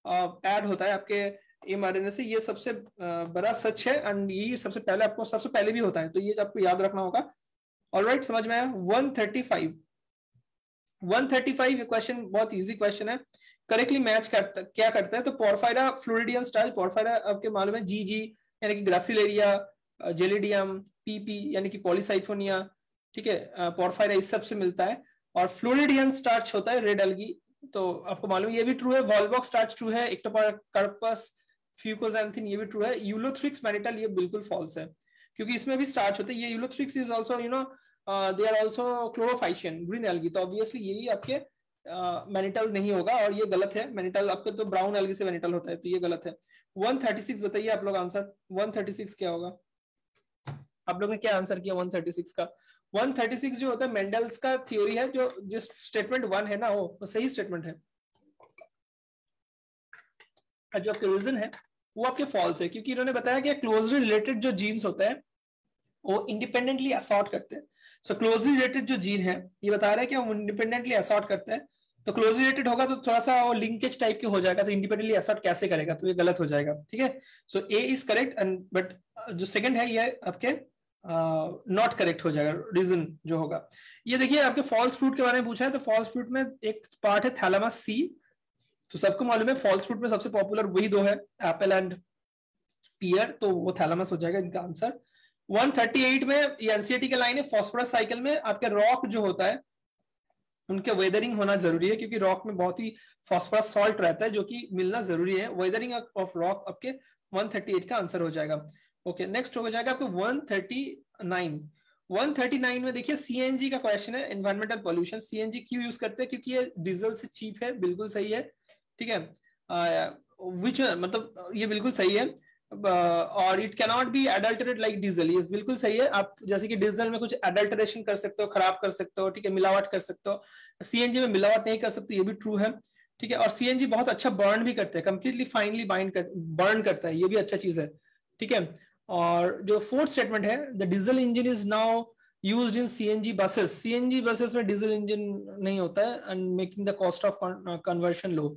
add होता है आपके एमआरएनए से, ये सबसे बड़ा सच है एंड ये सबसे पहले आपको सबसे पहले भी होता है, तो ये आपको याद रखना होगा। ऑलराइट, समझ में आया। One thirty five one thirty five ये क्वेश्चन बहुत इजी क्वेश्चन है, करेक्टली मैच करता क्या करता है। तो पोरफायरा फ्लोरिडियन स्टाइल, पोरफायरा आपके मालूम है जीजी यानी कि ग्रासिलेरिया, जेलिडियम, पीपी यानी कि पॉलीसाइफोनिया, ठीक है, पोरफायरा इस सब से मिलता है। और फ्लोरिडियन स्टार्च होता है रेड एल्गी, तो आपको मालूम ये भी ट्रू है। वॉलबॉक्स स्टार्च ट्रू है, एक्टोकार्पस, फ्यूकोजैंथिन ये भी ट्रू है। यूलोथ्रिक्स मैनिटल ये बिल्कुल फॉल्स है, क्योंकि इसमें भी स्टार्च होता है। ये ulothrix is also you know they are also chlorophycean green algae, तो ऑब्वियसली यही आपके मैनिटल नहीं होगा और ये गलत है। मैनिटल आपका तो ब्राउन एल्गी से मैनिटल होता है, तो ये गलत है। वन थर्टी सिक्स बताइए आप लोग आंसर, वन थर्टी सिक्स क्या होगा? आप लोग ने क्या आंसर किया वन थर्टी सिक्स का? वन थर्टी सिक्स जो होता है मेंडल्स का थ्योरी है, जो जो स्टेटमेंट वन है ना, वो सही स्टेटमेंट है। जो आपके रीजन है वो आपके फॉल्स है, क्योंकि इन्होंने बताया कि क्लोजली रिलेटेड जो जीन्स होते हैं वो इंडिपेंडेंटली असॉर्ट करते हैं। सो क्लोजली रिलेटेड जो जीन है ये बता रहा है कि वो इंडिपेंडेंटली असॉर्ट करते हैं, तो क्लोजली रिलेटेड होगा तो थोड़ा सा वो लिंकेज टाइप के हो जाएगा, तो इंडिपेंडेंटली असॉर्ट कैसे करेगा, तो ये गलत हो जाएगा। ठीक है, so A is correct and but जो सेकंड है ये आपके नॉट करेक्ट हो जाएगा रीजन जो होगा। ये देखिए आपके फॉल्स फ्रूट के बारे में पूछा है, तो फॉल्स फ्रूट में एक पार्ट है थैलेमस सी, तो सबको मालूम है फॉल्स फ्रूट में सबसे पॉपुलर वही दो है, एप्पल एंड पियर, तो वो थैलेमस हो जाएगा इनका आंसर। वन थर्टी एट में ये एनसीईआरटी का लाइन है, फॉस्फोरस साइकिल में आपके रॉक जो होता है उनके वेदरिंग होना जरूरी है, क्योंकि रॉक में बहुत ही फॉस्फोरस सॉल्ट रहता है जो कि मिलना जरूरी है। वेदरिंग ऑफ रॉक आपके वन थर्टी एट का आंसर हो जाएगा। ओके, नेक्स्ट हो जाएगा आपको one thirty nine. One thirty nine में देखिए सीएनजी का क्वेश्चन है, एनवायरमेंटल पोल्यूशन। सीएनजी क्यों यूज करते हैं? क्योंकि ये डीजल से चीप है, बिल्कुल सही है। ठीक है, विच मतलब ये बिल्कुल सही है, और it cannot be adulterate like diesel, ये बिल्कुल सही है। आप जैसे कि डीजल में कुछ एडल्टरेशन कर सकते हो, खराब कर सकते हो, ठीक है, मिलावट कर सकते हो, सीएनजी में मिलावट नहीं कर सकते, ये भी ट्रू है। ठीक है, और सीएनजी बहुत अच्छा बर्न भी करते हैं, कंप्लीटली फाइनली बाइंड कर बर्न करता है, ये भी अच्छा चीज है। ठीक है, और जो फोर्थ स्टेटमेंट है, the diesel engine is now used in CNG buses. CNG buses में डीजल इंजन नहीं होता है and making the cost of conversion low,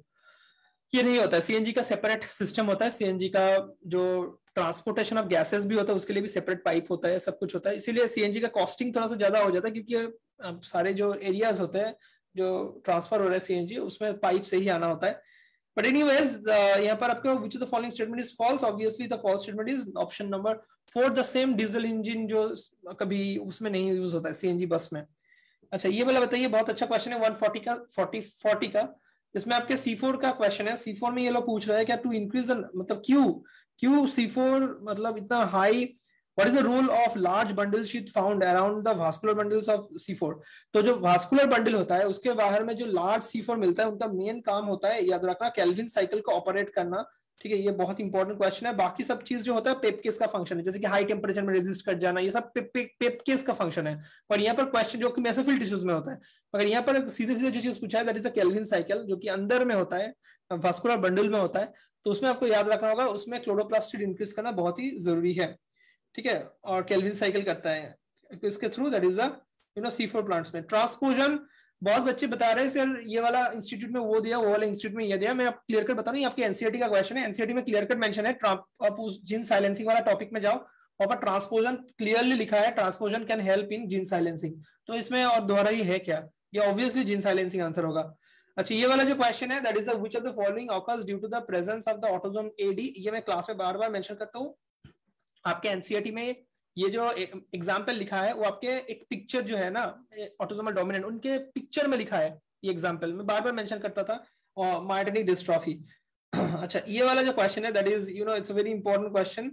ये नहीं होता है। सीएनजी का सेपरेट सिस्टम होता है, सीएनजी का जो ट्रांसपोर्टेशन ऑफ गैसेस भी होता है उसके लिए भी सेपरेट पाइप होता है, सब कुछ होता है, इसीलिए सीएनजी का कॉस्टिंग थोड़ा सा ज्यादा हो जाता है, क्योंकि सारे जो एरियाज होते हैं जो ट्रांसफर हो रहा है सीएनजी उसमें पाइप से ही आना होता है। बट एनीवेज यहाँ पर आपको which of the following statement is false? Obviously the false statement is option number four, the same diesel engine जो कभी उसमें नहीं यूज होता है सीएनजी बस में। अच्छा, ये वाला बताइए, बहुत अच्छा क्वेश्चन है वन फोर्टी का, फोर्टी फोर्टी का, इसमें आपके सी फोर का क्वेश्चन है। सी फोर में ये लोग पूछ रहे हैं क्या टू इंक्रीज द, मतलब क्यों क्यों सी फोर मतलब इतना high, what is the role of large bundle sheath found around the vascular bundles of C four? तो जो वास्कुलर बंडल होता है उसके बाहर में जो लार्ज सी फोर मिलता है उनका मेन काम होता है, याद रखना, केल्विन साइकिल को ऑपरेट करना। ठीक है, ये बहुत इंपॉर्टेंट क्वेश्चन है। बाकी सब चीज जो होता है पेपकेस का फंक्शन है, जैसे कि हाई टेम्परेचर में रेजिस्ट कर जाना, ये सब पेपकेस का फंक्शन है। और यहाँ पर क्वेश्चन जो कि मेसोफिल टिश्यूज में होता है, मगर यहाँ पर सीधे सीधे जो चीज पूछा है that is a Calvin cycle, जो कि अंदर में होता है, वास्कुलर बंडल में होता है, तो उसमें आपको याद रखना होगा उसमें क्लोरोप्लास्ट इंक्रीज करना बहुत ही जरूरी है। ठीक है, और केल्विन साइकिल करता है इसके through, that is a you know C four plants में। ट्रांसपोजन बहुत बच्चे बता रहे हैं सर ये वाला इंस्टीट्यूट में वो दिया, वो वाला इंस्टीट्यूट में ये दिया, मैं आप क्लियर कट बता रहा हूँ, आपके एनसीईआरटी का क्वेश्चन है, एनसीईआरटी में क्लियर कट मेंशन है। आप उस जीन साइलेंसिंग वाला टॉपिक में जाओ, वहां पर ट्रांसपोजन क्लियरली लिखा है, transposon can help in gene silencing, तो इसमें और दोहरा ही है क्या, ये ऑब्वियसली जीन साइलेंसिंग आंसर होगा। अच्छा, ये वाला जो क्वेश्चन है that is the which of the following occurs due to the presence of the autosome AD, ये मैं क्लास में बार बार मेंशन करता हूँ। आपके एनसीईआरटी में ये जो एग्जाम्पल लिखा है वो आपके एक पिक्चर जो है ना ऑटोसोमल डोमिनेंट, उनके पिक्चर में लिखा है ये एग्जाम्पल, मैं बार बार मेंशन करता था, और मायोटोनिक डिस्ट्रॉफी। अच्छा, ये वाला जो क्वेश्चन है that is you know it's a very important question.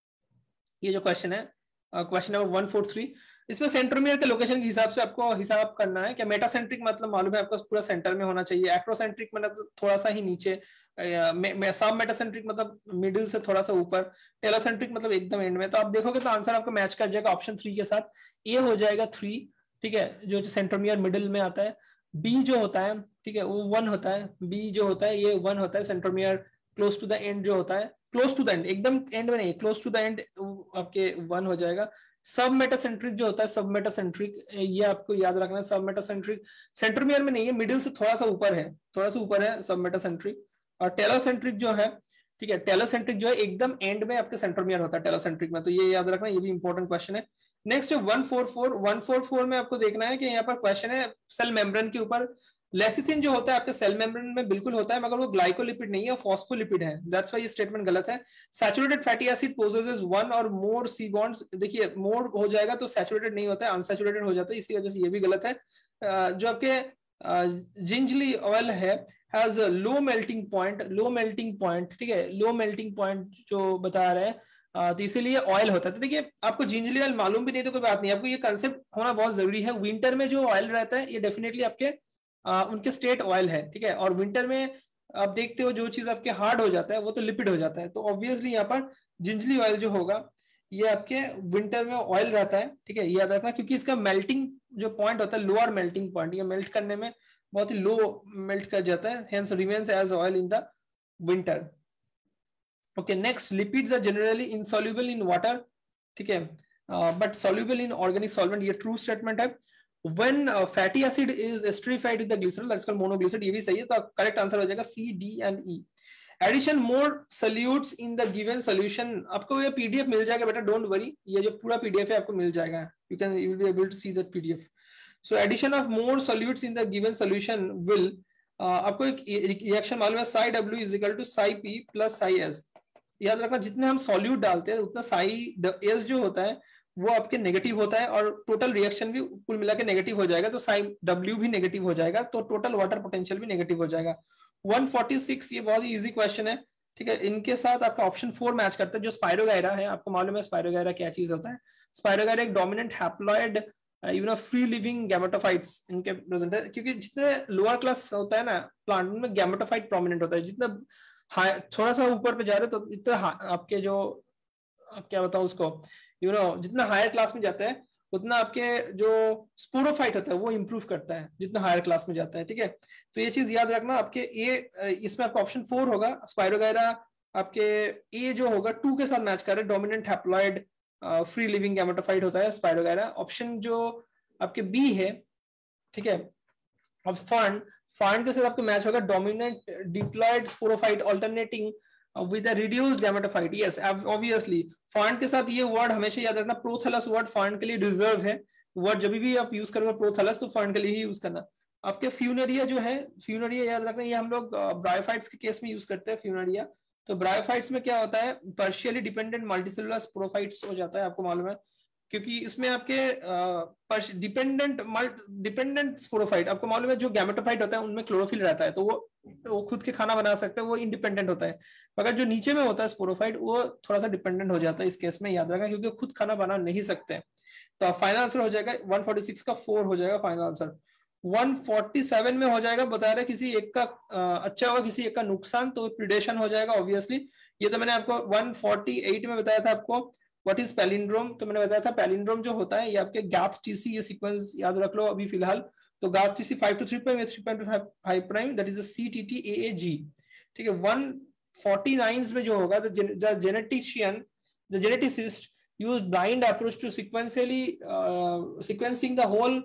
ये जो क्वेश्चन है question number one four three, इसमें सेंट्रोमियर के लोकेशन के हिसाब से आपको हिसाब करना है। क्या मेटासेंट्रिक मतलब मालूम है आपको पूरा सेंटर में होना चाहिए, एक्रोसेंट्रिक मतलब थोड़ा सा ही नीचे, सब मेटासेंट्रिक मतलब मिडिल से थोड़ा सा ऊपर, टेलोसेंट्रिक मतलब एकदम एंड में। तो आप देखोगे तो आंसर आपको मैच कर जाएगा ऑप्शन थ्री के साथ, ए हो जाएगा थ्री। ठीक है, जो सेंट्रोमियर मिडिल में आता है। बी जो होता है, ठीक है, वो वन होता है, बी जो होता है ये वन होता है, centromere close to the end जो होता है, क्लोज टू द एंड, एकदम एंड में नहीं, क्लोज टू द एंड आपके वन हो जाएगा। सब मेटासेंट्रिक जो होता है, सब मेटासेंट्रिक, ये आपको याद रखना है, सब मेटासेंट्रिक सेंट्रोमियर में नहीं है, मिडिल से थोड़ा सा ऊपर है, थोड़ा सा ऊपर है सब मेटासेंट्रिक। और टेलोसेंट्रिक जो है, ठीक है, टेलोसेंट्रिक जो है एकदम एंड में आपके सेंट्रोमियर होता है टेलोसेंट्रिक में, तो ये याद रखना, ये भी इंपॉर्टेंट क्वेश्चन है। Next one four four, one four four में आपको देखना है कि यहाँ पर क्वेश्चन है सेल मेम्ब्रेन के ऊपर। लेसिथिन जो होता है आपके सेल मेम्ब्रेन में बिल्कुल होता है, मगर वो ग्लाइकोलिपिड नहीं है, फॉस्फोलिपिड है, दैट्स व्हाई ये स्टेटमेंट गलत है। Saturated fatty acid possesses one और मोर सी बॉन्ड्स, देखिए मोर हो जाएगा तो सैचुरेटेड नहीं होता है, अनसैचुरेटेड हो जाता है, इसी वजह से ये भी गलत है। जो आपके जिंजली ऑयल है has low melting point, low melting point, ठीक है, लो मेल्टिंग पॉइंट जो बता रहे हैं, तो इसीलिए ऑयल होता है। तो देखिए आपको जिंजली ऑयल मालूम भी नहीं तो कोई बात नहीं, आपको ये कंसेप्ट होना बहुत जरूरी है। विंटर में जो ऑयल रहता है ये डेफिनेटली आपके आ, उनके स्टेट ऑयल है, ठीक है। और विंटर में आप देखते हो जो चीज आपके हार्ड हो जाता है वो तो लिपिड हो जाता है, तो ऑब्वियसली यहाँ पर जिंजली ऑयल जो होगा ये आपके विंटर में ऑयल रहता है, ठीक है, याद रखना, क्योंकि इसका मेल्टिंग जो पॉइंट होता है लोअर मेल्टिंग पॉइंट, ये मेल्ट करने में बहुत ही लो मेल्ट कर जाता है, hence remains as oil in the winter. Okay, next, lipids are generally insoluble in water, ठीक है, but soluble in organic solvent, ये ट्रू स्टेटमेंट है। When uh, fatty acid is esterified with the glycerol, that's called monoglycerol, ये भी सही है, तो correct answer हो जाएगा C, D and E. Addition more solutes in the given solution, आपको ये पीडीएफ मिल जाएगा बेटा, डोंट वरी, ये जो पूरा पीडीएफ है आपको मिल जाएगा, you can you will be able to see that PDF. So addition of more solutes in the given solution will, आपको एक रिएक्शन मालूम है, psi W is equal to psi P plus psi S. याद रखना जितने हम solute डालते हैं उतना साई एस जो होता है वो आपके नेगेटिव होता है, और टोटल रिएक्शन भी कुल मिला के नेगेटिव हो जाएगा, तो साई डब्ल्यू भी नेगेटिव हो जाएगा, तो टोटल वाटर पोटेंशियल भी नेगेटिव हो जाएगा। वन फोर्टी सिक्स, ये बहुत ही इजी क्वेश्चन है, ठीक है। इनके साथ आपका ऑप्शन फोर मैच करता है, जो स्पाइरोगायरा है, आपको मालूम है स्पाइरोगायरा क्या चीज होता है। स्पाइरोगायरा एक dominant haploid you know free living gametophytes इनके प्रेजेंट है, क्योंकि जितने लोअर क्लास होता है ना प्लांट, उनमें गैमेटोफाइट प्रोमिनेंट होता है, जितना थोड़ा सा ऊपर पे जा रहे तो इतना आपके जो आप क्या बताओ उसको यू you नो know, जितना हायर क्लास में जाता है उतना आपके जो स्पोरोफाइट होता है वो इंप्रूव करता है जितना हायर क्लास में जाता है, ठीक है। तो ये चीज याद रखना, आपके ए इसमें आपका ऑप्शन फोर होगा, स्पाइरोगायरा आपके ए जो होगा टू के साथ मैच कर रहा है, dominant haploid free living gametophyte होता है स्पाइरोगायरा। ऑप्शन जो आपके बी है, ठीक है, अब फर्न फर्न के साथ आपको मैच होगा dominant diploid sporophyte alternating with a reduced gametophyte, yes obviously fern के साथ ये वर्ड हमेशा याद रखना, प्रोथैलस वर्ड फर्न के लिए रिजर्व है, वर्ड जब भी आप यूज करोगे प्रोथैलस तो फर्न के लिए ही यूज करना। आपके फ्यूनेरिया जो है, फ्यूनेरिया याद रखना, ये हम लोग ब्रायोफाइट्स के केस में यूज करते हैं फ्यूनेरिया। तो ब्रायोफाइट्स में क्या होता है, पार्शियली डिपेंडेंट मल्टीसेलुलर स्पोरोफाइट्स हो जाता है, आपको मालूम है, क्योंकि इसमें आपके डिपेंडेंट डिपेंडेंट स्पोरोफाइट, आपको मालूम है जो गैमेटोफाइट होता है उनमें क्लोरोफिल रहता है, तो वो वो खुद के खाना बना सकते हैं, वो इंडिपेंडेंट होता है। मगर जो नीचे में होता है स्पोरोफाइट वो थोड़ा सा डिपेंडेंट हो जाता है इस केस में, याद रखना, क्योंकि खुद खाना बना नहीं सकते। तो फाइनल आंसर हो जाएगा वन फोर्टी सिक्स का फोर हो जाएगा final answer. One forty seven में हो जाएगा, बता रहे किसी एक का आ, अच्छा होगा किसी एक का नुकसान, तो प्रिडेशन हो जाएगा ऑब्वियसली। ये तो मैंने आपको वन फोर्टी एट में बताया था आपको व्हाट इज पैलिंड्रोम, तो मैंने बताया था पैलिंड्रोम जो होता है ये आपके गैथ टीसी, ये सीक्वेंस याद रख लो अभी फिलहाल। तो गैथ टीसी five to three prime, three point two five prime, that is C T T A A G, ठीक है। वन फोर्टी नाइन में जो होगा the genetician the geneticist use blind approach to sequentially sequencing the whole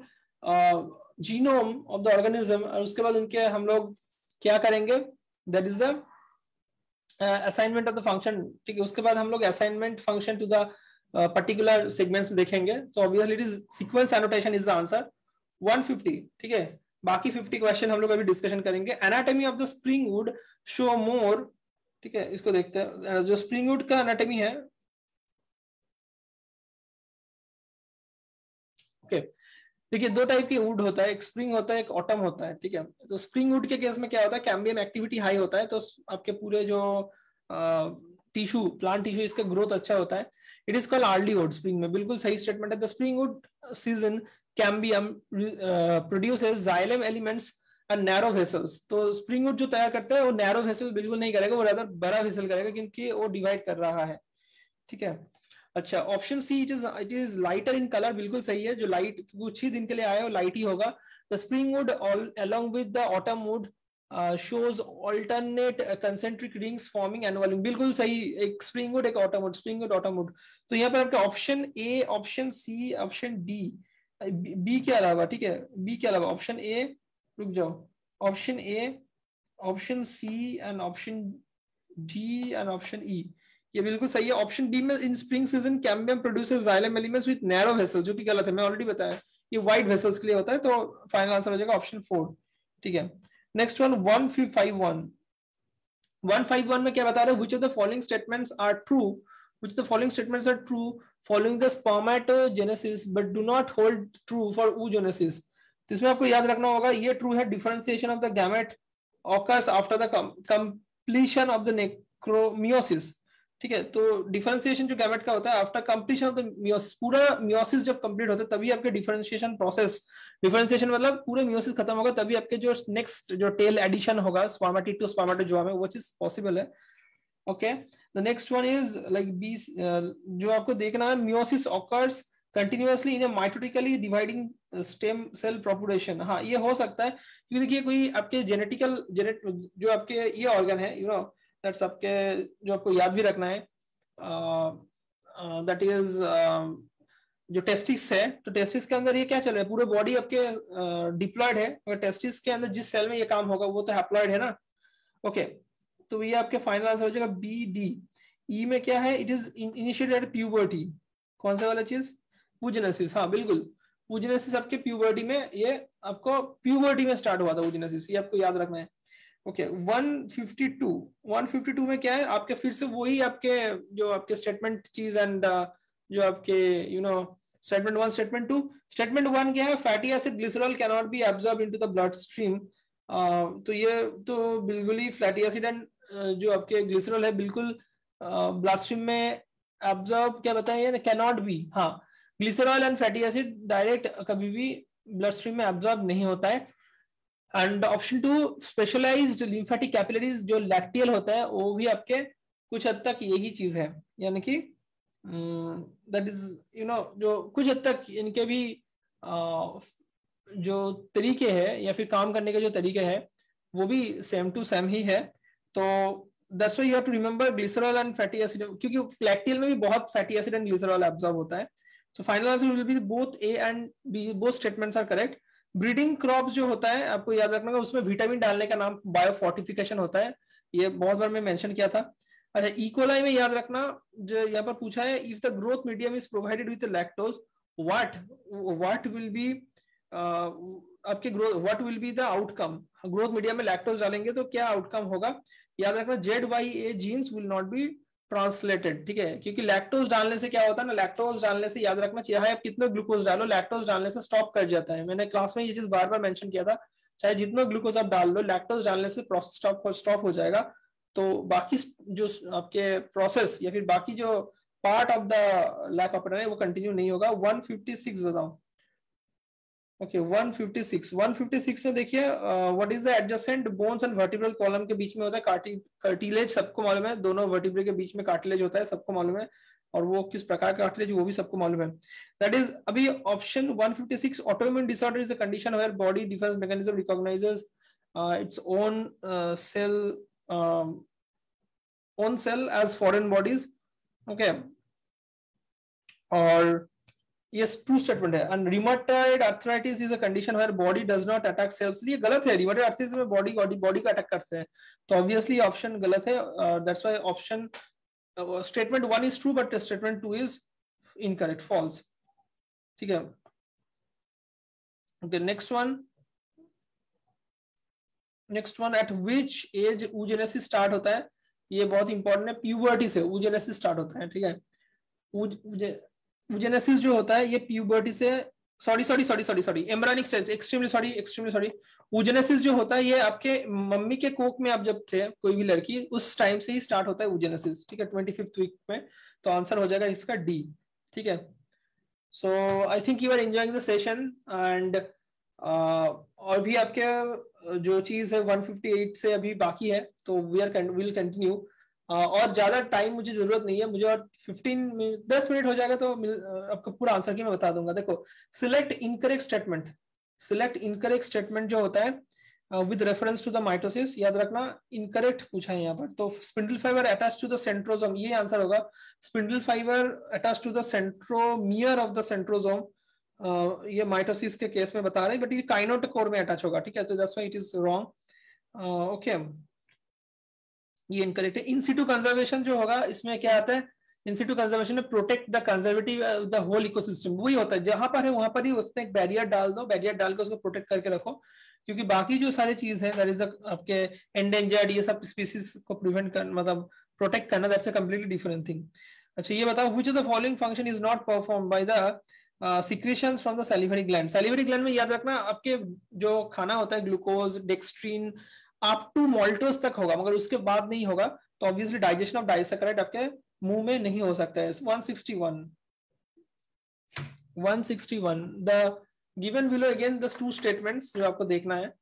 genome of the organism, और उसके बाद उनके हम लोग क्या करेंगे, that is the assignment of the function, ठीक है। उसके बाद हम लोग assignment function to the particular segments में देखेंगे। So obviously it is sequence annotation is the answer. One fifty, ठीक है, बाकी फिफ्टी क्वेश्चन हम लोग अभी डिस्कशन करेंगे। Anatomy of the spring wood show more, ठीक है, इसको देखते हैं। जो स्प्रिंग वुड का एनाटॉमी है, ओके, देखिए दो टाइप के वुड होता है, एक स्प्रिंग होता है एक ऑटम होता है, ठीक है। तो स्प्रिंग वुड के केस में क्या होता है, कैम्बियम एक्टिविटी हाई होता है, तो आपके पूरे जो टिश्यू प्लांट टिश्यू इसका ग्रोथ अच्छा होता है। It is called early wood spring में, बिल्कुल सही स्टेटमेंट है। The spring wood season cambium produces xylem elements and narrow vessels. तो स्प्रिंग वुड जो तैयार करता है वो नैरो वेसल बिल्कुल नहीं करेगा, वो ज्यादा बड़ा वेसल करेगा, क्योंकि वो डिवाइड कर रहा है, ठीक है। अच्छा, option C it is it is lighter in colour, बिल्कुल सही है, जो लाइट कुछ ही दिन के लिए आया वो लाइट ही होगा। The spring wood along with the autumn wood shows alternate concentric rings forming annual, बिल्कुल सही, एक स्प्रिंग वुड एक autumn wood, spring wood autumn wood. तो यहाँ पर आपका option A, option C, option D, B के अलावा, ठीक है, बी के अलावा ऑप्शन ए, रुक जाओ, option A, option C and option D and option E, ये बिल्कुल सही है। ऑप्शन डी में in spring season cambium produces xylem elements with narrow vessels, जो कि गलत है, मैं ऑलरेडी बताया, ये वाइड वेसल्स के लिए होता है, तो फाइनल आंसर हो जाएगा ऑप्शन फोर, ठीक है। Next one one fifty one, one fifty one में क्या बता रहे हैं, which of the following statements are true, which of the following statements are true following the spermatogenesis but do not hold true for oogenesis। तो इसमें आपको याद रखना होगा, ये ट्रू है, differentiation of the gamete occurs after the completion of the नेक्रोमियोसिस। ठीक है। तो डिफरेंशिएशन जो गैमेट का होता है after completion of the meiosis, पूरा मियोसिस जब कंप्लीट होता है तभी आपके डिफरेंशिएशन प्रोसेस, डिफरेंशिएशन मतलब पूरे मियोसिस खत्म होगा तभी आपके जो नेक्स्ट जो टेल एडिशन होगा स्पर्मेटिड टू स्पर्मेटोजोआ में, वो चीज पॉसिबल है। Okay, the next one is like B, जो आपको देखना है meiosis occurs continuously in a mitotically dividing stem cell population. हाँ, ये हो सकता है क्योंकि देखिए कोई आपके जेनेटिकल जेनेट जो आपके ये ऑर्गन है, यू नो दैट्स आपके जो आपको याद भी रखना है, दैट इज जो टेस्टिस है, तो टेस्टिस के अंदर ये क्या चल रहा है, पूरे बॉडी आपके डिप्लॉयड है, और टेस्टिस के अंदर जिस सेल में ये काम होगा वो तो हैप्लॉयड है ना। ओके, तो ये आपके फाइनल आंसर हो जाएगा बी डी। ई में क्या है, it is initiated at puberty, कौन सा वाला चीज, पूजनेसिस। हाँ बिल्कुल, पूजनेसिस आपके प्यूबर्टी में, ये आपको प्यूबर्टी में स्टार्ट हुआ था पूजनेसिस, ये आपको याद रखना है। Okay, one fifty two, one fifty two में क्या है आपके, फिर से वही आपके जो आपके स्टेटमेंट चीज एंड uh, जो आपके you know statement one statement two. Statement one क्या है, fatty acid glycerol can not be absorb into the blood stream. तो ये तो बिल्कुल ही फैटी एसिड एंड जो आपके ग्लिसरॉल है बिल्कुल ब्लड स्ट्रीम में एब्जॉर्ब, क्या बताएं, कैन नॉट बी। हाँ, glycerol and fatty acid direct कभी भी ब्लड स्ट्रीम में एब्जॉर्ब नहीं होता है। And option two, specialised lymphatic capillaries जो लैक्टियल होता है वो भी आपके कुछ हद तक यही चीज है, यानी कि दैट इज यू नो जो कुछ हद तक इनके भी uh, जो तरीके हैं या फिर काम करने के जो तरीके हैं वो भी सेम टू सेम ही है। तो that's why you have to remember glycerol and fatty acid, क्योंकि लैक्टियल में भी बहुत fatty acid and glycerol absorb होता है। So final answer will be both A and B, both statements are correct. Breeding crops जो होता है आपको याद रखना, उसमें विटामिन डालने का नाम बायोफोर्टिफिकेशन होता है, ये बहुत बार मैं मेंशन किया था। अच्छा, इकोलाई में याद रखना, जो यहाँ पर पूछा है, if the growth medium is provided with lactose what what will be आपके growth, what will be the outcome. Growth medium में लैक्टोज डालेंगे तो क्या आउटकम होगा, याद रखना Z Y A genes will not be translated, ठीक है, क्योंकि लैक्टोज डालने से क्या होता है ना, लैक्टोज डालने से याद रखना, चाहे आप कितना ग्लूकोज डालो लैक्टोज डालने से स्टॉप कर जाता है। मैंने क्लास में ये चीज बार बार मेंशन किया था, चाहे जितना ग्लूकोज आप डाल लो लैक्टोज डालने से प्रोसेस स्टॉप स्टॉप हो जाएगा। तो बाकी जो आपके प्रोसेस या फिर बाकी जो part of the lac operator है वो कंटिन्यू नहीं होगा। वन फिफ्टी सिक्स बताओ। Okay, one fifty six, one fifty six में देखिए what is the adjacent bones and vertebral column के बीच में होता है कार्टिलेज, सबको मालूम है, दोनों वर्टिब्रे के बीच में कार्टिलेज होता है, सबको मालूम है, और वो किस प्रकार का कार्टिलेज वो भी सबको मालूम है। दैट इज अभी option one fifty six, autoimmune disorder is a condition where body defence mechanism recognises its own cell own cell as foreign bodies. Okay, और yes true statement है। and rheumatoid arthritis is a condition where body does not attack cells, ये गलत है, rheumatoid arthritis में body body body का attack करते हैं, तो ऑब्वियसली ऑप्शन गलत है। That's why option statement one is true but statement two is incorrect, false, ठीक है। Okay, next one, next one, at which age oogenesis start होता है, ये बहुत इंपॉर्टेंट है, प्यूबर्टी से oogenesis स्टार्ट होता है, ठीक है। oogenesis जो होता है ये प्यूबर्टी से, sorry sorry sorry sorry sorry embryonic stage, extremely sorry extremely sorry oogenesis जो होता है ये आपके मम्मी के कोख में आप जब थे कोई भी लड़की, उस टाइम से ही स्टार्ट होता है oogenesis, ठीक है, ट्वेंटी फिफ्थ वीक में। तो आंसर हो जाएगा इसका डी, ठीक है। So I think you are enjoying the session and और भी आपके जो चीज है वन फिफ्टी एट से अभी बाकी है, तो we are will continue. Uh, और ज्यादा टाइम मुझे जरूरत नहीं है, मुझे और फिफ्टीन दस मिनट हो जाएगा तो आपको पूरा आंसर की मैं बता दूंगा। देखो, select incorrect statement, select incorrect statement जो होता है with reference to the mitosis, याद रखना इनकरेक्ट पूछा है यहाँ पर। तो spindle fibre attach to the centrosome, ये आंसर होगा, spindle fibre attach to the centromere of the centrosome, uh, ये माइटोसिस के केस में बता रहे हैं, बट ये काइनेटोकोर में अटैच होगा, ठीक है, तो that's why it is wrong. Okay, ये इनकरेक्ट है। इनसिटू कंजर्वेशन जो होगा इसमें क्या आता है, इनसिटू कंजर्वेशन में protect the conservative the whole ecosystem, वही होता है, जहां पर है वहां पर ही उसमें एक बैरियर डाल दो, बैरियर डाल के उसको प्रोटेक्ट करके रखो, क्योंकि बाकी जो सारी चीज है दैट इज आपके एंडेंजर्ड, ये सब स्पीसीज को प्रिवेंट कर मतलब प्रोटेक्ट करना, that's a completely different thing. अच्छा, ये बताओ which of the following function is not perform by the secretions from the salivary gland. Salivary gland में याद रखना आपके जो खाना होता है glucose, dextrin up to maltose तक होगा, मगर उसके बाद नहीं होगा, तो ऑब्वियसली डाइजेशन ऑफ डाइसैकेराइड आपके मुंह में नहीं हो सकता है। One sixty one one sixty one the given below again the two statements जो आपको देखना है,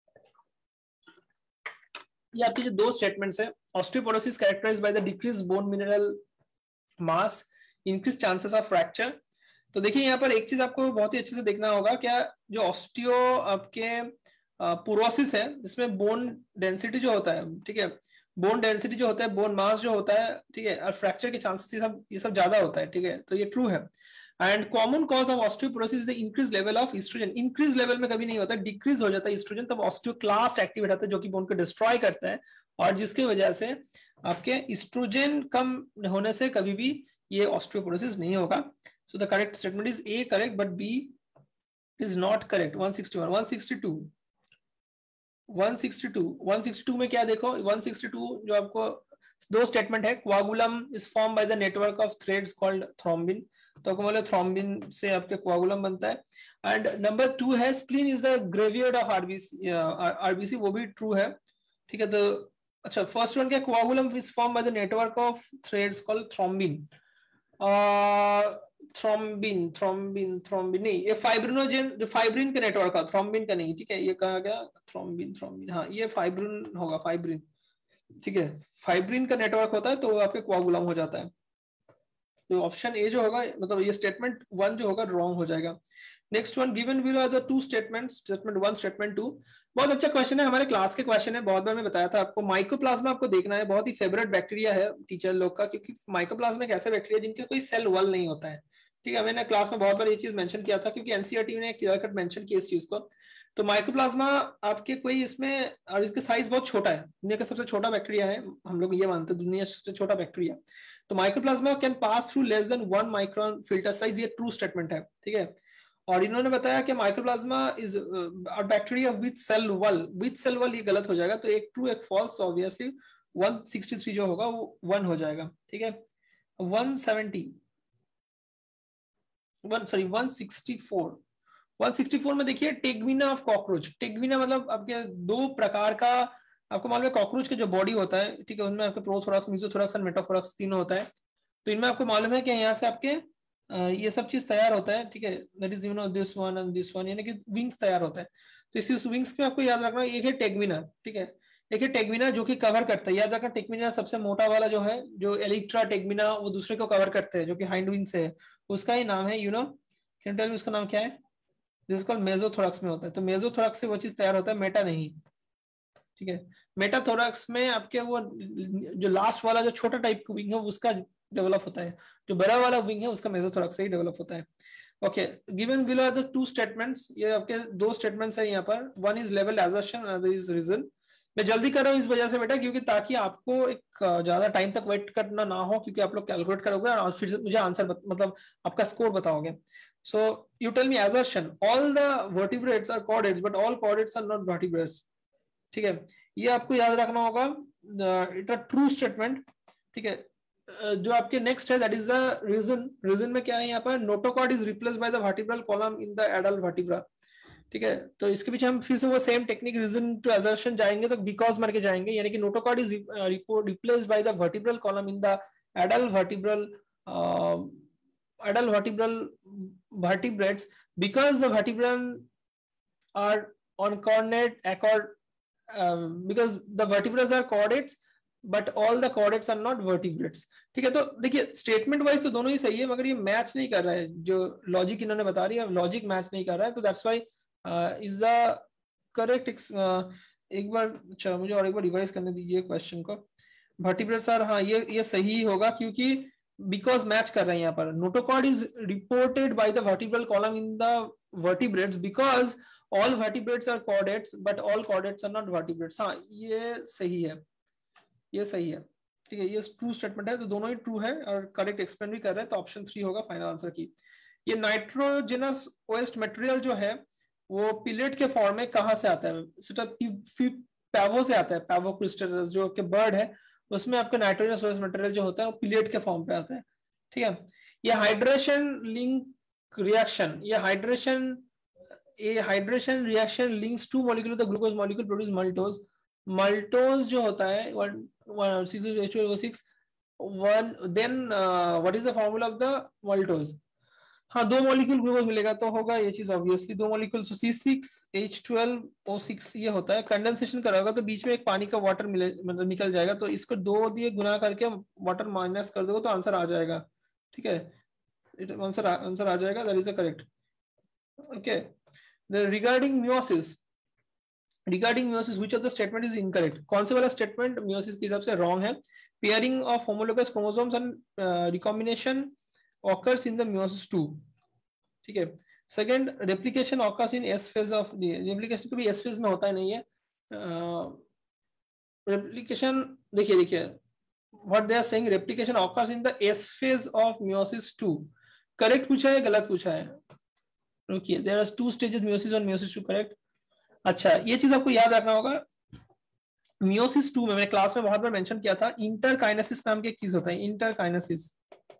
ये आपके जो दो स्टेटमेंट्स है, osteoporosis characterized by the decrease bone mineral mass, increase chances of fracture. तो देखिए यहाँ पर एक चीज आपको बहुत ही अच्छे से देखना होगा, क्या जो ऑस्टियो आपके पोरोसिस है जिसमें बोन डेंसिटी जो होता है, ठीक है, बोन डेंसिटी जो होता है, बोन मास जो होता है, ठीक है, और फ्रैक्चर के चांसेस ये सब ये सब ज्यादा होता है, ठीक है, तो ये ट्रू है। And common cause of osteoporosis is the increase level of estrogen. Increase level में कभी नहीं होता, डिक्रीज हो जाता है एस्ट्रोजन, तब ऑस्टियोक्लास्ट एक्टिवेट होता है जो कि बोन को डिस्ट्रॉय करता है, और जिसकी वजह से आपके एस्ट्रोजन कम होने से कभी भी ये ऑस्टियोपोरोसिस नहीं होगा। So the correct statement is A correct but B is not correct. One sixty one one sixty two one sixty two one sixty two में क्या देखो, वन सिक्सटी टू जो आपको दो स्टेटमेंट है, coagulum is form by the network of threads called thrombin, तो आपको बोले थ्रोम्बिन से आपके कोआगुलम बनता है। एंड नंबर टू है spleen is the graveyard of RBC, RBC वो भी ट्रू है, ठीक है। तो अच्छा फर्स्ट वन क्या, coagulum is form by the network of threads called thrombin, thrombin thrombin thrombin नहीं, ये फाइब्रिनोजेन, फाइब्रिन का नेटवर्क है, थ्रोम्बिन का नहीं, ठीक है, ये कहा गया थ्रोम्बिन थ्रोम्बिन, हाँ ये फाइब्रिन होगा, फाइब्रिन, ठीक है, फाइब्रिन का नेटवर्क होता है तो आपके कोआगुलम हो जाता है। तो ऑप्शन ए जो होगा, मतलब ये स्टेटमेंट वन जो होगा रॉन्ग हो जाएगा। Next one, given below are the two statements, statement one statement two. बहुत अच्छा क्वेश्चन है, हमारे क्लास के क्वेश्चन है, बहुत बार मैं बताया था आपको। माइकोप्लाज्मा आपको देखना है, बहुत ही फेवरेट बैक्टीरिया है टीचर लोग का, क्योंकि माइकोप्लाज्मा एक ऐसा बैक्टीरिया जिनका कोई सेल वॉल नहीं होता है, ठीक है, मैंने क्लास में बहुत बार ये चीज मेंशन किया था, क्योंकि एनसीईआरटी ने क्लियर कट मेंशन किया इस चीज को। तो माइकोप्लाज्मा आपके कोई इसमें, और इसका साइज बहुत छोटा है, दुनिया का सबसे छोटा बैक्टीरिया है, हम लोग ये मानते हैं दुनिया सबसे छोटा बैक्टीरिया। तो mycoplasma can pass through less than one micron filter size, ये ट्रू स्टेटमेंट है, ठीक है। और इन्होंने बताया कि mycoplasma is a bacteria with cell wall, with cell wall ये गलत हो जाएगा, तो एक ट्रू एक false, obviously one sixty three जो होगा वो वन हो जाएगा, ठीक है। One seventy one sorry one sixty four one sixty four में देखिए टेग्विना ऑफ कॉकरोच। टेग्विना मतलब आपके दो प्रकार का, आपको मालूम है कॉकरोच का जो बॉडी होता है, ठीक है, उनमें आपके प्रोथोरैक्स, मेसोथोरैक्स एंड मेटाथोरैक्स तीनों होता है। तो इनमें आपको मालूम है कि यहाँ से आपके ये सब चीज तैयार होता है, ठीक है, that is you know this one and this one, यानी कि विंग्स तैयार होता है। तो इस विंग्स में आपको याद रखना, एक है टेग्विना, ठीक है, एक है टेग्विना जो कि कवर करता है, याद रखना टेग्विना सबसे मोटा वाला जो है, जो एलिक्ट्रा टेग्विना, वो दूसरे को कवर करते हैं, जो कि हाइंड विंग से है, उसका ही नाम है, you know can tell me उसका नाम क्या है, जिसको मेसोथोरैक्स में होता है। तो मेसोथोरैक्स से वो चीज तैयार होता है, मेटा नहीं, ठीक है। मेटाथोरैक्स में आपके वो जो लास्ट वाला जो छोटा टाइप का विंग है उसका डेवलप होता है, जो बड़ा वाला विंग है उसका मेसोथोरैक्स से ही डेवलप होता है। Okay, given below are the two statements, ये आपके दो स्टेटमेंट्स है यहाँ पर, one is level assertion, other is reason. मैं जल्दी कर रहा हूँ इस वजह से बेटा, क्योंकि ताकि आपको एक ज्यादा टाइम तक वेट करना ना हो, क्योंकि आप लोग कैलकुलेट करोगे और फिर मुझे आंसर मतलब आपका स्कोर बताओगे। So you tell me assertion, all the vertebrates are chordates but all chordates are not vertebrates, ठीक है, ये आपको याद रखना होगा, इट अ ट्रू स्टेटमेंट, ठीक है। uh, जो आपके नेक्स्ट है that is the reason. Reason में क्या है यहाँ पर, notochord is replaced by the vertebral column in the adult vertebra, ठीक है। तो इसके पीछे हम फिर से वो same technique reason to assertion जाएंगे, तो बिकॉज मार के जाएंगे, यानी कि notochord is replaced by the vertebral column in the adult vertebral adult vertebral vertebrates because the vertebrae are on coordinate accord, um, because the vertebrates are chordates but all the chordates are not vertebrates, ठीक है। तो देखिए statement wise तो दोनों ही सही है, मगर ये मैच नहीं कर रहा है, जो लॉजिक इन्होंने बता रही है लॉजिक मैच नहीं कर रहा है, तो that's why is the correct. एक बार अच्छा मुझे और एक बार रिवाइज करने दीजिए क्वेश्चन को। वर्टिब्रेट्स आर, हाँ ये ये सही होगा, क्योंकि बिकॉज मैच कर रहे हैं यहाँ पर। Notochord is reported by the vertebral column in the vertebrates because all vertebrates are chordates but all chordates are not vertebrates, हाँ ये सही है, ये सही है, ठीक है, ये ट्रू स्टेटमेंट है, तो दोनों ही ट्रू है और करेक्ट एक्सप्लेन भी कर रहे हैं, तो ऑप्शन थ्री होगा फाइनल आंसर की। ये नाइट्रोजनस वेस्ट मटेरियल जो है वो पिलेट के फॉर्म में कहाँ से आता है, पैवो से आता है, पैवो क्रिस्टल जो कि बर्ड है, उसमें आपका नाइट्रोजन सोर्स मटेरियल जो होता है वो पिलेट के फॉर्म पे आता है, ठीक है। ये हाइड्रेशन लिंक रिएक्शन, ये हाइड्रेशन ये hydration reaction links to molecule the glucose molecule produce maltose. Maltose जो होता है one six one then what is the formula of the maltose? हाँ, दो मॉलिक्यूल ग्लूकोज मिलेगा तो होगा ये चीज ऑब्वियसली, दो molecule C six H twelve O six ये होता है। कंडेंसेशन कराओगा तो बीच में एक पानी का वाटर मिले मतलब निकल जाएगा, तो इसको दो दिए गुना करके वाटर माइनस कर दोगे तो आंसर आ जाएगा। ठीक है, आंसर आंसर आ जाएगा, that is the correct. Okay, regarding meiosis, regarding meiosis which of the statement is incorrect? कौन से वाला स्टेटमेंट मियोसिस के हिसाब से रॉन्ग है? Pairing of homologous chromosomes and recombination occurs in the meiosis two. ठीक है। Second, replication occurs in S phase of replication कभी S phase में होता ही नहीं है। रेप्लिकेशन देखिए देखिए what they are saying, replication occurs in the S phase of meiosis two. Correct पूछा है गलत पूछा है? रुकिए, there are two stages meiosis one meiosis two, correct. अच्छा, ये चीज आपको याद रखना होगा, meiosis two में मैंने क्लास में बहुत बार मेंशन किया था, इंटरकाइनेसिस नाम की एक चीज होता है, इंटरकाइनेसिस।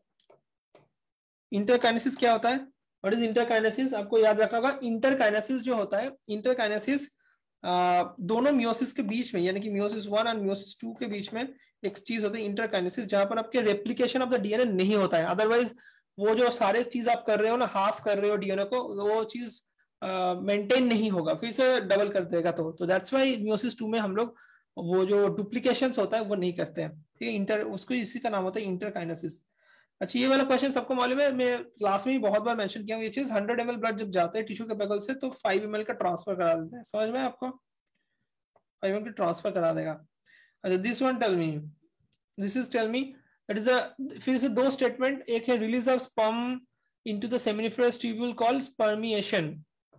इंटरकाइनेसिस क्या होता है? What is interkinesis? आपको याद रखना होगा, इंटरकाइनेसिस जो होता है, इंटरकाइनेसिस दोनों मियोसिस के बीच में, यानी कि मियोसिस वन और मियोसिस टू के बीच में एक चीज होती है इंटरकाइनेसिस, जहां पर आपके रेप्लिकेशन ऑफ द डीएनए नहीं होता है। अदरवाइज वो जो सारे चीज आप कर रहे हो ना, हाफ कर रहे हो डीएनए को, वो चीज मेंटेन नहीं होगा, फिर से डबल कर देगा। तो तो दैट्स व्हाई मियोसिस टू में हम लोग वो जो डुप्लीकेशन होता है वो नहीं करते हैं। ठीक है, इंटर उसको इसी का नाम होता है इंटरकाइनेसिस। अच्छा, ये वाला क्वेश्चन सबको मालूम है, मैं क्लास में भी बहुत बार मेंशन किया हूँ ये चीज। हंड्रेड एम एल ब्लड जब जाता है टिश्यू के बगल से तो फाइव एम एल का ट्रांसफर करा देते हैं, समझ में आपको? फाइव एम एल का ट्रांसफर करा देगा। अच्छा, this one tell me, this is tell me it is a, फिर से दो स्टेटमेंट, एक है release of sperm into the seminiferous tubule called spermiation.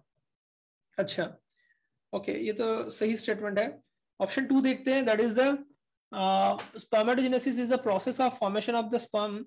अच्छा ओके, ये तो सही स्टेटमेंट है। ऑप्शन टू देखते हैं, that is the spermatogenesis is the process of formation of the sperm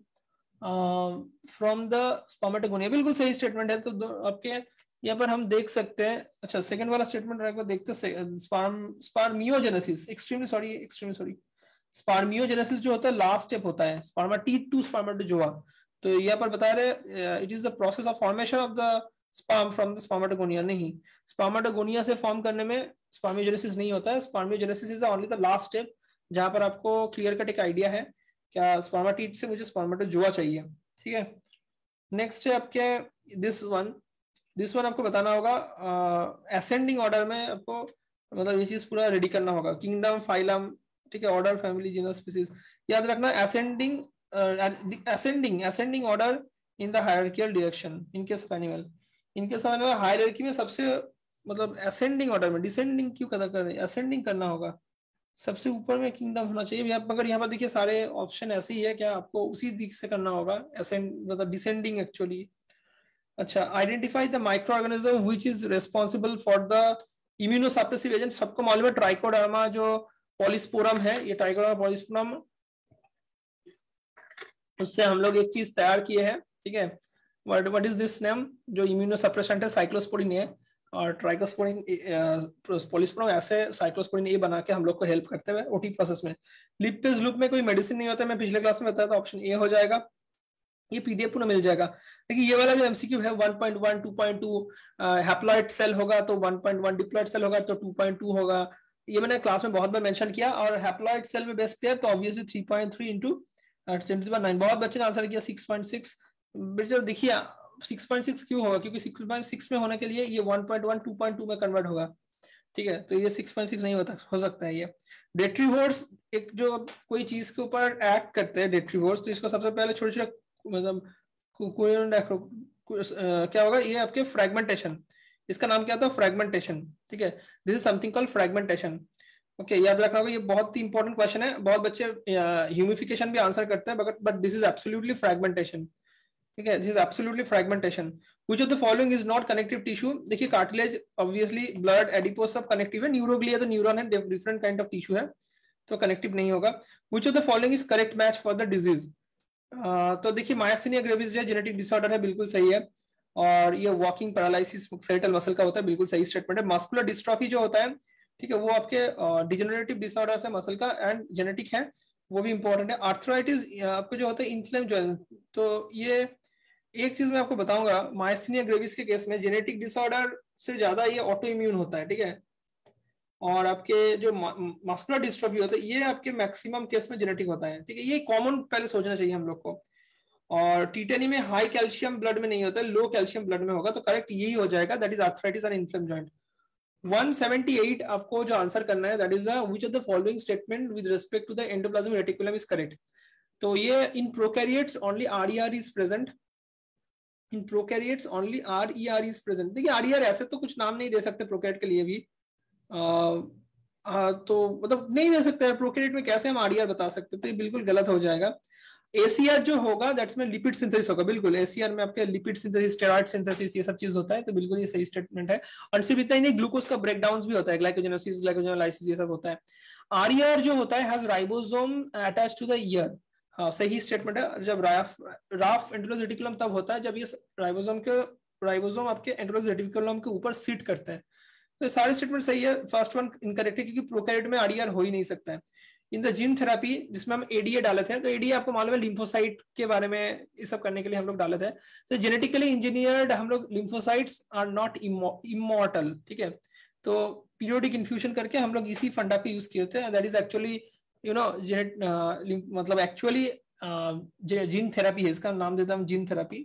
from the spermatogonia. बिल्कुल सही स्टेटमेंट है। तो आपके यहाँ पर हम देख सकते हैं। अच्छा, सेकंड वाला स्टेटमेंट देखते हैं, sperm spermiogenesis, extremely sorry extremely sorry spermiogenesis जो होता है लास्ट स्टेप होता है, स्पर्मेटिड टू स्पर्मेटोजोआ। तो यहाँ पर बता रहे it is the process of formation of the sperm from the spermatogonia. नहीं, स्पर्मेटोगोनिया से फॉर्म करने में स्पर्मियोजेनेसिस नहीं होता है। Spermiogenesis is only the last step, जहां पर आपको क्लियर कट एक आइडिया है क्या स्पर्मेटिड से मुझे स्पर्मेटोजोआ चाहिए। ठीक है, नेक्स्ट है आपके दिस वन, दिस वन आपको बताना होगा असेंडिंग ऑर्डर में, आपको मतलब ये चीज पूरा रेडी करना होगा। किंगडम, फाइलम, ठीक है, ऑर्डर, फैमिली, जीनस, स्पीसीज, याद रखना। Ascending ascending ascending order in the hierarchical direction in case of animal. In case of animal hierarchy में सबसे मतलब असेंडिंग ऑर्डर में, डिसेंडिंग क्यों कर रहे हैं, असेंडिंग करना होगा, सबसे ऊपर में किंगडम होना चाहिए। मगर यहाँ पर देखिए सारे ऑप्शन ऐसे ही है, क्या आपको उसी दिख से करना होगा, असेंड मतलब डिसेंडिंग एक्चुअली। अच्छा, identify the micro organism which is responsible for the immunosuppressive agent. सबको मालूम है ट्राइकोडर्मा जो पॉलीस्पोरम है, ये ट्राइकोडर्मा पॉलीस्पोरम, उससे हम लोग एक चीज तैयार किए हैं। ठीक है, what what is this name, जो इम्यूनोसप्रेसेंट है, साइक्लोस्पोरिन है और ट्राइकोस्पोरिन पॉलीस्पोरम, ऐसे साइक्लोस्पोरिन ए बना के हम लोग को हेल्प करते हैं ओटी प्रोसेस में। लिपेज लूप में कोई मेडिसिन नहीं होता, मैं पिछले क्लास में बताया था, ऑप्शन ए हो जाएगा। ये पीडीएफ पूरा मिल जाएगा। देखिए ये वाला जो एमसीक्यू है one point one, two point two, haploid cell होगा तो one point one, diploid cell होगा तो टू पॉइंट टू होगा। ये मैंने क्लास में बहुत बार मेंशन किया। और हैप्लॉइड सेल में बेस्ट पेयर तो obviously three point three into nine. बहुत बच्चे ने आंसर किया सिक्स पॉइंट सिक्स। देखिए सिक्स पॉइंट सिक्स क्यों होगा, क्योंकि सिक्स पॉइंट सिक्स में होने के लिए ये one point one two point two में कन्वर्ट होगा। ठीक है, तो ये सिक्स पॉइंट सिक्स नहीं होता, हो सकता है ये। डेट्रीवोर्स एक जो कोई चीज के ऊपर एक्ट करते हैं डेट्रीवोर्स, तो इसको सबसे पहले छोटे छोटे मतलब क्या होगा, ये आपके फ्रेगमेंटेशन, इसका नाम क्या था, फ्रेगमेंटेशन। ठीक है, this is something called fragmentation. Okay, याद रखना होगा, ये बहुत ही इंपॉर्टेंट क्वेश्चन है। बहुत बच्चे ह्यूमिफिकेशन भी आंसर करते हैं, but but this is absolutely fragmentation. ठीक है, this is absolutely fragmentation. Which of the following is not connective tissue. देखिए कार्टिलेज ऑब्वियसली, ब्लड, एडिपोज सब कनेक्टिव है। न्यूरोग्लिया तो न्यूरॉन है, डिफरेंट काइंड ऑफ टिश्यू है, तो कनेक्टिव नहीं होगा। Which of the following is correct match for the disease. तो देखिए मायस्थेनिया ग्रेविस जो जेनेटिक डिसऑर्डर है, बिल्कुल सही है। और ये वॉकिंग पैरालिसिस स्केलेटल मसल का होता है, बिल्कुल सही स्टेटमेंट है। मस्कुलर डिस्ट्रॉफी जो होता है, ठीक है, वो आपके डिजेनरेटिव डिसऑर्डर्स है मसल का एंड जेनेटिक है, वो भी इंपॉर्टेंट है। आर्थराइटिस आपको जो होता है इन्फ्लेम जो है, तो ये एक चीज मैं आपको बताऊंगा, मायस्थेनिया ग्रेविस के केस में जेनेटिक डिसऑर्डर से ज्यादा ये ऑटो इम्यून होता है। ठीक है, और आपके जो मस्कुलर डिस्ट्रॉफी होता है ये आपके मैक्सिमम केस में जेनेटिक होता है, ठीक है, ये कॉमन पहले सोचना चाहिए हम लोग को। और टीटेनी में हाई कैल्शियम ब्लड में नहीं होता है, लो कैल्शियम ब्लड में होगा, तो करेक्ट यही हो जाएगा, that is arthritis and inflame joint. one seventy-eight आपको जो आंसर करना है, that is the which of the following statement with respect to the endoplasmic reticulum is correct. तो ये in prokaryotes only RER is present, in prokaryotes only RER is present. देखिए RER ऐसे तो कुछ नाम नहीं दे सकते प्रोकैरियोट के लिए भी, आ, आ, तो मतलब नहीं दे सकते हैं प्रोकैरियोट में, कैसे हम आरईआर बता सकते, तो ये बिल्कुल गलत हो जाएगा। एसीआर जो होगा दैट्स में लिपिड सिंथेसिस होगा, बिल्कुल एसीआर में आपके लिपिड सिंथेसिस, स्टेरॉइड सिंथेसिस, ये सब चीज होता है, तो बिल्कुल ये सही स्टेटमेंट है। और सिर्फ इतना ही नहीं, ग्लूकोज का ब्रेकडाउन भी होता है, ग्लाइकोजेनेसिस, ग्लाइकोजेनोलाइसिस, ये सब होता है। आरईआर जो होता है has ribosome attached to the ER, हाँ सही स्टेटमेंट है। जब राफ राफ एंडोप्लाज्मिक रेटिकुलम तब होता है जब ये राइबोसोम के राइबोसोम आपके एंडोप्लाज्मिक रेटिकुलम के ऊपर सिट करते हैं, तो सारे स्टेटमेंट सही है। फर्स्ट वन इनकरेक्ट है क्योंकि प्रोकैरियोट में आरईआर हो ही नहीं सकता है। इन द जीन थेरेपी जिसमें हम एडीए डाले थे, तो एडीए आपको मालूम है लिम्फोसाइट के बारे में ये सब करने के लिए हम लोग डाले थे। तो जेनेटिकली इंजीनियर्ड हम लोग लिम्फोसाइट्स आर नॉट इमॉर्टल, ठीक है, तो पीरियोडिक इन्फ्यूजन करके हम लोग इसी फंडा पे यूज किए थे, that is actually you know मतलब एक्चुअली जीन थेरेपी है, इसका नाम देता हूं जीन थेरेपी,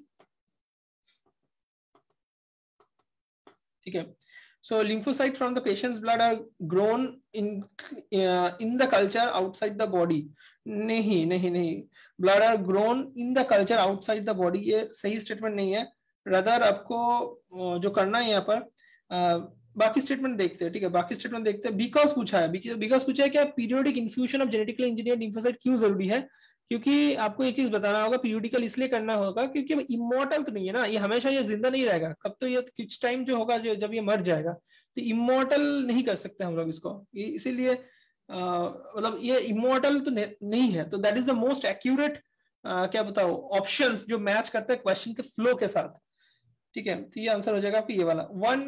ठीक है। So lymphocytes from the patient's blood are grown in uh, in the culture outside the body. नहीं नहीं नहीं, blood are grown in the culture outside the body, ये सही स्टेटमेंट नहीं है। रदर आपको जो करना है यहाँ पर uh, बाकी स्टेटमेंट देखते हैं, ठीक है, बाकी स्टेटमेंट देखते हैं। बिकॉज पूछा है, बिकॉज पूछा है क्या periodic infusion of genetically engineered lymphocyte क्यों जरूरी है, क्योंकि आपको एक चीज बताना होगा, पीरियोडिकल इसलिए करना होगा क्योंकि इमॉर्टल तो नहीं है ना, ये हमेशा ये जिंदा नहीं रहेगा, कब तो ये कुछ टाइम जो होगा जो जब ये मर जाएगा, तो इमॉर्टल नहीं कर सकते हम लोग इसको, इसीलिए मतलब ये इमॉर्टल तो नहीं है। तो that is the most accurate क्या बताओ ऑप्शंस जो मैच करता है क्वेश्चन के फ्लो के साथ, ठीक है। तो ये आंसर हो जाएगा आपका ये वाला। One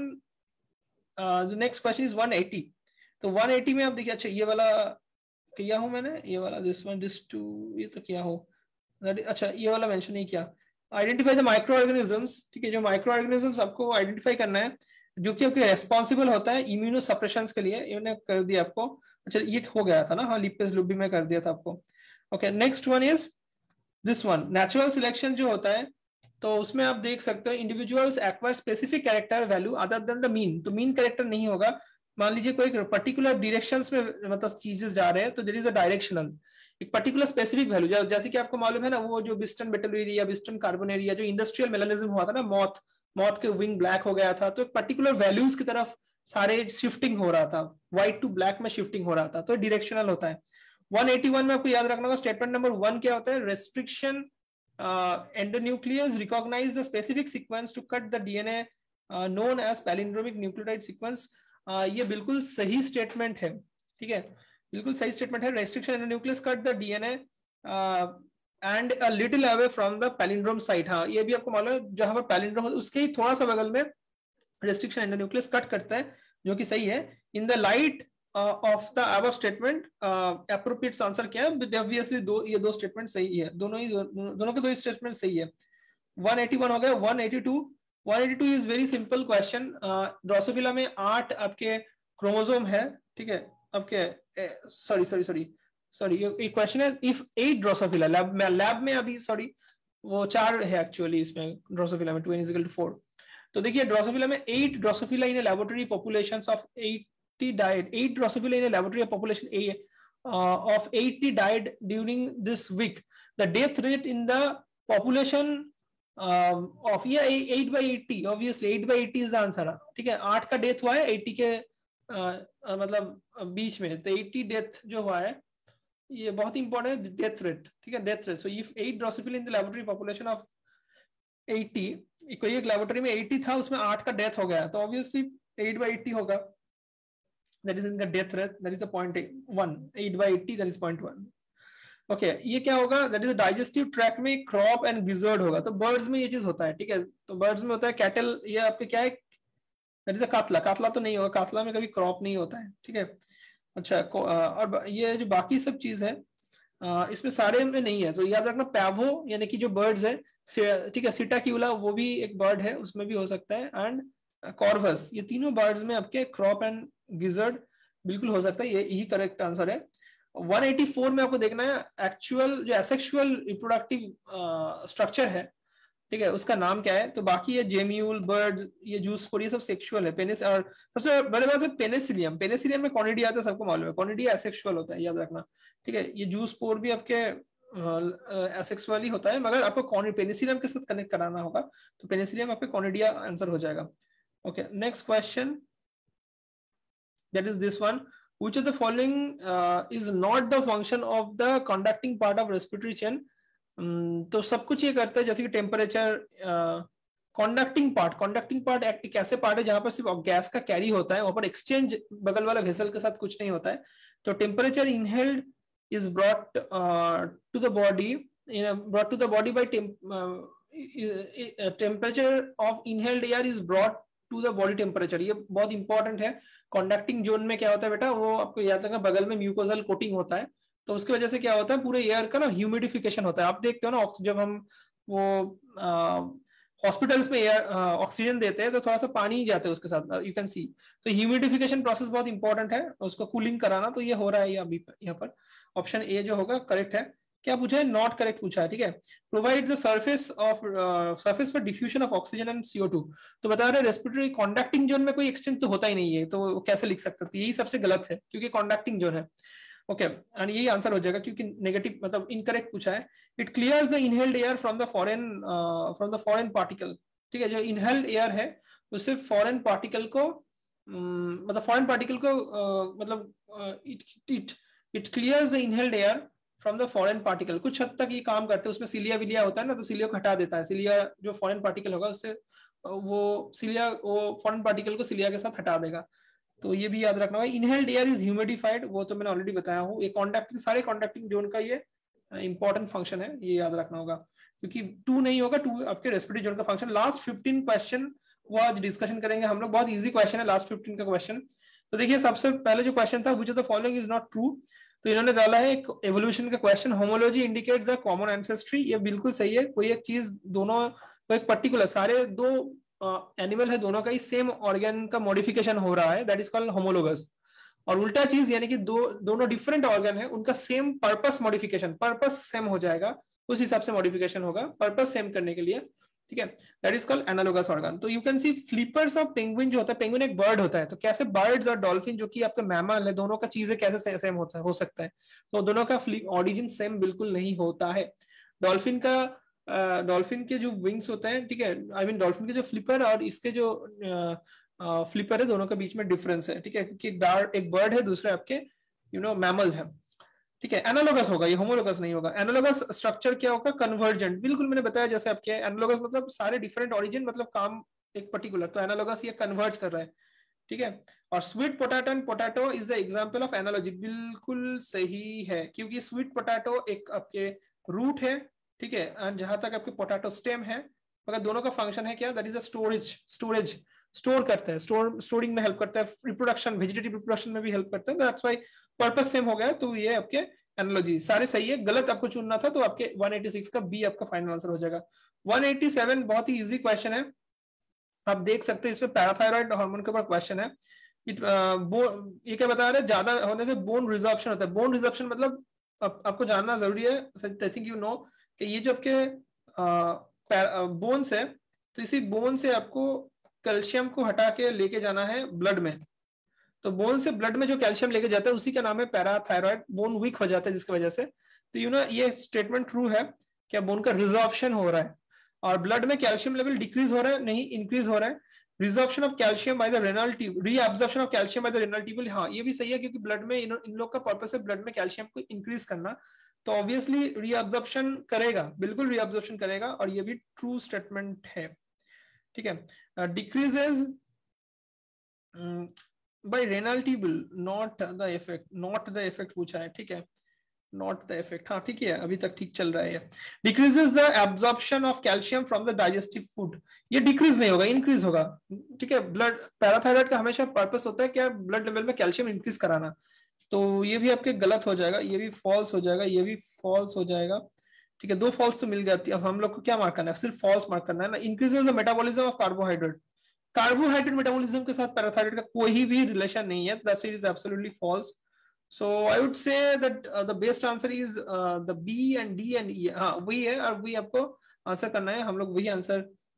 next question is one eighty. तो वन एटी में आप देखिए, अच्छा ये वाला किया हूं मैंने, ये वाला दिस वन दिस टू ये तो किया हो, अच्छा ये वाला मेंशन नहीं किया। आइडेंटिफाई द माइक्रो ऑर्गेनिजम्स, ठीक है, जो माइक्रो ऑर्गेनिजम्स आपको आइडेंटिफाई करना है जो कि आपके रेस्पॉन्सिबल होता है इम्यूनो सप्रेशन के लिए, इन्होंने कर दिया आपको। अच्छा ये हो गया था ना, हाँ लिपेज लुबी में कर दिया था आपको। Okay next one is this one, natural selection जो होता है, तो उसमें आप देख सकते हो individuals acquire specific character value other than the mean, तो मीन कैरेक्टर नहीं होगा। मान लीजिए कोई पर्टिकुलर डायरेक्शंस में मतलब चीजेस जा रहे हैं, तो देयर इज अ डायरेक्शनल एक पर्टिकुलर स्पेसिफिक वैल्यू, जैसे कि आपको मालूम है ना वो जो बिस्टन बेटलवेरिया, बिस्टन कार्बोनेरिया, जो इंडस्ट्रियल मेलानिज्म हुआ था ना, मॉथ मॉथ के विंग ब्लैक हो गया था, तो एक पर्टिकुलर वैल्यूज की तरफ सारे शिफ्टिंग हो रहा था, व्हाइट टू ब्लैक में शिफ्टिंग हो रहा था, तो डायरेक्शनल होता है। वन एटी वन में आपको याद रखना होगा स्टेटमेंट नंबर वन क्या होता है, restriction endonuclease recognize the specific sequence to cut the DNA known as palindromic nucleotide sequence, ये बिल्कुल सही स्टेटमेंट है, ठीक है, बिल्कुल सही स्टेटमेंट है। Restriction endonuclease cut the DNA and a little away from the palindrome site, हाँ ये भी आपको मालूम है, जहां पर पैलिंड्रोम उसके ही थोड़ा सा बगल में रेस्ट्रिक्शन एंडोन्यूक्लियस कट करता है, जो कि सही है। In the light of the above statement appropriate answer क्या है, ऑब्वियसली दो ये दो स्टेटमेंट सही है, दोनों ही दो, दोनों के दो स्टेटमेंट सही है। वन एटी वन हो गया। One eighty two one eighty two is very simple question. Drosophila में आठ आपके क्रोमोसोम है, ठीक है, आपके सॉरी सॉरी सॉरी सॉरी ये क्वेश्चन है, इफ एट ड्रोसोफिला लैब में लैब में अभी सॉरी वो चार है एक्चुअली इसमें ड्रोसोफिला में, two is equal to four. तो देखिए ड्रोसोफिला में eight drosophila in laboratory populations of eighty died, eight drosophila in laboratory population a of eighty died during this week, the death rate in the population of ये eight by eighty, obviously eight by eighty is the answer, ठीक है। आठ का death हुआ है eighty के uh, uh, मतलब बीच में, तो एट्टी डेथ जो हुआ है ये बहुत इंपॉर्टेंट है, डेथ रेट, ठीक है, death rate. So if eight drosophila in the laboratory population of eighty, कोई एक लैबोरेटरी में एट्टी था उसमें आठ का डेथ हो गया, तो ऑब्वियसली एट बाई एट्टी होगा, दैट इज इनका death rate, that is the point one, eight by eighty that is point one. Okay ये क्या होगा, दैट इज डाइजेस्टिव ट्रैक्ट में क्रॉप एंड गिजर्ड होगा, तो बर्ड्स में ये चीज होता है, ठीक है, तो बर्ड्स में होता है कैटल, ये आपके क्या है, दैट इज अ कातला, कातला तो नहीं होगा, कातला में कभी क्रॉप नहीं होता है, ठीक है। अच्छा और ये जो बाकी सब चीज है इसमें सारे में नहीं है, तो याद रखना पैवो यानी कि जो बर्ड्स है, ठीक है, सिटाक्यूला वो भी एक बर्ड है, उसमें भी हो सकता है, एंड कॉर्वस, ये तीनों बर्ड्स में आपके क्रॉप एंड गिजर्ड बिल्कुल हो सकता है, ये यही करेक्ट आंसर है। वन एटी फोर में आपको देखना है एक्चुअल जो एसेक्सुअल रिप्रोडक्टिव स्ट्रक्चर है, ठीक है, उसका नाम क्या है। तो बाकी ये जेम्यूल, बर्ड्स, ये जूस्पोर, ये सब सेक्सुअल है। पेनिस और सबसे बड़ी बात है पेनिसिलियम। पेनिसिलियम में कॉनिडिया आता है, सबको मालूम है, कॉनिडिया एसेक्सुअल होता है, याद रखना, ठीक है। ये जूस्पोर भी आपके एसेक्सुअल ही होता है, मगर आपको पेनिसिलियम के साथ कनेक्ट कराना होगा, तो पेनिसिलियम आपके कॉनिडिया आंसर हो जाएगा। Okay, next question, that is this one. Which of the following uh, is not the function of the conducting part of respiratory chain? um, तो सब कुछ ये करता है, जैसे कि temperature, conducting part, conducting part एक ऐसे पार्ट है जहां पर सिर्फ गैस का कैरी होता है, वहां पर एक्सचेंज बगल वाला वेसल के साथ कुछ नहीं होता है। तो temperature inhaled is brought to the body, brought to the body by temperature of inhaled air is brought to the body temperature. ये बहुत इंपॉर्टेंट है। कंडक्टिंग जोन में क्या होता है बेटा, वो आपको याद रखना, बगल में म्यूकोजल कोटिंग होता है, तो उसकी वजह से क्या होता है, पूरे एयर का ना ह्यूमिडिफिकेशन होता है। आप देखते हो ना, जब हम वो हॉस्पिटल्स में एयर ऑक्सीजन देते हैं तो थोड़ा सा पानी जाता है उसके साथ, यू कैन सी। तो ह्यूमिडिफिकेशन प्रोसेस बहुत इंपॉर्टेंट है, उसको कूलिंग कराना, तो ये हो रहा है अभी यहाँ पर। ऑप्शन ए जो होगा करेक्ट है। क्या पूछा है, नॉट करेक्ट पूछा है, ठीक है। Provide the surface of surface for diffusion of oxygen and CO two. तो बता रहे रेस्पिरेटरी कंडक्टिंग जोन में कोई एक्सचेंज तो होता ही नहीं है, तो कैसे लिख सकते थे, यही सबसे गलत है, क्योंकि कंडक्टिंग जोन है। ओके, एंड यही आंसर हो जाएगा, क्योंकि नेगेटिव मतलब इनकरेक्ट पूछा है। It clears the inhaled air from the foreign from the foreign particle, ठीक है। जो इनहेल्ड एयर है उससे फॉरेन पार्टिकल को um, मतलब फॉरेन पार्टिकल को uh, मतलब it it it clears the inhaled air from the foreign particle. कुछ हद तक ये काम करते हैं, उसमें सिलिया विलिया होता है ना, तो सिलिया को हटा देता है। सिलिया जो फॉरेन पार्टिकल होगा उससे वो सिलिया वो फॉरेन पार्टिकल को सिलिया के साथ हटा देगा, तो ये भी याद रखना होगा। इनहेल्ड एयर इज ह्यूमिडिफाइड, वो तो मैंने ऑलरेडी बताया हूँ। ये कॉन्डक्टिंग, सारे कॉन्डक्टिंग जोन का ये इंपॉर्टेंट फंक्शन है, ये याद रखना होगा, क्योंकि टू नहीं होगा, टू आपके रेस्पिरेटरी जोन का फंक्शन। लास्ट फिफ्टीन क्वेश्चन वो आज डिस्कशन करेंगे हम लोग, बहुत इजी क्वेश्चन है लास्ट फिफ्टीन का क्वेश्चन। तो देखिए, सबसे पहले जो क्वेश्चन था, which of the following is not true, तो इन्होंने डाला है एक एवोल्यूशन का question, homology indicates the common ancestry. ये बिल्कुल सही है। कोई एक चीज दोनों, कोई एक पर्टिकुलर, सारे दो एनिमल है, दोनों का ही सेम ऑर्गन का मॉडिफिकेशन हो रहा है, दैट इज कॉल्ड होमोलोगस। और उल्टा चीज, यानी कि दो दोनों डिफरेंट ऑर्गन है, उनका same purpose modification, purpose same हो जाएगा, उस हिसाब से मॉडिफिकेशन होगा, पर्पस सेम करने के लिए, ठीक है। That is called analogous organ. तो you can see flippers of penguin जो होता है, पेंगुइन एक बर्ड होता है, तो कैसे बर्ड्स और डॉल्फिन जो कि आपका मैमल है, दोनों का चीजें कैसे सेम होता है, हो सकता है, तो दोनों का ऑरिजिन सेम बिल्कुल नहीं होता है। डॉल्फिन का डॉल्फिन uh, के जो विंग्स होते हैं, ठीक है, आई मीन डॉल्फिन के जो फ्लिपर और इसके जो फ्लिपर uh, uh, है, दोनों के बीच में डिफरेंस है, ठीक है, क्योंकि एक बर्ड है, दूसरे आपके यू नो मैमल है, ठीक है। एनालोगस होगा, ये होमोलोगस नहीं होगा। एनालोगस स्ट्रक्चर क्या होगा, कन्वर्जेंट, बिल्कुल मैंने बताया जैसे आपके एनालोगस मतलब सारे डिफरेंट ऑरिजिन, मतलब काम एक पर्टिकुलर, तो एनालोगस ये कन्वर्ज कर रहा है, ठीक है। और sweet potato and potato is the example of analogy, बिल्कुल सही है, क्योंकि स्वीट पोटैटो एक आपके रूट है, ठीक है, एंड जहां तक आपके पोटैटो स्टेम है, मगर दोनों का फंक्शन है क्या, that is a storage, storage store करता है, स्टोर स्टोरिंग में हेल्प करता है, रिप्रोडक्शन, वेजिटेटिव रिप्रोडक्शन में भी हेल्प करता है, दैट्स व्हाई पर्पस सेम हो गया। तो ये आपके एनालॉजी सारे सही है, गलत आपको चुनना था, तो आपके वन एटी सिक्स का बी आपका फाइनल आंसर हो जाएगा। वन एटी सेवन बहुत ही इजी क्वेश्चन है, आप देख सकते हैं, इसमें पैराथायराइड हार्मोन के ऊपर क्वेश्चन है। इट uh, ये क्या बता रहे हैं, ज्यादा होने से बोन रिजॉर्प्शन होता है। बोन रिजॉर्प्शन मतलब आप, आपको जानना जरूरी है, आई थिंक यू नो, कि ये जो आपके बोन्स है, तो इसी बोन से आपको कैल्शियम को हटा के लेके जाना है ब्लड में, तो बोन से ब्लड में जो कैल्शियम लेके जाता है उसी का नाम है पैराथायराइड। बोन वीक हो जाता है जिसकी वजह से, तो यू नो ये स्टेटमेंट ट्रू है, क्या बोन का रिजॉर्प्शन हो रहा है और ब्लड में कैल्शियम लेवल डिक्रीज हो रहा है, नहीं इंक्रीज हो रहा है। Resorption of calcium by the renal tube, reabsorption of calcium by the renal tube, हाँ ये भी सही है, क्योंकि ब्लड में इन, इन लोग का पर्पस है ब्लड में कैल्शियम को इंक्रीज करना, तो ऑब्वियसली रीअब्जॉर्प्शन करेगा, बिल्कुल रीअब्जॉर्प्शन करेगा, और ये भी ट्रू स्टेटमेंट है, ठीक है। Decreases by renal tube, not the effect, not the effect पूछा है, ठीक है, नॉट द इफेक्ट, हाँ ठीक है, अभी तक ठीक चल रहा है। Decreases the absorption of calcium from the digestive food, ये डिक्रीज नहीं होगा, इंक्रीज होगा, ठीक है। ब्लड पैराथायराइड का हमेशा पर्पस होता है क्या, ब्लड लेवल में कैल्शियम इंक्रीज कराना, तो ये भी आपके गलत हो जाएगा, ये भी फॉल्स हो जाएगा, ये भी फॉल्स हो जाएगा, ठीक है। दो फॉल्स तो मिल जाती है, अब हम लोग को क्या मार्क करना है, सिर्फ फॉल्स मार्क करना है ना। Increases the metabolism of carbohydrate, carbohydrate metabolism के साथ पैराथायराइड का कोई भी रिलेशन नहीं है, that is absolutely false. So I would say that uh, the best answer is uh, the B and D and E. हाँ वही है, और वही आपको आंसर करना है. हम लोग वही आंसर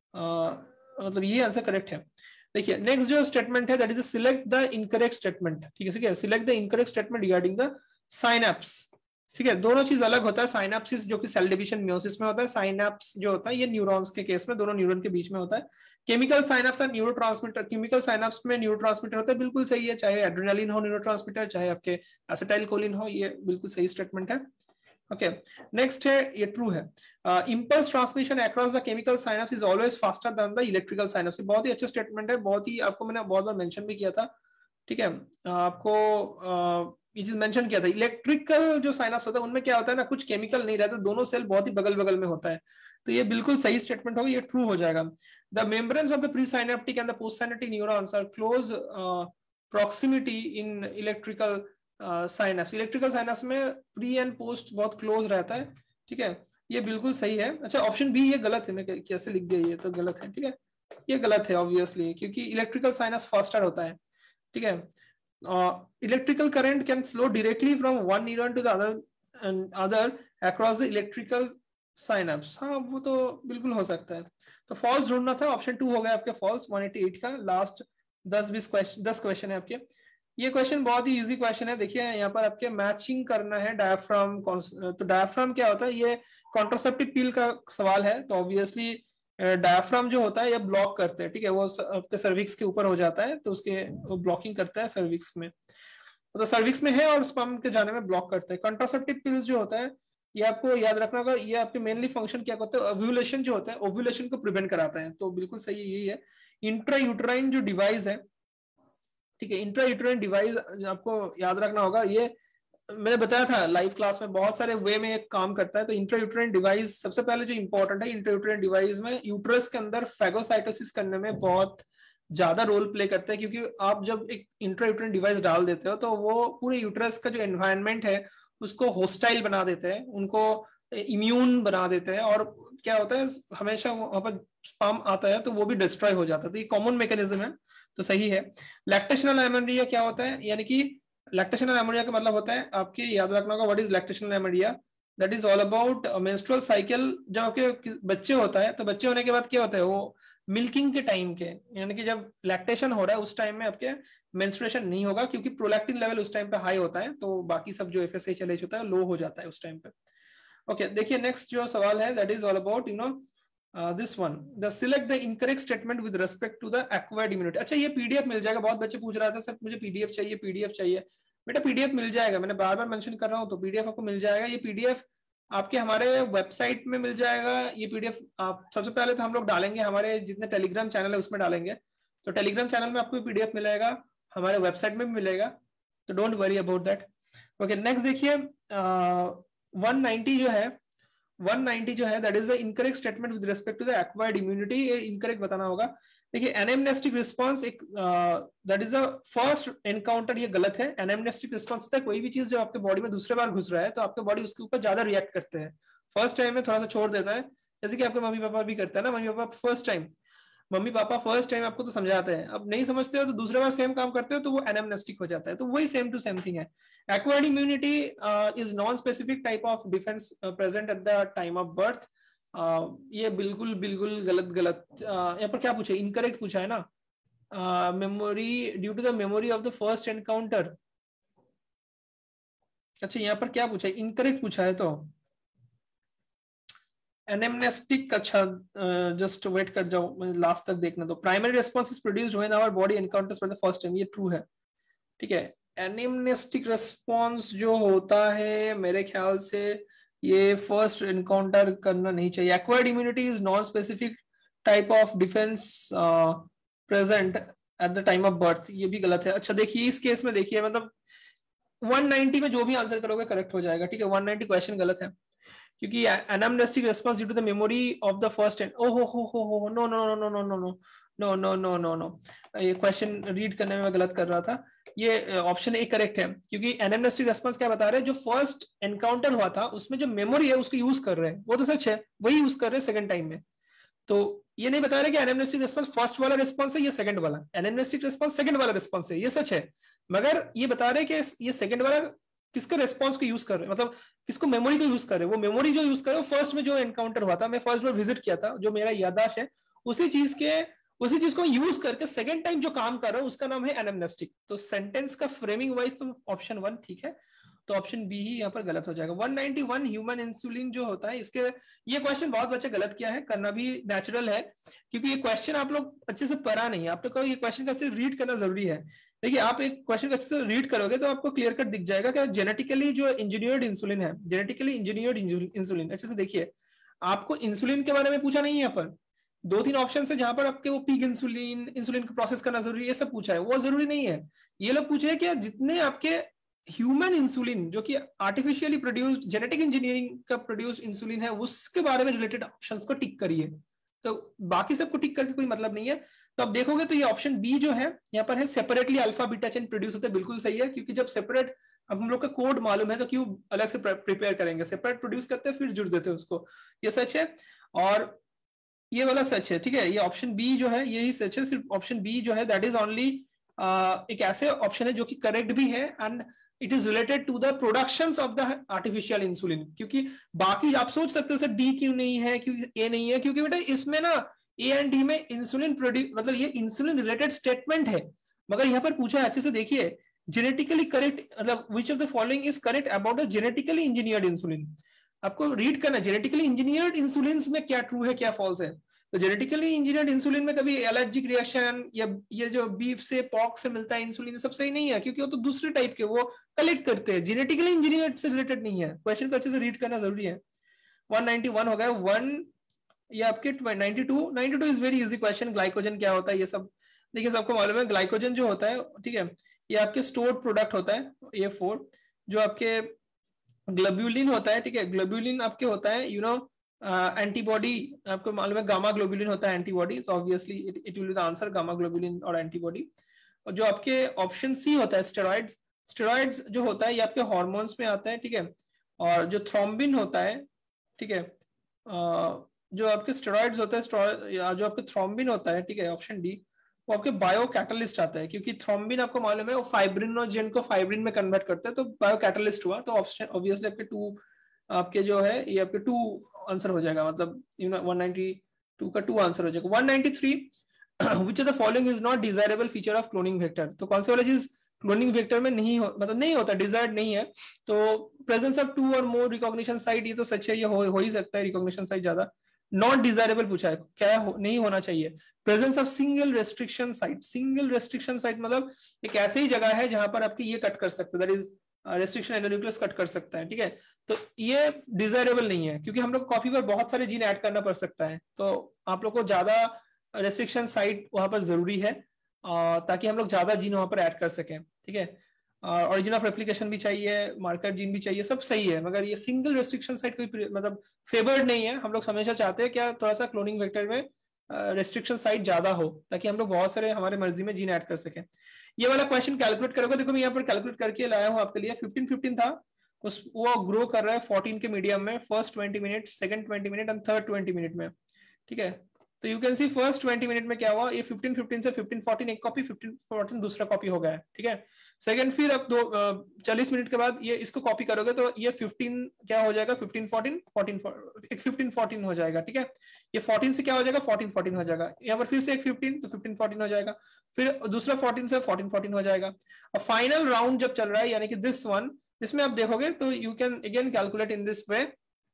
uh, मतलब ये आंसर करेक्ट है. देखिए नेक्स्ट जो स्टेटमेंट है that is select the incorrect statement. ठीक है, ठीक है, select the incorrect statement regarding the synapse. ठीक है, दोनों चीज अलग होता है. साइनैप्सिस जो कि सेल डिवीजन मियोसिस में होता है, साइनैप्स जो होता है ये न्यूरॉन्स के केस में दोनों न्यूरॉन के बीच में होता है. केमिकल साइनैप्स और न्यूरोट्रांसमीटर, केमिकल साइनैप्स में न्यूरोट्रांसमीटर होता है, बिल्कुल सही है. चाहे एड्रेनालिन हो न्यूरोट्रांसमीटर, चाहे आपके एसिटाइलकोलिन हो, ये बिल्कुल सही स्टेटमेंट है. ओके, नेक्स्ट है, ये ट्रू है. Impulse transmission across the chemical synapse is always faster than the electrical synapse. बहुत ही अच्छा स्टेटमेंट है, बहुत ही आपको मैंने बहुत बार मेंशन भी किया था. ठीक है, आपको uh, ये चीज मेंशन किया था. इलेक्ट्रिकल जो साइनैप्स होता है उनमें क्या होता है ना, कुछ केमिकल नहीं रहता, दोनों सेल बहुत ही बगल बगल में होता है. तो ये बिल्कुल सही स्टेटमेंट होगा, ये ट्रू हो जाएगा. The membranes of the presynaptic and the postsynaptic neurons are close uh, proximity in electrical uh, synapse. Electrical synapse में pre and post बहुत close रहता है. ठीक है, ये बिल्कुल सही है. अच्छा, ऑप्शन बी ये गलत है, मैं कैसे लिख दिया, ये तो गलत है. ठीक है, ये गलत है ऑब्वियसली, क्योंकि इलेक्ट्रिकल साइनस फास्टर होता है. ठीक है, electrical current can flow directly from one neuron to the other other across the electrical synapse. हाँ, वो तो बिल्कुल हो सकता है. तो फॉल्स ढूंढना था, ऑप्शन टू हो गया आपके फॉल्स. एक सौ अट्ठासी का लास्ट दस बीस क्वेश्चन दस क्वेश्चन है आपके. ये क्वेश्चन बहुत ही इजी क्वेश्चन है. देखिए यहाँ पर आपके मैचिंग करना है डायफ्राम. तो डायफ्राम क्या होता है, ये कॉन्ट्रासेप्टिव पिल का सवाल है. तो ऑब्वियसली डायफ्राम जो होता है ये ब्लॉक करते हैं. ठीक है, वो आपके सर्विक्स के ऊपर हो जाता है, तो उसके वो ब्लॉकिंग करता है सर्विक्स में, तो सर्विक्स में है और स्पर्म के जाने में ब्लॉक करते हैं. कॉन्ट्रासेप्टिव पिल्स जो होता है ये आपको याद रखना होगा, ये आपके मेनली फंक्शन क्या करते हैं, ओव्यूलेशन जो होता है, ओव्यूलेशन को प्रिवेंट कराता है. तो बिल्कुल सही यही है. इंट्रा यूट्राइन जो डिवाइस है, ठीक है, इंट्रा यूट्राइन डिवाइस आपको याद रखना होगा. ये मैंने बताया था लाइव क्लास में, बहुत सारे वे में एक काम करता है. तो इंट्रा यूट्राइन डिवाइस सबसे पहले जो इंपॉर्टेंट है, इंट्रा यूट्राइन डिवाइस में यूट्रस के अंदर फैगोसाइटोसिस करने में बहुत ज्यादा रोल प्ले करता है. क्योंकि आप जब एक इंट्रा यूट्राइन डिवाइस डाल देते हो तो वो पूरे यूट्रस का जो एनवायरनमेंट है उसको होस्टाइल बना देते हैं, उनको इम्यून बना देते हैं, और क्या होता है हमेशा वहां पर स्पर्म आता है तो वो भी डिस्ट्रॉय हो जाता है. तो ये कॉमन मैकेनिज्म है, तो सही है. लैक्टेशनल एमेरिया क्या होता है, यानी कि लैक्टेशनल एमेरिया का मतलब होता है, आपके याद रखना होगा what is lactational amenorrhea. That is all about menstrual cycle. जब आपके बच्चे होता है तो बच्चे होने के बाद क्या होता है, वो मिल्किंग के टाइम के, यानी कि जब लैक्टेशन हो रहा है उस टाइम में आपके मेंस्ट्रुएशन नहीं होगा, क्योंकि प्रोलैक्टिन लेवल उस टाइम पे हाई होता है, तो बाकी सब जो एफएसएच एलएच होता है लो हो जाता है उस टाइम पे. ओके, देखिए नेक्स्ट जो सवाल है that is all about you know this one, the select the incorrect statement with respect to the acquired immunity. अच्छा, ये पीडीएफ मिल जाएगा. बहुत बच्चे पूछ रहा था सर मुझे पीडीएफ चाहिए, पीडीएफ चाहिए. बेटा पीडीएफ मिल जाएगा, मैंने बार बार मेंशन कर रहा हूँ, तो पीडीएफ आपको मिल जाएगा. ये पीडीएफ आपके हमारे वेबसाइट में मिल जाएगा. ये पीडीएफ आप सबसे पहले तो हम लोग डालेंगे, हमारे जितने टेलीग्राम चैनल है उसमें डालेंगे. तो टेलीग्राम चैनल में आपको पीडीएफ मिलेगा, हमारे वेबसाइट में भी मिलेगा, तो don't worry about that. Okay, next देखिए वन नाइंटी जो है, वन नाइंटी जो है that is the incorrect statement with respect to the acquired immunity. ये इनकरेक्ट बताना होगा. देखिए एनेमनेस्टिक रिस्पांस एक that is the first encounter, ये गलत है. एनेमनेस्टिक रिस्पांस होता है कोई भी चीज जब आपके बॉडी में दूसरे बार घुस रहा है तो आपके बॉडी उसके ऊपर ज्यादा रिएक्ट करते हैं. फर्स्ट टाइम में थोड़ा सा छोड़ देता है, जैसे कि आपके मम्मी पापा भी करते हैं ना. Mummy papa first time mummy papa first time आपको तो समझाते हैं, अब नहीं समझते हो तो दूसरे बार सेम काम करते हो तो वो एनेमनेस्टिक हो जाता है. तो वही सेम टू सेम थिंग है. Acquired immunity is non specific type of defence present at the time of birth. ये बिल्कुल बिल्कुल गलत गलत. uh, यहाँ पर क्या पूछा है, इनकरेक्ट पूछा है ना. Memory due to the memory of the first encounter. अच्छा, यहाँ पर क्या पूछा है, इनकरेक्ट पूछा है. तो एनेमनेस्टिक, अच्छा जस्ट वेट कर जाओ, लास्ट तक देखना. तो primary response is produced when our body encounters for the first time, ये ट्रू है. ठीक है, एनेमनेस्टिक रिस्पांस जो होता है मेरे ख्याल से ये फर्स्ट एनकाउंटर करना नहीं चाहिए. Acquired immunity is non specific type of defence present at the time of birth, ये भी गलत है. अच्छा देखिए इस केस में देखिए, मतलब वन नाइंटी में जो भी आंसर करोगे करेक्ट हो जाएगा. ठीक है, वन नाइंटी क्वेश्चन गलत है, क्योंकि anamnestic response due to the memory of the first and ओ हो हो हो हो no no no no no no no no no no no no ये क्वेश्चन रीड करने में मैं गलत कर रहा था. ये ऑप्शन ए करेक्ट है, क्योंकि एनामनेस्टिक रिस्पांस क्या बता रहे हैं, जो फर्स्ट एनकाउंटर हुआ था उसमें जो मेमोरी है उसको यूज कर रहे हैं, वो तो सच है, वही यूज कर रहे हैं सेकंड टाइम में. तो ये नहीं बता रहे कि एनामनेस्टिक रिस्पांस फर्स्ट वाला रिस्पांस है या सेकंड वाला, एनामनेस्टिक रिस्पांस सेकंड वाला रिस्पांस है, ये सच है, मगर ये बता रहे कि ये सेकंड वाला किसके रिस्पांस को यूज कर रहे हैं, मतलब किसको मेमोरी को यूज कर रहे हैं, वो मेमोरी जो यूज कर रहे हैं फर्स्ट में जो एनकाउंटर हुआ था, मैं फर्स्ट बार विजिट किया था, जो मेरा याददाश्त है उसी चीज के उसी चीज को यूज करके सेकंड टाइम जो काम कर रहा हूं उसका नाम है एनामनेस्टिक। तो सेंटेंस का फ्रेमिंग वाइज तो ऑप्शन वन ठीक है, तो ऑप्शन बी ही यहाँ पर गलत हो जाएगा। One ninety one human insulin जो होता है, इसके ये क्वेश्चन बहुत बच्चे गलत किया है, करना भी नेचुरल है, क्योंकि ये क्वेश्चन आप लोग अच्छे से पढ़ा नहीं है, आप लोग को ये क्वेश्चन का सिर्फ रीड करना जरूरी है। देखिए आप एक क्वेश्चन को अच्छे से रीड करोगे तो आपको क्लियर कट दिख जाएगा कि जेनेटिकली जो इंजीनियर्ड इंसुलिन है, जेनेटिकली इंजीनियर्ड इंसुलिन, अच्छे से देखिए, आपको इंसुलिन के बारे में पूछा नहीं है यहाँ पर, दो तीन ऑप्शन है जहां पर आपके वो पिग इंसुलिन, इंसुलिन को प्रोसेस करना जरूरी है, ये सब पूछा है, वो जरूरी नहीं है। ये लोग पूछे है कि जितने आपके ह्यूमन इंसुलिन जो कि आर्टिफिशियली प्रोड्यूस्ड जेनेटिक इंजीनियरिंग का प्रोड्यूस्ड इंसुलिन है, उसके बारे में रिलेटेड ऑप्शंस को टिक करिए, तो बाकी सबको टिक करके कोई मतलब नहीं है। तो आप देखोगे तो ये ऑप्शन बी जो है यहाँ पर है, separately alpha beta chain produce होते हैं, बिल्कुल सही है, क्योंकि जब सेपरेट अब हम लोग का कोड मालूम है तो क्यों अलग से प्रिपेयर करेंगे, सेपरेट प्रोड्यूस करते हैं फिर जुड़ देते हैं उसको, ये सच है और ये वाला सच है, ठीक है। ये ऑप्शन बी जो है यही सच है, सिर्फ ऑप्शन बी जो है दैट इज ओनली एक ऐसे ऑप्शन है जो कि करेक्ट भी है and it is related to the productions of the artificial insulin. क्योंकि बाकी आप सोच सकते हो सर डी क्यों नहीं है, क्यों ए नहीं है, क्योंकि बेटा इसमें ना ए एंड डी में इंसुलिन प्रोड्यूस मतलब ये इंसुलिन रिलेटेड स्टेटमेंट है, मगर यहाँ पर पूछा है अच्छे से देखिए, जेनेटिकली करेक्ट मतलब which of the following is correct about the genetically engineered insulin. आपको रीड करना जेनेटिकली इंजीनियर्ड इंसुलिन में क्या ट्रू है क्या फॉल्स है। तो जेनेटिकली इंजीनियर्ड इंसुलिन में कभी एलर्जिक रिएक्शन या ये जो बीफ से पॉक से मिलता है इंसुलिन सब सही नहीं है, क्योंकि वो तो दूसरे टाइप के वो कलेक्ट करते हैं, जेनेटिकली इंजीनियर्ड से रिलेटेड नहीं है। क्वेश्चन को अच्छे से रीड करना जरूरी है। वन नाइंटी वन हो गया, वन ये आपके ninety two ninety two is very easy question. Glycogen क्या होता है ये सब देखिए, सबको मालूम है। ग्लाइकोजन जो होता है, ठीक है, ये आपके स्टोर्ड प्रोडक्ट होता है, ए फोर जो आपके ग्लोब्यूलिन होता है, ठीक है, ग्लोब्यूलिन आपके होता है यू नो एंटीबॉडी, आपको मालूम है गामा ग्लोब्यूलिन होता है एंटीबॉडी, तो obviously it will be the answer gamma globulin और एंटीबॉडी। और जो आपके ऑप्शन सी होता है स्टेरॉइड्स, स्टेरॉइड्स जो होता है ये आपके हार्मोन्स में आता है, ठीक है। और जो थ्रोम्बिन होता है, ठीक है, जो आपके स्टेरॉइड्स होता है, जो आपके थ्रोम्बिन होता है, ठीक है, ऑप्शन डी, वो आपके बायो कैटलिस्ट आता है, क्योंकि थ्रोम्बिन आपको मालूम है वो फाइब्रिनोजेन को फाइब्रिन में कन्वर्ट करते हैं, तो बायो कैटलिस्ट हुआ, तो ऑप्शन ऑब्वियसली आपके टू आपके जो है ये आपके टू आंसर हो जाएगा, मतलब you know one ninety two का टू आंसर हो जाएगा। One ninety three which of the following is not desirable feature of cloning vector, तो कौन सी वाला चीज क्लोनिंग वेक्टर में नहीं हो मतलब नहीं होता, डिजायर्ड नहीं है। तो प्रेजेंस ऑफ टू और मोर रिकॉग्निशन साइट, ये तो सच है, ये हो, हो ही सकता है रिकॉग्निशन साइट ज्यादा। नॉट डिजायरेबल पूछा है, क्या हो, नहीं होना चाहिए। Presence of single restriction site, single restriction site मतलब एक ऐसी ही जगह है जहां पर आपकी ये कट कर सकते हैं, that is restriction endonuclease cut कर सकता है, ठीक है। तो ये डिजायरेबल नहीं है, क्योंकि हम लोग कॉपी पर बहुत सारे जीन ऐड करना पड़ सकता है, तो आप लोग को ज्यादा रेस्ट्रिक्शन साइट वहां पर जरूरी है ताकि हम लोग ज्यादा जीन वहां पर ऐड कर सकें, ठीक है। ऑरिजिन ऑफ रेप्लिकेशन भी चाहिए, मार्कर जीन भी चाहिए, सब सही है, मगर ये सिंगल रेस्ट्रिक्शन साइट कोई मतलब फेवर्ड नहीं है। हम लोग हमेशा चाहते हैं क्या थोड़ा सा क्लोनिंग वेक्टर में रेस्ट्रिक्शन साइट ज्यादा हो, ताकि हम लोग बहुत सारे हमारे मर्जी में जीन ऐड कर सकें। ये वाला क्वेश्चन कैलकुलेट करोगे, देखो मैं यहाँ पर कैलकुलेट करके लाया हूँ आपके लिए। फिफ्टीन फिफ्टीन था, उस वो ग्रो कर रहा है फोर्टीन के मीडियम में, first twenty minute, second twenty minute and third twenty minute में, ठीक है। तो you can see first twenty minute में क्या हुआ, ये फिफ्टीन फिफ्टीन से फिफ्टीन फोर्टीन एक कॉपी, फिफ्टीन फोर्टीन दूसरा कॉपी हो गया है, ठीक है। सेकंड फिर अब दो चालीस मिनट के बाद ये इसको कॉपी करोगे तो ये फिफ्टीन क्या हो जाएगा, फिफ्टीन फोर्टीन फोर्टीन एक फिफ्टीन फोर्टीन हो जाएगा, ठीक है। ये फोर्टीन से क्या हो जाएगा, फोर्टीन फोर्टीन हो जाएगा। यहाँ पर फिर से एक फिफ्टीन, तो फिफ्टीन फोर्टीन हो जाएगा, फिर दूसरा फोर्टीन से फोर्टीन फोर्टीन हो जाएगा। और फाइनल राउंड जब चल रहा है, यानी कि दिस वन, इसमें आप देखोगे तो you can again calculate in this way.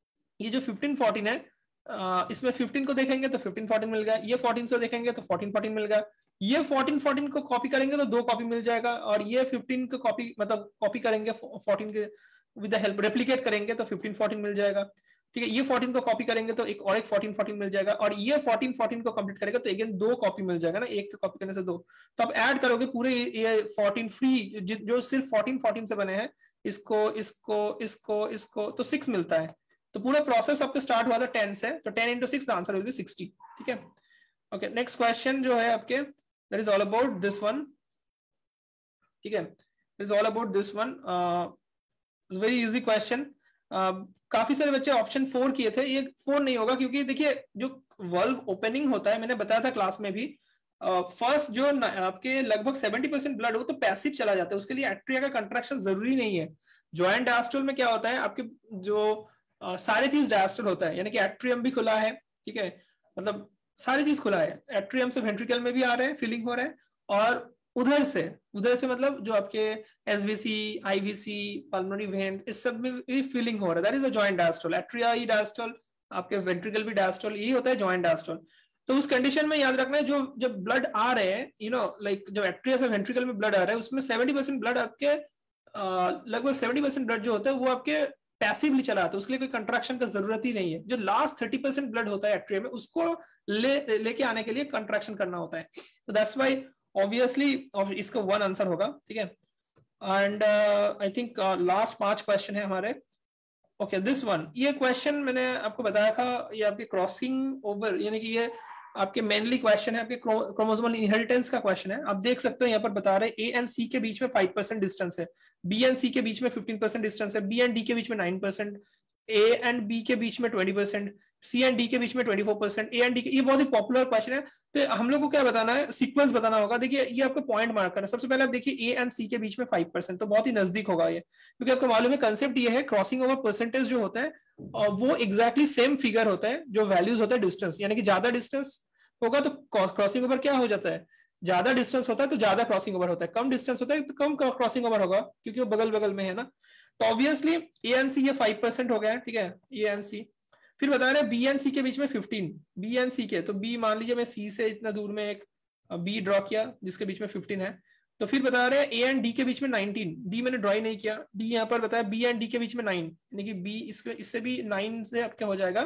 ये जो फिफ्टीन फोर्टीन है, Uh, इसमें फिफ्टीन को देखेंगे तो फिफ्टीन फोर्टीन मिल गया, ये फोर्टीन से देखेंगे तो फोर्टीन फोर्टीन मिल गया, ये फोर्टीन फोर्टीन को कॉपी करेंगे तो दो कॉपी मिल जाएगा, और ये फिफ्टीन को कॉपी मतलब कॉपी करेंगे फोर्टीन के विद द हेल्प रेप्लिकेट करेंगे तो फिफ्टीन फोर्टीन मिल जाएगा, ठीक है। ये फोर्टीन को कॉपी करेंगे तो एक और एक फोर्टीन फोर्टीन मिल जाएगा, और ये फोर्टीन फोर्टीन को कंप्लीट करेगा तो अगेन दो कॉपी मिल जाएगा ना, एक कॉपी करने से दो। तो आप ऐड करोगे पूरे ये फोर्टीन फ्री जो सिर्फ फोर्टीन फोर्टीन से बने हैं, इसको इसको इसको इसको तो सिक्स मिलता है। तो पूरा प्रोसेस आपका स्टार्ट हुआ था टेन से, तो ten into six answer will be sixty, ठीक है। ओके, नेक्स्ट क्वेश्चन जो है आपके, that is all about this one, ठीक है, is all about this one, very easy question. काफी सारे बच्चे ऑप्शन फोर किए थे, ये फोर नहीं होगा क्योंकि देखिए जो वल्व ओपनिंग होता है, मैंने बताया था क्लास में भी, फर्स्ट uh, जो आपके लगभग सेवेंटी परसेंट ब्लड हो तो पैसिव चला जाता है, उसके लिए एट्रिया का कंट्रैक्शन जरूरी नहीं है। जॉइंट डायस्टोल में क्या होता है, आपके जो uh, सारे चीज डायस्टोल होता है, यानी कि एट्रियम भी खुला है, ठीक है, मतलब सारी चीज खुला है, एट्रियम से वेंट्रिकल में भी आ रहे हैं, फीलिंग हो रहा है, और उधर से उधर से मतलब जो आपके एसवीसी, आईवीसी, पल्मोनरी वेन, इस सब में भी फीलिंग हो रहा है, that is a joint diastole. Atria ही डायस्टोल, आपके वेंट्रिकल भी डायस्टोल, यही होता है जॉइंट डायस्टोल। तो उस कंडीशन में याद रखना है, जो जब ब्लड आ रहे हैं, यू नो लाइक जब एट्रिया से वेंट्रिकल में ब्लड आ रहा है, उसमें सेवेंटी परसेंट ब्लड आपके लगभग सेवेंटी परसेंट ब्लड जो होता है वो आपके पैसिवली चला आता है, उसके लिए कोई कंट्रैक्शन का जरूरत ही नहीं है। जो लास्ट थर्टी परसेंट ब्लड होता है एट्रिया में, उसको ले लेके आने के लिए कंट्रैक्शन करना होता है। तो दैट्स व्हाई ऑब्वियसली इसका वन आंसर होगा, ठीक है। एंड आई थिंक लास्ट पांच क्वेश्चन है हमारे। ओके, दिस वन, ये क्वेश्चन मैंने आपको बताया था, ये आपके क्रॉसिंग ओवर, यानी कि ये आपके मेनली क्वेश्चन है, आपके क्रोमोसोमल इनहेरिटेंस का क्वेश्चन है। आप देख सकते हो यहाँ पर बता रहे हैं ए एंड सी के बीच में फाइव परसेंट डिस्टेंस है, बी एंड सी के बीच में फिफ्टीन परसेंट डिस्टेंस है, बी एंड डी के बीच में nine percent, A and B के बीच में twenty percent, C and D के बीच में twenty four percent, A and D के, ये बहुत ही पॉपुलर क्वेश्चन है। तो हम लोग को क्या बताना है, सीक्वेंस बताना होगा। देखिए ये आपको पॉइंट मार्क करना है। सबसे पहले आप देखिए ए एंड सी के बीच में फाइव परसेंट, तो बहुत ही नजदीक होगा ये, क्योंकि आपको मालूम है कंसेप्ट ये है, क्रॉसिंग ओवर परसेंटेज जो होता है और वो एग्जैक्टली सेम फिगर होता है जो वैल्यूज होता है डिस्टेंस, यानी कि ज्यादा डिस्टेंस होगा तो क्रॉसिंग ओवर क्या हो जाता है, ज्यादा डिस्टेंस होता है तो ज्यादा क्रॉसिंग ओवर होता है, कम डिस्टेंस होता है तो कम क्रॉसिंग ओवर होगा, क्योंकि वो बगल बगल में है ना। तो ऑब्वियसली ए एंड सी ये फाइव परसेंट हो गया है, ठीक है, ए एंड सी। फिर बता रहे हैं बी एंड सी के बीच में फिफ्टीन, बी एंड सी के, तो बी मान लीजिए मैं सी से इतना दूर में एक बी ड्रॉ किया जिसके बीच में फिफ्टीन है। तो फिर बता रहे हैं ए एंड डी के बीच में नाइनटीन, डी मैंने ड्रॉ नहीं किया, डी यहाँ पर बताया बी एंड डी के बीच में नाइन, यानी कि बी इसके इससे भी नाइन से आपका हो जाएगा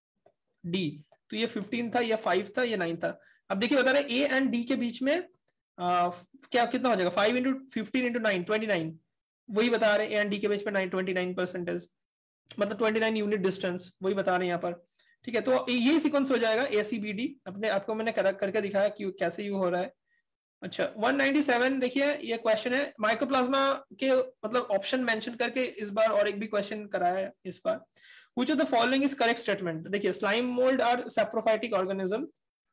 डी। तो ये फिफ्टीन था, या फाइव था, या नाइन था। अब देखिए बता रहे हैं ए एंड डी के बीच में आ, क्या कितना हो जाएगा, five into fifteen into nine, twenty nine, वही बता रहे हैं ए एंड डी के बीच में नाइन, ट्वेंटी नाइन परसेंटेज, मतलब ट्वेंटी नाइन यूनिट डिस्टेंस, वही बता रहे हैं यहाँ पर, ठीक है। तो ये सीक्वेंस हो जाएगा ए सी बी डी, अपने आपको मैंने कर, करके दिखाया कि कैसे यू हो रहा है। अच्छा, वन नाइंटी सेवन देखिए ये क्वेश्चन है, माइकोप्लाज्मा के मतलब ऑप्शन मेंशन करके इस बार और एक भी क्वेश्चन कराया है इस बार। Which of the following is correct statement. देखिए स्लाइम मोल्ड और सैप्रोफाइटिक ऑर्गेनिज्म,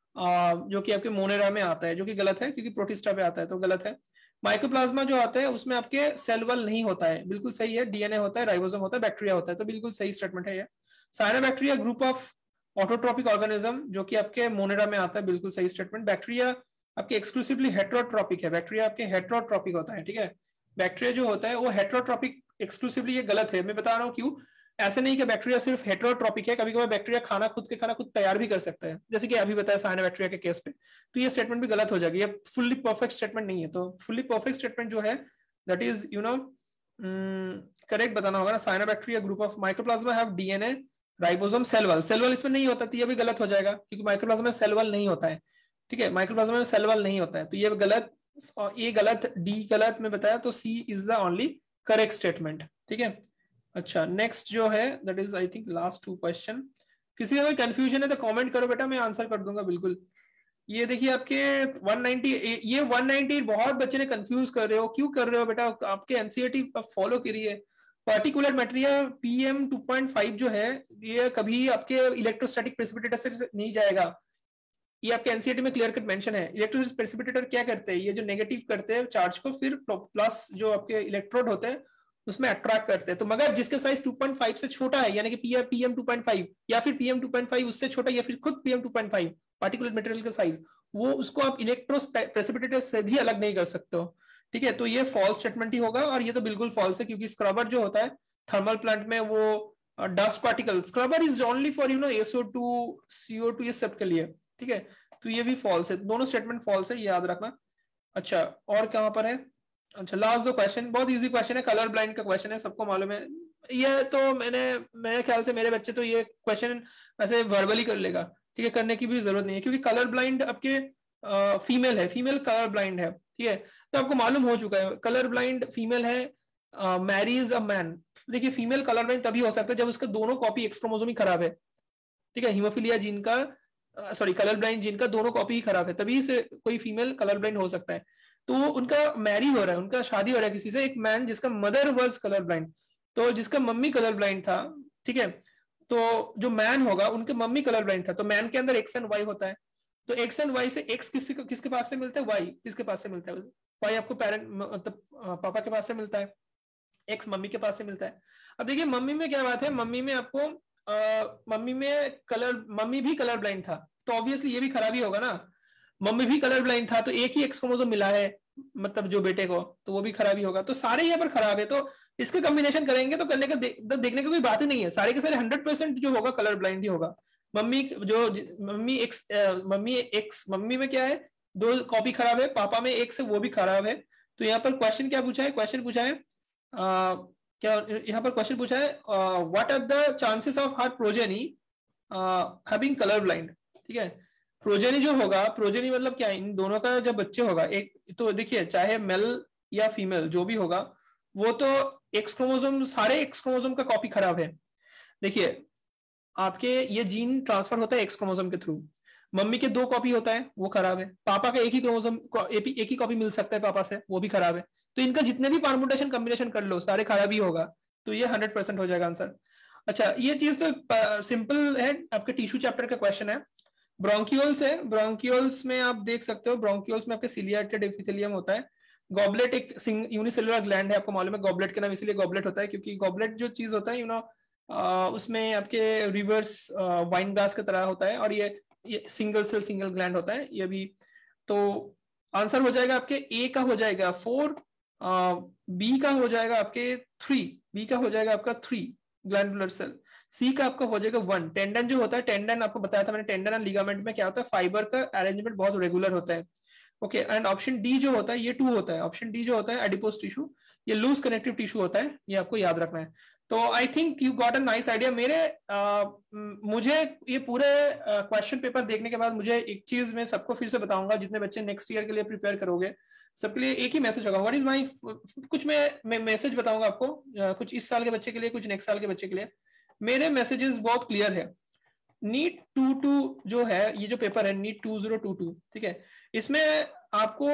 जो कि आपके मोनेरा में आता है, जो कि गलत है क्योंकि प्रोटिस्टा पे आता है, तो गलत है। माइकोप्लाज्मा जो आता है उसमें आपके सेल वॉल नहीं होता है, बिल्कुल सही है, डीएनए होता है, राइबोसोम होता है, बैक्टीरिया होता है, तो बिल्कुल सही स्टेटमेंट है ये। Cyanobacteria group of autotrophic organism, जो कि आपके मोनेरा में आता है, बिल्कुल सही स्टेटमेंट। बैक्टीरिया आपके एक्सक्लूसिवली हेट्रोट्रॉपिक है, बैक्टीरिया आपके हेट्रोट्रॉपिक होता है, ठीक है। बैक्टीरिया जो होता है वो हेट्रोट्रॉपिक एक्सक्लूसिवली, ये गलत है, मैं बता रहा हूँ क्यों। ऐसे नहीं कि बैक्टीरिया सिर्फ हेट्रोट्रॉपिक है, कभी कभी बैक्टीरिया खाना खुद के खाना खुद तैयार भी कर सकता है, जैसे कि अभी बताया साइनोबैक्टीरिया के केस पे, तो ये स्टेटमेंट भी गलत हो जाएगी, ये फुल्ली परफेक्ट स्टेटमेंट नहीं है। तो फुल्ली परफेक्ट स्टेटमेंट जो है that is you know correct बताना होगा ना। Cyanobacteria group of mycoplasma have DNA, ribosome, cell wall, cell wall इसमें नहीं होता, तो ये भी गलत हो जाएगा क्योंकि माइकोप्लाज्मा में सेल वॉल नहीं होता है, ठीक है, माइक्रोप्लाज्मा में सेल वॉल नहीं होता है, तो ये गलत, ये गलत, डी गलत में बताया, तो C is the only correct statement, ठीक है। अच्छा, नेक्स्ट जो है that is I think last two question. किसी का कोई कंफ्यूजन है तो कमेंट करो बेटा, मैं आंसर कर दूंगा बिल्कुल। ये देखिए आपके वन नाइंटी, ये वन नाइंटी बहुत बच्चे ने कंफ्यूज कर रहे हो, क्यों कर रहे हो बेटा, आपके एनसीईआरटी फॉलो करिए। Particular material PM two point five जो है ये कभी आपके इलेक्ट्रोस्टैटिक प्रेसिपिटेटर से नहीं जाएगा, ये आपके एनसीईआरटी में क्लियर कट मेंशन है। इलेक्ट्रोस्टैटिक प्रेसिपिटेटर क्या करते हैं, ये जो नेगेटिव करते हैं चार्ज को, फिर प्लस जो आपके इलेक्ट्रोड होते हैं उसमें अट्रैक्ट करते हैं। तो मगर जिसके साइज टू पॉइंट फाइव से छोटा है, यानी कि पीएम टू पॉइंट फाइव या फिर पीएम टू पॉइंट फाइव उससे छोटा, या फिर खुद PM two point five particular material का साइज, वो उसको आप इलेक्ट्रो प्रेसिपिटेटर से भी अलग नहीं कर सकते हो, ठीक है। तो ये फॉल्स स्टेटमेंट ही होगा, और ये तो बिल्कुल फॉल्स है, क्योंकि स्क्रबर जो होता है थर्मल प्लांट में वो dust particle, scrubber is only for you know SO two, CO two, ये सब के लिए, ठीक है। तो ये भी फॉल्स है, दोनों स्टेटमेंट फॉल्स है, ये याद रखना। अच्छा, और कहां पर है, अच्छा लास्ट दो क्वेश्चन, बहुत इजी क्वेश्चन है, कलर ब्लाइंड का क्वेश्चन है, सबको मालूम है ये, तो मैंने मेरे ख्याल से मेरे बच्चे तो ये क्वेश्चन ऐसे वर्बली कर लेगा, ठीक है, करने की भी जरूरत नहीं है, क्योंकि कलर ब्लाइंड आपके फीमेल है, फीमेल कलर ब्लाइंड है, ठीक है। तो आपको मालूम हो चुका है कलर ब्लाइंड फीमेल है, मैरीज अ मैन। देखिए फीमेल कलर ब्लाइंड तभी हो सकता है जब उसका दोनों कॉपी एक्स क्रोमोसोम ही खराब है, ठीक है। हीमोफीलिया जीन का, सॉरी कलर ब्लाइंड जीन का दोनों कॉपी ही खराब है, तभी से कोई फीमेल कलर ब्लाइंड हो सकता है। तो उनका मैरी हो रहा है, उनका शादी हो रहा है किसी से, एक मैन जिसका मदर वाज कलर ब्लाइंड, तो जिसका मम्मी कलर ब्लाइंड था, ठीक है, तो जो मैन होगा उनके मम्मी कलर ब्लाइंड था, तो मैन के अंदर एक्स एंड वाई होता है, तो एक्स एंड वाई से एक्स किसके किसके पास से मिलता है, वाई किसके पास से मिलता है, वाई आपको पेरेंट मतलब पापा के पास से मिलता है, एक्स मम्मी के पास से मिलता है। अब देखिए मम्मी में क्या बात है, मम्मी में आपको मम्मी में कलर, मम्मी भी कलर ब्लाइंड था, तो ऑब्वियसली ये भी खराबी होगा ना, मम्मी भी कलर ब्लाइंड था तो एक ही एक्स क्रोमोसोम मिला है मतलब जो बेटे को, तो वो भी खराबी होगा, तो सारे यहाँ पर खराब है, तो इसके कॉम्बिनेशन करेंगे तो करने का दे, देखने की कोई बात ही नहीं है, सारे के सारे हंड्रेड परसेंट जो होगा कलर ब्लाइंड ही होगा। मम्मी जो mummy X mummy X mummy में क्या है, दो कॉपी खराब है, पापा में एक से वो भी खराब है। तो यहाँ पर क्वेश्चन क्या पूछा है, क्वेश्चन पूछा है आ, क्या यहाँ पर क्वेश्चन पूछा है, what are the chances of her progeny having colour blind, ठीक है। प्रोजेनी जो होगा, प्रोजेनी मतलब क्या है, इन दोनों का जब बच्चे होगा, एक तो देखिए चाहे मेल या फीमेल जो भी होगा, वो तो एक्स क्रोमोसोम, सारे एक्स क्रोमोसोम का कॉपी खराब है। देखिए आपके ये जीन ट्रांसफर होता है एक्स क्रोमोसोम के थ्रू, मम्मी के दो कॉपी होता है वो खराब है, पापा का एक ही क्रोमोसोम एक ही कॉपी मिल सकता है पापा से, वो भी खराब है, तो इनका जितने भी परमुटेशन कॉम्बिनेशन कर लो सारे खराब ही होगा, तो ये हंड्रेड परसेंट हो जाएगा आंसर। अच्छा ये चीज तो सिंपल है, आपके टिश्यू चैप्टर का क्वेश्चन है। ब्रोंकियोल्स है, ब्रोंकियोल्स में आप देख सकते हो, ब्रोंकियोल्स में आपके सिलिएटेड एपिथेलियम होता है, गॉबलेट एक यूनिसेलुलर ग्लैंड है, आपको मालूम है गॉबलेट के नाम इसलिए गॉबलेट होता है क्योंकि गॉबलेट जो चीज होता है यू नो उसमें आपके रिवर्स वाइन ग्लास की तरह होता है, और ये ये सिंगल सेल सिंगल ग्लैंड होता है ये भी। तो आंसर हो जाएगा आपके ए का हो जाएगा फोर, बी का हो जाएगा आपके थ्री, बी का हो जाएगा आपका थ्री ग्लैंडुलर सेल, सी का आपका हो जाएगा वन। टेंडन जो होता है, टेंडन आपको बताया था मैंने, टेंडन एंड लिगामेंट में क्या होता है, फाइबर का अरेंजमेंट बहुत रेगुलर होता है, ओके। एंड ऑप्शन डी जो होता है ये टू होता है, ऑप्शन डी जो होता है एडिपोज टिश्यू, ये लूज कनेक्टिव टिश्यू होता है, ये आपको याद रखना है। तो I think you got a nice idea. मेरे आ, मुझे ये पूरे क्वेश्चन पेपर देखने के बाद मुझे एक चीज मैं सबको फिर से बताऊंगा, जितने बच्चे नेक्स्ट ईयर के लिए प्रिपेयर करोगे सबके लिए एक ही मैसेज होगा, व्हाट इज माय, कुछ मैं मैं मैसेज बताऊंगा आपको, कुछ इस साल के बच्चे के लिए, कुछ नेक्स्ट साल के बच्चे के लिए। मेरे मैसेजेस बहुत क्लियर है। नीट टू टू जो है, ये जो पेपर है NEET two zero two two, ठीक है, इसमें आपको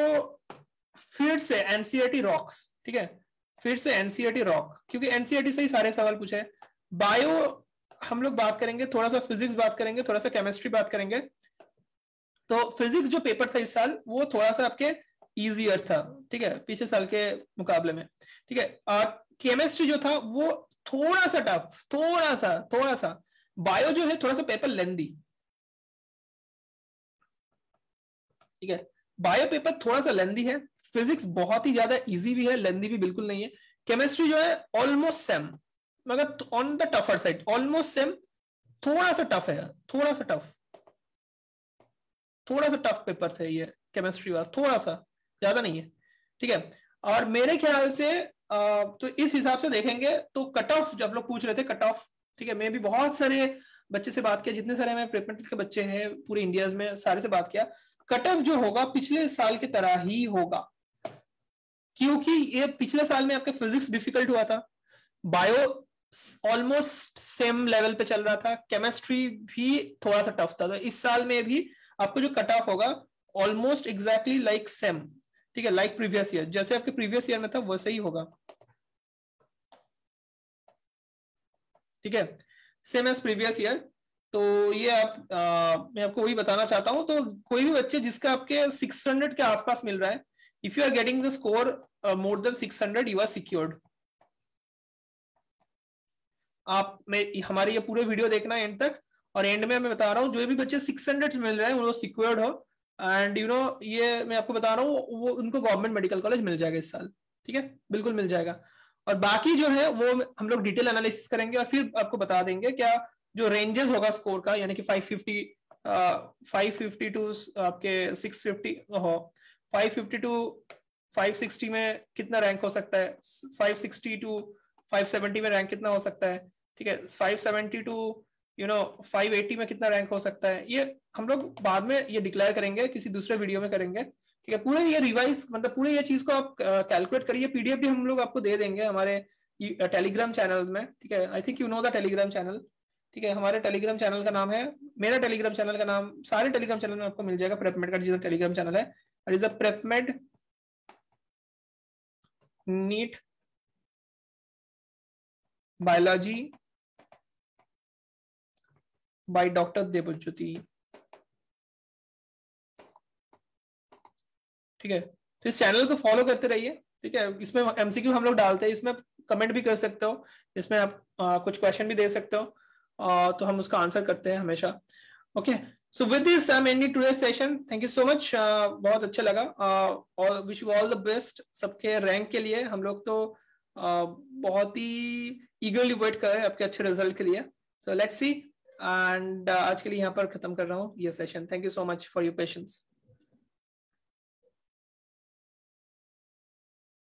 फिर से एनसीईआरटी रॉक्स, ठीक है, फिर से एनसीईआरटी रॉक, क्योंकि एनसीईआरटी से ही सारे सवाल पूछे हैं। बायो हम लोग बात करेंगे, थोड़ा सा फिजिक्स बात करेंगे, थोड़ा सा केमिस्ट्री बात करेंगे। तो फिजिक्स जो पेपर था इस साल वो थोड़ा सा आपके इजियर था, ठीक है, पिछले साल के मुकाबले में, ठीक है। और केमिस्ट्री जो था वो थोड़ा सा टफ, थोड़ा सा थोड़ा सा। बायो जो है थोड़ा सा पेपर लेंदी, ठीक है, बायो पेपर थोड़ा सा लेंदी है। फिजिक्स बहुत ही ज्यादा इजी भी है, लेंदी भी बिल्कुल नहीं है। केमिस्ट्री जो है ऑलमोस्ट सेम, मगर on the tougher side, almost same, थोड़ा सा टफ है, थोड़ा सा टफ, थोड़ा सा टफ पेपर था ये केमिस्ट्री वाला, थोड़ा सा, ज्यादा नहीं है, ठीक है। और मेरे ख्याल से आ, तो इस हिसाब से देखेंगे तो कट ऑफ, जब लोग पूछ रहे थे कट ऑफ, ठीक है, मैं भी बहुत सारे बच्चे से बात किया, जितने सारे मैं प्रेपरेटरी के बच्चे हैं पूरे इंडिया में, सारे से बात किया, कट ऑफ जो होगा पिछले साल की तरह ही होगा, क्योंकि ये पिछले साल में आपका फिजिक्स डिफिकल्ट हुआ था, बायो ऑलमोस्ट सेम लेवल पे चल रहा था, केमिस्ट्री भी थोड़ा सा टफ था, तो इस साल में भी आपको जो कट ऑफ होगा ऑलमोस्ट एग्जैक्टली लाइक सेम, ठीक है, लाइक प्रीवियस ईयर, जैसे आपके प्रीवियस ईयर में था वैसे ही होगा, ठीक है, सेम एज प्रीवियस ईयर। तो ये आप आ, मैं आपको वही बताना चाहता हूं। तो कोई भी बच्चे जिसका आपके सिक्स हंड्रेड के आसपास मिल रहा है, if you are getting the score more than six hundred, you are secured. आप में हमारी ये पूरे वीडियो देखना एंड तक, और एंड में मैं बता रहा हूँ जो भी बच्चे सिक्स हंड्रेड मिल रहे हैं वो सिक्योर्ड हो, एंड यू नो ये मैं आपको बता रहा हूँ वो उनको गवर्नमेंट मेडिकल कॉलेज मिल जाएगा इस साल, ठीक है, बिल्कुल मिल जाएगा। और बाकी जो है वो हम लोग डिटेल एनालिसिस करेंगे और फिर आपको बता देंगे क्या जो रेंजेस होगा स्कोर का, यानी कि five fifty five fifty to आपके सिक्स फिफ्टी हो, five fifty to five sixty में कितना रैंक हो सकता है, five sixty to five seventy में रैंक कितना हो सकता है, ठीक है, five seventy to you know five eighty में कितना रैंक हो सकता है, ये हम लोग बाद में ये डिक्लेयर करेंगे, किसी दूसरे वीडियो में करेंगे, ठीक है। पूरे ये रिवाइज मतलब पूरे ये चीज को आप कैलकुलेट करिए, पीडीएफ भी हम लोग आपको दे देंगे हमारे टेलीग्राम चैनल में, ठीक है। I think you know the Telegram channel, ठीक है, हमारे टेलीग्राम चैनल का नाम है, मेरा टेलीग्राम चैनल का नाम सारे टेलीग्राम चैनल में आपको मिल जाएगा, प्रेपमेड का जो टेलीग्राम चैनल है, it is a Prepmed NEET biology by doctor Devjyoti. ठीक है, तो इस चैनल को फॉलो करते रहिए। ठीक है, इसमें एमसीक्यू हम लोग डालते हैं, इसमें कमेंट भी कर सकते हो, इसमें आप आ, कुछ क्वेश्चन भी दे सकते हो, आ, तो हम उसका आंसर करते हैं हमेशा। Okay, so with this I am ending today's session. Thank you so much, बहुत अच्छा लगा, और wish you all the best सबके रैंक के लिए। हम लोग तो uh, बहुत ही ईगरली वेट कर रहे हैं आपके अच्छे रिजल्ट के लिए। सो लेट्स सी, एंड आज के लिए यहाँ पर खत्म कर रहा हूँ ये session. Thank you so much for your patience.